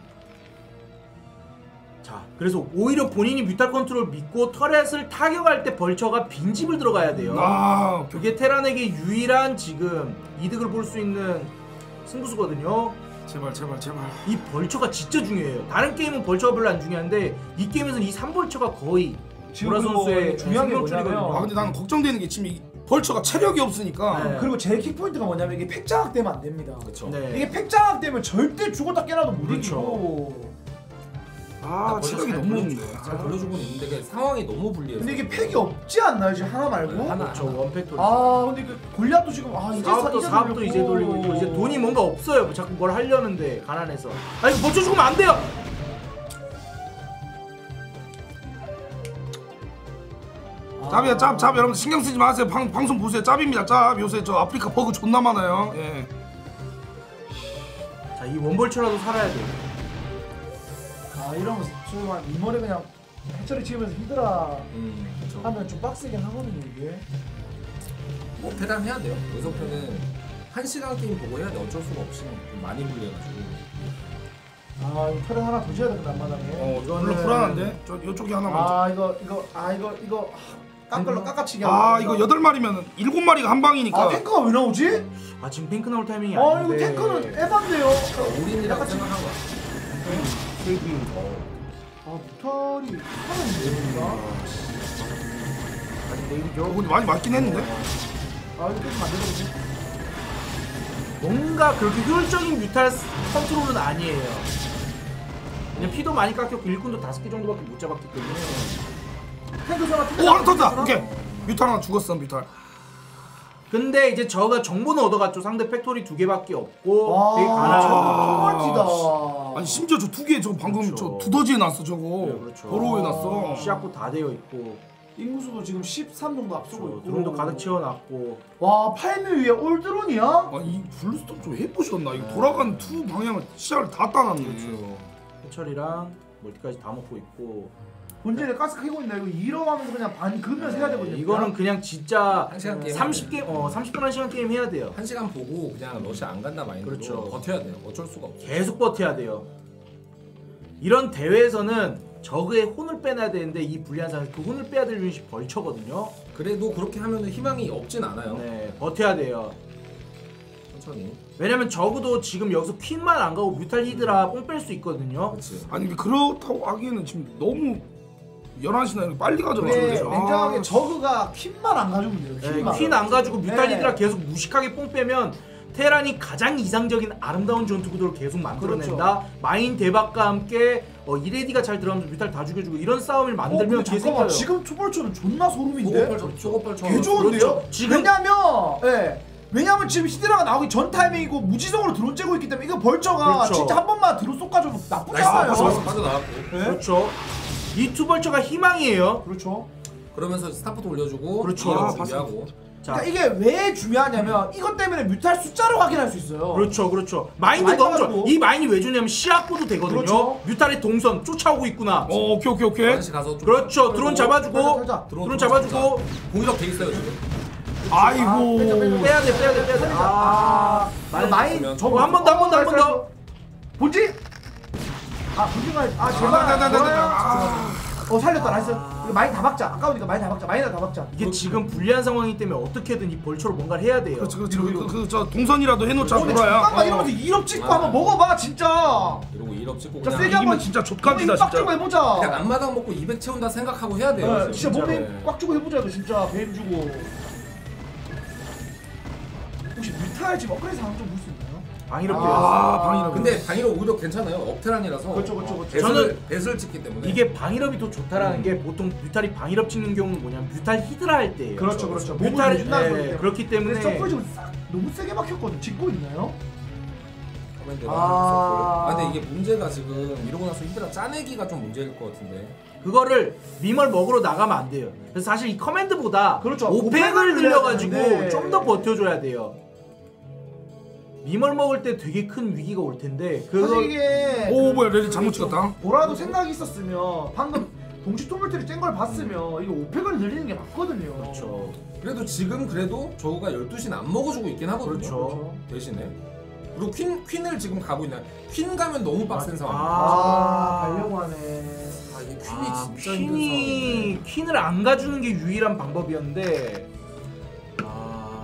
자, 그래서 오히려 본인이 뮤탈 컨트롤 믿고 터렛을 타격할 때 벌처가 빈집을 들어가야 돼요. 아, 그게 테란에게 유일한 지금 이득을 볼 수 있는 승부수거든요. 제발 제발 제발. 이 벌처가 진짜 중요해요. 다른 게임은 벌처가 별로 안 중요한데 이 게임에서는 이 삼 벌처가 거의 보라 선수의 중요한 게 뭐냐면 아 근데 나는 걱정되는 게 지금 이 벌처가 체력이 없으니까. 네. 그리고 제 킥포인트가 뭐냐면 이게 팩장악 되면 안 됩니다. 그렇죠. 네. 이게 팩장악 되면 절대 죽었다 깨나도 못 그렇죠. 이기고. 아 체력이 너무 없네. 잘 돌려주고는 있는데 그게 상황이 너무 불리해서. 근데 이게 팩이 없지 않나요 지금 하나 말고? 하나. 저 원팩토리. 아 근데 그 골리앗도 지금 아 이제 사업도 사- 사업도 이제 돌리고 있고 이제 돈이 뭔가 없어요. 자꾸 뭘 하려는데 가난해서. 아 이거 벌쳐 죽으면 안 돼요. 짭이야 짭 짭 여러분 신경 쓰지 마세요. 방, 방송 보세요. 짭입니다 짭. 요새 저 아프리카 버그 존나 많아요. 예. 자 이 원벌처라도 살아야 돼. 아 이러면 정말 이머리 그냥 해처리 치면서 히드라 음, 그렇죠. 하면 좀 빡세긴 하거든요 이게. 뭐 테란 해야 돼요. 연속편은 한 시간 게임 보고 해야 돼. 어쩔 수가 없이 좀 많이 불리해가지고. 아 이거 털을 하나 더 줘야 되겠다 앞마당에. 어 별로 불안한데. 저 요쪽이 하나 먼저. 아 이거 이거 아 이거 이거 깎걸로 깎아치기 아 하는 이거 거다. 여덟 마리면 일곱 마리가 한 방이니까. 아 탱크가 왜 나오지? 아 지금 탱크 나올 타이밍이 아 이거 아닌데. 탱크는 에반데요. 올인이라고 생각한 거야. 세기. 아 무탈이 하는 데인가? 아니 내기죠. 어, 근데 많이 맞긴 했는데. 아 이거 좀 만들어보지. 뭔가 그렇게 효율적인 뮤탈 컨트롤은 아니에요. 그냥 피도 많이 깎였고 일꾼도 다섯 개 정도밖에 못 잡았기 때문에. 탱크 전화 오 하나 터졌다. 오케이. 뮤탈 하나 죽었어 뮤탈. 근데 이제 저가 정보는 얻어갔죠. 상대 팩토리 두 개밖에 없고 와 되게 가난하고. 정말 아니 심지어 저 두 개 저 방금 그렇죠. 저 두더지에 났어 저거. 네, 그렇죠. 도로에 났어. 시약고 다 되어 있고. 인구수도 지금 십삼 정도 앞서고 그렇죠. 있고. 드론도 가득 채워놨고. 와 팔미 위에 올드론이야? 아이 블루스톤 좀 해보셨나? 이거 돌아가는 투 방향을 시야를 다 따놨네. 그렇죠. 해철이랑 멀티까지 다 먹고 있고. 본진에 가스 캐고 있나? 이거 이러면서 그냥 반 그으면서 해야 되거든요. 이거는 그냥 진짜 한 시간 게임 삼십 게 어 삼십 분 한 시간 게임 해야 돼요. 한 시간 보고 그냥 러시 안 간다 마인드로 그렇죠. 버텨야 돼요. 어쩔 수가 없어. 계속 버텨야 돼요. 이런 대회에서는 저그의 혼을 빼놔야 되는데 이 불리한 상황에서 그 혼을 빼야 될 유닛이 벌처거든요. 그래도 그렇게 하면 희망이 없진 않아요. 네, 버텨야 돼요. 천천히. 왜냐면 적어도 지금 여기서 퀸만 안 가고 뮤탈 히드라 뽕 뺄 수 있거든요. 그렇지. 아니 근데 그렇다고 하기에는 지금 너무 열한 시나 이렇게 빨리 가져가. 근데 저거. 냉정하게 아, 저그가 퀸만 안 가지고 돼요. 네, 퀸만. 퀸 안 가지고 뮤탈 네. 히드라 계속 무식하게 뽕 빼면 테란이 가장 이상적인 아름다운 전투 구도를 계속 만들어낸다. 그렇죠. 마인 대박과 함께 어, 이레디가 잘 들어가면서 뮤탈 다 죽여주고 이런 싸움을 어, 만들면 근데 잠깐만 개생겨요. 지금 투벌초는 존나 소름인데? 소고팔 소고팔 처음. 개 좋은데요? 그렇죠. 지금- 왜냐면 예. 왜냐면 지금 히드라가 나오기 전 타이밍이고 무지성으로 드론 째고 있기 때문에 이거 벌처가 그렇죠. 진짜 한 번만 드론 쏙가져도 나쁘지 나이스. 않아요. 빠져 빠져나갔고. 네? 그렇죠. 이 투벌처가 희망이에요. 그렇죠. 그러면서 스타포트 올려주고 그렇죠. 이런 아, 준비하고. 자, 그러니까 이게 왜 중요하냐면 이것 때문에 뮤탈 숫자로 확인할 수 있어요. 그렇죠, 그렇죠. 마인도 많이 너무 좋아. 가지고. 이 마인이 왜 좋냐면 시야코도 되거든요. 그렇죠. 뮤탈의 동선 쫓아오고 있구나. 어 오케이 오케이 오케이. 한시 가서 좀 그렇죠. 드론 잡아주고, 살짝, 살짝. 드론 잡아주고. 공격 돼 있어요 지금. 아이고. 빼자, 빼자, 빼야 돼, 빼야 돼, 빼야 돼. 아, 마인 마인 있으면 저 한 번 더, 한 번 더, 한 번 더. 본지? 아 본지가 아 아, 제발. 나, 나, 나, 나, 나. 아. 어 살렸다 나이스. 이거 마인 다 박자. 아까우니까 마인 다 박자. 마인이나 다 박자. 이게 지금 불리한 상황이기 때문에 어떻게든 이 벌처로 뭔가를 해야 돼요. 그렇지 그렇지. 그저 동선이라도 해놓자 어, 근데 보라야. 잠깐만 이러면서 일 업 찍고 한번 먹어봐 진짜. 이러고 일 업 찍고 자 그냥 세게 이기면 한번 진짜 족각이다, 빡 진짜. 주고 해보자. 그냥 앞마당 먹고 이백 채운다 생각하고 해야 돼요. 네, 진짜 몸에 네. 꽉 주고 해보자 이거 진짜 배임 주고. 혹시 뮤탈 지금 업그레이드 상황 좀 볼 수 있나요? 방위럽 아, 방위럽. 근데 방위럽 오히려 괜찮아요. 업테란이라서. 그렇죠, 그렇죠, 그렇죠. 배슬, 저는 배슬 찍기 때문에. 이게 방위럽이 더 좋다라는 음. 게 보통 뮤탈이 방위럽 찍는 경우는 뭐냐면 뮤탈 히드라 할 때예요. 그렇죠, 그렇죠. 몸을 뮤탈 내준다는 거기 예, 때문에. 그렇기 때문에 근데 서플 지금 싹 너무 세게 막혔거든. 짓고 있나요? 커맨드가 아. 아 근데 이게 문제가 지금 이러고 나서 히드라 짜내기가 좀 문제일 것 같은데. 그거를 미멀 먹으러 나가면 안 돼요. 그래서 사실 이 커맨드보다 그렇죠. 오펙을 오펙을 늘려가지고 늘려야 좀 더 버텨줘야 돼요. 미멀 먹을 때 되게 큰 위기가 올 텐데 그거 사실 이게 오 뭐야 랠리 잘못 찍었다. 뭐라도 생각이 있었으면 방금 동시 토물트를 짠 걸 봤으면 이거 오펙을 늘리는 게 맞거든요. 그렇죠. 그래도 지금 그래도 저우가 열두 시는 안 먹어주고 있긴 하거든요. 그렇죠. 대신에. 그리고 퀸, 퀸을 지금 가고 있나? 퀸 가면 너무 빡센 상황. 아, 가려고 하네. 아 이게 퀸이 아, 진짜 힘든 퀸이 상황인데. 퀸을 안 가주는 게 유일한 방법이었는데 아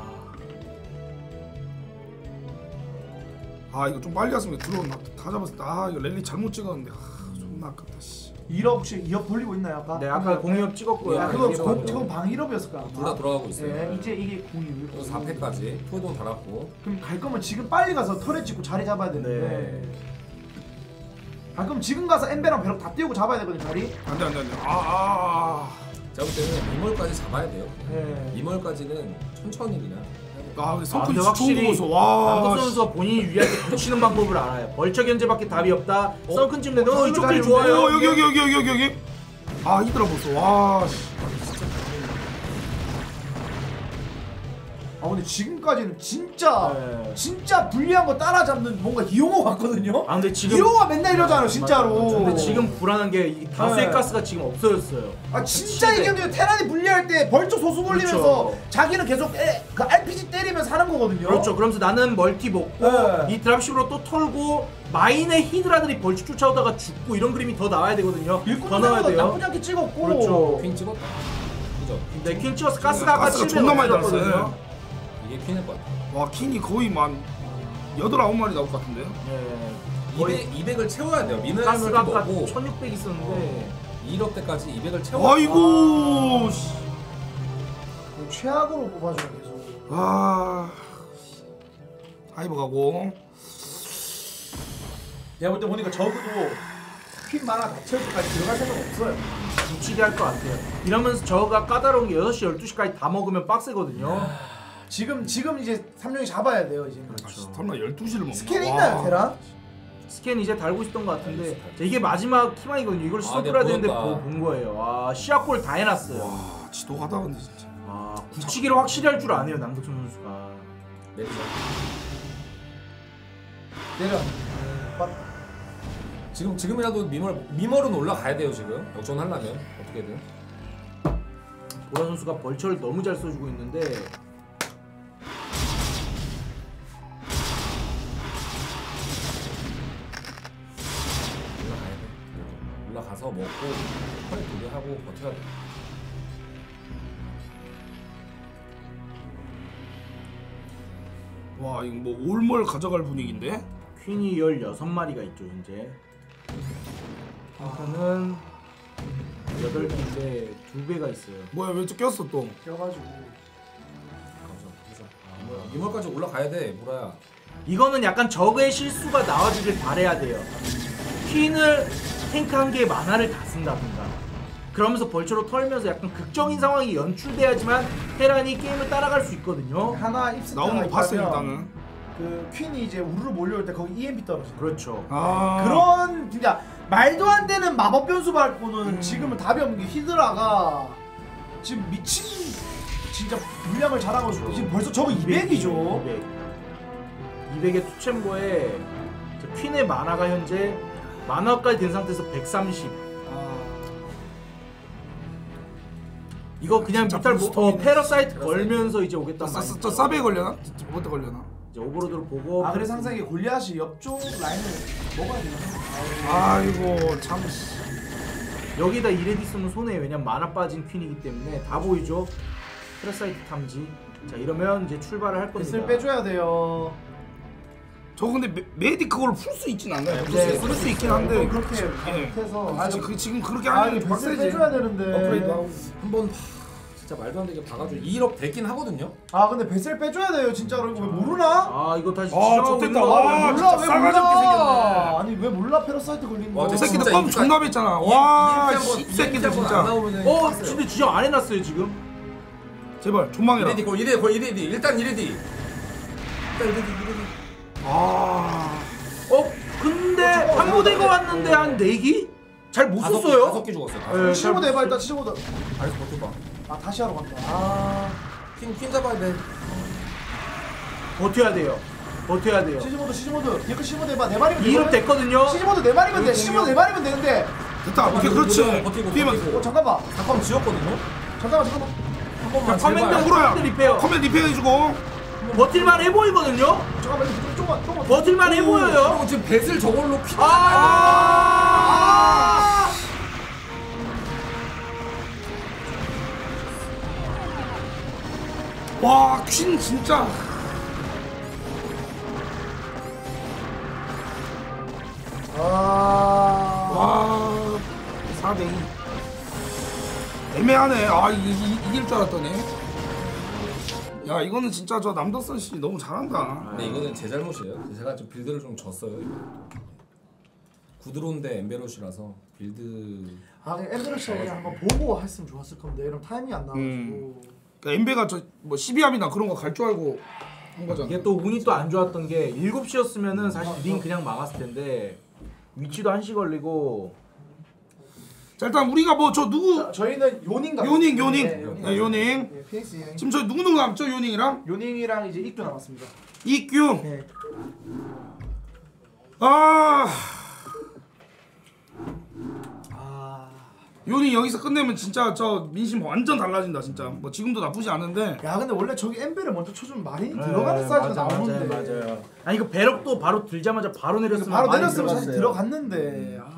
아 이거 좀 빨리 갔으면 들어온 다 잡았을 때. 아 이거 랠리 잘못 찍었는데. 아, 존나 아깝다 씨. 일업 혹시 이업 돌리고 있나요 아까? 네 아까 공이업 찍었고요. 아, 네, 그거 공이업 공- 지금 방일업이었을 거야. 둘 다 돌아가고 있어요. 네, 이제 이게 공이 그래서 사 패까지 토동 달았고. 그럼 갈 거면 지금 빨리 가서 털에 찍고 자리 잡아야 되는데. 네. 아 그럼 지금 가서 엠베랑 벼락 다 띄우고 잡아야 되거든 자리. 안돼 안돼 안돼. 아, 아, 제가 볼 때는 미멀까지 잡아야 돼요. 네. 미멀까지는 천천히 그냥. 아 근데 아, 성큰이 근데 좋은 확실히 거 보소. 와. 남도 선수가 본인이 유리할 때 붙이는 방법을 알아요. 벌처 견제밖에 답이 없다. 썬큰 찍는데 어, 어, 이쪽 자리 길 좋아요. 어 여기 여기 여기 여기 여기 여기. 아 히드라 보소. 와. 씨. 아 근데 지금까지는 진짜 네. 진짜 불리한 거 따라잡는 뭔가 이용호 같거든요. 아 근데 지금 이용호가 맨날 이러잖아요 진짜로. 근데 지금 불안한 게 이 다수의 네. 가스가 지금 없어졌어요. 아 진짜 이 경기에 테란이 불리할 때 벌쩍 소수 올리면서 그렇죠. 자기는 계속 에, 그 알피지 때리면서 하는 거거든요. 그렇죠. 그러면서 나는 멀티 먹고 네. 이 드랍십으로 또 털고 마인의 히드라들이 벌칙 쫓아오다가 죽고 이런 그림이 더 나와야 되거든요. 더 나와야 돼요. 나쁘지 않게 찍었고. 그렇죠. 퀸 찍었다. 그죠? 네, 퀸 치어스 가스가 아까 가스가 칠백 존나 많이 없어졌거든요. 달았어요. 이게 퀸일 것 같아. 와 킹이 거의 만 여덟 아홉 마리 나올 것 같은데요? 네. 이백, 이백을 채워야 돼요. 미네랄 가스가 멀티 아까 먹고 천육백 있었는데 이억 때까지 이백을 채워. 아이고. 씨. 최악으로 뽑아줘야 계속. 아. 하이브 가고. 내가 볼 때 보니까 적어도 퀸 만화 다 채울 때까지 들어갈 생각 없어요. 붙이게 할 것 같아요. 이러면서 저가 까다로운 게 여섯 시, 열두 시까지 다 먹으면 빡세거든요. 지금 지금 이제 삼룡이 잡아야 돼요 이제. 그렇죠. 설마 열두 시를 먹나? 스캔 와. 있나요 테란? 스캔 이제 달고 있었던 것 같은데 자, 이게 마지막 키망이거든요. 이걸 시도 아, 네, 끌어야 되는데 보였다. 보- 본 거예요. 와 시야골 다 해놨어요. 와 지도가다 근데 진짜. 아 붙이기를 확실히 할 줄 아네요 남도천 선수가. 내리자. 내려. 지금 지금이라도 미멀 미멀은 올라가야 돼요 지금 역전하려면 어떻게든. 보라 선수가 벌처를 너무 잘 써주고 있는데 올라가야 돼. 올라가서 먹고 펄 두개 하고 버텨야 돼. 와 이거 뭐 올멀 가져갈 분위기인데? 퀸이 열여섯 마리가 있죠 현재. 탱크는 여덟 개인데 두 배가 있어요. 뭐야 왜 또 꼈어 또? 껴가지고. 가자 가자. 미멀, 미멀까지 올라가야 돼 보라야. 이거는 약간 적의 실수가 나와주길 바래야 돼요. 퀸을 탱크 한 개의 만화를 다 쓴다든가 그러면서 벌처로 털면서 약간 극적인 상황이 연출돼야지만 테란이 게임을 따라갈 수 있거든요. 하나 입스 나온 거 봤어요 일단은. 그 퀸이 이제 우르르 몰려올 때 거기 이엠피 떨어져. 그렇죠. 아 그런 진짜 말도 안 되는 마법 변수 밟고는 지금은 답이 없는 게 히드라가 지금 미친 진짜 물량을 잘하고 있고 지금 벌써 저거 이백이죠. 이백. 이백의 투챔버에 저 퀸의 만화가 현재 만화까지 된 상태에서 백삼십. 이거 그냥 진짜 뮤탈 뭐, 어, 부스터이네. 패러사이트 걸면서 이제 오겠다. 저, 저, 저 사베 걸려나? 뭐때 걸려나? 이제 오버로드를 보고. 아 그래서 항상 이게 골리앗이 옆쪽 라인을 먹어야 되나? 아이고 참. 여기다 이레디 쓰면 손해요. 왜냐면 만화 빠진 퀸이기 때문에 다 보이죠. 패러사이트 탐지. 자 이러면 이제 출발을 할 겁니다. 뱃을 빼줘야 돼요. 저 근데 메, 메디 그걸 풀 수 있진 않나요? 네, 쓸 수 있긴 한데 그렇게 예. 못해서 아, 그, 지금 그렇게 아 하면 이거 뱃을 빡세지. 빼줘야 되는데. 업그레이드 하고. 한번 진짜 말도 안 되게 봐가지고 이억 되긴 하거든요. 아 근데 베스를 빼줘야 돼요 진짜로. 이거 왜 모르나? 아 이거 다시 아 좋겠다. 와 몰라 진짜 왜 싸가지 없게 생겼네. 몰라? 아니 왜 몰라 페러사이트 걸린 거? 와, 이 진짜 새끼들 껌 존나 뱉잖아. 와 씹새끼들 안 진짜. 나오면은 어 근데 지정 안 해놨어요 지금. 제발 존망해라. 이레디 거 이레디 거 이레디 일단 이레디. 일단 이레디 이레디. 아 어 근데 한 무대가 왔는데 한 네 기? 잘 못 다섯 개, 썼어요. 다섯 개 죽었어요. 다섯 네, 개. 치즈모드 해봐 일단 치즈모드. 알겠어 버텨봐. 아 다시 하러 간다. 아 퀸, 퀸 잡아야 돼. 버텨야 돼요. 버텨야 돼요. 치즈모드 치즈모드. 얘그 치즈모드 해봐. 네 마리면 이업 됐거든요. 치즈모드 네 마리면 돼. 치즈모드 네 마리면 되는데. 됐다. 오케이 그렇지. 버티고 뒤에만. 버티고. 어 잠깐만. 잠깐만 지웠거든요. 잠깐만 잠깐만. 한 번만 커맨드 제발. 물어요. 리페어. 커맨 리페어 해주고. 버틸만 해 보이거든요. 잠깐만 조금만 조금만. 버틸만 해 보여요. 그리고 지금 뱃을 저걸로 퀸. 아! 와 퀸 진짜. 아. 와 사 대 이. 애매하네. 아 이, 이, 이길 줄 알았더니. 야 이거는 진짜 저 남덕선 씨 너무 잘한다. 근데 이거는 제 잘못이에요. 제가 좀 빌드를 좀 졌어요. 구드론데 엠베롯이라서 빌드. 아 그냥 엠베러시 한번 보고 했으면 좋았을 건데 이런 타이밍이 안 나와가지고. 음. 그러니까 엠베가 저 뭐 십이암이나 그런 거 갈 줄 알고 한 거잖아. 이게 또 운이 또 안 좋았던 게 일곱 시였으면은 사실 링 그냥 막았을 텐데 위치도 한시 걸리고. 자 일단 우리가 뭐 저 누구 자, 저희는 요닝 가. 요닝 요닝 네, 요닝. 네, 요닝. 네, 피닉스 요닝. 지금 저 누구 누구 남죠 요닝이랑 요닝이랑 이제 익도 남았습니다. 이규. 네. 아 아. 요닝 여기서 끝내면 진짜 저 민심 완전 달라진다 진짜. 뭐 지금도 나쁘지 않은데. 야 근데 원래 저기 엠베를 먼저 쳐주면 마린이 네, 들어가는 사이즈가 맞아, 나오는데. 맞아요, 맞아요. 아니 그 배럭도 바로 들자마자 바로 내렸으면 바로 많이 내렸으면 사실 들어갔어요. 들어갔는데. 아.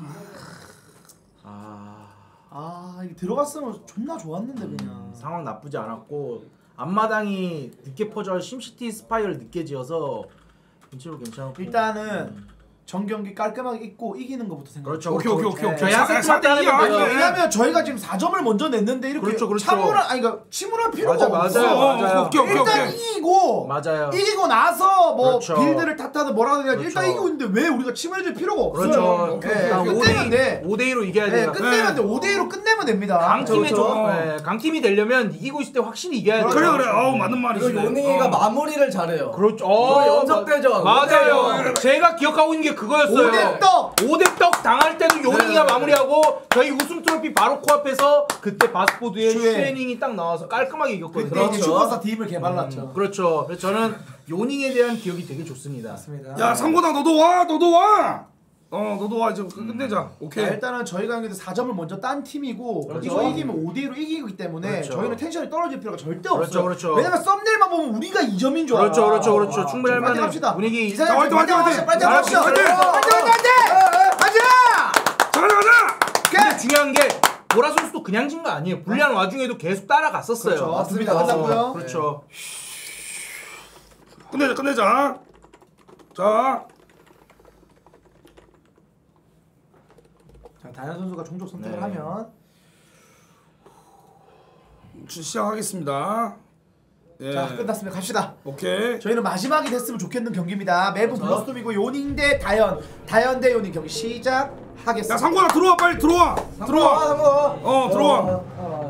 아, 아 이게 들어갔으면 존나 좋았는데 그냥. 상황 나쁘지 않았고 앞마당이 늦게 퍼져 심시티 스파이를 늦게 지어서 전체로 괜찮았고. 일단은 전 경기 깔끔하게 잊고 이기는 것부터 생각. 그렇죠. 오케이 오케이 오케이 오케이. 저희 한 세트만 사 대 이야. 따르면 돼요. 왜냐면 저희가 지금 사 점을 먼저 냈는데 이렇게 그렇죠, 그렇죠. 참을 아니 그러니까 침울할 필요가 맞아, 없어. 맞아요, 맞아요. 오케이 오케이 일단 오케이. 이기고 맞아요. 이기고 나서 뭐 그렇죠. 빌드를 탓하든 뭐라든 해야지. 그렇죠. 일단 이기고 있는데 왜 우리가 침해질 필요가 없어요. 그렇죠. 오케이, 네, 오케이, 오케이. 끝내면 돼. 오 대 이로 이겨야 네, 돼요. 끝내면 돼. 오 대 이로 끝내면 됩니다. 강팀이 그렇죠. 좀 네, 강팀이 되려면 이기고 있을 때 확실히 이겨야 돼요. 그래 그래. 어우 맞는 이거 말이시네. 요닝이가 어. 마무리를 잘해요. 그렇죠. 거의 어, 연속대죠. 맞아요. 제가 기억하고 있는 게 그거였어요. 오 대 떡. 오 대 떡 당할 때도 요닝이가 네. 마무리하고 저희 우승 트로피 바로 코앞에서 그때 바스포드의 슈에. 슈에닝이 딱 나와서 깔끔하게 이겼거든요. 그때 이제 슈퍼스타 팀을 개발랐죠. 음, 그렇죠. 그래서 저는 요닝에 대한 기억이 되게 좋습니다. 맞습니다. 야 상고당 너도 와 너도 와. 어 너도 와 이제 끝내자. 오케이. 자, 일단은 저희가 경기도 사 점을 먼저 딴 팀이고 그렇죠. 이거 이기면 오 대 이로 이기기 때문에 그렇죠. 저희는 텐션이 떨어질 필요가 절대 그렇죠, 없어요. 그렇죠. 왜냐면 썸네일만 보면 우리가 이 점인 줄 알아. 그렇죠, 그렇죠, 그렇죠. 아, 충분히 할 파이팅 만한 합시다. 분위기. 기사님 자, 화이팅, 화이팅, 화이팅. 파이팅 합시다. 화이팅, 파이팅 화이팅. 파이팅 파이팅. 가자. 자 가자 가자. 근데 중요한 게 보라 선수도 그냥 진 거 아니에요. 불리한 와중에도 계속 따라갔었어요. 그렇죠. 맞습니다. 어, 끝났고요. 그렇죠. 끝내자 끝내자. 자. 자 다현 선수가 종족 선택을 네. 하면 시작하겠습니다. 예. 자 끝났습니다. 갑시다. 오케이. 저희는 마지막이 됐으면 좋겠는 경기입니다. 매부 블러스톰이고 요닝 대 다현, 다현 대 요닝 경기 시작하겠습니다. 야 상고야 들어와 빨리 들어와. 들어와. 어 들어와.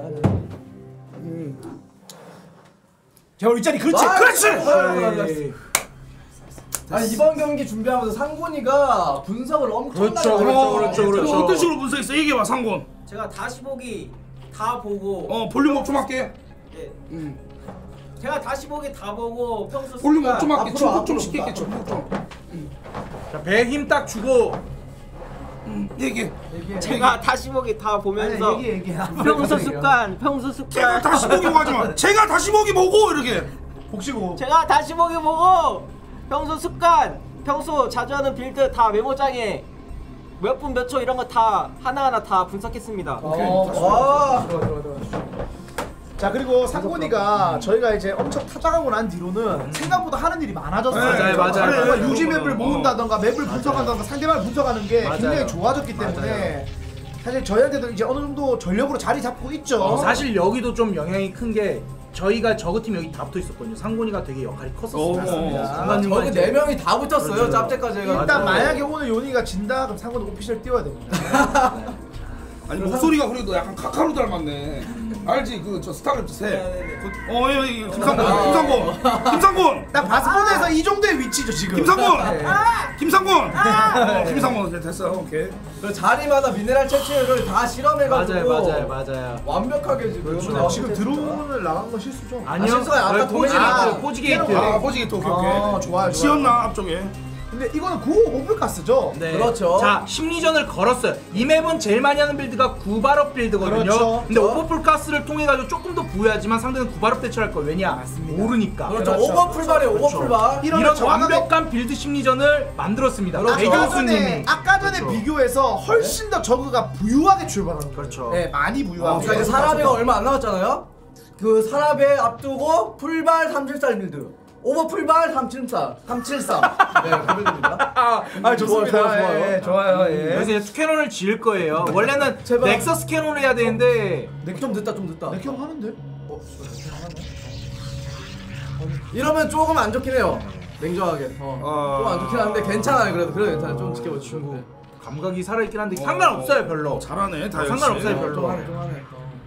자 우리 짠이 그렇지. 아, 그렇지. 네. 아니 이번 경기 준비하면서 상곤이가 분석을 엄청나게 그렇죠, 많이 그렇죠, 했어요. 그렇죠, 그렇죠. 어, 어떤 식으로 분석했어? 얘기해봐 상곤. 제가 다시 보기 다 보고 어 볼륨 업 좀 할게. 예. 음. 제가 다시 보기 다 보고 평소 볼륨 업 습관- 좀 할게. 앞으로, 중국 좀 앞으로, 시킬게. 앞으로. 중국 좀. 자, 배 힘 딱 주고 음, 얘기해. 제가 다시 보기 다 보면서 아니, 얘기 얘기. 평소 습관 평소 제가 습관 다시 보기 뭐 하지 마. 제가 다시 보기 보고 이렇게. 복시고. 제가 다시 보기 보고 평소 습관 평소 자주 하는 빌드 다 메모장에 몇 분 몇 초 이런 거 다 하나하나 다 분석했습니다. 와. 들어와 들어와 들어와. 자 그리고 상곤이가 저희가 이제 엄청 타작하고 난 뒤로는 생각보다 하는 일이 많아졌어요. 맞아요, 맞아요, 정말 맞아요. 유지 맵을 어. 모은다던가 맵을 분석한다던가 상대방을 분석하는 게 맞아요. 굉장히 좋아졌기 때문에 사실 저희한테도 이제 어느 정도 전력으로 자리 잡고 있죠. 어, 사실 여기도 좀 영향이 큰 게 저희가 저그팀 여기 다 붙어 있었거든요. 상곤이가 되게 역할이 컸었어요. 저그 네 명이 다 붙었어요. 짭짤까지 해가지고. 일단 만약에 오늘 요니가 진다 그럼 상곤 오피셜 띄워야 됩니다. 아니 목소리가 그래도 약간 카카로 닮았네. 알지 그 저 스타크래프트 세. 그, 어 여기 김상곤, 김상곤, 김상곤. 딱 바스포드에서 이 정도의 위치죠 지금. 김상곤, 네. 김상곤, 어, 김상곤 네, 됐어, 오케이. 그 자리마다 미네랄 채취를 다 실험해가지고 맞아요, 맞아요, 맞아요. 완벽하게 지금. 그렇죠. 지금 드론을 나간 건 실수죠. 아니요. 실수가 아까 포지 동현이가- 게이트, 포지 게이트. 아 포지게이트 오케이 오케이. 아, 좋아요, 치였나 앞쪽에. 근데 이거는 구호 오플가스죠. 네. 그렇죠. 자, 심리전을 걸었어요. 이 맵은 제일 많이 하는 빌드가 구발업 빌드거든요. 그렇죠. 근데 오버풀 가스를 통해 가지고 조금 더 부여하지만 상대는 구발업 대처할 거예요. 왜냐? 모르니까. 그렇죠. 그렇죠. 오버풀발이에요. 오버풀발. 이런, 이런 정확하게- 완벽한 빌드 심리전을 만들었습니다. 아까 배교수님이. 전에 아까 전에 그렇죠. 비교해서 훨씬 더 저그가 부유하게 출발하는 거예요. 그렇죠. 네, 많이 부유하게. 그러니까 이제 사라베가 얼마 안 남았잖아요. 그 사라베 앞두고 풀발 삼칠삼 빌드. 오버 풀발 삼칠삼. 삼칠삼. 네, 그 빌드입니다. 아, 좋습니다. 좋아요, 좋아요. 예, 좋아요. 예. 그래서 이제 투캐논을 지을 거예요. 원래는 제발. 넥서스 캐논을 해야 되는데 좀 늦다, 좀 늦다. 네, 형 하는데? 이러면 조금 안 좋긴 해요. 냉정하게. 어. 좀 안 좋긴 한데 괜찮아요. 그래도 그래도 괜찮아요. 좀 지켜봐 주시고. 친구 감각이 살아있긴 한데 상관없어요 별로. 잘하네 다현 씨. 상관없어요 별로. 좀 하네, 좀 하네.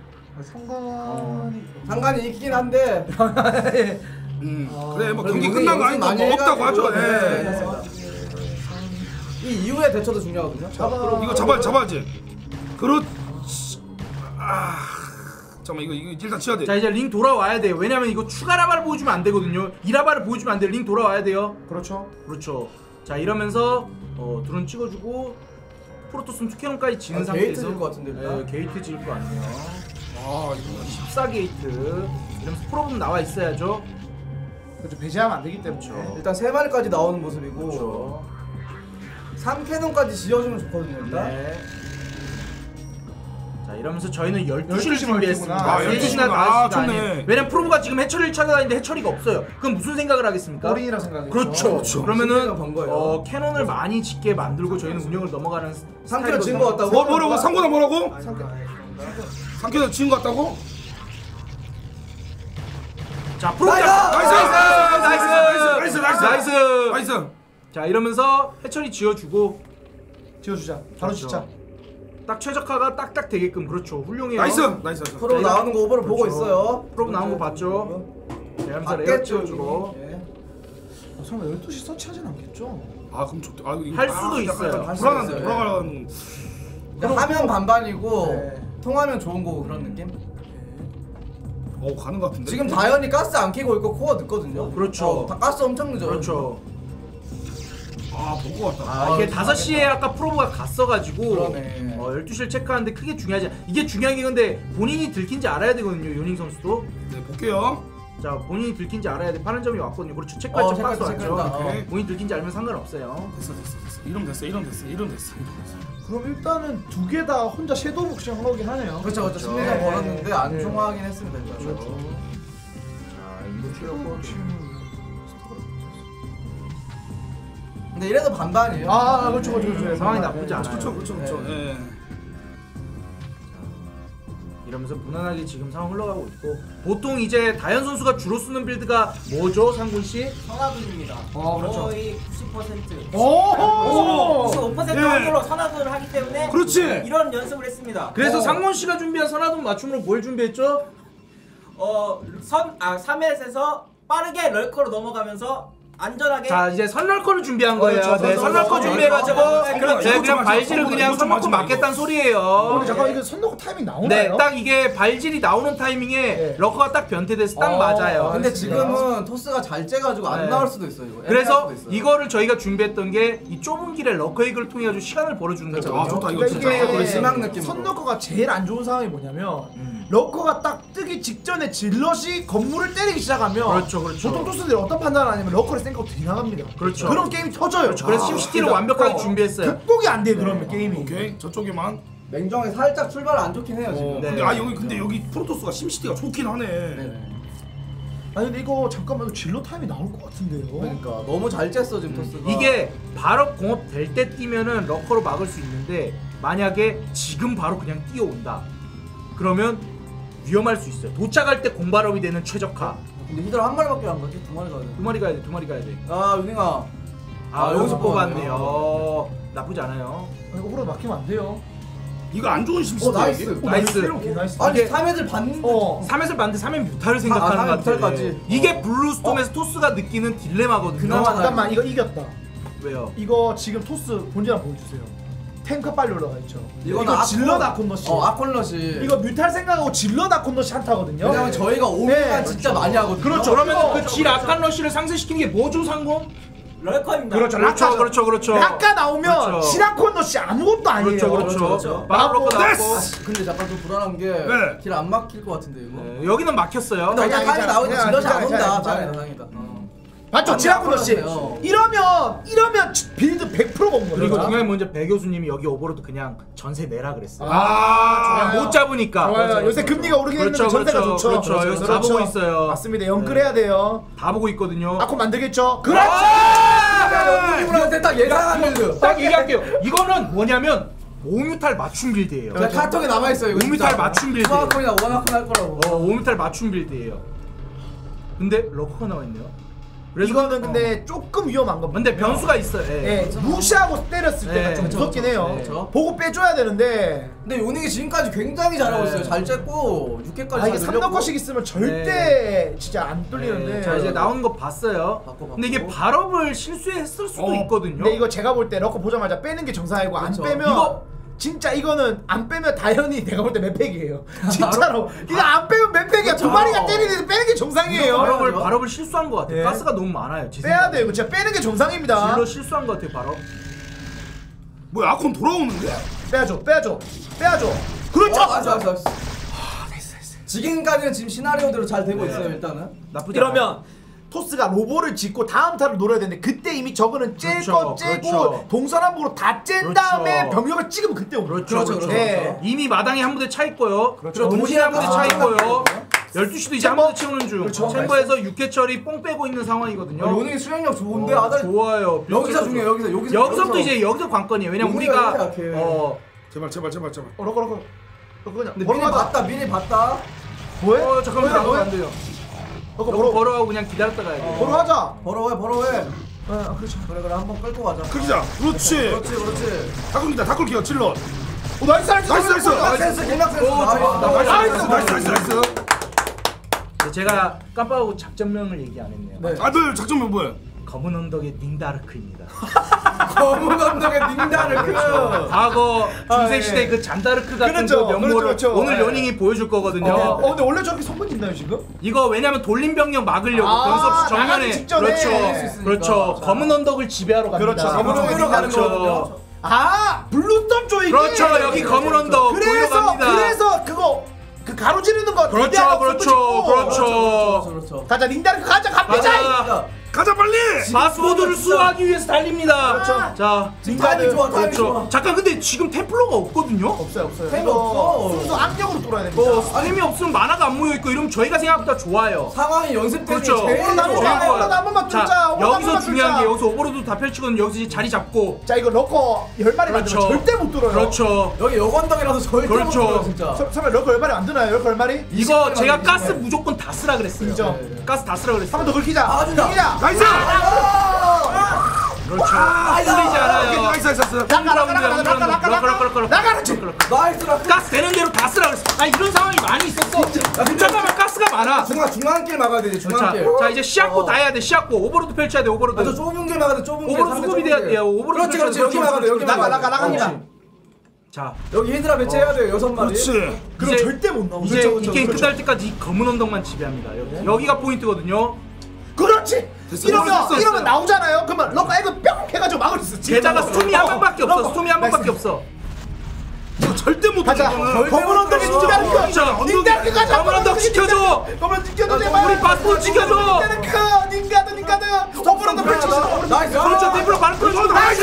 성관이 상관이 있긴 한데. 음. 어, 그래 뭐 그래도 경기 요새 끝난 거 요새 아니까 많이 뭐 없다고 해가지고, 하죠. 네, 예. 맞습니다. 이 이후의 대처도 중요하거든요. 잡아. 이거 잡아 잡아야지. 그렇. 아. 잠깐만 이거 이거 일단 치야 돼. 자 이제 링 돌아와야 돼요. 왜냐면 이거 추가 라바를 보여주면 안 되거든요. 이 라바를 보여주면 안 돼요. 링 돌아와야 돼요. 그렇죠. 그렇죠. 자 이러면서 어, 드론 찍어주고 프로토스는 투캐논까지 지는 아, 상태에서 게이트 지을 것 같은데, 일단? 네, 게이트 지을 거 아니에요. 아 이거 십사 게이트 이러면서 프로분 나와 있어야죠. 그렇죠. 배제하면 안 되기 때문에. 일단 세 마리까지 나오는 모습이고. 그렇죠. 삼 캐논까지 지어주면 좋거든요, 일단. 네. 자 이러면서 저희는 열두 열두 시를 시 준비했습니다. 멀티구나. 아, 열두 시구나. 세 시나 아, 다섯 시가 좋네. 아니에요. 왜냐면 프로브가 지금 해처리를 찾아다니는데 해처리가 없어요. 그럼 무슨 생각을 하겠습니까? 어린이라 생각했죠. 그렇죠. 그렇죠. 그러면은 신뢰가 번 거예요. 어, 캐논을 많이 짓게 만들고 저희는 운영을 넘어가는 삼 캐논 지은 것 같다고? 뭐 뭐라고 상고나 뭐라고? 상쾌도 지은 거 같다고? 자 프로브 나이스! 나이스 나이스 나이스, 나이스, 나이스 나이스. 자 이러면서 해처리 지어주고 지어주자. 바로 그렇죠. 진짜. 딱 최적화가 딱딱 되게끔 그렇죠. 훌륭해요. 나이스 나이스. 나이스. 프로 나오는 거 오버를 보고 그렇죠. 있어요. 프로브 나온 거 봤죠? 자 이러면서 레어 맞겠죠, 찍어주고 여기. 예. 어, 설마 열두 시 서치하진 않겠죠? 아 그럼 좋. 아 이거 할 아, 수도 약간 있어요. 약간 할 수도 불안한데 있어요. 불안한. 그러니까 하면 반반이고 네. 통하면 좋은 거고 그런 느낌? 어 가는 거 같은데. 지금 다현이 가스 안 켜고 있고 코어 늦거든요. 그렇죠. 어, 다 가스 엄청 늦어요. 그렇죠. 아볼 것 같다. 아 이게 다섯 시에 아까 프로브가 갔어가지고 그러네. 어, 열두 시를 체크하는데 크게 중요하지 않- 이게 중요한 게 근데 본인이 들킨지 알아야 되거든요. 요닝 선수도. 네 볼게요. 자 본인이 들킨지 알아야 돼. 파란 점이 왔거든요. 그렇죠. 체크할 어, 점 체크할 박스 점, 왔죠. 체크했다. 오케이. 본인 들킨지 알면 상관없어요. 됐어 됐어 됐어. 이름 됐어 이름 됐어 이름 됐어 이름 됐어. 그럼 일단은 두 개 다 혼자 섀도우 복싱 한 거긴 하네요. 그렇죠, 그렇죠. 심리전 네. 걸었는데 안 네. 통하긴 했습니다. 일단. 그렇죠. 자 이거 섀도우 찍었고. 근데 이래도 반반이에요. 아, 그렇죠, 그렇죠, 그렇죠. 상황이 나쁘지 않아요. 그렇죠 그렇죠 그렇죠. 예. 이러면서 무난하게 지금 상황 흘러가고 있고 보통 이제 다현 선수가 주로 쓰는 빌드가 뭐죠, 상군 씨? 선화분입니다. 어, 그렇죠. 거의 구십 퍼센트. 오! 구십오 퍼센트 예. 확률로 선화분을 하기 때문에 그렇지. 이런 연습을 했습니다. 그래서 어. 상문 씨가 준비한 선화돈 맞춤으로 뭘 준비했죠? 어, 선, 아, 삼 횟에서 빠르게 럴커로 넘어가면서 안전하게 자 이제 선럴커를 준비한 거예요. 그렇죠. 네, 선럴커. 선럴커 준비해가지고 네, 네, 그렇죠. 그냥 이거 발질을 좀 그냥 하지 마, 선럴커 이거 좀 하지 마, 맞겠다는 어, 소리예요. 근데 잠깐 이거 손 놓고 타이밍 나오나요? 네, 딱 이게 발질이 나오는 타이밍에 네. 러커가 딱 변태돼서 딱 어, 맞아요. 근데 알겠습니다. 지금은 토스가 잘 째가지고 안 네. 나올 수도 있어요. 이거. 그래서 애매할 수도 있어요. 이거를 저희가 준비했던 게 이 좁은 길에 러커 에그를 통해 가지고 시간을 벌어주는 거죠. 아 좋다 이거 그러니까 진짜. 이게 거의 심한 느낌으로. 선 러커가 제일 안 좋은 상황이 뭐냐면 러커가 딱 뜨기 직전에 질럿이 건물을 때리기 시작하면 그렇죠, 그렇죠. 보통 토스들이 어떤 판단을 하냐면 러커를 생각하고 지나갑니다. 그렇죠. 그런 게임이 터져요. 그렇죠. 그래서 아, 심시티를 그러니까 완벽하게 어, 준비했어요. 극복이 안 돼 그러면 게임이. 오케이 저쪽에만. 냉정하게 살짝 출발 안 좋긴 해요 지금. 어, 네. 근데 아 여기 근데 여기 프로토스가 심시티가 좋긴 하네. 네. 아니 근데 이거 잠깐만 이거 질럿 타임이 나올 것 같은데요. 그러니까 너무 잘 쬐어 지금 토스가. 이게 바로 공업 될 때 뛰면은 러커로 막을 수 있는데 만약에 지금 바로 그냥 뛰어온다. 그러면 위험할 수 있어요. 도착할 때 공발업이 되는 최적화. 근데 히드라 한 마리밖에 안 가지? 두 마리 가야 돼. 두 마리 가야 돼. 두 마리 가야 돼. 아 유닝아. 아, 아 여기서 여기서 뽑았네요. 뽑았네요. 나쁘지 않아요. 이거 오버로드 막히면 안 돼요. 이거 안 좋은 심수다. 어, 나이스. 이게. 어, 나이스. 개 나이스. 아니 삼 회들 봤는데. 어. 삼 회를 봤는데 삼 회 뮤타를 생각하는 아, 것 같아. 뮤탈까지. 이게 어. 블루스톰에서 토스가 느끼는 딜레마거든요. 그나마 잠깐만 이거 이겼다. 왜요? 이거 지금 토스 본질 한번 보여주세요. 탱크 빨리 올라가 있죠. 이거는 이거 아콘- 질럿 아콘너시. 어 아콘러시. 이거 뮤탈 생각하고 질럿 아콘너시 한타거든요. 왜냐면 저희가 오면만 네. 진짜 많이 하거든요. 그렇죠. 그러면 이거- 그질 아칸 러쉬를 상쇄시키는 게 뭐죠, 상공? 럴커입니다. 그렇죠. 그렇죠, 라카죠. 그렇죠, 그렇죠. 라카 나오면 그렇죠. 시라콘너시 아무것도 아니에요. 그렇죠, 그렇죠. 그렇죠. 바로 럭커 나왔고. 됐어. 근데 잠깐 좀 불안한 게 네. 길 안 막힐 것 같은데 이거. 네, 여기는 막혔어요. 근데 어차피 아니, 타임이 아니, 나오니까 아니, 질럿이 안 아니, 온다. 아니, 아니, 다행이다, 아니. 다행이다. 어. 맞죠, 아니, 지라콘너시. 아콘너시예요. 이러면 이러면 빌드 백 퍼센트 건 거예요. 그리고 중요한 문제 배 교수님이 여기 오버로드 그냥 전세 내라 그랬어요. 아, 그냥 못 잡으니까. 좋아요. 그렇죠, 요새 그렇죠. 금리가 오르긴 그렇죠, 했는데 전세가 그렇죠, 좋죠. 그렇죠. 여기서 다 보고 있어요. 맞습니다. 영끌해야 돼요. 다 보고 있거든요. 아콘 만들겠죠. 그렇지. 이분한테 딱 예상한 빌드. 딱 얘기할게요. 이거는 뭐냐면 오뮤탈 맞춤 빌드예요. 제가 카톡에 남아 있어요. 이거 오뮤탈 진짜. 맞춤 빌드. 수아콘이나 원아콘 할 거라고. 어, 오뮤탈 맞춤 빌드예요. 근데 러커가 나와 있네요. 그래서 이거는 근데 조금 위험한 겁니다. 근데 변수가 있어요. 예. 예, 무시하고 때렸을 때가 네, 좀 그쵸, 무섭긴 그쵸. 해요. 네. 보고 빼줘야 되는데. 근데 요닝이 지금까지 굉장히 잘하고 네. 있어요. 잘 쬐고 육 회까지 아 이게 잘 삼 늘렸고. 덩커씩 있으면 절대 진짜 안 뚫리는데. 네. 자 이제 나오는 거 봤어요. 바꿔, 바꿔. 근데 이게 발업을 실수했을 수도 어, 있거든요. 근데 이거 제가 볼 때 러커 보자마자 빼는 게 정상이고 그렇죠. 안 빼면 이거- 진짜 이거는 안 빼면 다현이 내가 볼 때 맵팩이에요. 진짜로. 이거 안 빼면 맵팩이야. 두 마리가 때리는데 빼는 게 정상이에요. 발업을 발업을 실수한 것 같아요. 네. 가스가 너무 많아요. 제 빼야 생각에. 돼요. 이거 진짜 빼는 게 정상입니다. 질러 실수한 것 같아요. 발업. 뭐야 아콘 돌아오는데? 빼야죠. 빼야죠. 빼야죠. 그렇죠. 어, 맞아, 맞아, 맞아. 지금까지는 지금 시나리오대로 잘 되고 있어요. 일단은. 나쁘지 않아요. 이러면 토스가 로보를 짓고 다음 타를 노려야 되는데 그때 이미 저거는 째고 그렇죠, 째고 그렇죠. 동서남북으로 다 짠 그렇죠. 다음에 병력을 찍으면 그때 오는 그렇죠, 거예요. 그렇죠. 네. 이미 마당에 한 부대 차 있고요. 그렇죠. 본진에 한 부대 차 아, 있고요. 열두 시도 이제 한 챔버. 부대 채우는 중. 그렇죠. 챔버에서 육 회 처리 뽕 빼고 있는 상황이거든요. 어, 요닝이 수행력 좋은데 어, 아들. 좋아요. 여기서 중요해. 여기서 여기서. 여기서부터 이제 여기서 관건이에요. 왜냐면 용리가 우리가 이렇게 약해. 어, 제발 제발 제발 제발. 어 러커 러커. 러커 그냥 근데 버로 미리 가자. 봤다. 미리 봤다. 뭐해? 어 잠깐만 뭐해? 나가면 안 돼요. 러커 이거 버로 걸어가고 그냥 기다렸다 가야 돼. 버로 하자. 벌어왜 벌어왜. 아 그렇죠. 그래 그래 한번 끌고 가자. 크기자. 그렇지. 그렇지 그렇지. 다굴기다 다굴기요 질럿. 오 나이스 나이스 나이스, 나이스. 센스 갱락 센스. 오, 나이스. 좋아. 나이스 나이스, 나이스 나이스 나이스. 네, 제가 깜빡하고 작전명을 얘기 안 했네요. 네. 아들 작전명 뭐야? 검은 언덕의 닝다르크입니다. 검은 언덕의 닝다르크. 과거 아, 중세 예. 시대 그 잔다르크 같은 그렇죠, 그 명모를 그렇죠, 그렇죠. 오늘 예. 연잉이 보여줄 거거든요. 어, 어 근데 원래 저렇게 성분 있나요 지금? 이거 왜냐면 돌림 병력 막으려고 아, 변수 없이 나가기 정면에 직전에 그렇죠, 할수 있으니까. 그렇죠. 자. 검은 언덕을 지배하러 갑니다. 그렇죠. 검은 언덕에 그렇죠. 닝다르크 그렇죠. 아 블루스톰 조이기. 그렇죠. 여기 검은 언덕 보이러 그래서 갑니다. 그래서 그거 그 가로지르는 거. 그렇죠, 대대하고 그렇죠, 손도 짚고. 그렇죠. 그렇죠. 가자 링다르크 가자 갑니다. 가자. 가자 빨리. 바스포드를 수호하기 위해서 달립니다. 그렇죠. 자, 타이밍 좋아 타이밍 좋아. 그렇죠. 잠깐 근데 지금 템플러가 없거든요. 없어요 없어요. 템이 이거 없어. 순수 악력으로 뚫어야 됩니다. 뭐 스팀이 없으면 만화가 안 모여 있고 이러면 저희가 생각보다 좋아요. 상황이 연습 때문에 그렇죠. 제일 오늘 나무 좋아. 봐. 오늘 한 번만 뚫자. 자, 오늘 한 여기서 번만 중요한 뚫자. 게 여기서 오버로드 다 펼치거든요. 여기서 이제 자리 잡고. 자 이거 러커 열 마리 그렇죠. 만들면 절대 못 뚫어요. 그렇죠. 여기 여건덕이라서 절대 그렇죠. 못 들어요 진짜. 서- 설마 러커 열 마리 안 드나요? 러커 열 마리? 이거 제가 이십 가스 분 무조건 다 쓰라 그랬어요. 인정. 가스 다 쓰라 그랬어요. 한 번 더 긁히자. 아, 진짜. 긁히자. 나이스. 그렇죠. 흔들리지 않아요. 나이스 나이스 나이스. 나가 나가 나가 나가 나가 나가 나가 나이스 라. 가스 되는 대로 다 쓰라 그랬어. 아 이런 상황이 많이 있었어. 잠깐만 가스가 많아. 중간 중간길 막아야 되지 중간길. 자, 자 이제 시합고 다 해야 돼. 시합고 오버로드 펼쳐야 돼. 오버로드. 아저 좁은 길 막아야 돼 좁은 길. 오버로드 상대 수급이 좁은 돼야 길. 돼요. 오버로드 그렇지 그렇지 펼쳐야 여기 돼. 막아야 돼 여기 나가 막아야 나가 돼. 나가. 그렇지. 자 여기 히드라 배치해야 돼요 여섯 마리. 그렇지. 그럼 이제- 절대 못 나오죠. 이제 그렇죠, 이 게임 그렇죠. 끝날 때까지 이 검은 언덕만 지배합니다. 여기. 여기가 포인트거든요. 그렇지. 됐어, 이러면 됐어, 이러면 나오잖아요. 그러면 러커 애가 뿅 해가지고 막을 수 있어. 게다가 진짜로. 스톰이 한 방밖에 없어. 러커. 스톰이 한 방밖에 나이스. 없어. 이거 절대 못 가자. 이거는. 검은 언덕에 진짜 닌다르크. 진짜 닌다르크 가자. 검은 언덕 지켜줘. 검은 지켜줘 제발. 우리 바스포 지켜줘. 닌다르크. 닌가드 닌가드. 검은 언덕 펼치시다. 나이스. 그렇죠. 템플러 바로 끌어줘. 나이스.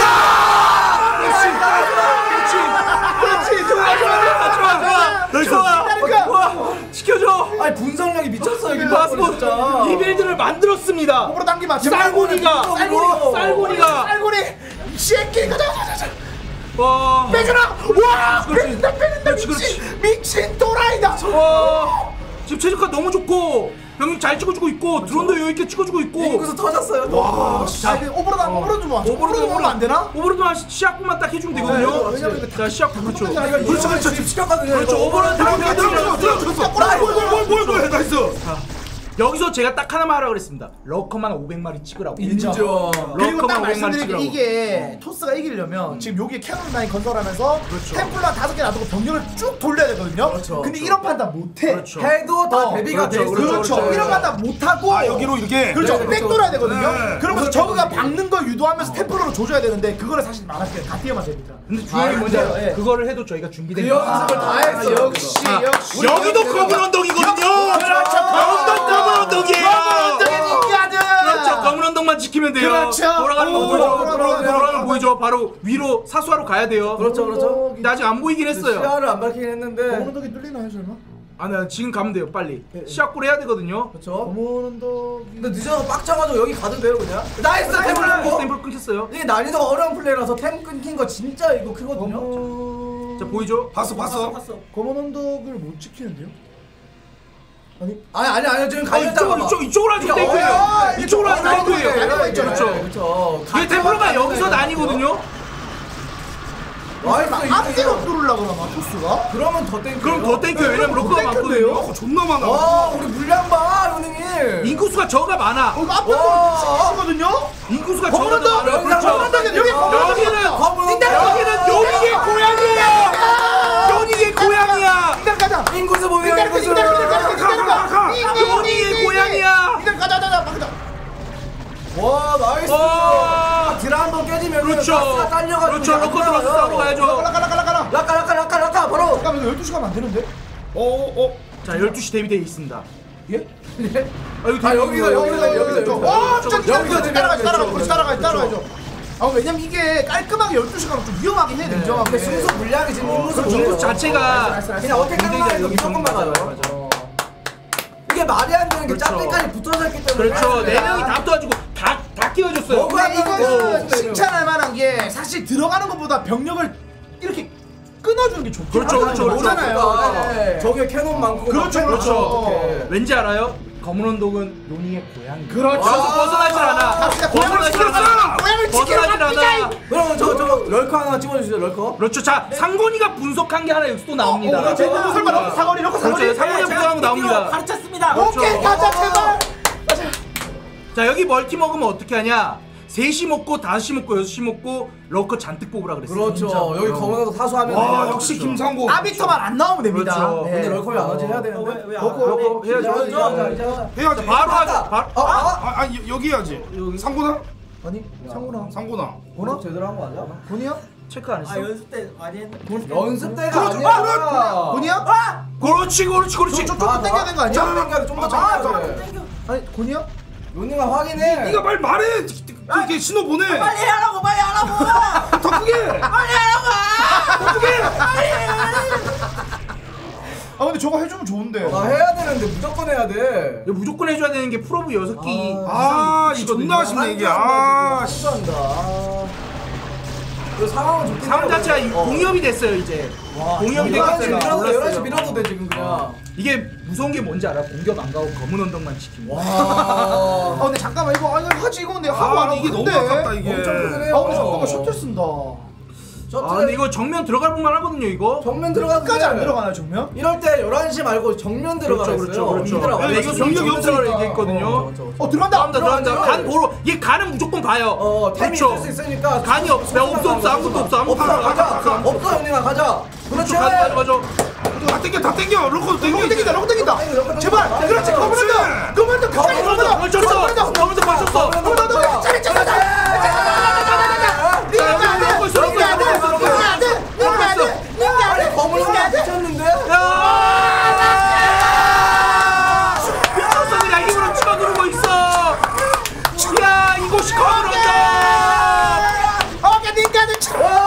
그렇지. 좋아 좋아 좋아 좋아. 좋아. 닌다르크. 와, 지켜줘. 아니 분석력이 미쳤어 여기 바스포 진짜. 이 빌드를 만들었습니다. 몸으로 당기마. 쌀고니가 쌀고니. 쌀고니가 쌀고니. 시애끼 가자 가자 가자. 와. 빼주라. 와. 그렇지. 빼준다 빼준다. 그렇지, 미친 미친 또라이다. 와. 지금 최적화 너무 좋고 병력 잘 찍어주고 있고 드론도 여유 있게 찍어주고 있고. 인구수 터졌어요. 와. 자, 자, 오버로드 한 오버로드 좀 와. 오버로드 오버로드 안 되나? 오버로드만 시작만 딱 해주면 되거든요. 왜냐면 자, 시작부 그렇죠. 그렇죠 그렇죠 지금 시켰거든요. 그렇죠. 오버로드 들어가 들어가 들어가 들어가. 뭘뭘뭘 나이스. 여기서 제가 딱 하나만 하라고 그랬습니다. 러커만 오백 마리 찍으라고. 인정. 그리고 딱 러커만 오백 마리 말씀드린 게 찍으라고. 이게 토스가 이기려면 지금 여기 캐논 라인 건설하면서 그렇죠. 템플러 다섯 개 놔두고 병력을 쭉 돌려야 되거든요. 그렇죠. 근데 이런 판단 못해. 그렇죠. 해도 다 어, 대비가 돼 그렇죠, 있어요. 그렇죠. 그렇죠. 이런 판단 못하고 아 여기로 이렇게. 그렇죠. 네, 백 그렇죠. 돌아야 되거든요. 네. 그러면서 그렇죠. 저그가 박는 걸 유도하면서 템플러로 조져야 되는데 그거를 사실 말할게요. 다 뛰어만 됩니다. 근데 중요한 게 아, 뭔지 그래요? 알아요? 예. 그거를 해도 저희가 준비된 그 거. 연습을 다 했어. 역시 아, 역시 여기도 검은 언덕이거든요. 그렇죠. 여기도 검은 언덕이에요. 검은 언덕의 닌자들. 그렇죠. 검은 언덕만 지키면 돼요. 그렇죠. 돌아가는 거 오, 보이죠? 돌아가는 돌아가는 거. 돌아가는 거 보이죠? 바로 위로 사수하러 가야 돼요. 그렇죠 그렇죠. 근데 아직 안 보이긴 했어요. 시야를 안 밝히긴 했는데. 검은 언덕이 뚫리나요 설마? 아, 네, 지금 가면 돼요. 빨리. 시작골 해야 되거든요. 그렇죠. 검은 언덕. 근데 늦어서 빡쳐가지고 여기 가도 돼요 그냥. 나이스 템플 템플 끊고. 템플 끊겼어요. 이게 난이도가 어려운 플레이라서 템 끊긴 거 진짜 이거 크거든요. 검은 자, 보이죠? 봤어 봤어. 검은 언덕을 못 지키는데요? 아니 아니 아니 아니 지금 어, 갈렸잖아. 이쪽, 이쪽, 이쪽으로 하시면 이게 땡큐예요. 어려워. 이쪽으로 하시면 어려워. 땡큐예요. 어려워. 그렇죠. 그렇죠. 이게 템플러가 여기서 나뉘거든요. 나이스 앞뒤로 뚫으려고 그러나 토스가? 그러면 더 땡큐. 그럼 더 땡큐예요. 왜냐면 로커가 많거든요. 어, 존나 많아. 와 우리 물량 봐 형님. 인구수가 저가 많아. 어, 이거 앞뒤로 지키시거든요? 인구수가 검은 저가 더 언덕! 많아요. 그렇죠. 검은 언덕이 여기 검은 언덕이 여기는 검은 언덕. 여기는 용익의 고향이야. 용익의 고향이야. 일단 가자! 인구수 보면 일단 인구수. 일단 일단 가자! 일단 가자! 용익의 고향이야. 일단 가자 가자 가자! 와 나이스. 와. 드라 한번 깨지면 그렇죠. 가스가 딸려가지고. 그렇죠. 로커 들어서 싸우러 가야죠. 라카 라카 라카 라카! 라카 라카 라카 라카 바로. 잠깐만 이거 열두 시 가면 안 되는데? 어 어. 자, 열두 시 대비되어 있습니다. 예? 아, 여기 아 여기서 여기서 여기서 와 진짜 여기서 여기서 따라가죠 따라가죠 그렇지 따라가죠 따라가죠 아 왜냐면 이게 깔끔하게 열두 시 가면 좀 위험하긴 해 인정하고 근데 순수 물량이 지금 인구수 그렇죠. 인구수 자체가 그냥 어떻게 끝나면 여기 무조건 막아요. 맞아. 이게 말이 안 되는 게 그렇죠. 짝대까지 붙어서 했기 때문에. 그렇죠. 네 명이 다 붙어가지고 다, 다 끼워줬어요. 너무 안 근데 되는 이거는 거. 칭찬할 만한 게 사실 들어가는 것보다 병력을 이렇게 끊어주는 게 좋긴 그렇죠, 하잖아요. 그렇죠, 그렇죠. 그렇잖아요. 네. 저게 캐논 많고. 그렇죠, 막 그렇죠. 어떡해. 왠지 알아요? 검은 언덕은 용이의 고향. 그렇죠. 아, 벗어나질 않아. 갑시다. 고향을 벗어나질 지켰어. 않아. 고향을 지키러 벗어나질 않아. 갑시다. 그럼 저저 럴커 하나 찍어주시죠 럴커. 그렇죠. 자, 상곤이가 분석한 게 하나 여기서 또 나옵니다. 어, 어, 설마 럭커 사거리 럭커 사거리? 그렇죠. 상곤이가 분석한 거 나옵니다. 가르쳤습니다. 오케이 가자 제발. 자, 여기 멀티 먹으면 어떻게 하냐? 셋이 먹고 다섯이 먹고 여섯이 먹고 러커 잔뜩 뽑으라 그랬어요. 그렇죠. 여기 검은도 사수하면. 와 돼요. 역시 김상고. 아비터만 안 나오면 됩니다. 그렇죠. 네. 근데 럴커 안 하지 해야 되는데. 왜, 왜 안 럴커 럴커 해야죠. 이제 하자, 이제 하자, 이제 하자. 해야지. 바로 하자. 바로. 아, 아, 아, 아 여기 해야지. 여기 상고나? 아니 상구나. 상고나. 뭐나? 제대로 한 거 맞아? 본이야? 체크 안 했어? 아 연습 때 많이 했는데. 연습 때가 그렇죠. 아니야. 본이야? 그렇지, 그렇지, 그렇지. 좀더 아, 땡겨야 되는 거 아니야? 좀 땡겨, 좀더 아, 땡겨. 좀 아니 본이야? 요닝아 확인해. 네가 말 말해. 이렇게 신호 보내. 빨리 하라고 빨리 하라고. 더 크게. 빨리 하라고. 더 크게. 아 근데 저거 해주면 좋은데. 아 해야 되는데 무조건 해야 돼. 이거 무조건 해줘야 되는 게 프로브 여섯 개. 아, 이 존나 아쉽네 이게. 아, 씨. 한다. 이 상황은 좋긴 상황 해요. 자체가 이 어. 공협이 됐어요 이제. 공협이 열한 시 됐어요. 밀어도 몰랐어요. 열한 시 밀어도 돼 지금 그냥. 이게 무서운 게 뭔지 알아? 공격 안 가고 검은 언덕만 지키면. 와. 아 근데 잠깐만 이거 아니 하지 이거 근데 하고 안 아, 하고 이게 너무 근데. 아깝다 이게. 엄청 크네요. 아 근데 잠깐만 셔틀 쓴다. 아 근데 이거 정면 들어갈 만 하거든요 이거. 정면 들어가도 끝까지 안 돼. 들어가나요 정면? 이럴 때 열한 시 말고 정면 들어가라 그렇죠, 했어요. 그렇죠, 그렇죠. 힘들어. 네, 이거 병력이 없으니까 얘기했거든요. 어, 그렇죠, 그렇죠. 어 들어간다. 들어간다 들어간다. 들어간다. 간 보러. 얘 간은 무조건 봐요. 어, 템이 그렇죠. 있을 수 있으니까. 간이 없어. 없어 없어 아무것도 없어 아무것도 없어. 없어. 가자. 없어, 없어. 없어 형님아 가자. 그렇죠. 그렇지. 가자 가자. 다 땡겨 다 땡겨. 럭커도 땡겨. 럭커 땡긴다 럭커 땡긴다. 땡겨, 제발. 땡겨. 그렇지 땡겨. 검은다. 검은다 가까이 검은 언덕 걸쳤어. 검은 언덕 걸쳤어. 검은다. 차례 차례 차례. 자, 여기 럭커 있어, 럭커 있어, 럭커 있어, 럭커 있어. 닌가 돼. 닌가 돼. 검은 거 미쳤는데? 미쳤어 그냥 힘으로 찍어 누르고 있어. 야 이곳이 검은 언덕. 오케이 닌가 돼.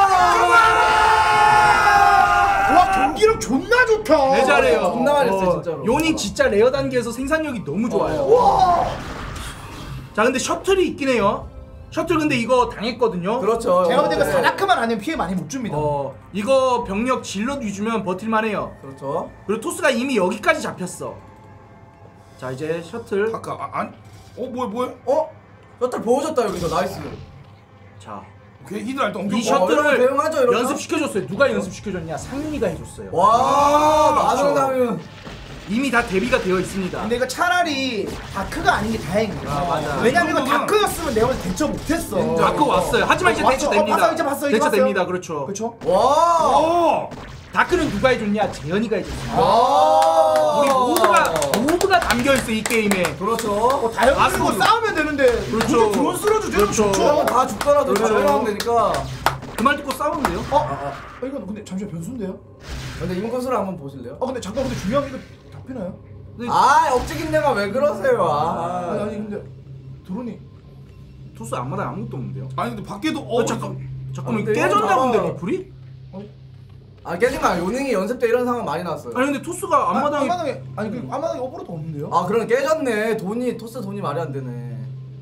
와 경기력 존나 좋다. 내 잘해요. 존나 잘했어요, 진짜로. 요닝 진짜 레어 단계에서 생산력이 너무 좋아요. 자 근데 셔틀이 있긴 해요. 셔틀 근데 이거 당했거든요. 그렇죠. 제가 볼 때 그 사다크만 아니면 피해 많이 못 줍니다. 어 이거 병력 질럿 위주면 버틸만해요. 그렇죠. 그리고 토스가 이미 여기까지 잡혔어. 자 이제 셔틀. 아까 아, 아니 어 뭐야 뭐야? 어? 셔틀 보여줬다 여기서 나이스. 자 오케이 히드라 일단 이 옮겨. 셔틀을 대응하죠, 이러면? 연습시켜줬어요. 누가 연습시켜줬냐? 상윤이가 해줬어요. 와 그렇죠. 나중나면 이미 다 대비가 되어 있습니다. 근데 이거 차라리 다크가 아닌 게 다행이에요. 아, 맞아. 왜냐면 이거 이 정도는- 다크였으면 내가 볼때 대처 못했어. 다크 왔어요. 하지만 이제 어, 대처됩니다. 어, 봤어, 이제 봤어, 이제 대처됩니다. 봤어요. 그렇죠. 그렇죠. 와. 어. 다크는 누가 해줬냐? 재현이가 해줬어. 와. 우리 모두가 모두가 담겨 있어 이 게임에. 그렇죠. 어, 다 여기 아스도. 싸우면 되는데. 그렇죠. 드론 쓸어주죠. 그렇죠. 좋죠. 다 죽더라도 그렇죠. 잘하면 되니까. 그 말 듣고 싸우면 돼요? 어? 어, 이건 근데 잠시만 변수인데요? 근데 인구수를 한번 보실래요? 어 근데 잠깐 근데 중요한 게 이거 잡히나요? 아 억지긴내가 왜 그러세요? 아니 아. 아니 근데 드론이 토스 앞마다 아무것도 없는데요? 아니 근데 밖에도 어, 어 잠깐 잠깐만 아, 근데 깨졌나 이건 본데 봐봐. 리플이? 아 깨진 거 아니야. 요닝이 연습 때 이런 상황 많이 났어요. 아니 근데 토스가 앞마당에 아, 앞마당에 아니 그 앞마당에 오버로드 없는데요? 아 그럼 깨졌네. 돈이 토스 돈이 말이 안 되네.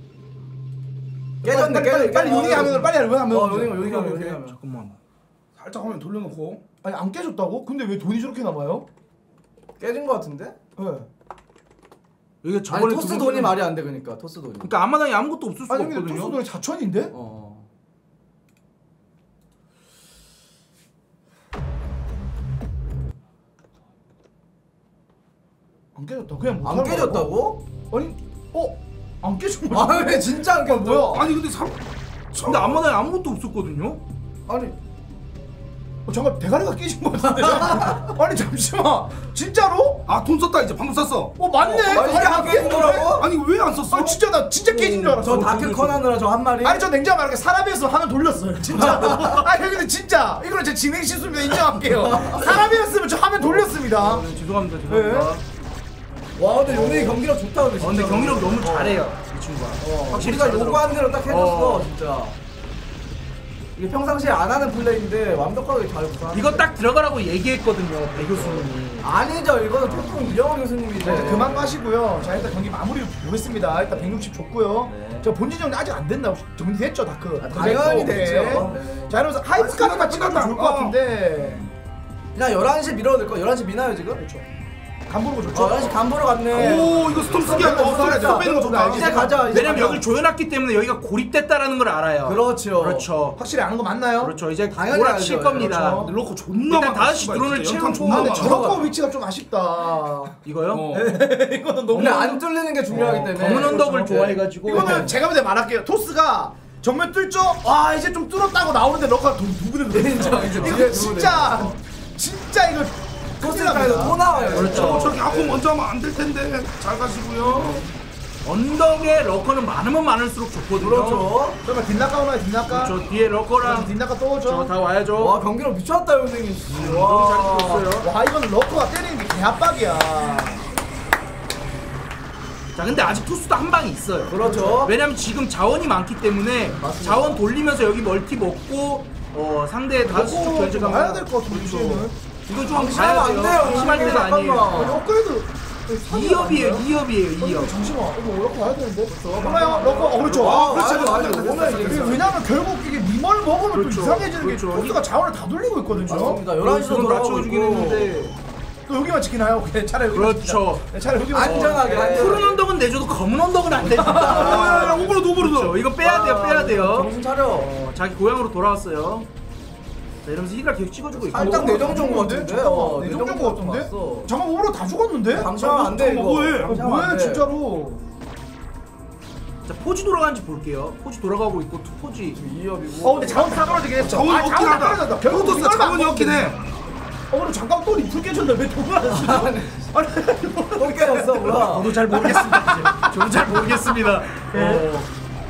깨졌네. 빨리 빨리, 빨리 요닝이 하면 빨리 하면 하면 어 요닝 요닝 하면 요닝 하면. 잠깐만 살짝 화면 돌려놓고. 아니 안 깨졌다고? 근데 왜 돈이 저렇게 남아요? 깨진 거 같은데? 네. 여기 아니 저번에 토스 두 돈이 번- 말이 안 돼 그러니까 토스 돈이. 그러니까 앞마당에 아무것도 없을 수가 아니 근데 없거든요. 토스 돈이 사천인데? 어. 안 깨졌다. 그냥 못 안 깨졌다고? 아니 어? 안 깨진 거 아 왜 진짜 안 깨졌어? 뭐야? 아니 근데 삼. 근데 앞마당에 아무것도 없었거든요. 아니 어, 잠깐 대가리가 깨진 거 같은데? 아니 잠시만 진짜로? 아 돈 썼다 이제 방금 썼어. 어 맞네. 어, 아니, 이게 안 깨진 거라고? 아니 왜 안 썼어? 아 진짜 나 진짜 깨진 줄 알았어. 저 다크컨 하느라 저 한 마리. 아니 저 냉정하게 말할게 사람이었으면 화면 돌렸어요 진짜. 아니 근데 진짜 이거는 제 진행 실수입니다. 인정할게요. 사람이었으면 저 화면 돌렸습니다. 네, 죄송합니다 죄송합니다. 와 근데 요닝이 경기력 좋다 근데. 어, 근데 진짜로. 경기력 너무 잘해요 이 친구가. 어, 확실히 우리가 잘하더라고. 요구한 대로 딱 해줬어 어. 진짜. 이게 평상시에 안 하는 플레이인데 완벽하게 잘 구사하는. 이거 딱 들어가라고 얘기했거든요 배 교수님이. 아니죠 이거는 태풍 이영호 교수님이죠. 자, 일단 그만 가시고요. 자 일단 경기 마무리 보겠습니다. 일단 백육십 줬고요. 네. 저 본진 정리 아직 안 됐나? 정리됐죠 다크? 아, 당연히 오케이. 됐죠. 네. 자 이러면서 하이프까지만 끝났다, 찍어도 끝났다. 좋을 것 어. 같은데 그냥 열한 시 밀어도 될거 열한 시 미나요 지금? 그렇죠. 간보는 거 좋죠. 어 열한 시 간 보러 갔네. 오 이거 스톰 쓰기 한다. 어, 스톰 잘했다. 빼는 거 좋다. 이제 가자 이제 왜냐면 가자. 여기를 조여놨기 때문에 여기가 고립됐다라는 걸 알아요. 그렇죠. 그렇죠. 확실히 아는 거 맞나요? 그렇죠. 이제 당연히 몰아칠 알죠. 겁니다. 그렇죠. 로코 존나 일단 많아. 다섯 시 씨발, 드론을 진짜. 채우고 연탄 존나 아 근데 많아. 저런 거 위치가 좀 아쉽다. 이거요? 어. 이거는 너무 근데 안 뚫리는 게 중요하기 때문에. 검은 언덕을 그렇죠. 좋아해가지고. 이거는 제가 볼때 말할게요. 토스가 정면 뚫죠? 와 이제 좀 뚫었다고 나오는데 럭커가 누구를 인정, 인정. 이거 뒤에 진짜 진짜 이거 토스에서 또 나와요. 그렇죠. 저렇게 아프 먼저 하면 안 될 텐데 잘 가시고요. 언덕에 러커는 많으면 많을수록 좋거든요. 그렇죠. 그러면 뒷낙가 오나요 뒷낙가? 저 뒤에 러커랑 뒷낙가 또 오죠? 저 다 와야죠. 와 경기력 미쳤다 요생이. 너무 잘 뚫었어요. 와 이거는 럭커가 때리는 게 개압박이야. 자 근데 아직 투수도 한 방이 있어요. 그렇죠. 왜냐면 지금 자원이 많기 때문에 맞습니다. 자원 돌리면서 여기 멀티 먹고 어 상대 다수 쪽 럭커 견제가 가야 될 것 같은데 이제는. 이거 좀 방심하면 가야 안 돼요. 돼요. 방심할 때가 잠깐만. 아니에요. 아니 업그레이드 이 업이에요. 이 업이에요. 이 업. 잠시만 이거 럭커 와야 되는데. 그러면 럭커 어 그렇죠. 와, 아, 그렇죠. 맞아, 맞아. 그렇죠. 오면 이제 왜냐면 결국 이게 미멀 먹으면 그렇죠. 또 이상해지는 그렇죠. 게 토스가 자원을 다 돌리고 있거든요. 맞습니다. 열한 시로 드론 돌아가고 낮춰주긴 있고. 했는데 또 여기만 지키나요? 오케이 차라리 여기만 그렇죠. 지키자. 네, 차라리 여기만 안전하게, 지키자. 안전하게. 푸른 언덕은 내줘도 검은 언덕은 안 됩니다. 아, 오버로드 오버로드. 그렇죠. 이거 빼야 돼요. 빼야 돼요. 정신 차려. 어, 자기 고향으로 돌아왔어요. 자 이러면서 히드라 계속 찍어주고 있고. 살짝 내정전 것 같은데? 어, 내정전 내정전 것 같은데? 왔어. 잠깐 오버로 다 죽었는데? 방심하면 안 돼, 잠깐만, 이거. 뭐해? 방심하면 뭐해 안 돼. 진짜로? 자 포지 돌아가는지 볼게요. 포지 돌아가고 있고 투 포지. 이 업이고. 어 근데 자원 다 떨어지긴 했죠. 자원이 아, 없긴 자원 다 하다. 떨어졌다. 결국 토스가 이걸 자원이 막 없긴 해. 어 그럼 잠깐 또 리플 깨졌는데 왜 돈을 안 쓰죠? 아니 또 깨졌어 뭐야. 저도 잘 모르겠습니다. 이제. 저도 잘 모르겠습니다. 어.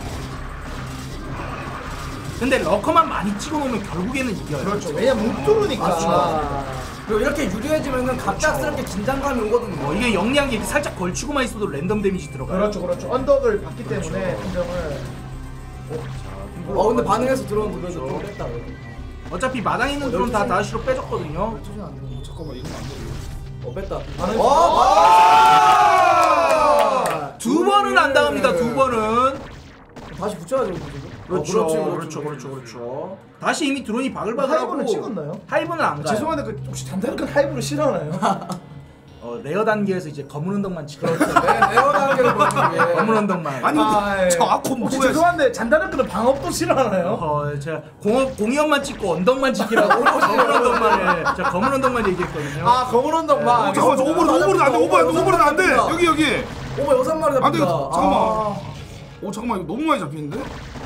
근데 러커만 많이 찍어놓으면 결국에는 이겨요. 그렇죠. 왜냐면 못 뚫으니까. 맞죠. 그리고 이렇게 유리해지면은 갑작스럽게 긴장감이 오거든요. 어, 이게 영리한 게 살짝 걸치고만 있어도 랜덤 데미지 들어가요. 그렇죠, 그렇죠. 언덕을 받기 때문에 판정을. 어 근데 반응해서 들어온 그래서 좀 뺐다. 어차피 마당에 있는 드론 다 다시로 빼줬거든요. 잠깐만 이거 안 돼. 어 뺐다. 반응. 어, 두 번은 안 당합니다. 두 번은. 다시 붙여야죠 지금. 그렇죠, 어, 그렇지, 그렇죠, 그렇죠, 그렇죠. 다시 이미 드론이 바글바글하고. 하이브는 찍었나요? 하이브는 안 가요. 죄송한데 그 혹시 단단한 하이브를 싫어하나요? 어 레어 단계에서 이제 검은 언덕만 지켜. 네, 레어 단계를 보는 게. 검은 언덕만. 아니 근데 저 아콘 혹시 뭐야? 죄송한데 잔다르크는 방업도 싫어하나요? 어, 제가 공업 공이업만 찍고 언덕만 지키라고 검은 언덕만을 제가 검은 언덕만 얘기했거든요. 아 검은 언덕만. 어, 잠깐만 저 오버로드 오버로드 안돼 오버로드 오버로드 안돼 여기 여기. 오버 여섯 마리 잡힌다. 안돼 잠깐만. 아. 오 잠깐만 이거 너무 많이 잡히는데?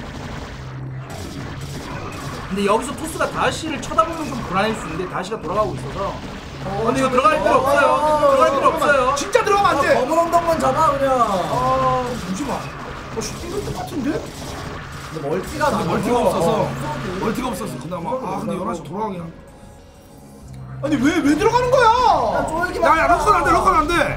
근데 여기서 토스가 다시를 쳐다보면 좀 불안할 수 있는데 다시가 돌아가고 있어서. 어, 근데 이거 들어갈 필요 없어요. 들어갈 필요 없어요. 진짜 들어가면 안 돼. 검은 언덕만 잡아 그냥. 아 잠시만. 어 슈팅글 똑같은데? 근데 멀티가 근데 나. 멀티가 없어서 멀티가 없어서 그나마 아 근데 열한 시 돌아가긴 한. 아니 왜 왜 들어가는 거야? 쫄기만. 야야 럭커는 안돼 럭커는 안돼.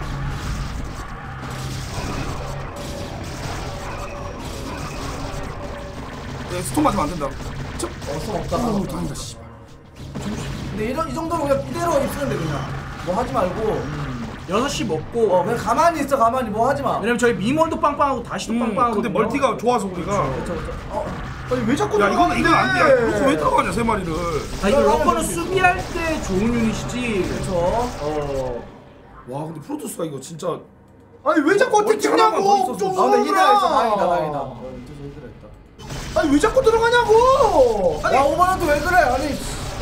야 스톤 맞으면 안 된다. 어서 없다. 오 다행이다 씨. 근데 이런 이 정도로 그냥 이대로 있으면 돼 그냥. 뭐 하지 말고. 여섯 시 먹고. 어 그냥 가만히 있어 가만히 뭐 하지 마. 왜냐면 저희 미몰도 빵빵하고 다시도 음, 빵빵하고. 근데 멀티가 좋아서 우리가. 어. 아니 왜 자꾸 야 이거는 이건 안 돼. 들어가는데? 이거 왜 들어가냐 세 마리를. 아 이거 럭커는 수비할 때 좋은 유닛이지. 그렇죠. 어. 와 근데 프로토스가 이거 진짜. 아니 왜 자꾸 어떻게 찍냐고 좀 아 근데 히드라 있어 오버라. 다행이다 다행이다. 어, 진짜 히드라 있다. 아니 왜 자꾸 들어가냐고. 아니 야 오버한테 왜 그래 아니.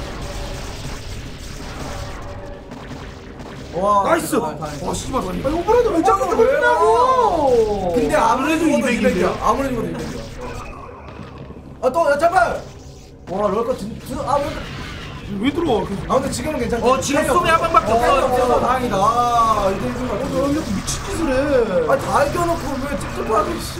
와 나이스. 다행, 다행. 와 씨발 아니. 아니 오버라도 왜 자꾸 들어가냐고. 근데 아무래도 이백인데요? 이백이야. 아무래도 이백이야. 아또 제발. 와 럴커 진아 왜? 왜 들어와 계속. 아 근데 지금은 괜찮아. 어 지금 쏘면 한 방밖에 없어. 없어. 다행이다. 아 이대 이승 어, 너 같은. 이렇게 미친 짓을 해. 아다 이겨놓고 왜 찝찝하게 씨.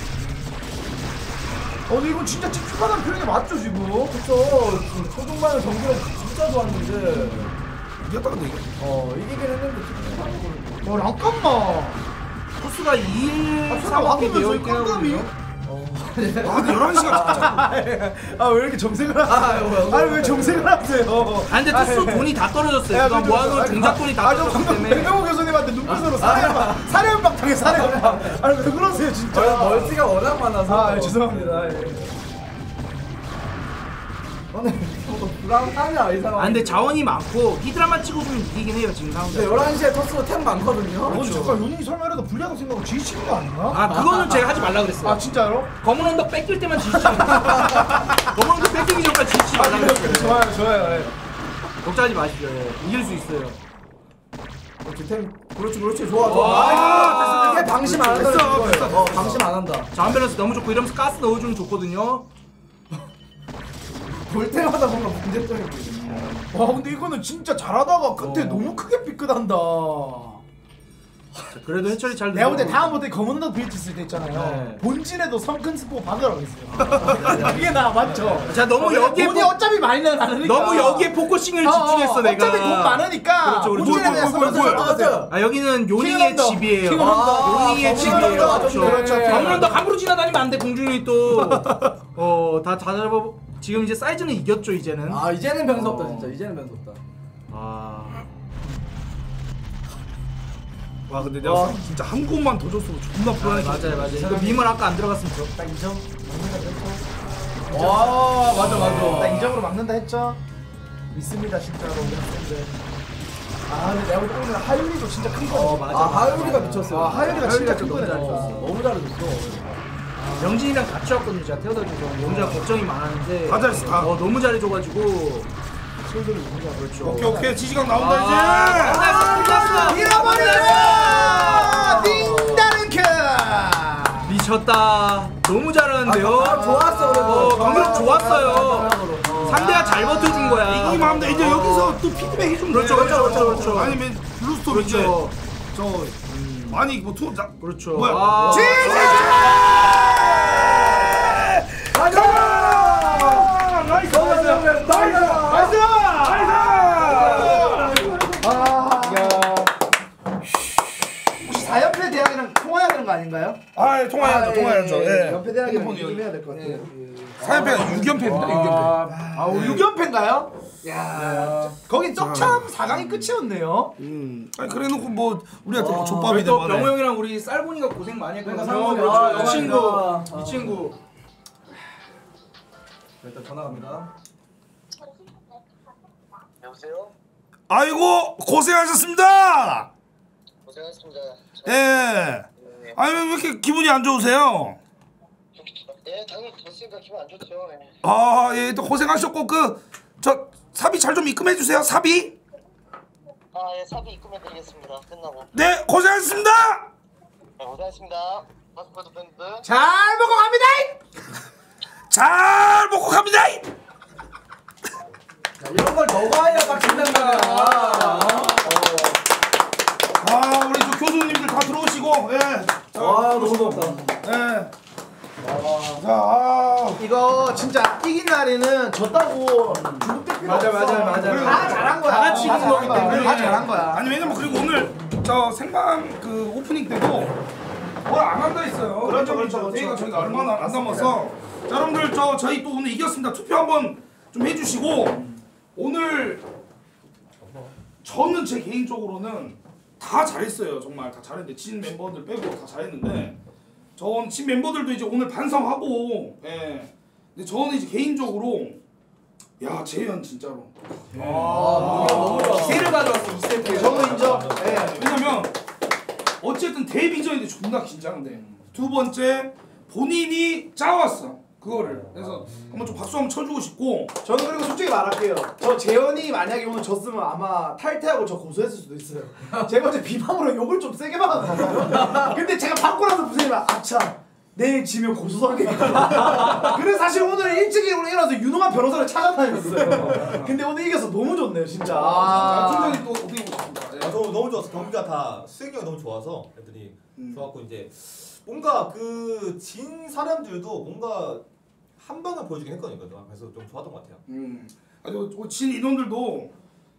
어 근데 이건 진짜 찝찝하다는 표현이 맞죠 지금? 그쵸. 지금 초중반에 경기력 진짜 좋았는데. 이겼다 근데 이게. 어 이기긴 했는데 찝찝하게 보는. 어 잠깐만. 토스가 이 일 아, 상황이 되어 저희 있긴 깜깜이? 하거든요. 아 근데 열한 시가 아 왜 이렇게 정색을 하세요? 아니 왜 정색을 하세요? 아 근데 토스 돈이 다 떨어졌어요. 그간 모아놓은 종잣돈이 다 떨어졌기 때문에. 백명호 교수님한테 눈빛으로 사례연박 사례연박 당해 사례연박. 아니 왜 그러세요 진짜? 멀티가 워낙 많아서. 아 죄송합니다. 오늘 불안하냐 이 사람. 아 근데 자원이 많고 히드라만 찍어주면 이기긴 해요 지금 상황. 근데 열한 시에 토스가 템 많거든요. 아니 잠깐 요닝이 설명해도 불리하다고 생각하고 지치는 거 아닌가? 아 그거는 제가 하지 말라 그랬어요. 아 진짜요? 검은 언덕 뺏길 때만 지치지. 검은 언덕 뺏기기 전까지 지치지 말라 그랬어요. 좋아요 좋아요. 걱정하지 마십시오. 예. 이길 수 있어요. 그렇지 템 그렇지 그렇지 좋아 좋아. 와, 아, 이게 방심 안 한다. 됐어, 됐어, 어 방심 안 한다. 자원 밸런스 너무 좋고 이러면서 가스 넣어주면 좋거든요. 볼 때마다 뭔가 문제점이 보이네. 와 근데 이거는 진짜 잘하다가 끝에 어. 너무 크게 삐끗한다. 자, 그래도 해철이 잘. 내가 볼 때 들어가고 다음부터 검은 너 빌드 쓸 때 있잖아요. 네. 본진에도 성큰 스포 박으라고 했어요. 이게 나 맞죠? 있어요. 자 너무 여기에 돈이 포, 어차피 많이 나니까. 너무 여기에 포커싱을 집중했어 내가. 어차피 돈 많으니까. 그렇죠, 그렇죠. 본진에 대해서 뭐야, 뭐야, 뭐야. 맞아요. 아 여기는 요닝의 킹언더. 집이에요. 킹언더. 요닝의 아, 집이에요. 킹언더. 그렇죠. 그렇죠. 검은 언덕 함부로 지나다니면 안 돼 공중이 또. 어다 다 잡아. 지금 이제 사이즈는 이겼죠 이제는. 아 이제는 변수 없다 어. 진짜 이제는 변수 없다. 아. 와 근데 내가 진짜 한 곳만 더 줬으면 존나 아, 불안했어. 맞아요 맞아요. 이거 밈을 아까 안 들어갔으면 좋. 딱 인정. 와 맞아 맞아. 딱 인정으로 막는다 했죠. 믿습니다 진짜로. 아 근데 내가 볼 때 오늘 하율이도 진짜 큰 거. 어 맞아. 아 하율이가 미쳤어. 아 하율이가 진짜 큰 너무 거네. 잘했어. 너무 잘해줬어. 영진이랑 같이 왔거든요. 제가 태워다 줘서 영진이가 걱정이 많았는데. 다 잘했어, 다. 어 너무 잘해줘가지고. 솔들이 너무 잘. 그렇죠. 오케이 오케이 지지각 나온다 아, 이제. 잃어버렸어. 띵다른크. 미쳤다. 너무 잘하는데요. 아, 좋았어 그래도. 어, 경기력 좋았어요. 상대가 잘 버텨준 거야. 이기면 안 돼. 이제 여기서 또 피드백 해주면 그렇죠, 돼. 그렇죠, 그렇죠, 그렇죠. 아니면 블루스톰 그렇죠. 이제 저 많이 뭐 투. 자, 그렇죠. 뭐야? 아, 지지! 가자! 나이스! 나이스! 나이스! 혹시 사 연패 대학이랑 통화해야 되는 거 아닌가요? 아, 예, 통화해야죠, 통화해야죠. 예. 연패 대학이랑 핸드폰이 얘기해야 될 것 같아요. 사 연패가 육 연패입니다, 육 연패. 아, 육 연패인가요? 야, 거긴 떡참 사 강이 끝이었네요. 음, 아니 그래놓고 뭐 우리한테 뭐 족밥이 저희 또 되면 병호 형이랑 우리 쌀보니가 고생 많이 했거든요. 그러니까 상황이- 그렇죠. 아, 이 친구, 영광이다. 이 친구. 일단 전화 갑니다. 여보세요? 아이고 고생하셨습니다. 고생하셨습니다. 예. 아니 왜 이렇게 기분이 안 좋으세요? 예, 당연히 졌으니까 기분 안 좋죠. 예. 아, 예, 또 고생하셨고 그 저 사비 잘 좀 입금해 주세요. 사비. 아, 예, 사비 입금해 드리겠습니다. 끝나고. 네, 고생하셨습니다. 네, 고생하셨습니다. 파스포드 밴드. 잘 먹고 갑니다. 잘 먹고 갑니다. 자, 이런 걸 너가 해야 빡친단 말이야. 아, 우리 저 교수님들 다 들어오시고, 예. 자, 와, 너무 좋다. 예. 자, 아. 이거 진짜 이긴 날에는 졌다고 중독될 필요 맞아, 없어. 맞아, 맞아. 그래, 다 잘한 거야. 다 같이 다 이긴 잘한 거기 때문에. 다 잘한 거야. 아니 왜냐면 그리고 오늘 저 생방 그 오프닝 때도 뭘 안 한다 했어요. 그렇죠, 그렇죠, 그렇죠. 저희가 저희가 얼마나 안 남아서 자, 여러분들 저 저희 또 오늘 이겼습니다. 투표 한번 좀 해주시고 오늘 저는 제 개인적으로는 다 잘했어요. 정말 다 잘했는데 진 멤버들 빼고 다 잘했는데 전 진 멤버들도 이제 오늘 반성하고 예. 근데 저는 이제 개인적으로 야 재현 진짜로 예. 아, 너무 좋아. 세를 가져왔어 이 세트. 저는 인정. 예. 왜냐면 어쨌든 데뷔전인데 존나 긴장돼. 두 번째 본인이 짜왔어 그거를. 그래서 한번 좀 박수 한번 쳐주고 싶고. 저는 그리고 솔직히 말할게요. 저 재현이 만약에 오늘 졌으면 아마 탈퇴하고 저 고소했을 수도 있어요. 제가 어제 비방으로 욕을 좀 세게 받았거든요. 근데 제가 받고 나서 무슨 말 아차 내일 지면 고소하겠다. 그래서 사실 오늘 일찍 일어나서 유능한 변호사를 찾아다녔어요. 근데 오늘 이겨서 너무 좋네요 진짜. 아, 팀장님 또 어떻게 보셨습니까? 예. 아, 너무 너무 좋았어. 경기가 다 수행력이 너무 좋아서 애들이 음. 좋았고 이제 뭔가 그 진 사람들도 뭔가 한 방을 보여주긴 했거든요. 그래서 좀 좋았던 것 같아요. 음. 아주 진 인원들도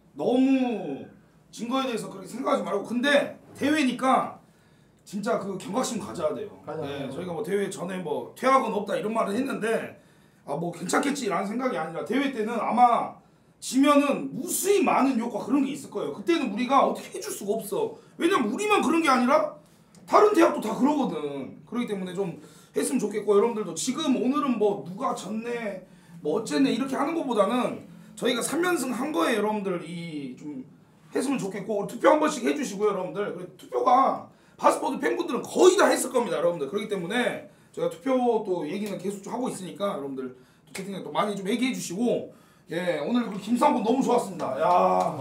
너무 진 거에 대해서 그렇게 생각하지 말고 근데 대회니까 진짜 그 경각심 가져야 돼요. 네, 저희가 뭐 대회 전에 뭐 퇴학은 없다 이런 말을 했는데 아 뭐 괜찮겠지라는 생각이 아니라 대회 때는 아마 지면은 무수히 많은 욕과 그런 게 있을 거예요. 그때는 우리가 어떻게 해줄 수가 없어. 왜냐면 우리만 그런 게 아니라 다른 대학도 다 그러거든. 그렇기 때문에 좀 했으면 좋겠고 여러분들도 지금 오늘은 뭐 누가 졌네 뭐 어쨌네 이렇게 하는 것보다는 저희가 삼 연승 한 거에 여러분들 이 좀 했으면 좋겠고 투표 한 번씩 해주시고요 여러분들. 그리고 투표가 파스포드 팬분들은 거의 다 했을 겁니다 여러분들. 그렇기 때문에 저희가 투표 또 얘기는 계속 좀 하고 있으니까 여러분들 채팅에 또 많이 좀 얘기해 주시고 예 오늘 그 김상군 너무 좋았습니다. 야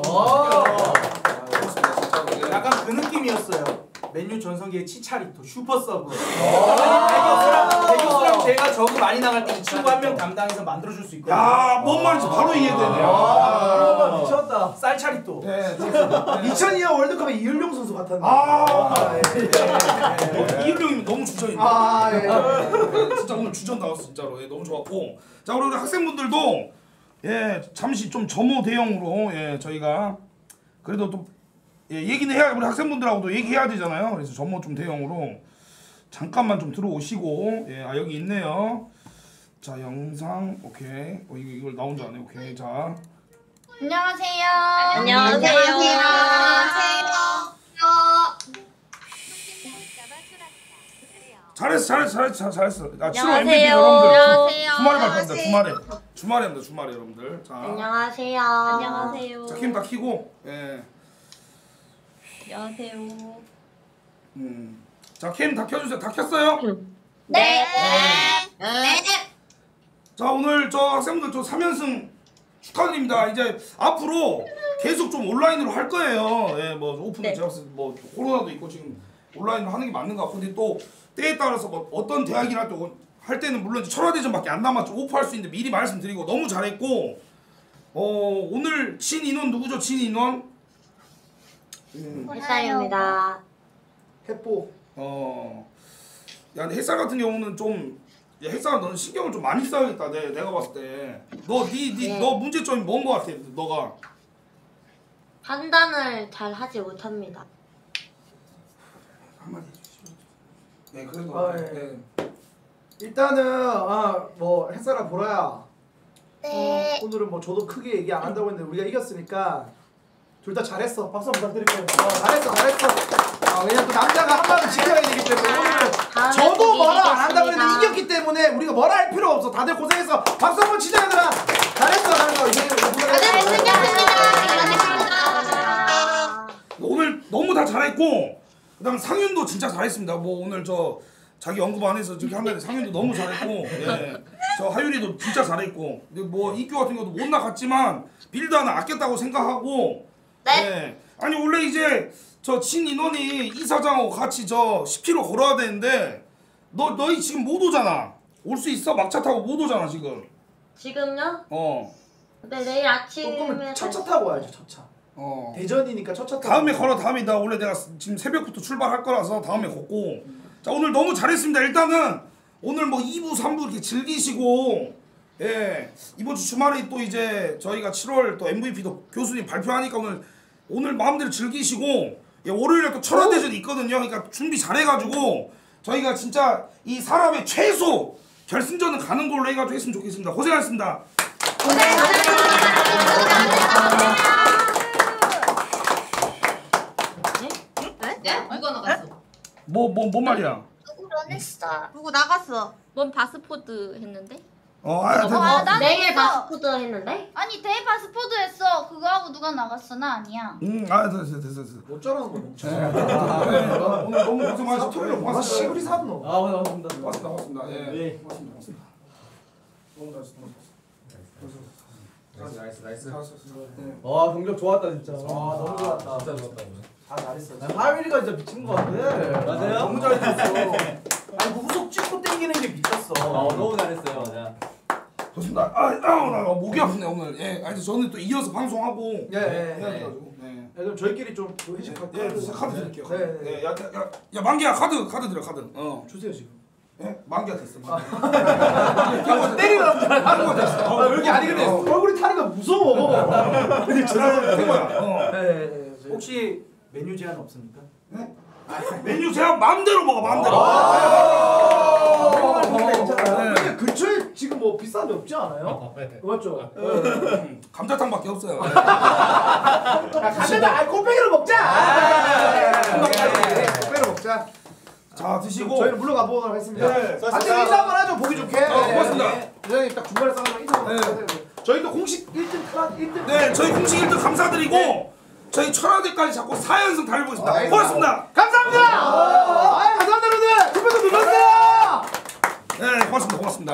좋았습니다 진짜. 예. 약간 그 느낌이었어요. 맨유 전성기의 치차리토 슈퍼 서브. 대격수랑 대격수랑 제가 저그 많이 나갈 때 이 친구 한 명 담당해서 만들어줄 수 있거든요. 야, 뭔 말인지 바로 이해되네. 아, 미쳤다. 쌀차리토. 네, 이천이 년 월드컵에 이을용 선수 같았네. 아, 이을용이면 너무 주전인데. 아, 예. 네, 진짜 오늘 주전 나왔어 진짜로. 예, 너무 좋았고. 자, 우리, 우리 학생분들도 예 잠시 좀 점호 대용으로 예 저희가 그래도 또 예, 얘기는 해야 우리 학생분들하고도 얘기해야 되잖아요. 그래서 점호 좀 대용으로 잠깐만 좀 들어오시고 예, 아 여기 있네요. 자 영상 오케이. 어 이거 이걸 나 혼자 안 해. 오케이 자. 안녕하세요. 안녕하세요. 잘했어 잘했어 잘했어 잘했어. 아 칠월 안녕하세요. 엠브이피 여러분들 안녕하세요. 주말에 발표합니다. 안녕하세요. 주말에 주말에 합니다. 주말에 여러분들. 자. 안녕하세요. 안녕하세요. 자 캠 다 켜고 예. 안녕하세요. 음. 자 캠 다 켜주세요. 다 켰어요? 네. 네. 자 오늘 저 학생분들 저 삼 연승 축하드립니다. 이제 앞으로 계속 좀 온라인으로 할 거예요. 예, 뭐 오픈은 네. 제가 봤을 때 뭐 코로나도 있고 지금 온라인으로 하는 게 맞는 것 같고 근데 또 때에 따라서 뭐 어떤 대학이나 또 할 때는 물론 천하대전밖에 안 남았죠. 오프할 수 있는데 미리 말씀드리고 너무 잘했고 어 오늘 진 인원 누구죠? 진 인원? 음. 햇살입니다. 햇보. 어. 야, 근데 햇살 같은 경우는 좀 야, 햇살아 너는 신경을 좀 많이 써야겠다. 내 내가 봤을 때. 너 니 니 너 문제점이 뭔 거 같아? 너가. 판단을 잘 하지 못합니다. 한마디 해주시죠. 네, 그래도 아, 예. 네. 일단은 아뭐 햇살아 보라야. 네. 어, 오늘은 뭐 저도 크게 얘기 안 한다고 했는데 우리가 이겼으니까 둘 다 잘했어. 박수 한번 부탁드릴게요. 어, 잘했어, 잘했어. 아, 왜냐면 또 남자가 한 마디 지켜야 되기 때문에 오늘은 다음에 저도 또 뭐라 안 한다고 이기겠습니다. 했는데 이겼기 때문에 우리가 뭐라 할 필요 없어. 다들 고생했어. 박수 한번 치자 얘들아. 잘했어 잘했어. 이제 다들 고생하셨습니다. 오늘 너무 다 잘했고 그다음 상윤도 진짜 잘했습니다. 뭐 오늘 저 자기 언급 안 해서 저렇게 하면 상윤도 너무 잘했고 예. 저 하율이도 진짜 잘했고 근데 뭐 이규 같은 것도 못 나갔지만 빌드 하나 아꼈다고 생각하고 네. 예. 아니 원래 이제 저 진 인원이 이사장하고 같이 저 십 킬로미터 걸어야 되는데 너 너희 지금 못 오잖아. 올 수 있어? 막차 타고 못 오잖아 지금. 지금요? 어. 네, 내일 아침에 그러면 첫차 타고 와야죠. 첫차. 어. 대전이니까 첫차 타고. 다음에 걸어 다음에 나 원래 내가 지금 새벽부터 출발할 거라서 다음에 걷고 자 오늘 너무 잘했습니다. 일단은 오늘 뭐 이 부 삼 부 이렇게 즐기시고 예 이번 주 주말에 또 이제 저희가 칠월 또 엠브이피도 교수님 발표하니까 오늘 오늘 마음대로 즐기시고 예, 월요일에 또 철화대전이 있거든요. 그러니까 준비 잘해가지고 저희가 진짜 이 사람의 최소 결승전은 가는 걸로 해가지고 했으면 좋겠습니다. 고생하셨습니다. 네? 누가 나갔어? 뭐 뭐 뭔 말이야? 누구 런했어? 누구 나갔어? 뭔 바스포드 했는데? 어, 아, 어, 다, 나 내일 했어. 바스포드 했는데? 아니 데이 파스포드 했어. 그거 하고 누가 나갔어? 나 아니야. 음, 아, 됐어, 됐어, 됐어. 못 자라는 거네. 오늘 너무 고생하셨고, 아, 시골이 샀노. 아, 고맙습니다. 고맙습니다, 고맙습니다. 예, 네. 고맙습니다, 고맙습니다. 너무 잘했습니다. 나이스 나이스 나이스. 와, 경력 좋았다 진짜. 아, 너무 좋았다. 진짜 좋았다. 다 잘했어. 하율이가 진짜 미친 거 같아. 맞아요? 너무 잘했어. 아니 그 후속 찍고 땡기는 게 미쳤어. 어, 너무 잘했어요. 맞아. 좋습니다. 아, 아, 나 목이 아프네 오늘. 예, 아니 저는 또 이어서 방송하고 예, 예, 해야 예. 돼가지고. 네. 예, 그럼 저희끼리 좀 회식 카드. 예, 진짜 카드 드릴게요. 네, 카드. 네. 예, 야, 야, 야, 야, 만기야 카드, 카드 드려 카드. 어. 주세요 지금. 예, 만기야 됐어. 만기야. 때리려고 만기야 됐어. 아, 왜 이렇게 아니 근데 얼굴이 타니까 무서워. 근데 죄송해요. 대거야. 어. 네, 네, 네. 혹시 메뉴 제한 없습니까? 네? 메뉴 제가 마음대로 먹어 마음대로. 근데 근처에 지금 뭐 비싼 데 없지 않아요? 맞죠? 음, 감자탕밖에 없어요. 가시다. 아, 곱빼기로 먹자. 곱빼기로 먹자. 자 드시고 저희는 물러가 보도록 하겠습니다. 네. 안녕 인사 한번 하죠. 보기 좋게. 어, 고맙습니다. 회장님 딱 중간에 싸우면 인사 한번 네. 하세요. 저희도 공식 일 등 탈락 일 등. 네, 저희 공식 일 등 감사드리고 저희 천하대까지 잡고 사 연승 달려보겠습니다. 아, 고맙습니다. 감사합니다. 아, 감사합니다 여러분들. 투표도 눌렀어요. 네, 고맙습니다. 고맙습니다.